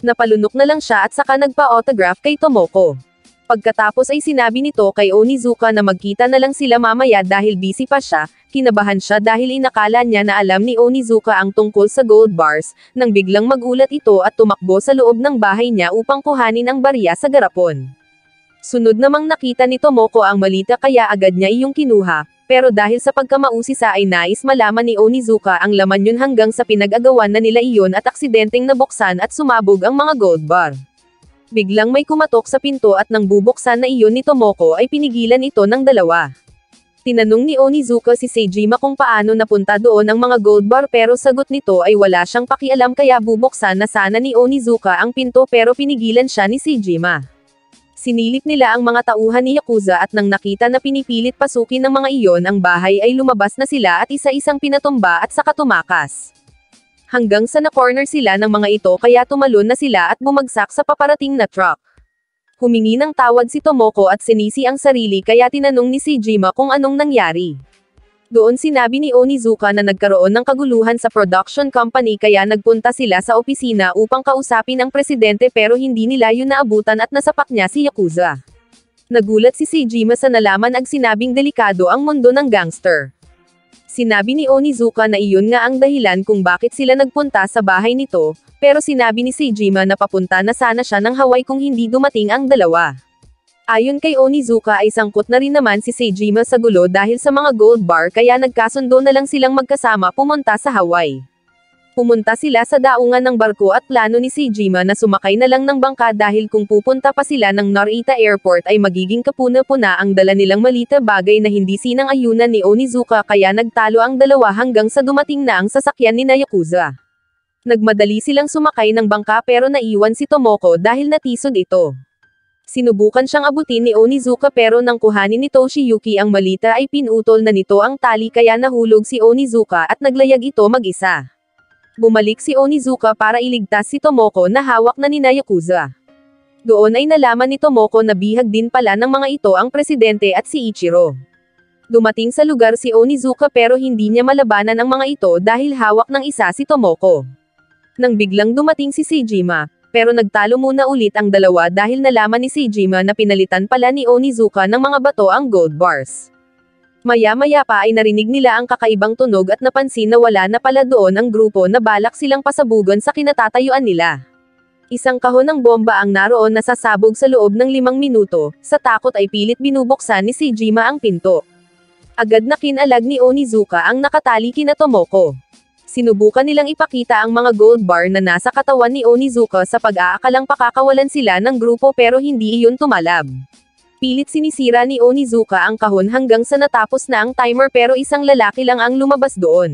Napalunok na lang siya at saka nagpa-autograph kay Tomoko. Pagkatapos ay sinabi nito kay Onizuka na magkita na lang sila mamaya dahil busy pa siya. Kinabahan siya dahil inakala niya na alam ni Onizuka ang tungkol sa gold bars, nang biglang magulat ito at tumakbo sa loob ng bahay niya upang kuhanin ang barya sa garapon. Sunod namang nakita ni Tomoko ang malita kaya agad niya iyong kinuha, pero dahil sa pagkamausisa ay nais malaman ni Onizuka ang laman yun hanggang sa pinag-agawan na nila iyon at aksidenteng nabuksan at sumabog ang mga gold bar. Biglang may kumatok sa pinto at nang bubuksan na iyon ni Tomoko ay pinigilan ito ng dalawa. Tinanong ni Onizuka si Seijima kung paano napunta doon ang mga gold bar pero sagot nito ay wala siyang pakialam kaya bubuksan na sana ni Onizuka ang pinto pero pinigilan siya ni Seijima. Sinilip nila ang mga tauhan ni Yakuza at nang nakita na pinipilit pasukin ng mga iyon ang bahay ay lumabas na sila at isa-isang pinatumba at saka tumakas. Hanggang sa na-corner sila ng mga ito kaya tumalon na sila at bumagsak sa paparating na truck. Humingi ng tawad si Tomoko at sinisi ang sarili kaya tinanong ni Seijima kung anong nangyari. Doon sinabi ni Onizuka na nagkaroon ng kaguluhan sa production company kaya nagpunta sila sa opisina upang kausapin ang presidente pero hindi nila yun naabutan at nasapak niya si Yakuza. Nagulat si Seijima sa nalaman ang sinabing delikado ang mundo ng gangster. Sinabi ni Onizuka na iyon nga ang dahilan kung bakit sila nagpunta sa bahay nito, pero sinabi ni Seijima na papunta na sana siya ng Hawaii kung hindi dumating ang dalawa. Ayon kay Onizuka ay sangkot na rin naman si Seijima sa gulo dahil sa mga gold bar kaya nagkasundo na lang silang magkasama pumunta sa Hawaii. Pumunta sila sa daungan ng barko at plano ni Seijima na sumakay na lang ng bangka dahil kung pupunta pa sila ng Narita Airport ay magiging kapuna-puna ang dala nilang malita bagay na hindi sinang-ayunan ni Onizuka kaya nagtalo ang dalawa hanggang sa dumating na ang sasakyan ni Yakuza. Nagmadali silang sumakay ng bangka pero naiwan si Tomoko dahil natisod ito. Sinubukan siyang abutin ni Onizuka pero nang kuhanin ni Toshiyuki ang malita ay pinutol na nito ang tali kaya nahulog si Onizuka at naglayag ito mag-isa. Bumalik si Onizuka para iligtas si Tomoko na hawak na ni Yakuza. Doon ay nalaman ni Tomoko na bihag din pala ng mga ito ang presidente at si Ichiro. Dumating sa lugar si Onizuka pero hindi niya malabanan ang mga ito dahil hawak ng isa si Tomoko. Nang biglang dumating si Seijima, pero nagtalo muna ulit ang dalawa dahil nalaman ni Seijima na pinalitan pala ni Onizuka ng mga bato ang gold bars. Maya-maya pa ay narinig nila ang kakaibang tunog at napansin na wala na pala doon ang grupo na balak silang pasabugan sa kinatatayuan nila. Isang kahon ng bomba ang naroon na sasabog sa loob ng limang minuto, sa takot ay pilit binubuksan ni Seijima ang pinto. Agad na kinalag ni Onizuka ang nakatali kina Tomoko. Sinubukan nilang ipakita ang mga gold bar na nasa katawan ni Onizuka sa pag-aakalang pakakawalan sila ng grupo pero hindi iyon tumalab. Pilit sinisira ni Onizuka ang kahon hanggang sa natapos na ang timer pero isang lalaki lang ang lumabas doon.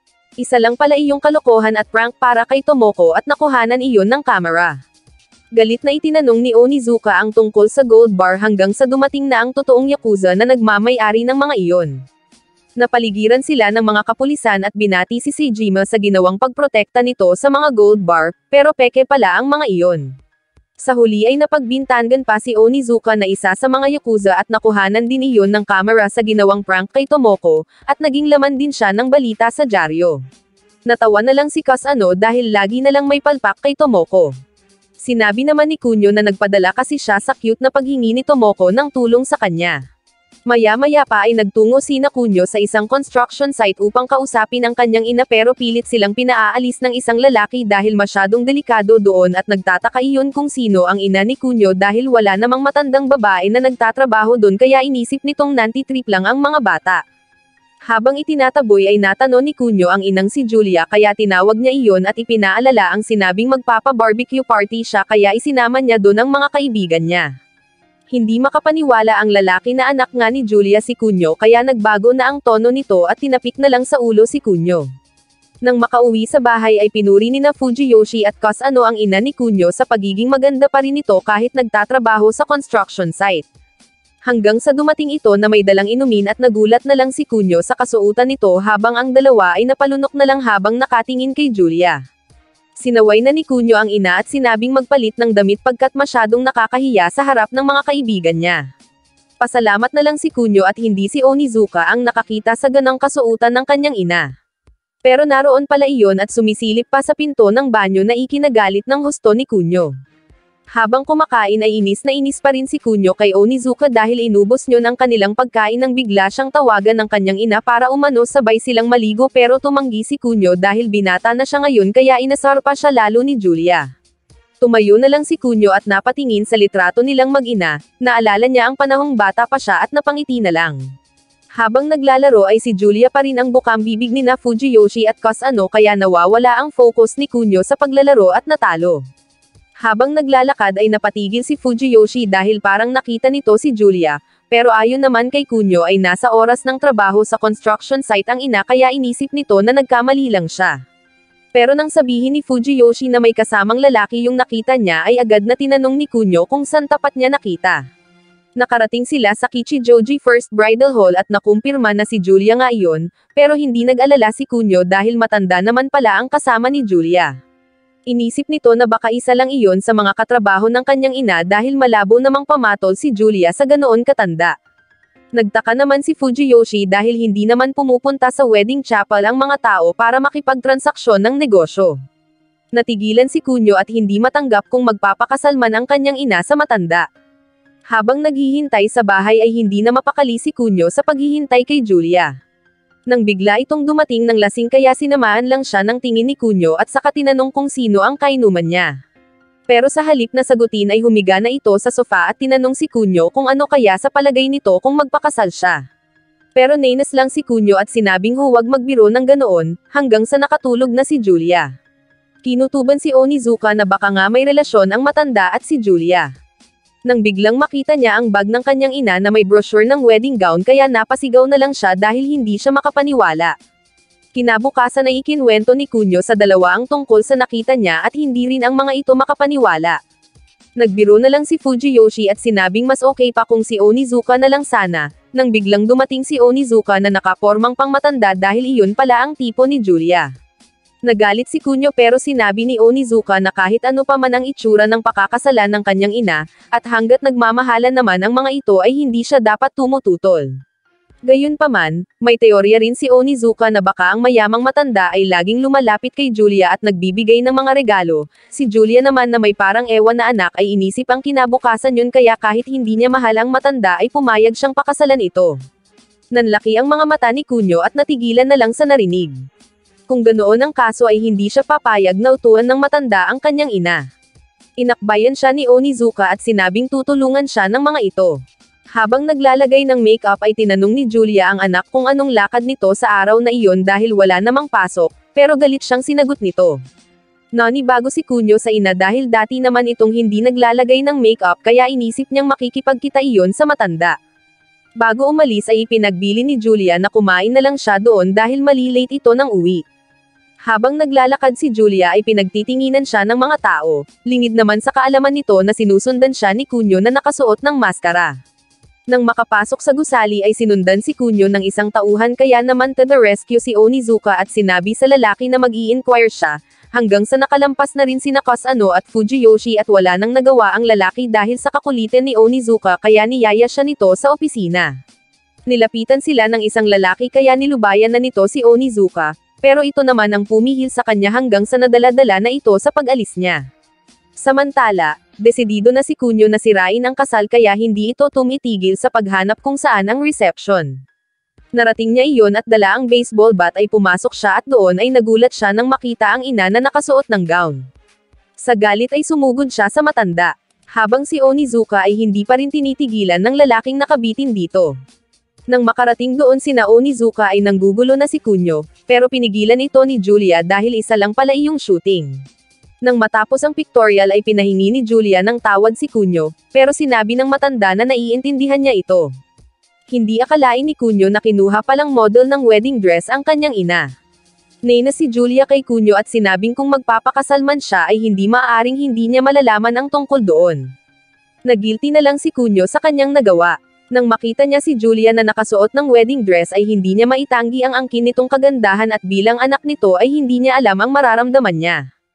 Isa lang pala iyong kalokohan at prank para kay Tomoko at nakuhanan iyon ng kamera. Galit na itinanong ni Onizuka ang tungkol sa gold bar hanggang sa dumating na ang totoong Yakuza na nagmamay-ari ng mga iyon. Napaligiran sila ng mga kapulisan at binati si Seijima sa ginawang pagprotekta nito sa mga gold bar, pero peke pala ang mga iyon. Sa huli ay napagbintangan pa si Onizuka na isa sa mga Yakuza at nakuhanan din iyon ng kamera sa ginawang prank kay Tomoko, at naging laman din siya ng balita sa dyaryo. Natawa na lang si Kasano dahil lagi na lang may palpak kay Tomoko. Sinabi naman ni Kunyo na nagpadala kasi siya sa cute na paghingi ni Tomoko ng tulong sa kanya. Maya-maya pa ay nagtungo sina Kunyo sa isang construction site upang kausapin ang kanyang ina pero pilit silang pinaaalis ng isang lalaki dahil masyadong delikado doon at nagtataka iyon kung sino ang ina ni Kunyo dahil wala namang matandang babae na nagtatrabaho doon kaya inisip nitong nanti-trip lang ang mga bata. Habang itinataboy ay natanong ni Kunyo ang inang si Julia kaya tinawag niya iyon at ipinaalala ang sinabing magpapa-barbecue party siya kaya isinama niya doon ang mga kaibigan niya. Hindi makapaniwala ang lalaki na anak nga ni Julia si Kunyo kaya nagbago na ang tono nito at tinapik na lang sa ulo si Kunyo. Nang makauwi sa bahay ay pinuri ni na Fujiyoshi at Kasano ang ina ni Kunyo sa pagiging maganda pa rin ito kahit nagtatrabaho sa construction site. Hanggang sa dumating ito na may dalang inumin at nagulat na lang si Kunyo sa kasuotan nito habang ang dalawa ay napalunok na lang habang nakatingin kay Julia. Sinaway na ni Kunyo ang ina at sinabing magpalit ng damit pagkat masyadong nakakahiya sa harap ng mga kaibigan niya. Pasalamat na lang si Kunyo at hindi si Onizuka ang nakakita sa ganang kasuotan ng kanyang ina. Pero naroon pala iyon at sumisilip pa sa pinto ng banyo na ikinagalit ng husto ni Kunyo. Habang kumakain ay inis na inis pa rin si Kunyo kay Onizuka dahil inubos niyo ng kanilang pagkain nang bigla siyang tawagan ng kanyang ina para umano sabay silang maligo pero tumanggi si Kunyo dahil binata na siya ngayon kaya inasar pa siya lalo ni Julia. Tumayo na lang si Kunyo at napatingin sa litrato nilang mag-ina, naalala niya ang panahong bata pa siya at napangiti na lang. Habang naglalaro ay si Julia pa rin ang bukang bibig ni na Fujiyoshi at Kasano kaya nawawala ang focus ni Kunyo sa paglalaro at natalo. Habang naglalakad ay napatigil si Fujiyoshi dahil parang nakita nito si Julia, pero ayon naman kay Kunyo ay nasa oras ng trabaho sa construction site ang ina kaya inisip nito na nagkamali lang siya. Pero nang sabihin ni Fujiyoshi na may kasamang lalaki yung nakita niya ay agad na tinanong ni Kunyo kung saan tapat niya nakita. Nakarating sila sa Kichijoji First Bridal Hall at nakumpirma na si Julia nga iyon, pero hindi nag-alala si Kunyo dahil matanda naman pala ang kasama ni Julia. Inisip nito na baka isa lang iyon sa mga katrabaho ng kanyang ina dahil malabo namang pamatol si Julia sa ganoon katanda. Nagtaka naman si Fujiyoshi dahil hindi naman pumupunta sa wedding chapel ang mga tao para makipagtransaksyon ng negosyo. Natigilan si Kunyo at hindi matanggap kung magpapakasal man ang kanyang ina sa matanda. Habang naghihintay sa bahay ay hindi na mapakali si Kunyo sa paghihintay kay Julia. Nang bigla itong dumating ng lasing kaya sinamaan lang siya ng tingin ni Kunyo at saka tinanong kung sino ang kainuman niya. Pero sa halip na sagutin ay humiga na ito sa sofa at tinanong si Kunyo kung ano kaya sa palagay nito kung magpakasal siya. Pero nainas lang si Kunyo at sinabing huwag magbiro ng ganoon, hanggang sa nakatulog na si Julia. Kinutuban si Onizuka na baka nga may relasyon ang matanda at si Julia. Nang biglang makita niya ang bag ng kanyang ina na may brochure ng wedding gown kaya napasigaw na lang siya dahil hindi siya makapaniwala. Kinabukasan ay ikinwento ni Kunyo sa dalawa ang tungkol sa nakita niya at hindi rin ang mga ito makapaniwala. Nagbiro na lang si Fujiyoshi at sinabing mas okay pa kung si Onizuka na lang sana, nang biglang dumating si Onizuka na nakapormang pangmatanda dahil iyon pala ang tipo ni Julia. Nagalit si Kunyo pero sinabi ni Onizuka na kahit ano pa man ang itsura ng pakakasalan ng kanyang ina, at hanggat nagmamahalan naman ang mga ito ay hindi siya dapat tumututol. Gayunpaman, may teorya rin si Onizuka na baka ang mayamang matanda ay laging lumalapit kay Julia at nagbibigay ng mga regalo, si Julia naman na may parang ewan na anak ay inisip ang kinabukasan yun kaya kahit hindi niya mahal ang matanda ay pumayag siyang pakasalan ito. Nanlaki ang mga mata ni Kunyo at natigilan na lang sa narinig. Kung ganoon ang kaso ay hindi siya papayag na utuan ng matanda ang kanyang ina. Inakbayan siya ni Onizuka at sinabing tutulungan siya ng mga ito. Habang naglalagay ng makeup ay tinanong ni Julia ang anak kung anong lakad nito sa araw na iyon dahil wala namang pasok, pero galit siyang sinagot nito. Nanibago si Kunyo sa ina dahil dati naman itong hindi naglalagay ng makeup kaya inisip niyang makikipagkita iyon sa matanda. Bago umalis ay ipinagbili ni Julia na kumain na lang siya doon dahil mali-late ito ng uwi. Habang naglalakad si Julia ay pinagtitinginan siya ng mga tao, lingid naman sa kaalaman nito na sinusundan siya ni Kunyo na nakasuot ng maskara. Nang makapasok sa gusali ay sinundan si Kunyo ng isang tauhan kaya naman to the rescue si Onizuka at sinabi sa lalaki na mag-i-inquire siya, hanggang sa nakalampas na rin sina Kasano at Fujiyoshi at wala nang nagawa ang lalaki dahil sa kakulitan ni Onizuka kaya niyaya siya nito sa opisina. Nilapitan sila ng isang lalaki kaya nilubayan na nito si Onizuka, pero ito naman ang pumihil sa kanya hanggang sa nadala-dala na ito sa pag-alis niya. Samantala, desidido na si Kunyo na sirain ang kasal kaya hindi ito tumitigil sa paghanap kung saan ang reception. Narating niya iyon at dala ang baseball bat ay pumasok siya at doon ay nagulat siya nang makita ang ina na nakasuot ng gown. Sa galit ay sumugod siya sa matanda, habang si Onizuka ay hindi pa rin tinitigilan ng lalaking nakabitin dito. Nang makarating doon sina Onizuka ay nanggugulo na si Kunyo, pero pinigilan ito ni Julia dahil isa lang pala iyong shooting. Nang matapos ang pictorial ay pinahingi ni Julia ng tawad si Kunyo, pero sinabi ng matanda na naiintindihan niya ito. Hindi akalain ni Kunyo na kinuha palang model ng wedding dress ang kanyang ina. Nainas si Julia kay Kunyo at sinabing kung magpapakasal man siya ay hindi maaaring hindi niya malalaman ang tungkol doon. Nagilty na lang si Kunyo sa kanyang nagawa. Nang makita niya si Julia na nakasuot ng wedding dress ay hindi niya maitanggi ang angkin nitong kagandahan at bilang anak nito ay hindi niya alam ang mararamdaman niya.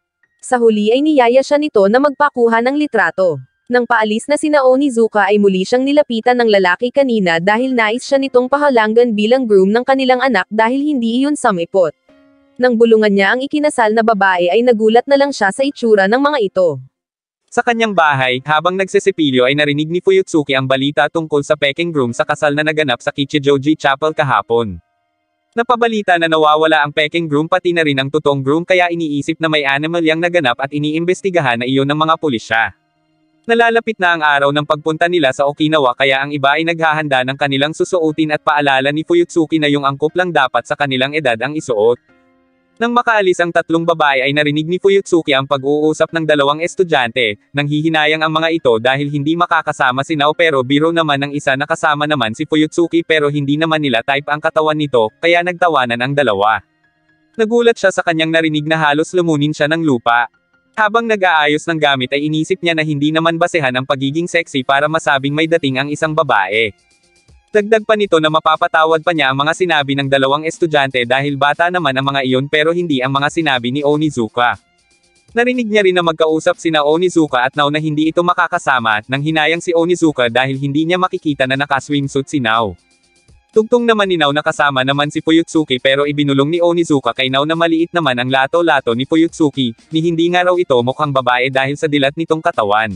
Sa huli ay niyaya siya nito na magpakuha ng litrato. Nang paalis na sina Onizuka ay muli siyang nilapitan ng lalaki kanina dahil nais siya nitong pahalanggan bilang groom ng kanilang anak dahil hindi iyon samipot. Nang bulungan niya ang ikinasal na babae ay nagulat na lang siya sa itsura ng mga ito. Sa kanyang bahay, habang nagsesipilyo ay narinig ni Fuyutsuki ang balita tungkol sa peking groom sa kasal na naganap sa Kichijoji Chapel kahapon. Napabalita na nawawala ang peking groom pati na rin ang totoong groom kaya iniisip na may animal yang naganap at iniimbestigahan na iyon ng mga pulisya. Nalalapit na ang araw ng pagpunta nila sa Okinawa kaya ang iba ay naghahanda ng kanilang susuotin at paalala ni Fuyutsuki na yung angkop lang dapat sa kanilang edad ang isuot. Nang makaalis ang tatlong babae ay narinig ni Fuyutsuki ang pag-uusap ng dalawang estudyante, nang hihinayang ang mga ito dahil hindi makakasama si Nao pero biro naman ng isa na kasama naman si Fuyutsuki pero hindi naman nila type ang katawan nito, kaya nagtawanan ang dalawa. Nagulat siya sa kanyang narinig na halos lumunin siya ng lupa. Habang nag-aayos ng gamit ay inisip niya na hindi naman basehan ang pagiging sexy para masabing may dating ang isang babae. Dagdag pa nito na mapapatawad pa niya ang mga sinabi ng dalawang estudyante dahil bata naman ang mga iyon pero hindi ang mga sinabi ni Onizuka. Narinig niya rin na magkausap sina Onizuka at Nao na hindi ito makakasama, nang hinayang si Onizuka dahil hindi niya makikita na naka-swimsuit si Nao. Tugtong naman ni Nao na kasama naman si Fuyutsuki pero ibinulong ni Onizuka kay Nao na maliit naman ang lato-lato ni Fuyutsuki, ni hindi nga raw ito mukhang babae dahil sa dilat nitong katawan.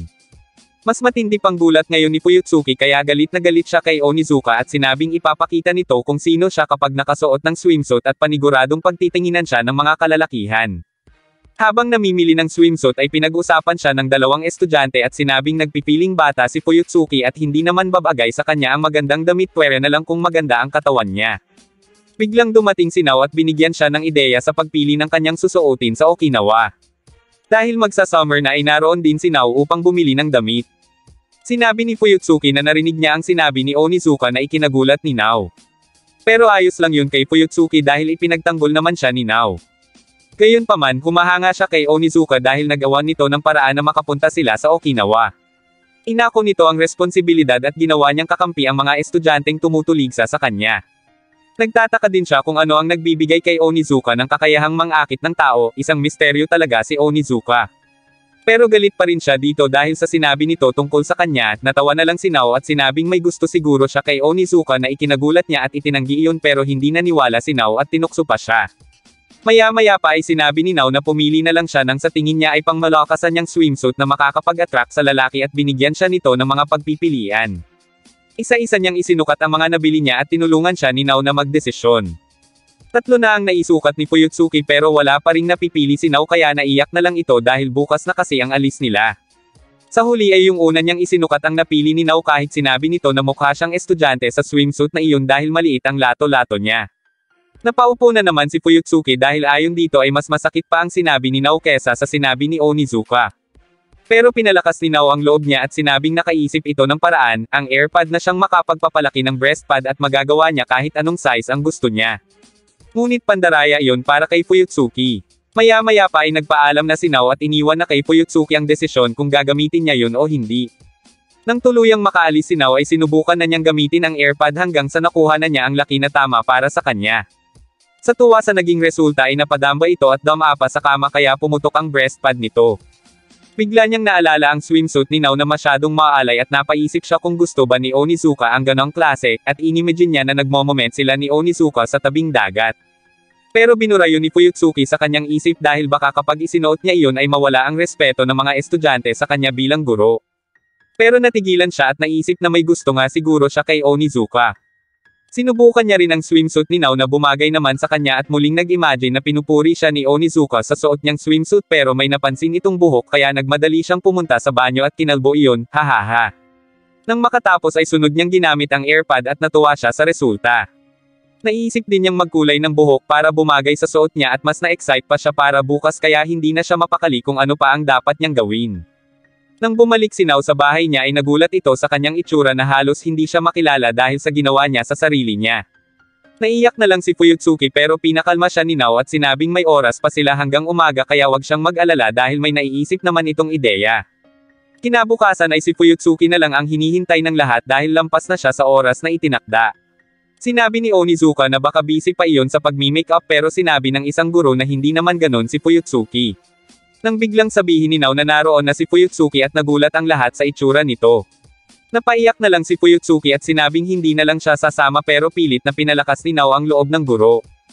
Mas matindi pang gulat ngayon ni Fuyutsuki kaya galit na galit siya kay Onizuka at sinabing ipapakita nito kung sino siya kapag nakasuot ng swimsuit at paniguradong pagtitinginan siya ng mga kalalakihan. Habang namimili ng swimsuit ay pinag-usapan siya ng dalawang estudyante at sinabing nagpipiling bata si Fuyutsuki at hindi naman babagay sa kanya ang magandang damit pwera na lang kung maganda ang katawan niya. Biglang dumating si Nao at binigyan siya ng ideya sa pagpili ng kanyang susuotin sa Okinawa. Dahil magsa-summer na ay naroon din si Nao upang bumili ng damit. Sinabi ni Fuyutsuki na narinig niya ang sinabi ni Onizuka na ikinagulat ni Nao. Pero ayos lang yun kay Fuyutsuki dahil ipinagtanggol naman siya ni Nao. Gayunpaman, humahanga siya kay Onizuka dahil nagawa nito ng paraan na makapunta sila sa Okinawa. Inako nito ang responsibilidad at ginawa niyang kakampi ang mga estudyanteng tumutuligsa sa kanya. Nagtataka din siya kung ano ang nagbibigay kay Onizuka ng kakayahang mang-akit ng tao, isang misteryo talaga si Onizuka. Pero galit pa rin siya dito dahil sa sinabi nito tungkol sa kanya, natawa na lang si Nao at sinabing may gusto siguro siya kay Onizuka na ikinagulat niya at itinanggi iyon pero hindi naniwala si Nao at tinukso pa siya. Maya-maya pa ay sinabi ni Nao na pumili na lang siya nang sa tingin niya ay pangmalakasan niyang swimsuit na makakapag-attract sa lalaki at binigyan siya nito ng mga pagpipilian. Isa-isa niyang isinukat ang mga nabili niya at tinulungan siya ni Nao na magdesisyon. Tatlo na ang naisukat ni Fuyutsuki pero wala pa ring napipili si Nao kaya naiyak na lang ito dahil bukas na kasi ang alis nila. Sa huli ay yung una niyang isinukat ang napili ni Nao kahit sinabi nito na mukha siyang estudyante sa swimsuit na iyon dahil maliit ang lato-lato niya. Napaupo na naman si Fuyutsuki dahil ayon dito ay mas masakit pa ang sinabi ni Nao kesa sa sinabi ni Onizuka. Pero pinalakas ni Nao ang loob niya at sinabing nakaisip ito ng paraan, ang AirPod na siyang makapagpapalaki ng breast pad at magagawa niya kahit anong size ang gusto niya. Ngunit pandaraya iyon para kay Fuyutsuki. Maya-maya pa ay nagpaalam na si Nao at iniwan na kay Fuyutsuki ang desisyon kung gagamitin niya yun o hindi. Nang tuluyang makaalis si Nao ay sinubukan na niyang gamitin ang AirPod hanggang sa nakuha na niya ang laki na tama para sa kanya. Sa tuwa sa naging resulta ay napadamba ito at dumapa sa kama kaya pumutok ang breast pad nito. Bigla niyang naalala ang swimsuit ni Nao na masyadong maalay at napaisip siya kung gusto ba ni Onizuka ang ganong klase, at inimagine niya na nagmomoment sila ni Onizuka sa tabing dagat. Pero binura yun ni Fuyutsuki sa kanyang isip dahil baka kapag isinuot niya iyon ay mawala ang respeto ng mga estudyante sa kanya bilang guro. Pero natigilan siya at naisip na may gusto nga siguro siya kay Onizuka. Sinubukan niya rin ang swimsuit ni Nao na bumagay naman sa kanya at muling nag-imagine na pinupuri siya ni Onizuka sa suot niyang swimsuit pero may napansin itong buhok kaya nagmadali siyang pumunta sa banyo at kinalbo iyon, hahaha. Nang makatapos ay sunod niyang ginamit ang AirPod at natuwa siya sa resulta. Naisip din niyang magkulay ng buhok para bumagay sa suot niya at mas na-excite pa siya para bukas kaya hindi na siya mapakali kung ano pa ang dapat niyang gawin. Nang bumalik si Nao sa bahay niya ay nagulat ito sa kanyang itsura na halos hindi siya makilala dahil sa ginawa niya sa sarili niya. Naiyak na lang si Fuyutsuki pero pinakalma siya ni Nao at sinabing may oras pa sila hanggang umaga kaya wag siyang mag-alala dahil may naiisip naman itong ideya. Kinabukasan ay si Fuyutsuki na lang ang hinihintay ng lahat dahil lampas na siya sa oras na itinakda. Sinabi ni Onizuka na baka busy pa iyon sa pagmi-makeup pero sinabi ng isang guro na hindi naman ganon si Fuyutsuki. Nang biglang sabihin ni Nao na naroon na si Fuyutsuki at nagulat ang lahat sa itsura nito. Napaiyak na lang si Fuyutsuki at sinabing hindi na lang siya sasama pero pilit na pinalakas ni Nao ang loob ng guro.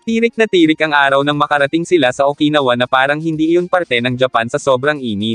Tirik na tirik ang araw nang makarating sila sa Okinawa na parang hindi iyon parte ng Japan sa sobrang init.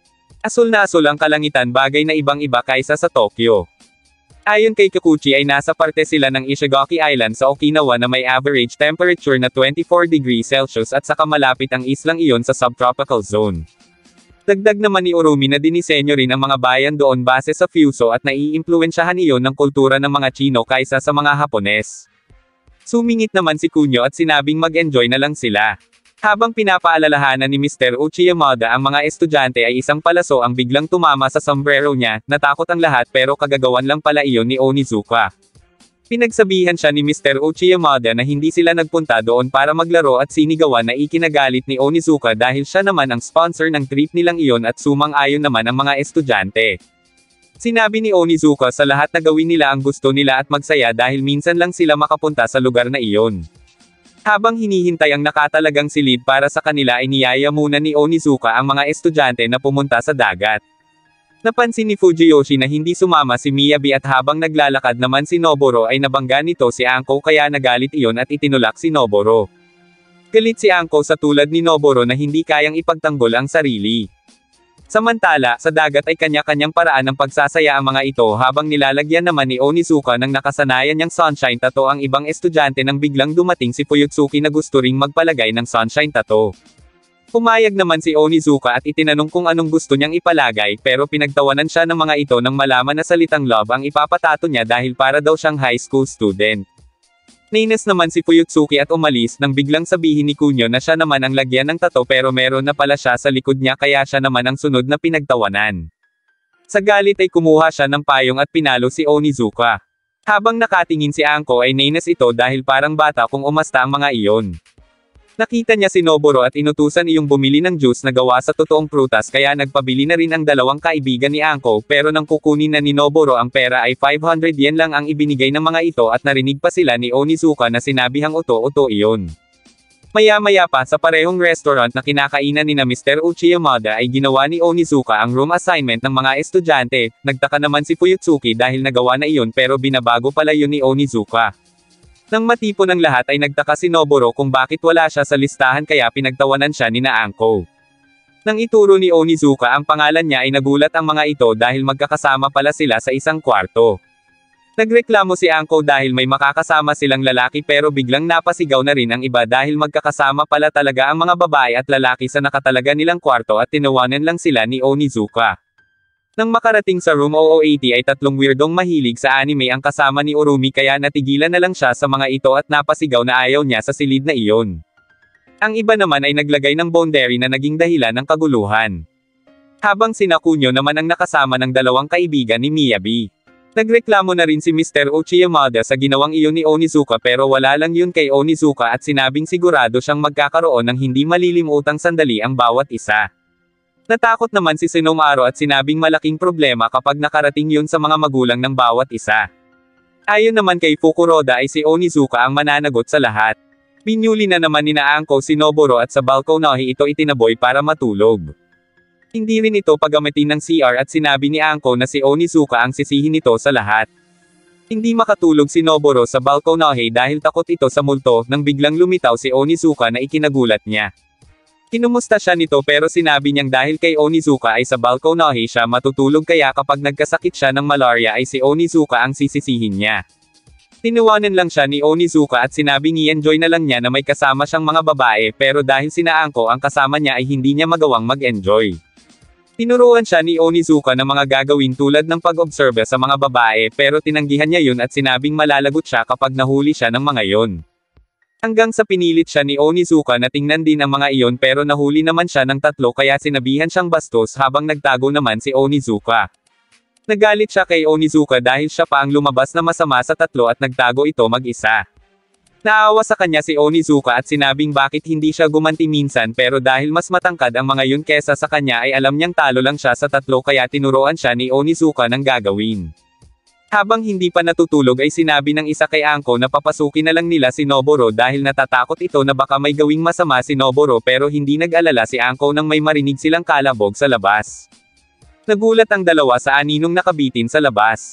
Asul na asul ang kalangitan, bagay na ibang-iba kaysa sa Tokyo. Ayon kay Kikuchi ay nasa parte sila ng Ishigaki Island sa Okinawa na may average temperature na twenty-four degrees Celsius at saka malapit ang islang iyon sa subtropical zone. Dagdag naman ni Urumi na dinisenyo rin ang mga bayan doon base sa Fuso at naiimpluwensyahan iyon ng kultura ng mga Chino kaysa sa mga Hapones. Sumingit naman si Kunyo at sinabing mag-enjoy na lang sila. Habang pinapaalalahanan ni Mister Uchi Yamada ang mga estudyante ay isang palaso ang biglang tumama sa sombrero niya, natakot ang lahat pero kagagawan lang pala iyon ni Onizuka. Pinagsabihan siya ni Mister Uchi Yamada na hindi sila nagpunta doon para maglaro at sinigawan na ikinagalit ni Onizuka dahil siya naman ang sponsor ng trip nilang iyon at sumang-ayon naman ang mga estudyante. Sinabi ni Onizuka sa lahat na gawin nila ang gusto nila at magsaya dahil minsan lang sila makapunta sa lugar na iyon. Habang hinihintay ang nakatalagang silid para sa kanila ay niyaya muna ni Onizuka ang mga estudyante na pumunta sa dagat. Napansin ni Fujiyoshi na hindi sumama si Miyabi at habang naglalakad naman si Noboro ay nabangga nito si Anko kaya nagalit iyon at itinulak si Noboro. Galit si Anko sa tulad ni Noboro na hindi kayang ipagtanggol ang sarili. Samantala, sa dagat ay kanya-kanyang paraan ng pagsasaya ang mga ito habang nilalagyan naman ni Onizuka ng nakasanayan niyang sunshine tattoo ang ibang estudyante nang biglang dumating si Fuyutsuki na gusto ring magpalagay ng sunshine tattoo. Pumayag naman si Onizuka at itinanong kung anong gusto niyang ipalagay pero pinagtawanan siya ng mga ito nang malaman na salitang love ang ipapatato niya dahil para daw siyang high school student. Nainis naman si Fuyutsuki at umalis nang biglang sabihin ni Kunyo na siya naman ang lagyan ng tato pero meron na pala siya sa likod niya kaya siya naman ang sunod na pinagtawanan. Sa galit ay kumuha siya ng payong at pinalo si Onizuka. Habang nakatingin si Anko ay nainis ito dahil parang bata kung umasta ang mga iyon. Nakita niya si Noboro at inutusan iyong bumili ng juice na gawa sa totoong prutas kaya nagpabili na rin ang dalawang kaibigan ni Anko pero nang kukunin na ni Noboro ang pera ay five hundred yen lang ang ibinigay ng mga ito at narinig pa sila ni Onizuka na sinabihang uto-uto iyon. Maya-maya pa sa parehong restaurant na kinakainan ni na Mister Uchi Yamada ay ginawa ni Onizuka ang room assignment ng mga estudyante, nagtaka naman si Fuyutsuki dahil nagawa na iyon pero binabago pala yun ni Onizuka. Nang matipon ng lahat ay nagtaka si Noboro kung bakit wala siya sa listahan kaya pinagtawanan siya ni na Anko. Nang ituro ni Onizuka ang pangalan niya ay nagulat ang mga ito dahil magkakasama pala sila sa isang kwarto. Nagreklamo si Anko dahil may makakasama silang lalaki pero biglang napasigaw na rin ang iba dahil magkakasama pala talaga ang mga babae at lalaki sa nakatalaga nilang kwarto at tinawanan lang sila ni Onizuka. Nang makarating sa room zero zero eight zero ay tatlong weirdong mahilig sa anime ang kasama ni Urumi kaya natigilan na lang siya sa mga ito at napasigaw na ayaw niya sa silid na iyon. Ang iba naman ay naglagay ng boundary na naging dahilan ng kaguluhan. Habang sina Kunyo naman ang nakasama ng dalawang kaibigan ni Miyabi. Nagreklamo na rin si Mister Uchi Yamada sa ginawang iyon ni Onizuka pero wala lang yun kay Onizuka at sinabing sigurado siyang magkakaroon ng hindi malilimutang sandali ang bawat isa. Natakot naman si Senomaru at sinabing malaking problema kapag nakarating yun sa mga magulang ng bawat isa. Ayon naman kay Fukuroda ay si Onizuka ang mananagot sa lahat. Binyuli na naman ni na Anko si Noboro at sa balkonahe ito itinaboy para matulog. Hindi rin ito pagamitin ng C R at sinabi ni Anko na si Onizuka ang sisihin nito sa lahat. Hindi makatulog si Noboro sa balkonahe dahil takot ito sa multo nang biglang lumitaw si Onizuka na ikinagulat niya. Kinumusta siya nito pero sinabi niyang dahil kay Onizuka ay sa balkonahe siya matutulog kaya kapag nagkasakit siya ng malaria ay si Onizuka ang sisisihin niya. Tinawanan lang siya ni Onizuka at sinabing i-enjoy na lang niya na may kasama siyang mga babae pero dahil sina Anko ang kasama niya ay hindi niya magawang mag-enjoy. Tinuruan siya ni Onizuka ng mga gagawin tulad ng pag-observe sa mga babae pero tinanggihan niya yun at sinabing malalagot siya kapag nahuli siya ng mga yon. Hanggang sa pinilit siya ni Onizuka na tingnan din ang mga iyon pero nahuli naman siya ng tatlo kaya sinabihan siyang bastos habang nagtago naman si Onizuka. Nagalit siya kay Onizuka dahil siya pa ang lumabas na masama sa tatlo at nagtago ito mag-isa. Naawa sa kanya si Onizuka at sinabing bakit hindi siya gumanti minsan pero dahil mas matangkad ang mga yun kesa sa kanya ay alam niyang talo lang siya sa tatlo kaya tinuruan siya ni Onizuka ng gagawin. Habang hindi pa natutulog ay sinabi ng isa kay Anko na papasukin na lang nila si Noboro dahil natatakot ito na baka may gawing masama si Noboro pero hindi nag-alala si Anko nang may marinig silang kalabog sa labas. Nagulat ang dalawa sa aninong nakabitin sa labas.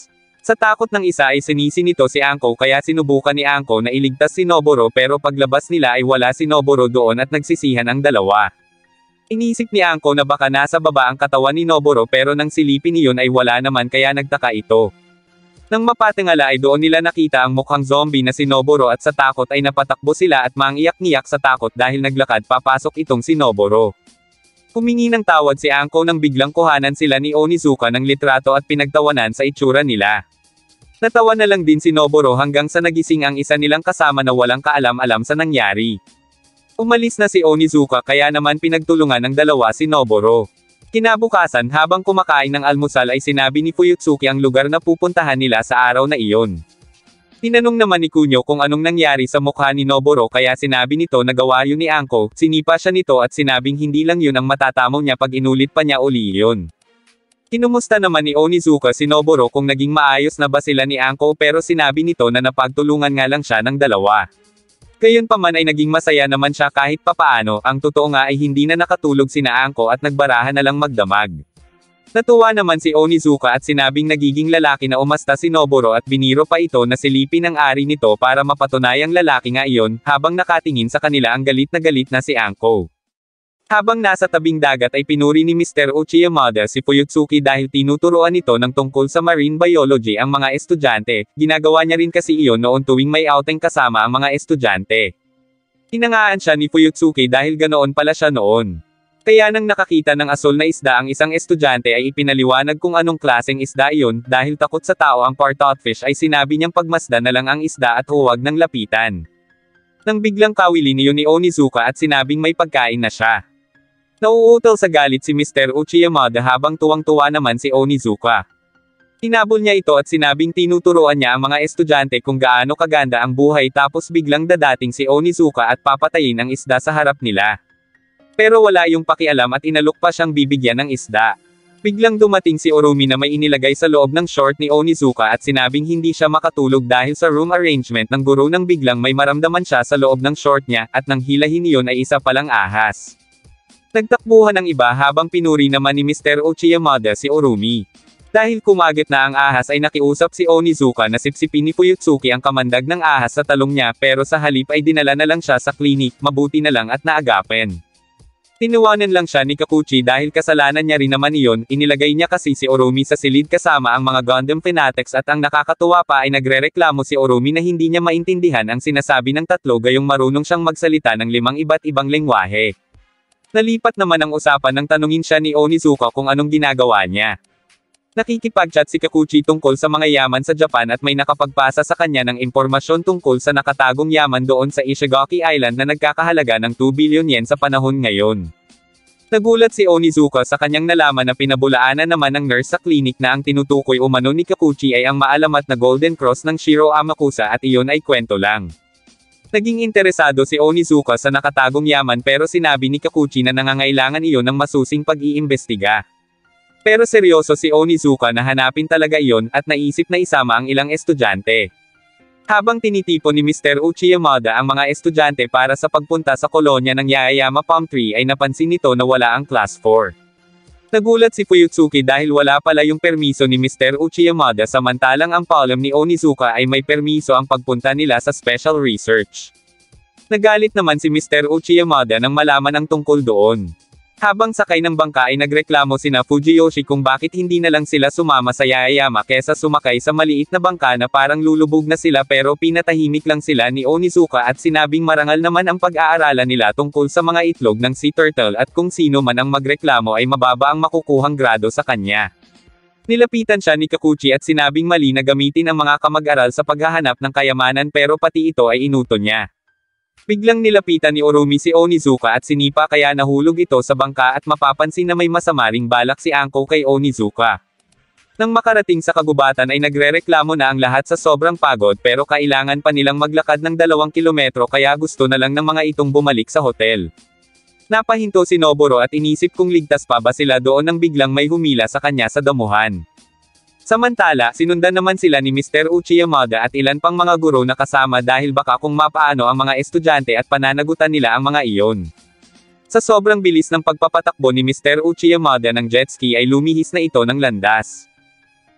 Sa takot ng isa ay sinisi nito si Anko kaya sinubukan ni Anko na iligtas si Noboro pero paglabas nila ay wala si Noboro doon at nagsisihan ang dalawa. Inisip ni Anko na baka nasa baba ang katawan ni Noboro pero nang silipin niyon ay wala naman kaya nagtaka ito. Nang mapatingala ay doon nila nakita ang mukhang zombie na si Noboro at sa takot ay napatakbo sila at mangiyak-ngiyak sa takot dahil naglakad papasok itong si Noboro. Humingi ng tawad si Anko nang biglang kuhanan sila ni Onizuka ng litrato at pinagtawanan sa itsura nila. Natawa na lang din si Noboro hanggang sa nagising ang isa nilang kasama na walang kaalam-alam sa nangyari. Umalis na si Onizuka kaya naman pinagtulungan ng dalawa si Noboro. Kinabukasan habang kumakain ng almusal ay sinabi ni Fuyutsuki ang lugar na pupuntahan nila sa araw na iyon. Tinanong naman ni Kunyo kung anong nangyari sa mukha ni Noboro kaya sinabi nito na gawa yun ni Anko, sinipa siya nito at sinabing hindi lang yun ang matatamo niya pag inulit pa niya uli yun. Kinumusta naman ni Onizuka si Noboro kung naging maayos na ba sila ni Anko pero sinabi nito na napagtulungan nga lang siya ng dalawa. Gayunpaman ay naging masaya naman siya kahit papaano, ang totoo nga ay hindi na nakatulog sina Anko at nagbarahan na lang magdamag. Natuwa naman si Onizuka at sinabing nagiging lalaki na umasta si Noboro at biniro pa ito na silipin ang ari nito para mapatunayang lalaki nga iyon, habang nakatingin sa kanila ang galit na galit na si Anko. Habang nasa tabing dagat ay pinuri ni Mister Uchiyamada si Fuyutsuki dahil tinuturuan nito ng tungkol sa marine biology ang mga estudyante, ginagawa niya rin kasi iyon noon tuwing may outing kasama ang mga estudyante. Hinangaan siya ni Fuyutsuki dahil ganoon pala siya noon. Kaya nang nakakita ng asul na isda ang isang estudyante ay ipinaliwanag kung anong klaseng isda iyon, dahil takot sa tao ang parrotfish ay sinabi niyang pagmasdan na lang ang isda at huwag nang lapitan. Nang biglang kawili niyo ni Onizuka at sinabing may pagkain na siya. Nauutal sa galit si Mister Uchiyamada habang tuwang-tuwa naman si Onizuka. Hinabol niya ito at sinabing tinuturuan niya ang mga estudyante kung gaano kaganda ang buhay tapos biglang dadating si Onizuka at papatayin ang isda sa harap nila. Pero wala yung pakialam at inalok pa siyang bibigyan ng isda. Biglang dumating si Urumi na may inilagay sa loob ng short ni Onizuka at sinabing hindi siya makatulog dahil sa room arrangement ng guro nang biglang may maramdaman siya sa loob ng short niya at nang hilahin iyon ay isa palang ahas. Nagtakbuhan ng iba habang pinuri naman ni Mister Uchiyamada si Urumi. Dahil kumagat na ang ahas ay nakiusap si Onizuka na sipsipin ni Fuyutsuki ang kamandag ng ahas sa talong niya pero sa halip ay dinala na lang siya sa klinik, mabuti na lang at naagapen. Tinuwanan lang siya ni Kakuchi dahil kasalanan niya rin naman iyon, inilagay niya kasi si Urumi sa silid kasama ang mga Gundam fanatics at ang nakakatuwa pa ay nagrereklamo si Urumi na hindi niya maintindihan ang sinasabi ng tatlo gayong marunong siyang magsalita ng limang iba't ibang lengwahe. Nalipat naman ang usapan nang tanungin siya ni Onizuka kung anong ginagawa niya. Nakikipag-chat si Kakuchi tungkol sa mga yaman sa Japan at may nakapagpasa sa kanya ng impormasyon tungkol sa nakatagong yaman doon sa Ishigaki Island na nagkakahalaga ng two billion yen sa panahon ngayon. Nagulat si Onizuka sa kanyang nalaman na pinabulaanan naman ng nurse sa klinik na ang tinutukoy umano ni Kakuchi ay ang maalamat na Golden Cross ng Shiro Amakusa at iyon ay kwento lang. Naging interesado si Onizuka sa nakatagong yaman pero sinabi ni Kakuchi na nangangailangan iyon ng masusing pag-iimbestiga. Pero seryoso si Onizuka na hanapin talaga iyon at naisip na isama ang ilang estudyante. Habang tinitipon ni Mister Uchiyamada ang mga estudyante para sa pagpunta sa kolonya ng Yaeyama Palm Tree ay napansin nito na wala ang class four. Nagulat si Fuyutsuki dahil wala pala yung permiso ni Mister Uchiyamada samantalang ang palm ni Onizuka ay may permiso ang pagpunta nila sa special research. Nagalit naman si Mister Uchiyamada nang malaman ang tungkol doon. Habang sakay ng bangka ay nagreklamo sina Fujiyoshi kung bakit hindi na lang sila sumama sa Yaeyama kesa sumakay sa maliit na bangka na parang lulubog na sila pero pinatahimik lang sila ni Onizuka at sinabing marangal naman ang pag-aaralan nila tungkol sa mga itlog ng sea turtle at kung sino man ang magreklamo ay mababa ang makukuhang grado sa kanya. Nilapitan siya ni Kakuchi at sinabing mali na gamitin ang mga kamag-aral sa paghahanap ng kayamanan pero pati ito ay inuto niya. Biglang nilapitan ni Urumi si Onizuka at sinipa kaya nahulog ito sa bangka at mapapansin na may masamaring balak si Anko kay Onizuka. Nang makarating sa kagubatan ay nagrereklamo na ang lahat sa sobrang pagod pero kailangan pa nilang maglakad ng dalawang kilometro kaya gusto na lang ng mga itong bumalik sa hotel. Napahinto si Noboro at inisip kung ligtas pa ba sila doon nang biglang may humila sa kanya sa damuhan. Samantala, sinundan naman sila ni Mister Uchiyamada at ilan pang mga guro na kasama dahil baka kung mapaano ang mga estudyante at pananagutan nila ang mga iyon. Sa sobrang bilis ng pagpapatakbo ni Mister Uchiyamada ng jet ski ay lumihis na ito ng landas.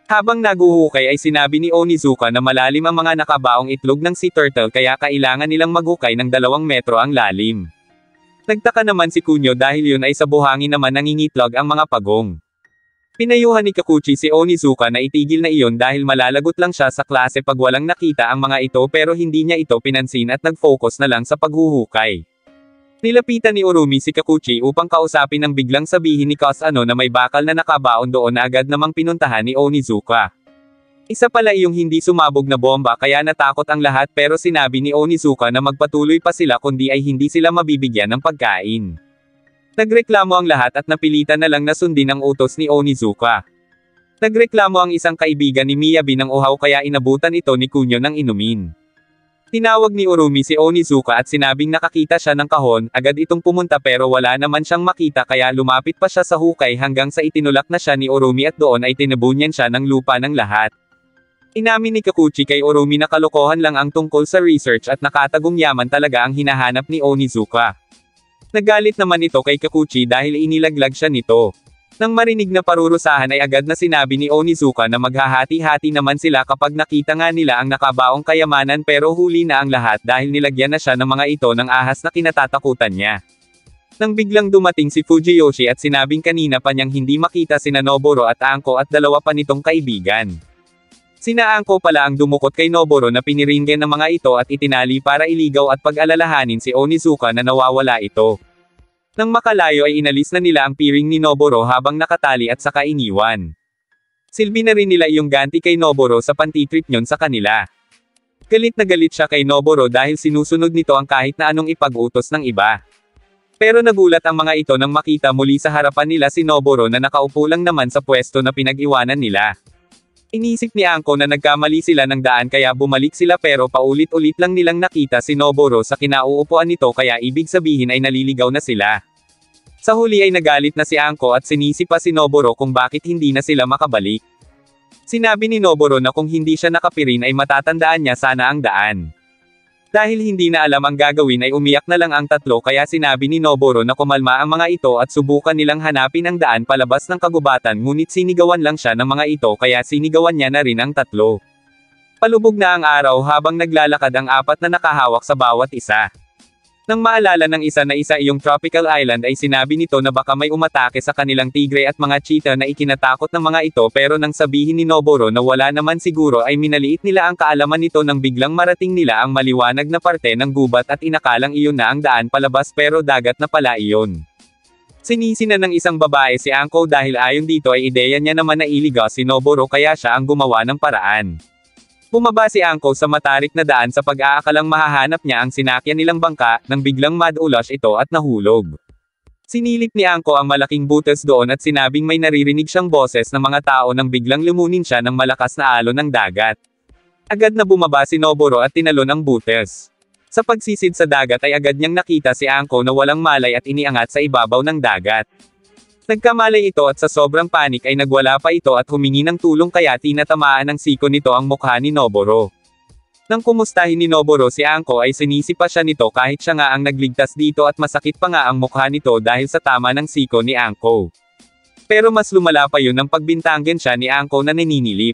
Habang naguhukay ay sinabi ni Onizuka na malalim ang mga nakabaong itlog ng sea turtle kaya kailangan nilang maghukay ng dalawang metro ang lalim. Nagtaka naman si Kunyo dahil yun ay sa buhangin naman nangingitlog ang mga pagong. Pinayuhan ni Kakuchi si Onizuka na itigil na iyon dahil malalagot lang siya sa klase pag walang nakita ang mga ito pero hindi niya ito pinansin at nag-focus na lang sa paghuhukay. Nilapitan ni Urumi si Kakuchi upang kausapin ang biglang sabihin ni Kasano na may bakal na nakabaon doon na agad namang pinuntahan ni Onizuka. Isa pala iyong hindi sumabog na bomba kaya natakot ang lahat pero sinabi ni Onizuka na magpatuloy pa sila kundi ay hindi sila mabibigyan ng pagkain. Nagreklamo ang lahat at napilitan na lang na sundin ang utos ni Onizuka. Nagreklamo ang isang kaibigan ni Miyabi ng uhaw kaya inabutan ito ni Kunyo ng inumin. Tinawag ni Urumi si Onizuka at sinabing nakakita siya ng kahon, agad itong pumunta pero wala naman siyang makita kaya lumapit pa siya sa hukay hanggang sa itinulak na siya ni Urumi at doon ay tinabunyan siya ng lupa ng lahat. Inamin ni Kakuchi kay Urumi na kalokohan lang ang tungkol sa research at nakatagong yaman talaga ang hinahanap ni Onizuka. Nagalit naman ito kay Kakuchi dahil inilaglag siya nito. Nang marinig na parurusahan ay agad na sinabi ni Onizuka na maghahati-hati naman sila kapag nakita nga nila ang nakabaong kayamanan pero huli na ang lahat dahil nilagyan na siya ng mga ito ng ahas na kinatatakutan niya. Nang biglang dumating si Fujiyoshi at sinabing kanina pa niyang hindi makita sina Noboro at Anko at dalawa pa nitong kaibigan. Sina Anko pala ang dumukot kay Noboro na piniringgan ng mga ito at itinali para iligaw at pag-alalahanin si Onizuka na nawawala ito. Nang makalayo ay inalis na nila ang piring ni Noboro habang nakatali at saka iniwan. Silbi na rin nila iyong ganti kay Noboro sa pantitrip nyon sa kanila. Galit na galit siya kay Noboro dahil sinusunod nito ang kahit na anong ipag-utos ng iba. Pero nagulat ang mga ito nang makita muli sa harapan nila si Noboro na nakaupo lang naman sa pwesto na pinag-iwanan nila. Inisip ni Anko na nagkamali sila ng daan kaya bumalik sila pero paulit-ulit lang nilang nakita si Noboro sa kinauupuan nito kaya ibig sabihin ay naliligaw na sila. Sa huli ay nagalit na si Anko at sinisi pa si Noboro kung bakit hindi na sila makabalik. Sinabi ni Noboro na kung hindi siya nakapirin ay matatandaan niya sana ang daan. Dahil hindi na alam ang gagawin ay umiyak na lang ang tatlo kaya sinabi ni Noboro na kumalma ang mga ito at subukan nilang hanapin ang daan palabas ng kagubatan ngunit sinigawan lang siya ng mga ito kaya sinigawan niya na rin ang tatlo. Palubog na ang araw habang naglalakad ang apat na nakahawak sa bawat isa. Nang maalala ng isa na isa iyong tropical island ay sinabi nito na baka may umatake sa kanilang tigre at mga cheetah na ikinatakot ng mga ito pero nang sabihin ni Noboro na wala naman siguro ay minaliit nila ang kaalaman nito nang biglang marating nila ang maliwanag na parte ng gubat at inakalang iyon na ang daan palabas pero dagat na pala iyon. Sinisi na ng isang babae si Anko dahil ayon dito ay ideya niya naman na iligaw si Noboro kaya siya ang gumawa ng paraan. Bumaba si Anko sa matarik na daan sa pag-aakalang mahahanap niya ang sinakyan nilang bangka, nang biglang mad-ulash ito at nahulog. Sinilip ni Anko ang malaking butas doon at sinabing may naririnig siyang boses ng mga tao nang biglang lumunin siya ng malakas na alon ng dagat. Agad na bumaba si Noboro at tinalon ang butas. Sa pagsisid sa dagat ay agad niyang nakita si Anko na walang malay at iniangat sa ibabaw ng dagat. Nagkamalay ito at sa sobrang panik ay nagwala pa ito at humingi ng tulong kaya tinatamaan ng siko nito ang mukha ni Noboro. Nang kumustahin ni Noboro si Anko ay sinisi pa siya nito kahit siya nga ang nagligtas dito at masakit pa nga ang mukha nito dahil sa tama ng siko ni Anko. Pero mas lumala pa yun nang pagbintanggan siya ni Anko na naninilip.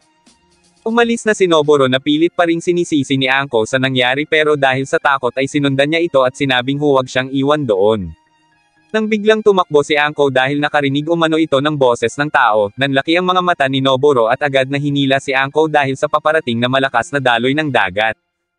Umalis na si Noboro na pilit pa ring sinisisi ni Anko sa nangyari pero dahil sa takot ay sinundan niya ito at sinabing huwag siyang iwan doon. Nang biglang tumakbo si Anko dahil nakarinig umano ito ng boses ng tao, nanlaki ang mga mata ni Noboro at agad na hinila si Anko dahil sa paparating na malakas na daloy ng dagat.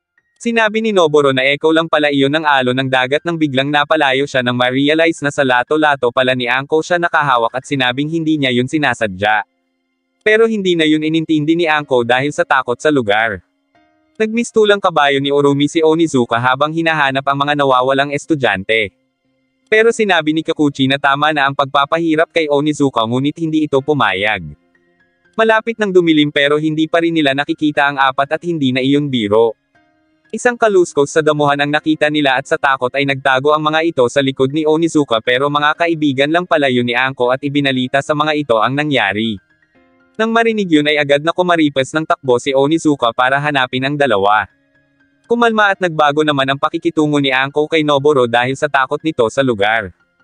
Sinabi ni Noboro na echo lang pala iyon ng alon ng dagat nang biglang napalayo siya nang ma-realize na sa lato-lato pala ni Anko siya nakahawak at sinabing hindi niya yun sinasadya. Pero hindi na yun inintindi ni Anko dahil sa takot sa lugar. Nagmistulang kabayo ni Urumi si Onizuka habang hinahanap ang mga nawawalang estudyante. Pero sinabi ni Kakuchi na tama na ang pagpapahirap kay Onizuka ngunit hindi ito pumayag. Malapit nang dumilim pero hindi pa rin nila nakikita ang apat at hindi na iyon biro. Isang kaluskos sa damuhan ang nakita nila at sa takot ay nagtago ang mga ito sa likod ni Onizuka pero mga kaibigan lang pala yun ni Anko at ibinalita sa mga ito ang nangyari. Nang marinig yun ay agad na kumaripas ng takbo si Onizuka para hanapin ang dalawa. Kumalma at nagbago naman ang pakikitungo ni Anko kay Noboro dahil sa takot nito sa lugar.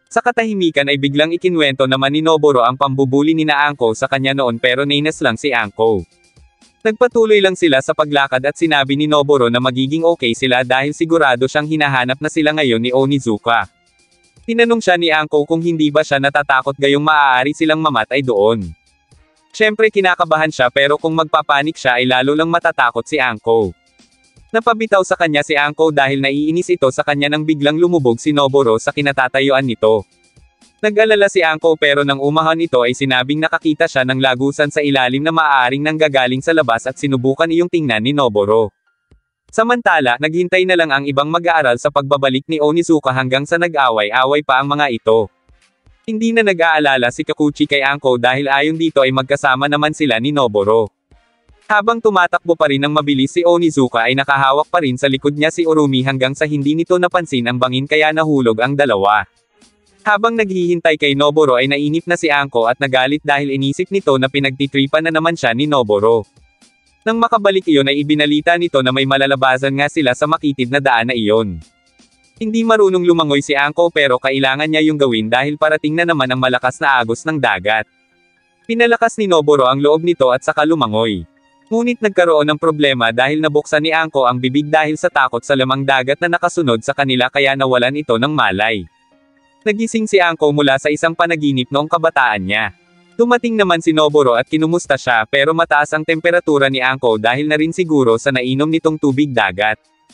Sa katahimikan ay biglang ikinwento naman ni Noboro ang pambubuli ni na Anko sa kanya noon pero nainas lang si Anko. Nagpatuloy lang sila sa paglakad at sinabi ni Noboro na magiging okay sila dahil sigurado siyang hinahanap na sila ngayon ni Onizuka. Tinanong siya ni Anko kung hindi ba siya natatakot gayong maaari silang mamatay doon. Siyempre kinakabahan siya pero kung magpapanik siya ay lalo lang matatakot si Anko. Napabitaw sa kanya si Anko dahil naiinis ito sa kanya nang biglang lumubog si Noboro sa kinatatayuan nito. Nag-alala si Anko pero nang umahan ito ay sinabing nakakita siya ng lagusan sa ilalim na maaaring nanggagaling sa labas at sinubukan iyong tingnan ni Noboro. Samantala, naghintay na lang ang ibang mag-aaral sa pagbabalik ni Onizuka hanggang sa nag-away-away pa ang mga ito. Hindi na nag-aalala si Kakuchi kay Anko dahil ayon dito ay magkasama naman sila ni Noboro. Habang tumatakbo pa rin ng mabilis si Onizuka ay nakahawak pa rin sa likod niya si Urumi hanggang sa hindi nito napansin ang bangin kaya nahulog ang dalawa. Habang naghihintay kay Noboro ay nainip na si Anko at nagalit dahil inisip nito na pinagtitripan na naman siya ni Noboro. Nang makabalik iyon ay ibinalita nito na may malalabasan nga sila sa makitid na daan na iyon. Hindi marunong lumangoy si Anko pero kailangan niya yung gawin dahil parating na naman ang malakas na agos ng dagat. Pinalakas ni Noboro ang loob nito at saka lumangoy. Ngunit nagkaroon ng problema dahil nabuksan ni Anko ang bibig dahil sa takot sa lamang dagat na nakasunod sa kanila kaya nawalan ito ng malay. Nagising si Anko mula sa isang panaginip noong kabataan niya. Dumating naman si Noboro at kinumusta siya pero mataas ang temperatura ni Anko dahil na rin siguro sa nainom nitong tubig dagat.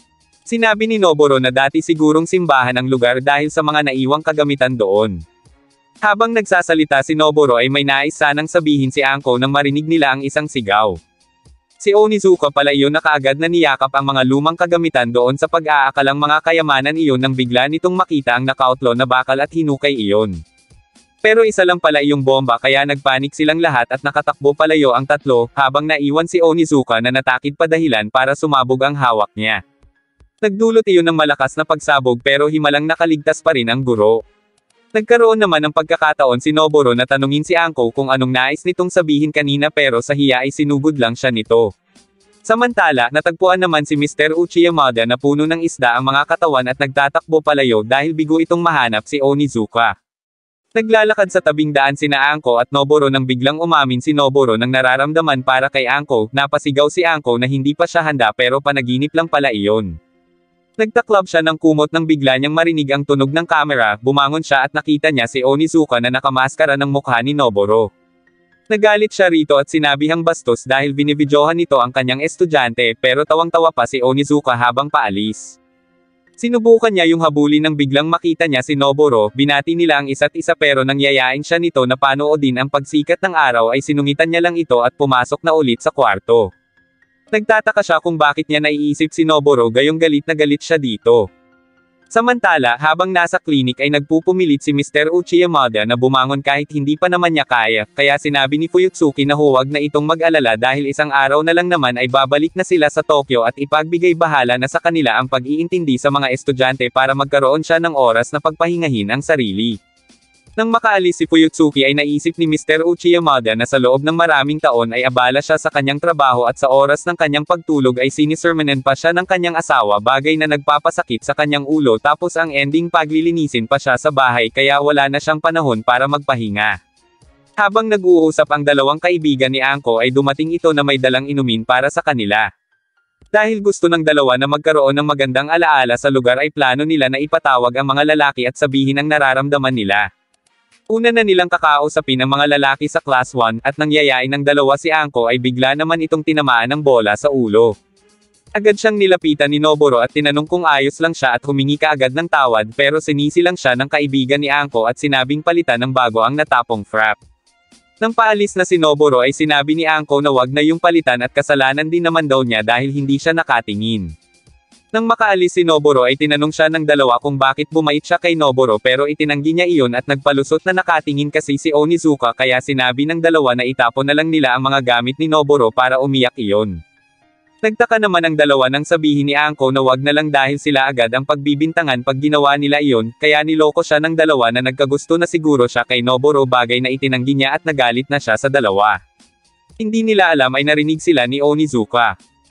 Sinabi ni Noboro na dati sigurong simbahan ang lugar dahil sa mga naiwang kagamitan doon. Habang nagsasalita si Noboro ay may nais sanang sabihin si Anko nang marinig nila ang isang sigaw. Si Onizuka pala iyon na kaagad na niyakap ang mga lumang kagamitan doon sa pag-aakalang mga kayamanan iyon nang bigla nitong makita ang nakautlo na bakal at hinukay iyon. Pero isa lang pala iyong bomba kaya nagpanik silang lahat at nakatakbo palayo ang tatlo, habang naiwan si Onizuka na natakid pa dahilan para sumabog ang hawak niya. Nagdulot iyon ng malakas na pagsabog pero himalang nakaligtas pa rin ang guro. Nagkaroon naman ng pagkakataon si Noboro na tanungin si Anko kung anong nais nitong sabihin kanina pero sa hiya ay sinugod lang siya nito. Samantala, natagpuan naman si Mister Uchiyamada na puno ng isda ang mga katawan at nagtatakbo palayo dahil bigo itong mahanap si Onizuka. Naglalakad sa tabing daan sina Anko at Noboro nang biglang umamin si Noboro ng nararamdaman para kay Anko, napasigaw si Anko na hindi pa siya handa pero panaginip lang pala iyon. Nagtaklab siya ng kumot nang bigla niyang marinig ang tunog ng kamera, bumangon siya at nakita niya si Onizuka na nakamaskara ng mukha ni Noboro. Nagalit siya rito at sinabihang bastos dahil binibidyohan nito ang kanyang estudyante pero tawang-tawa pa si Onizuka habang paalis. Sinubukan niya yung habulin nang biglang makita niya si Noboro, binati nila ang isa't isa pero nang yayain siya nito na panoodin ang pagsikat ng araw ay sinungitan niya lang ito at pumasok na ulit sa kwarto. Nagtataka siya kung bakit niya naiisip si Noboro gayong galit na galit siya dito. Samantala, habang nasa klinik ay nagpupumilit si Mister Uchiyamada na bumangon kahit hindi pa naman niya kaya, kaya sinabi ni Fuyutsuki na huwag na itong mag-alala dahil isang araw na lang naman ay babalik na sila sa Tokyo at ipagbigay bahala na sa kanila ang pag-iintindi sa mga estudyante para magkaroon siya ng oras na pagpahingahin ang sarili. Nang makaalis si Fuyutsuki ay naisip ni Mister Uchiyamada na sa loob ng maraming taon ay abala siya sa kanyang trabaho at sa oras ng kanyang pagtulog ay sinisermonan pa siya ng kanyang asawa bagay na nagpapasakit sa kanyang ulo tapos ang ending paglilinisin pa siya sa bahay kaya wala na siyang panahon para magpahinga. Habang nag-uusap ang dalawang kaibigan ni Anko ay dumating ito na may dalang inumin para sa kanila. Dahil gusto ng dalawa na magkaroon ng magandang alaala sa lugar ay plano nila na ipatawag ang mga lalaki at sabihin ang nararamdaman nila. Una na nilang kakausapin ang mga lalaki sa class one, at nang yayain ng dalawa si Anko ay bigla naman itong tinamaan ng bola sa ulo. Agad siyang nilapitan ni Noboro at tinanong kung ayos lang siya at humingi kaagad ng tawad pero sinisi lang siya ng kaibigan ni Anko at sinabing palitan ng bago ang natapong frap. Nang paalis na si Noboro ay sinabi ni Anko na wag na yung palitan at kasalanan din naman daw niya dahil hindi siya nakatingin. Nang makaalis si Noboro ay tinanong siya ng dalawa kung bakit bumait siya kay Noboro pero itinanggi niya iyon at nagpalusot na nakatingin kasi si Onizuka kaya sinabi ng dalawa na itapon na lang nila ang mga gamit ni Noboro para umiyak iyon. Nagtaka naman ang dalawa nang sabihin ni Anko na wag na lang dahil sila agad ang pagbibintangan pag ginawa nila iyon, kaya niloko siya ng dalawa na nagkagusto na siguro siya kay Noboro bagay na itinanggi niya at nagalit na siya sa dalawa. Hindi nila alam ay narinig sila ni Onizuka.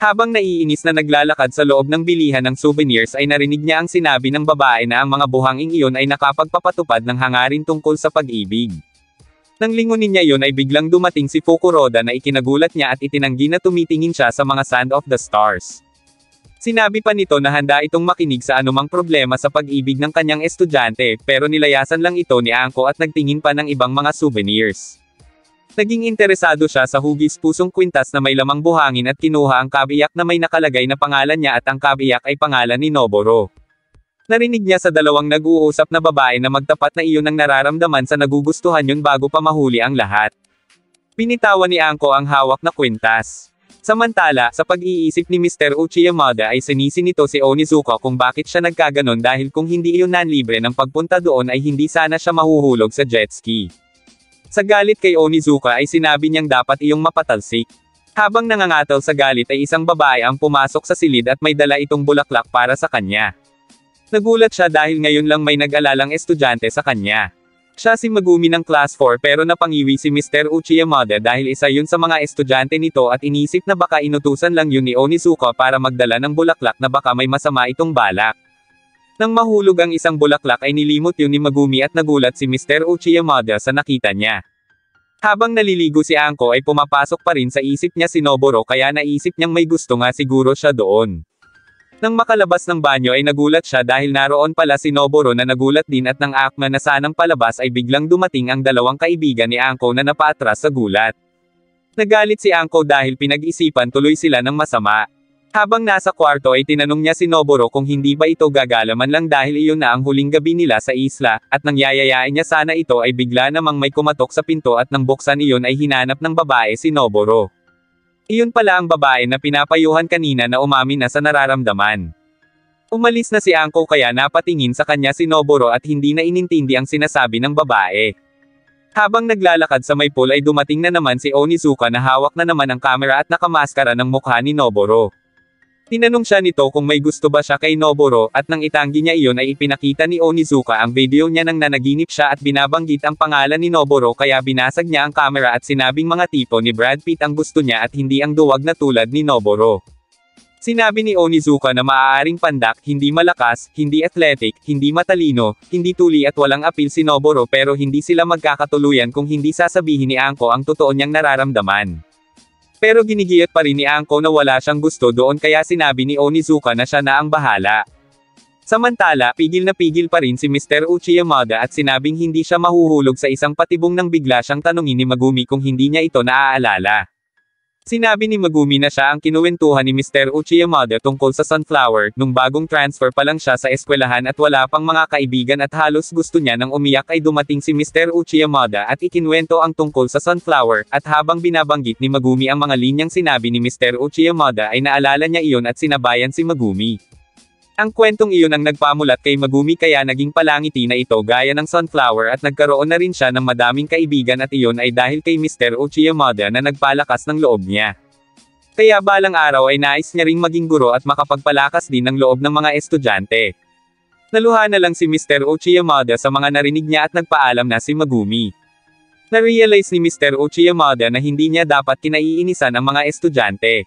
Habang naiinis na naglalakad sa loob ng bilihan ng souvenirs ay narinig niya ang sinabi ng babae na ang mga buhanging iyon ay nakapagpapatupad ng hangarin tungkol sa pag-ibig. Nang lingunin niya yon ay biglang dumating si Fukuroda na ikinagulat niya at itinanggi na tumitingin siya sa mga Sand of the Stars. Sinabi pa nito na handa itong makinig sa anumang problema sa pag-ibig ng kanyang estudyante, pero nilayasan lang ito ni Anko at nagtingin pa ng ibang mga souvenirs. Naging interesado siya sa hugis pusong kwintas na may lamang buhangin at kinuha ang kabiyak na may nakalagay na pangalan niya at ang kabiyak ay pangalan ni Noboro. Narinig niya sa dalawang nag-uusap na babae na magtapat na iyon ang nararamdaman sa nagugustuhan yun bago pa mahuli ang lahat. Binitawan ni Anko ang hawak na kwintas. Samantala, sa pag-iisip ni Mister Uchiyamada ay sinisi nito si Onizuka kung bakit siya nagkaganon dahil kung hindi iyon nanlibre ng pagpunta doon ay hindi sana siya mahuhulog sa jet ski. Sa galit kay Onizuka ay sinabi niyang dapat iyong mapatalsik. Habang nangangataw sa galit ay isang babae ang pumasok sa silid at may dala itong bulaklak para sa kanya. Nagulat siya dahil ngayon lang may nag-alalang estudyante sa kanya. Siya si Megumi ng class four pero napangiwi si Mister Uchiyamada dahil isa yun sa mga estudyante nito at inisip na baka inutusan lang yun ni Onizuka para magdala ng bulaklak na baka may masama itong balak. Nang mahulog ang isang bulaklak ay nilimot yun ni Megumi at nagulat si Mister Uchiyamada sa nakita niya. Habang naliligo si Anko ay pumapasok pa rin sa isip niya si Noboro kaya naisip niyang may gusto nga siguro siya doon. Nang makalabas ng banyo ay nagulat siya dahil naroon pala si Noboro na nagulat din at nang akma na sanang palabas ay biglang dumating ang dalawang kaibigan ni Anko na napaatras sa gulat. Nagalit si Anko dahil pinag-isipan tuloy sila ng masama. Habang nasa kwarto ay tinanong niya si Noboro kung hindi ba ito gagalaman lang dahil iyon na ang huling gabi nila sa isla, at nang yayayain niya sana ito ay bigla namang may kumatok sa pinto at nang buksan iyon ay hinanap ng babae si Noboro. Iyon pala ang babae na pinapayuhan kanina na umamin na sa nararamdaman. Umalis na si Anko kaya napatingin sa kanya si Noboro at hindi na inintindi ang sinasabi ng babae. Habang naglalakad sa may pool ay dumating na naman si Onizuka na hawak na naman ang kamera at nakamaskara ng mukha ni Noboro. Tinanong siya nito kung may gusto ba siya kay Noboro at nang itanggi niya iyon ay ipinakita ni Onizuka ang video niya nang nanaginip siya at binabanggit ang pangalan ni Noboro kaya binasag niya ang kamera at sinabing mga tipo ni Brad Pitt ang gusto niya at hindi ang duwag na tulad ni Noboro. Sinabi ni Onizuka na maaaring pandak, hindi malakas, hindi athletic, hindi matalino, hindi tuli at walang apil si Noboro pero hindi sila magkakatuluyan kung hindi sasabihin ni Anko ang totoo niyang nararamdaman. Pero ginigiyot pa rin ni Anko na wala siyang gusto doon kaya sinabi ni Onizuka na siya na ang bahala. Samantala, pigil na pigil pa rin si Mister Uchiyamada at sinabing hindi siya mahuhulog sa isang patibong nang bigla siyang tanungin ni Megumi kung hindi niya ito naaalala. Sinabi ni Megumi na siya ang kinuwentuhan ni Mister Uchiyamada tungkol sa sunflower, nung bagong transfer pa lang siya sa eskwelahan at wala pang mga kaibigan at halos gusto niya nang umiyak ay dumating si Mister Uchiyamada at ikinwento ang tungkol sa sunflower, at habang binabanggit ni Megumi ang mga linyang sinabi ni Mister Uchiyamada ay naalala niya iyon at sinabayan si Megumi. Ang kwentong iyon ang nagpamulat kay Megumi kaya naging palangiti na ito gaya ng sunflower at nagkaroon na rin siya ng madaming kaibigan at iyon ay dahil kay Mister Uchiyamada na nagpalakas ng loob niya. Kaya balang araw ay nais niya ring maging guro at makapagpalakas din ng loob ng mga estudyante. Naluha na lang si Mister Uchiyamada sa mga narinig niya at nagpaalam na si Megumi. Na-realize ni Mister Uchiyamada na hindi niya dapat kinaiinisan ang mga estudyante.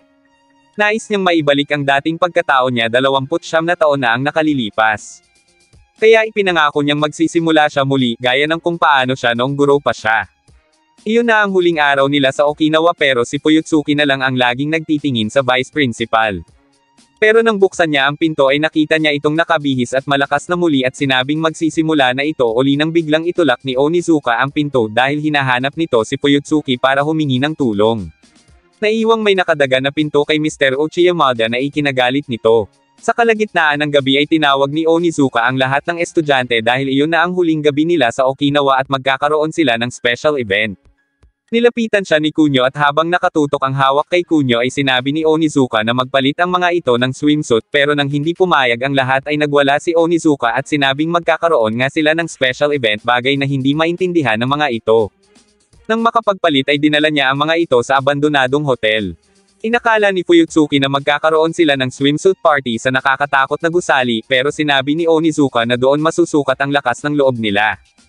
Nais niyang maibalik ang dating pagkatao niya dalawamput siyam na taon na ang nakalilipas. Kaya ipinangako niyang magsisimula siya muli, gaya ng kung paano siya noong guro pa siya. Iyon na ang huling araw nila sa Okinawa pero si Fuyutsuki na lang ang laging nagtitingin sa vice principal. Pero nang buksan niya ang pinto ay nakita niya itong nakabihis at malakas na muli at sinabing magsisimula na ito uli nang biglang itulak ni Onizuka ang pinto dahil hinahanap nito si Fuyutsuki para humingi ng tulong. Naiwang may nakadaga na pinto kay Mister Uchiyamada na ikinagalit nito. Sa kalagitnaan ng gabi ay tinawag ni Onizuka ang lahat ng estudyante dahil iyon na ang huling gabi nila sa Okinawa at magkakaroon sila ng special event. Nilapitan siya ni Kunyo at habang nakatutok ang hawak kay Kunyo ay sinabi ni Onizuka na magpalit ang mga ito ng swimsuit pero nang hindi pumayag ang lahat ay nagwala si Onizuka at sinabing magkakaroon nga sila ng special event, bagay na hindi maintindihan ng mga ito. Nang makapagpalit ay dinala niya ang mga ito sa abandonadong hotel. Inakala ni Fuyutsuki na magkakaroon sila ng swimsuit party sa nakakatakot na gusali pero sinabi ni Onizuka na doon masusukat ang lakas ng loob nila.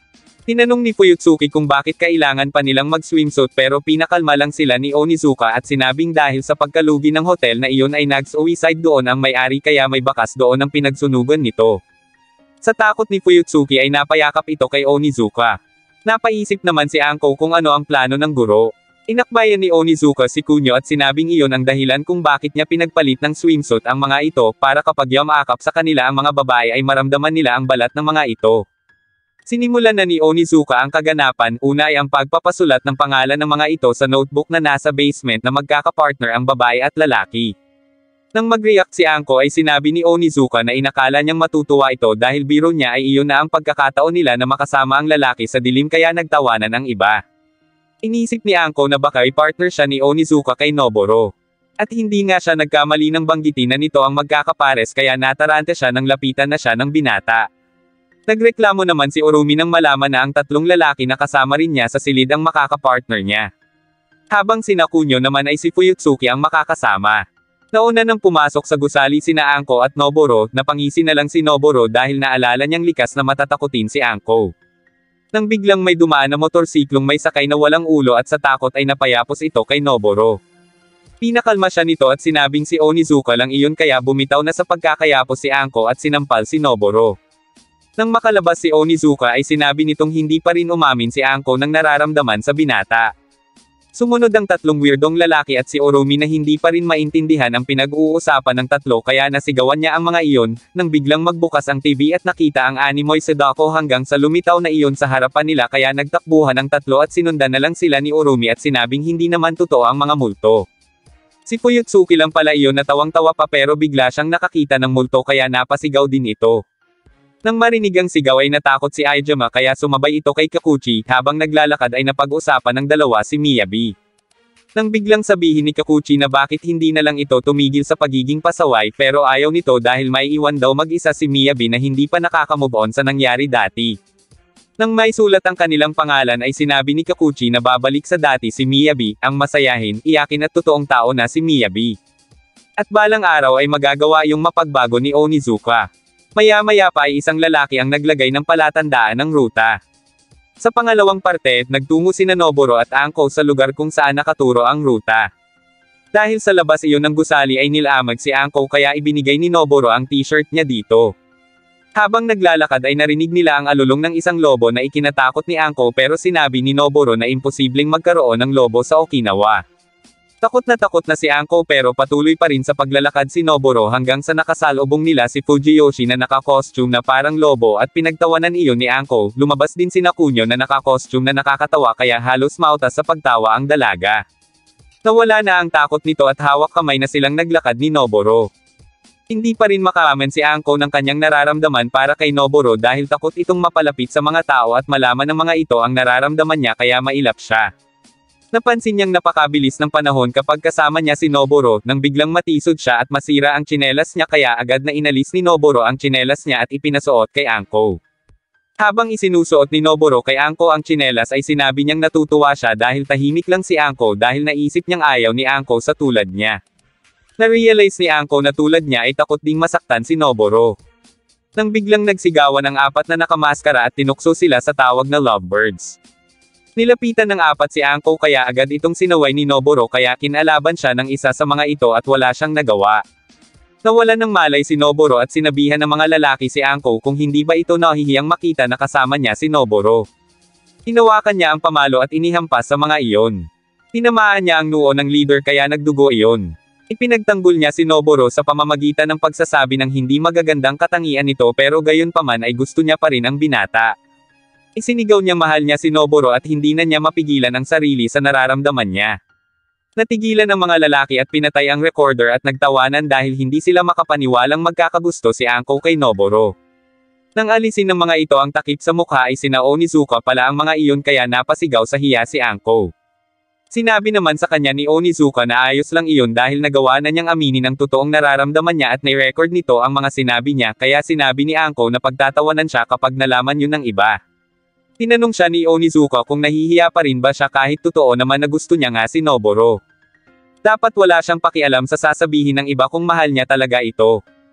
Tinanong ni Fuyutsuki kung bakit kailangan pa nilang mag-swimsuit pero pinakalma lang sila ni Onizuka at sinabing dahil sa pagkalugi ng hotel na iyon ay nag-suicide doon ang may-ari kaya may bakas doon ang pinagsunugan nito. Sa takot ni Fuyutsuki ay napayakap ito kay Onizuka. Napaisip naman si Anko kung ano ang plano ng guro. Inakbayan ni Onizuka si Kunyo at sinabing iyon ang dahilan kung bakit niya pinagpalit ng swimsuit ang mga ito para kapag yumakap sa kanila ang mga babae ay maramdaman nila ang balat ng mga ito. Sinimulan na ni Onizuka ang kaganapan, una ay ang pagpapasulat ng pangalan ng mga ito sa notebook na nasa basement na magkakapartner ang babae at lalaki. Nang mag-react si Anko ay sinabi ni Onizuka na inakala niyang matutuwa ito dahil biro niya ay iyon na ang pagkakataon nila na makasama ang lalaki sa dilim kaya nagtawanan ang iba. Inisip ni Anko na baka ay partner siya ni Onizuka kay Noboro. At hindi nga siya nagkamali ng banggitin na nito ang magkakapares kaya natarante siya nang lapitan na siya ng binata. Nagreklamo naman si Urumi nang malaman na ang tatlong lalaki na kasama rin niya sa silid ang makakapartner niya. Habang sina Kunyo naman ay si Fuyutsuki ang makakasama. Nauna nang pumasok sa gusali sina Anko at Noboro, napangisi na lang si Noboro dahil naalala niyang likas na matatakutin si Anko. Nang biglang may dumaan na motorsiklong may sakay na walang ulo at sa takot ay napayapos ito kay Noboro. Pinakalma siya nito at sinabing si Onizuka lang iyon kaya bumitaw na sa pagkakayapos si Anko at sinampal si Noboro. Nang makalabas si Onizuka ay sinabi nitong hindi pa rin umamin si Anko ng nararamdaman sa binata. Sumunod ang tatlong weirdong lalaki at si Urumi na hindi pa rin maintindihan ang pinag-uusapan ng tatlo kaya nasigawan niya ang mga iyon, nang biglang magbukas ang T V at nakita ang animoy Sadako hanggang sa lumitaw na iyon sa harapan nila kaya nagtakbuhan ang tatlo at sinundan na lang sila ni Urumi at sinabing hindi naman totoo ang mga multo. Si Fuyutsuki lang pala iyon na tawang-tawa pa pero bigla siyang nakakita ng multo kaya napasigaw din ito. Nang marinig ang sigaw ay natakot si Aijima kaya sumabay ito kay Kakuchi, habang naglalakad ay napag-usapan ng dalawa si Miyabi. Nang biglang sabihin ni Kakuchi na bakit hindi na lang ito tumigil sa pagiging pasaway pero ayaw nito dahil may iwan daw mag-isa si Miyabi na hindi pa nakaka-move on sa nangyari dati. Nang may sulat ang kanilang pangalan ay sinabi ni Kakuchi na babalik sa dati si Miyabi, ang masayahin, iyakin at totoong tao na si Miyabi. At balang araw ay magagawa yung mapagbago ni Onizuka. Maya-maya pa ay isang lalaki ang naglagay ng palatandaan ng ruta. Sa pangalawang parte, nagtungo sina Noboro at Anko sa lugar kung saan nakaturo ang ruta. Dahil sa labas iyon ng gusali ay nilamag si Anko kaya ibinigay ni Noboro ang t-shirt niya dito. Habang naglalakad ay narinig nila ang alulong ng isang lobo na ikinatakot ni Anko pero sinabi ni Noboro na imposibleng magkaroon ng lobo sa Okinawa. Takot na takot na si Anko pero patuloy pa rin sa paglalakad si Noboro hanggang sa nakasalubong nila si Fujiyoshi na naka-costume na parang lobo at pinagtawanan iyon ni Anko. Lumabas din si Kunyo na naka-costume na nakakatawa kaya halos mautas sa pagtawa ang dalaga. Nawala na ang takot nito at hawak kamay na silang naglakad ni Noboro. Hindi pa rin makaamen si Anko ng kanyang nararamdaman para kay Noboro dahil takot itong mapalapit sa mga tao at malaman ng mga ito ang nararamdaman niya kaya mailap siya. Napansin niyang napakabilis ng panahon kapag kasama niya si Noboro, nang biglang matisod siya at masira ang tsinelas niya kaya agad na inalis ni Noboro ang tsinelas niya at ipinasuot kay Anko. Habang isinusuot ni Noboro kay Anko ang tsinelas ay sinabi niyang natutuwa siya dahil tahimik lang si Anko dahil naisip niyang ayaw ni Anko sa tulad niya. Na-realize ni Anko na tulad niya ay takot ding masaktan si Noboro. Nang biglang nagsigawan ang apat na nakamaskara at tinukso sila sa tawag na lovebirds. Nilapitan ng apat si Anko kaya agad itong sinaway ni Noboro kaya kinalaban siya ng isa sa mga ito at wala siyang nagawa. Nawalan ng malay si Noboro at sinabihan ng mga lalaki si Anko kung hindi ba ito nahihiyang makita na kasama niya si Noboro. Hinawakan niya ang pamalo at inihampas sa mga iyon. Tinamaan niya ang noo ng leader kaya nagdugo iyon. Ipinagtanggol niya si Noboro sa pamamagitan ng pagsasabi ng hindi magagandang katangian nito pero gayon paman ay gusto niya pa rin ang binata. Isinigaw niya mahal niya si Noboro at hindi na niya mapigilan ang sarili sa nararamdaman niya. Natigilan ang mga lalaki at pinatay ang recorder at nagtawanan dahil hindi sila makapaniwalang magkakagusto si Anko kay Noboro. Nang alisin ng mga ito ang takip sa mukha ay sina Onizuka pala ang mga iyon kaya napasigaw sa hiya si Anko. Sinabi naman sa kanya ni Onizuka na ayos lang iyon dahil nagawa na niyang aminin ang totoong nararamdaman niya at nai-record nito ang mga sinabi niya kaya sinabi ni Anko na pagtatawanan siya kapag nalaman yun ng iba. Tinanong siya ni Onizuka kung nahihiya pa rin ba siya kahit totoo naman na gusto niya nga si Noboro. Dapat wala siyang pakialam sa sasabihin ng iba kung mahal niya talaga ito.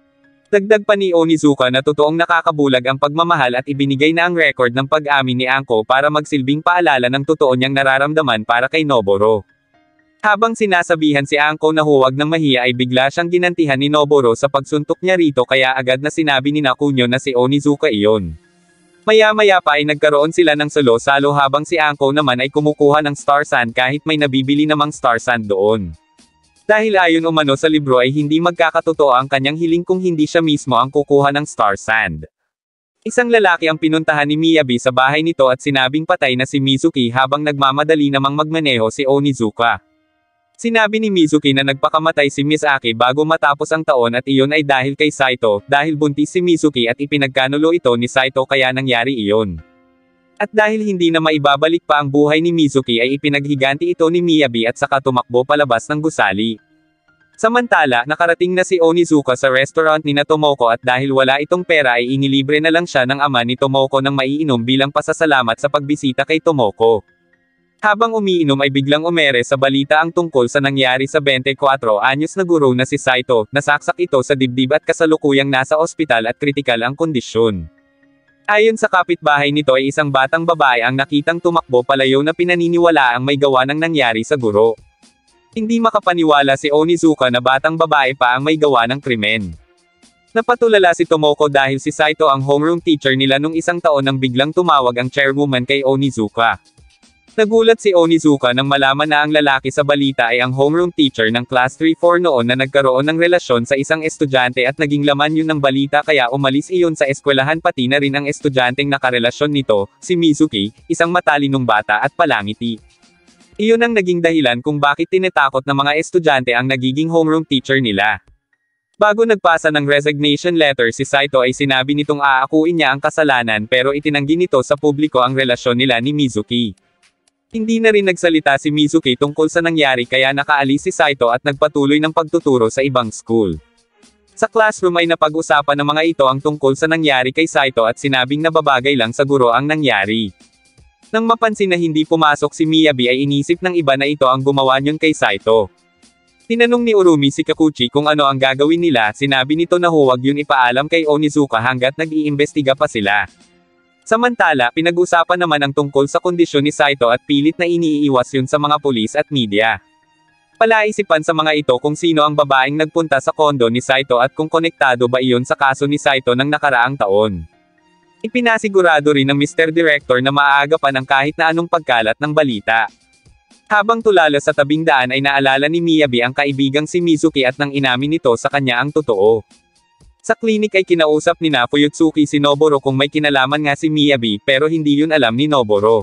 Dagdag pa ni Onizuka na totoong nakakabulag ang pagmamahal at ibinigay na ang record ng pag-amin ni Anko para magsilbing paalala ng totoo niyang nararamdaman para kay Noboro. Habang sinasabihan si Anko na huwag nang mahiya ay bigla siyang ginantihan ni Noboro sa pagsuntok niya rito kaya agad na sinabi ni Kunyo na si Onizuka iyon. Maya-maya pa ay nagkaroon sila ng salo-salo habang si Anko naman ay kumukuha ng Star Sand kahit may nabibili namang Star Sand doon. Dahil ayon umano sa libro ay hindi magkakatotoo ang kanyang hiling kung hindi siya mismo ang kukuha ng Star Sand. Isang lalaki ang pinuntahan ni Miyabi sa bahay nito at sinabing patay na si Mizuki habang nagmamadali namang magmaneho si Onizuka. Sinabi ni Mizuki na nagpakamatay si Misaki bago matapos ang taon at iyon ay dahil kay Saito, dahil buntis si Mizuki at ipinagkanulo ito ni Saito kaya nangyari iyon. At dahil hindi na maibabalik pa ang buhay ni Mizuki ay ipinaghiganti ito ni Miyabi at saka tumakbo palabas ng gusali. Samantala, nakarating na si Onizuka sa restaurant ni na Tomoko at dahil wala itong pera ay inilibre na lang siya ng ama ni Tomoko ng maiinom bilang pasasalamat sa pagbisita kay Tomoko. Habang umiinom ay biglang umere sa balita ang tungkol sa nangyari sa twenty-four anyos na guro na si Saito, nasaksak ito sa dibdib at kasalukuyang nasa ospital at kritikal ang kondisyon. Ayon sa kapitbahay nito ay isang batang babae ang nakitang tumakbo palayo na pinaniniwala ang may gawa ng nangyari sa guro. Hindi makapaniwala si Onizuka na batang babae pa ang may gawa ng krimen. Napatulala si Tomoko dahil si Saito ang homeroom teacher nila nung isang taon nang biglang tumawag ang chairwoman kay Onizuka. Nagulat si Onizuka nang malaman na ang lalaki sa balita ay ang homeroom teacher ng class three four noon na nagkaroon ng relasyon sa isang estudyante at naging laman yun ng balita kaya umalis iyon sa eskwelahan pati na rin ang estudyanteng nakarelasyon nito, si Mizuki, isang matalinong bata at palangiti. Iyon ang naging dahilan kung bakit tinitakot ng mga estudyante ang nagiging homeroom teacher nila. Bago nagpasa ng resignation letter si Saito ay sinabi nitong aakuin niya ang kasalanan pero itinanggi nito sa publiko ang relasyon nila ni Mizuki. Hindi na rin nagsalita si Mizuki tungkol sa nangyari kaya nakaalis si Saito at nagpatuloy ng pagtuturo sa ibang school. Sa classroom ay napag-usapan ng mga ito ang tungkol sa nangyari kay Saito at sinabing nababagay lang sa guro ang nangyari. Nang mapansin na hindi pumasok si Miyabi ay inisip ng iba na ito ang gumawa niyon kay Saito. Tinanong ni Urumi si Kakuchi kung ano ang gagawin nila, sinabi nito na huwag yun ipaalam kay Onizuka hanggat nag-iimbestiga pa sila. Samantala, pinag-usapan naman ang tungkol sa kondisyon ni Saito at pilit na iniiwas yun sa mga pulis at media. Palaisipan sa mga ito kung sino ang babaeng nagpunta sa kondo ni Saito at kung konektado ba iyon sa kaso ni Saito ng nakaraang taon. Ipinasigurado rin ng mister Director na maaagapan ang kahit na anong pagkalat ng balita. Habang tulala sa tabing daan ay naalala ni Miyabi ang kaibigang si Mizuki at nang inamin nito sa kanya ang totoo. Sa klinik ay kinausap ni na Fuyutsuki si Noboro kung may kinalaman nga si Miyabi pero hindi yun alam ni Noboro.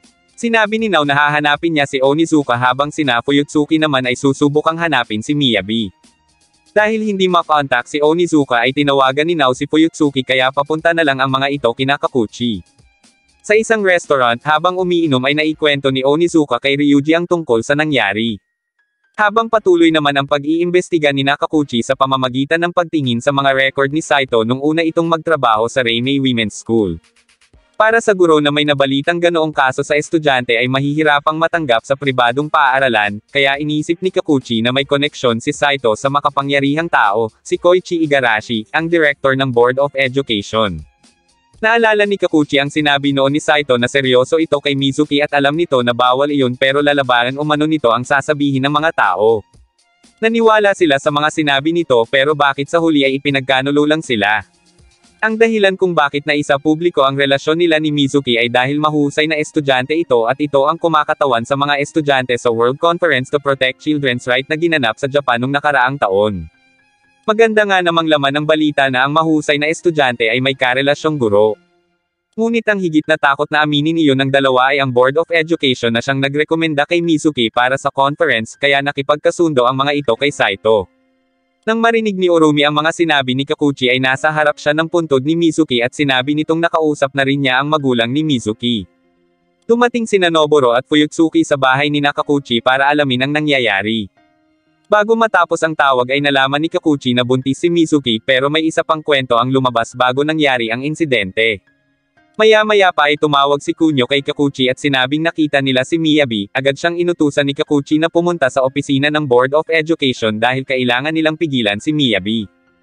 Sinabi ni Nao na hahanapin niya si Onizuka habang si na Fuyutsuki naman ay susubukang hanapin si Miyabi. Dahil hindi makontak si Onizuka ay tinawagan ni Nao si Fuyutsuki kaya papunta na lang ang mga ito kina Kakuchi. Sa isang restaurant habang umiinom ay naikwento ni Onizuka kay Ryuji ang tungkol sa nangyari. Habang patuloy naman ang pag-iimbestiga ni Nakakuchi sa pamamagitan ng pagtingin sa mga record ni Saito nung una itong magtrabaho sa Reimei Women's School. Para sa guro na may nabalitang ganoong kaso sa estudyante ay mahihirapang matanggap sa pribadong paaralan, kaya iniisip ni Kakuchi na may koneksyon si Saito sa makapangyarihang tao, si Koichi Igarashi, ang director ng Board of Education. Naalala ni Kakuchi ang sinabi noon ni Saito na seryoso ito kay Mizuki at alam nito na bawal iyon pero lalabanan umano nito ang sasabihin ng mga tao. Naniwala sila sa mga sinabi nito pero bakit sa huli ay ipinagkanulo lang sila. Ang dahilan kung bakit naisa publiko ang relasyon nila ni Mizuki ay dahil mahusay na estudyante ito at ito ang kumakatawan sa mga estudyante sa World Conference to Protect Children's Rights na ginanap sa Japan nung nakaraang taon. Maganda nga namang laman ng balita na ang mahusay na estudyante ay may karelasyong guro. Ngunit ang higit na takot na aminin iyon ng dalawa ay ang Board of Education na siyang nagrekomenda kay Mizuki para sa conference kaya nakipagkasundo ang mga ito kay Saito. Nang marinig ni Urumi ang mga sinabi ni Kakuchi ay nasa harap siya ng puntod ni Mizuki at sinabi nitong nakausap na rin niya ang magulang ni Mizuki. Dumating sina Noboro at Fuyutsuki sa bahay ni Nakakuchi para alamin ang nangyayari. Bago matapos ang tawag ay nalaman ni Kakuchi na buntis si Mizuki pero may isa pang kwento ang lumabas bago nangyari ang insidente. Maya-maya pa ay tumawag si Kunyo kay Kakuchi at sinabing nakita nila si Miyabi, agad siyang inutusan ni Kakuchi na pumunta sa opisina ng Board of Education dahil kailangan nilang pigilan si Miyabi.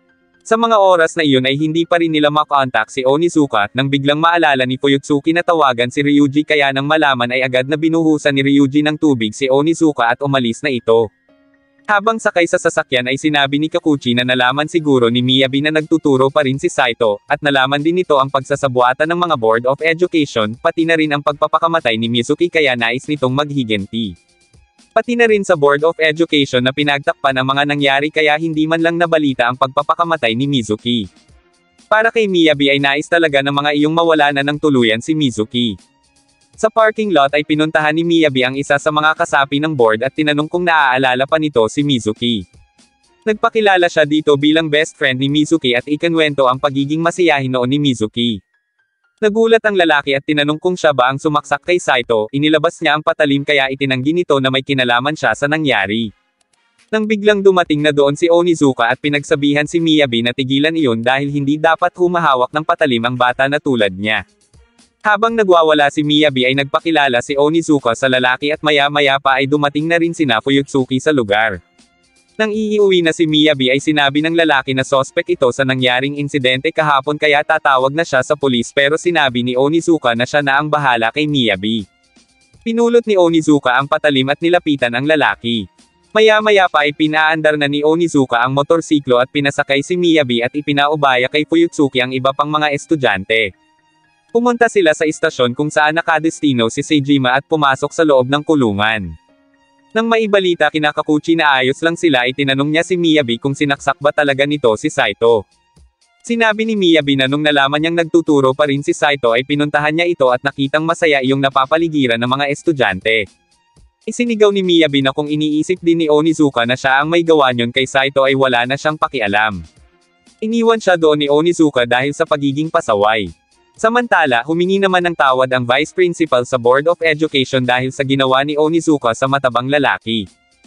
Sa mga oras na iyon ay hindi pa rin nila makontak si Onizuka, nang biglang maalala ni Fuyutsuki na tawagan si Ryuji kaya nang malaman ay agad na binuhusan ni Ryuji ng tubig si Onizuka at umalis na ito. Habang sakay sa sasakyan ay sinabi ni Kakuchi na nalaman siguro ni Miyabi na nagtuturo pa rin si Saito, at nalaman din nito ang pagsasabuatan ng mga Board of Education, pati na rin ang pagpapakamatay ni Mizuki kaya nais nitong maghiganti. Pati na rin sa Board of Education na pinagtakpan ang mga nangyari kaya hindi man lang nabalita ang pagpapakamatay ni Mizuki. Para kay Miyabi ay nais talaga ng mga iyong mawala na ng tuluyan si Mizuki. Sa parking lot ay pinuntahan ni Miyabi ang isa sa mga kasapi ng board at tinanong kung naaalala pa nito si Mizuki. Nagpakilala siya dito bilang best friend ni Mizuki at ikinwento ang pagiging masiyahin noon ni Mizuki. Nagulat ang lalaki at tinanong kung siya ba ang sumaksak kay Saito, inilabas niya ang patalim kaya itinanggi nito na may kinalaman siya sa nangyari. Nang biglang dumating na doon si Onizuka at pinagsabihan si Miyabi na tigilan iyon dahil hindi dapat humahawak ng patalim ang bata na tulad niya. Habang nagwawala si Miyabi ay nagpakilala si Onizuka sa lalaki at maya-maya pa ay dumating na rin sina Fuyutsuki sa lugar. Nang iiuwi na si Miyabi ay sinabi ng lalaki na sospek ito sa nangyaring insidente kahapon kaya tatawag na siya sa pulis pero sinabi ni Onizuka na siya na ang bahala kay Miyabi. Pinulot ni Onizuka ang patalim at nilapitan ang lalaki. Maya-maya pa ay pinaandar na ni Onizuka ang motorsiklo at pinasakay si Miyabi at ipinaubaya kay Fuyutsuki ang iba pang mga estudyante. Pumunta sila sa istasyon kung saan nakadestino si Seijima at pumasok sa loob ng kulungan. Nang maibalita kina Kakuchi na ayos lang sila ay tinanong niya si Miyabi kung sinaksak ba talaga nito si Saito. Sinabi ni Miyabi na nung nalaman niyang nagtuturo pa rin si Saito ay pinuntahan niya ito at nakitang masaya iyong napapaligiran ng mga estudyante. Isinigaw ni Miyabi na kung iniisip din ni Onizuka na siya ang may gawa niyon kay Saito ay wala na siyang pakialam. Iniwan siya doon ni Onizuka dahil sa pagiging pasaway. Samantala, humingi naman ng tawad ang Vice Principal sa Board of Education dahil sa ginawa ni Onizuka sa matabang lalaki.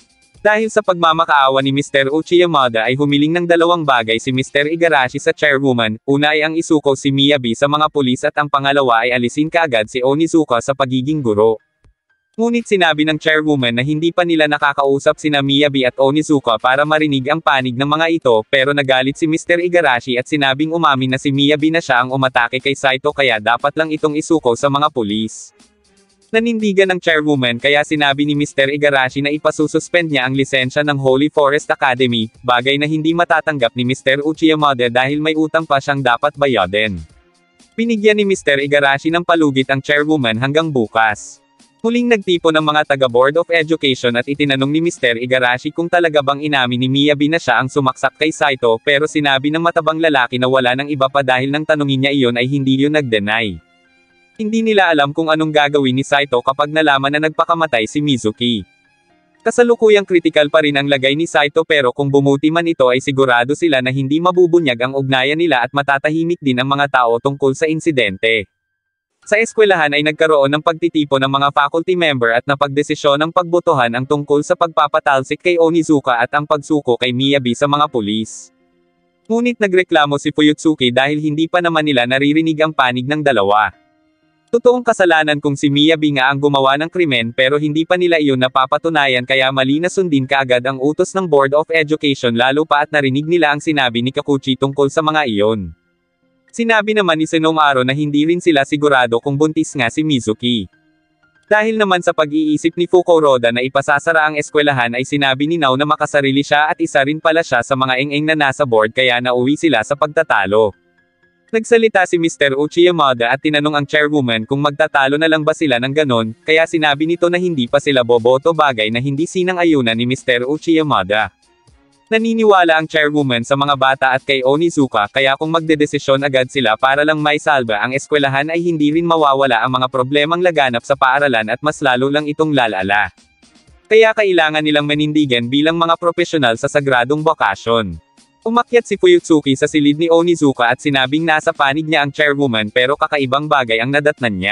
Dahil sa pagmamakaawa ni Mister Uchiyamada ay humiling ng dalawang bagay si Mister Igarashi sa chairwoman, una ay ang isuko si Miyabi sa mga pulis at ang pangalawa ay alisin kaagad si Onizuka sa pagiging guro. Ngunit sinabi ng chairwoman na hindi pa nila nakakausap sina Miyabi at Onizuka para marinig ang panig ng mga ito, pero nagalit si Mister Igarashi at sinabing umamin na si Miyabi na siya ang umatake kay Saito kaya dapat lang itong isuko sa mga pulis. Nanindigan ng chairwoman kaya sinabi ni Mister Igarashi na ipasususpend niya ang lisensya ng Holy Forest Academy, bagay na hindi matatanggap ni Mister Uchiyamada dahil may utang pa siyang dapat bayaden. Binigyan ni Mister Igarashi ng palugit ang chairwoman hanggang bukas. Huling nagtipo ng mga taga-Board of Education at itinanong ni Mister Igarashi kung talaga bang inamin ni Miyabi na siya ang sumaksak kay Saito pero sinabi ng matabang lalaki na wala nang iba pa dahil nang tanungin niya iyon ay hindi yun nag-deny. Hindi nila alam kung anong gagawin ni Saito kapag nalaman na nagpakamatay si Mizuki. Kasalukuyang kritikal pa rin ang lagay ni Saito pero kung bumuti man ito ay sigurado sila na hindi mabubunyag ang ugnayan nila at matatahimik din ang mga tao tungkol sa insidente. Sa eskwelahan ay nagkaroon ng pagtitipo ng mga faculty member at napagdesisyon ng pagbotohan ang tungkol sa pagpapatalsik kay Onizuka at ang pagsuko kay Miyabi sa mga pulis. Ngunit nagreklamo si Fuyutsuki dahil hindi pa naman nila naririnig ang panig ng dalawa. Totoong kasalanan kung si Miyabi nga ang gumawa ng krimen pero hindi pa nila iyon napapatunayan kaya mali na sundin kaagad ang utos ng Board of Education lalo pa at narinig nila ang sinabi ni Kakuchi tungkol sa mga iyon. Sinabi naman ni Senomaro na hindi rin sila sigurado kung buntis nga si Mizuki. Dahil naman sa pag-iisip ni Fukuroda na ipasasara ang eskwelahan ay sinabi ni Nao na makasarili siya at isa rin pala siya sa mga eng-eng na nasa board kaya nauwi sila sa pagtatalo. Nagsalita si Mister Uchiyamada at tinanong ang chairwoman kung magtatalo na lang ba sila ng ganon, kaya sinabi nito na hindi pa sila boboto bagay na hindi sinang-ayunan ni Mister Uchiyamada. Naniniwala ang chairwoman sa mga bata at kay Onizuka kaya kung magdedesisyon agad sila para lang may salba ang eskwelahan ay hindi rin mawawala ang mga problemang laganap sa paaralan at mas lalo lang itong lalala. Kaya kailangan nilang manindigan bilang mga profesional sa sagradong bokasyon. Umakyat si Fuyutsuki sa silid ni Onizuka at sinabing nasa panig niya ang chairwoman pero kakaibang bagay ang nadatnan niya.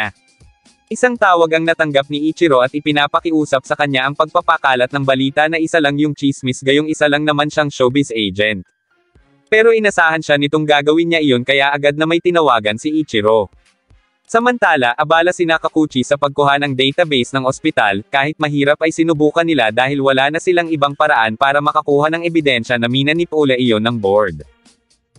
Isang tawag ang natanggap ni Ichiro at ipinapakiusap sa kanya ang pagpapakalat ng balita na isa lang yung chismis gayong isa lang naman siyang showbiz agent. Pero inasahan siya nitong gagawin niya iyon kaya agad na may tinawagan si Ichiro. Samantala, abala sina Kakuchi sa pagkuha ng database ng ospital, kahit mahirap ay sinubukan nila dahil wala na silang ibang paraan para makakuha ng ebidensya na minanipula iyon ng board.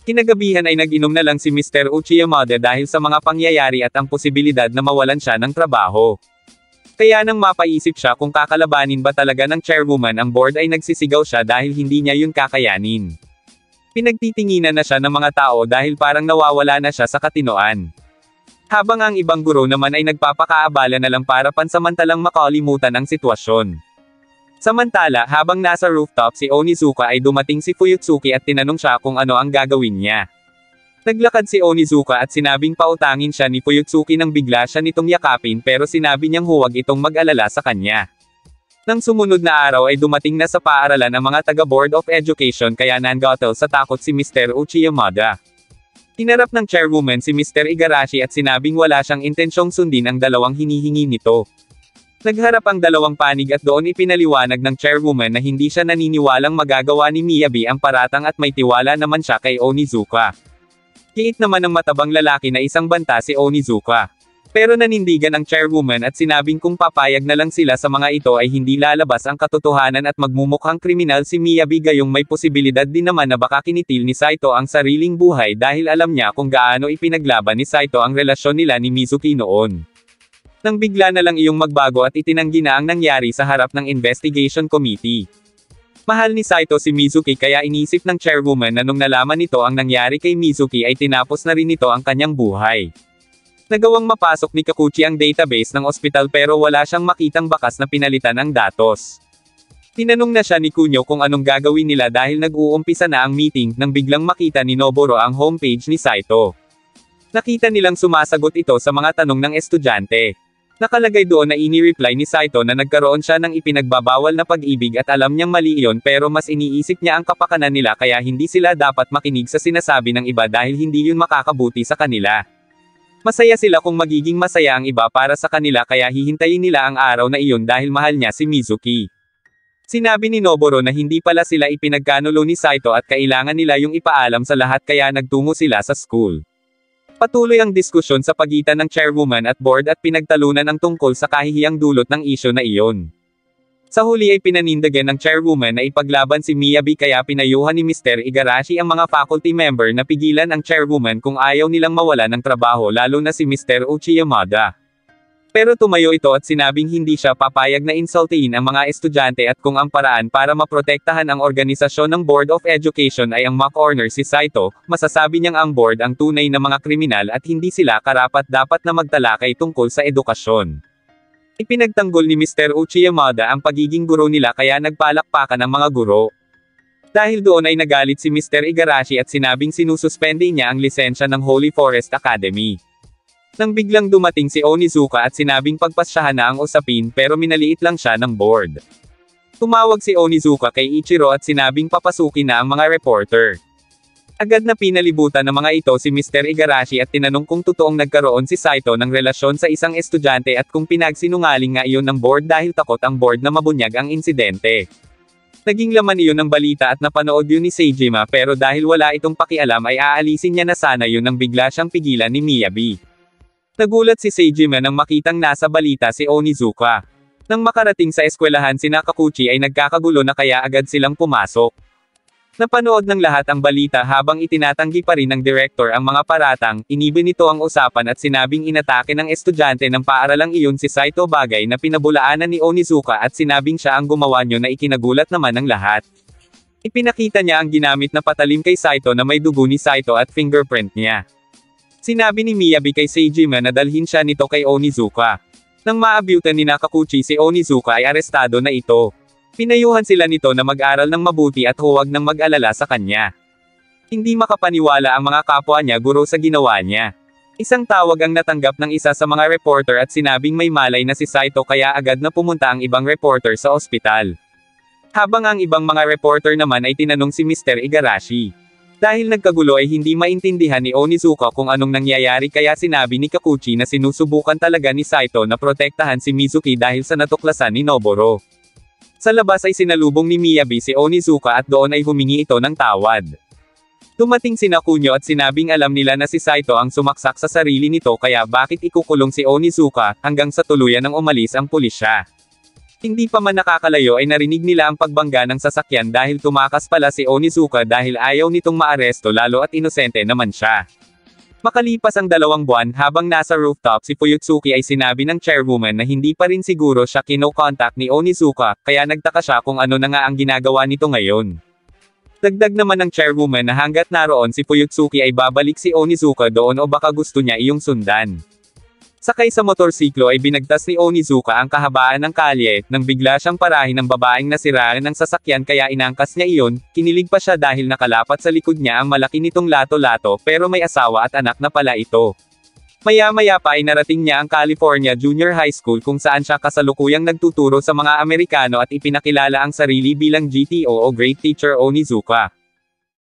Kinagabihan ay nag-inom na lang si Mister Uchiyamada dahil sa mga pangyayari at ang posibilidad na mawalan siya ng trabaho. Kaya nang mapaisip siya kung kakalabanin ba talaga ng chairwoman ang board ay nagsisigaw siya dahil hindi niya yun kakayanin. Pinagtitinginan na siya ng mga tao dahil parang nawawala na siya sa katinoan. Habang ang ibang guro naman ay nagpapakaabala na lang para pansamantalang makalimutan ang sitwasyon. Samantala, habang nasa rooftop si Onizuka ay dumating si Fuyutsuki at tinanong siya kung ano ang gagawin niya. Naglakad si Onizuka at sinabing pautangin siya ni Fuyutsuki nang bigla siya nitong yakapin pero sinabi niyang huwag itong mag-alala sa kanya. Nang sumunod na araw ay dumating na sa paaralan ang mga taga-Board of Education kaya nangatal sa takot si Mister Uchiyamada. Tinarap ng chairwoman si Mister Igarashi at sinabing wala siyang intensyong sundin ang dalawang hinihingi nito. Nagharap ang dalawang panig at doon ipinaliwanag ng chairwoman na hindi siya naniniwalang magagawa ni Miyabi ang paratang at may tiwala naman siya kay Onizuka. Kiit naman ng matabang lalaki na isang banta si Onizuka. Pero nanindigan ang chairwoman at sinabing kung papayag na lang sila sa mga ito ay hindi lalabas ang katotohanan at magmumukhang kriminal si Miyabi gayong may posibilidad din naman na baka kinitil ni Saito ang sariling buhay dahil alam niya kung gaano ipinaglaban ni Saito ang relasyon nila ni Mizuki noon. Nang bigla na lang iyong magbago at itinanggi na ang nangyari sa harap ng investigation committee. Mahal ni Saito si Mizuki kaya inisip ng chairwoman na nung nalaman nito ang nangyari kay Mizuki ay tinapos na rin nito ang kanyang buhay. Nagawang mapasok ni Kakuchi ang database ng ospital pero wala siyang makitang bakas na pinalitan ang datos. Tinanong na siya ni Kunyo kung anong gagawin nila dahil nag-uumpisa na ang meeting nang biglang makita ni Noboro ang homepage ni Saito. Nakita nilang sumasagot ito sa mga tanong ng estudyante. Nakalagay doon na ini-reply ni Saito na nagkaroon siya ng ipinagbabawal na pag-ibig at alam niyang mali iyon pero mas iniisip niya ang kapakanan nila kaya hindi sila dapat makinig sa sinasabi ng iba dahil hindi yun makakabuti sa kanila. Masaya sila kung magiging masaya ang iba para sa kanila kaya hihintayin nila ang araw na iyon dahil mahal niya si Mizuki. Sinabi ni Noboro na hindi pala sila ipinagkanulo ni Saito at kailangan nila yung ipaalam sa lahat kaya nagtungo sila sa school. Patuloy ang diskusyon sa pagitan ng chairwoman at board at pinagtalunan ang tungkol sa kahihiyang dulot ng isyo na iyon. Sa huli ay pinanindigan ng chairwoman na ipaglaban si Miyabi kaya pinayuhan ni Mister Igarashi ang mga faculty member na pigilan ang chairwoman kung ayaw nilang mawala ng trabaho lalo na si Mister Uchiyamada. Pero tumayo ito at sinabing hindi siya papayag na insultiin ang mga estudyante at kung ang paraan para maprotektahan ang organisasyon ng Board of Education ay ang ma-corner si Saito, masasabi niyang ang board ang tunay na mga kriminal at hindi sila karapat-dapat na magtalakay tungkol sa edukasyon. Ipinagtanggol ni Mister Uchiyamada ang pagiging guro nila kaya nagpalakpakan ang mga guro. Dahil doon ay nagalit si Mister Igarashi at sinabing sinususpende niya ang lisensya ng Holy Forest Academy. Nang biglang dumating si Onizuka at sinabing pagpasyahan na ang usapin pero minaliit lang siya ng board. Tumawag si Onizuka kay Ichiro at sinabing papasukin na ang mga reporter. Agad na pinalibutan ng mga ito si Mister Igarashi at tinanong kung totoong nagkaroon si Saito ng relasyon sa isang estudyante at kung pinagsinungaling nga iyon ng board dahil takot ang board na mabunyag ang insidente. Naging laman iyon ng balita at napanood yun ni Seijima pero dahil wala itong pakialam ay aalisin niya na sana yun nang bigla siyang pigilan ni Miyabi. Nagulat si Seijima nang makitang nasa balita si Onizuka. Nang makarating sa eskwelahan si Nakakuchi ay nagkakagulo na kaya agad silang pumasok. Napanood ng lahat ang balita habang itinatanggi pa rin ng direktor ang mga paratang, iniba nito ang usapan at sinabing inatake ng estudyante ng paaralang iyon si Saito bagay na pinabulaanan ni Onizuka at sinabing siya ang gumawa nyo na ikinagulat naman ng lahat. Ipinakita niya ang ginamit na patalim kay Saito na may dugo ni Saito at fingerprint niya. Sinabi ni Miyabi kay Seijima na dalhin siya nito kay Onizuka. Nang maabyutan ni Nakakuchi si Onizuka ay arestado na ito. Pinayuhan sila nito na mag-aral ng mabuti at huwag nang mag-alala sa kanya. Hindi makapaniwala ang mga kapwa niya guro sa ginawa niya. Isang tawag ang natanggap ng isa sa mga reporter at sinabing may malay na si Saito kaya agad na pumunta ang ibang reporter sa ospital. Habang ang ibang mga reporter naman ay tinanong si Mister Igarashi. Dahil nagkagulo ay hindi maintindihan ni Onizuka kung anong nangyayari kaya sinabi ni Kakuchi na sinusubukan talaga ni Saito na protektahan si Mizuki dahil sa natuklasan ni Noboro. Sa labas ay sinalubong ni Miyabi si Onizuka at doon ay humingi ito ng tawad. Dumating si Nakunyo at sinabing alam nila na si Saito ang sumaksak sa sarili nito kaya bakit ikukulong si Onizuka hanggang sa tuluyan ng umalis ang pulisya. Hindi pa man nakakalayo ay narinig nila ang pagbangga ng sasakyan dahil tumakas pala si Onizuka dahil ayaw nitong maaresto lalo at inosente naman siya. Makalipas ang dalawang buwan habang nasa rooftop si Fuyutsuki ay sinabi ng chairwoman na hindi pa rin siguro siya kino-contact ni Onizuka, kaya nagtaka siya kung ano na nga ang ginagawa nito ngayon. Dagdag naman ng chairwoman na hanggat naroon si Fuyutsuki ay babalik si Onizuka doon o baka gusto niya iyong sundan. Sakay sa motorsiklo ay binagtas ni Onizuka ang kahabaan ng kalye, nang bigla siyang parahin ng babaeng nasiraan ng sasakyan kaya inangkas niya iyon, kinilig pa siya dahil nakalapat sa likod niya ang malaki nitong lato-lato pero may asawa at anak na pala ito. Maya-maya pa ay narating niya ang California Junior High School kung saan siya kasalukuyang nagtuturo sa mga Amerikano at ipinakilala ang sarili bilang G T O o Great Teacher Onizuka.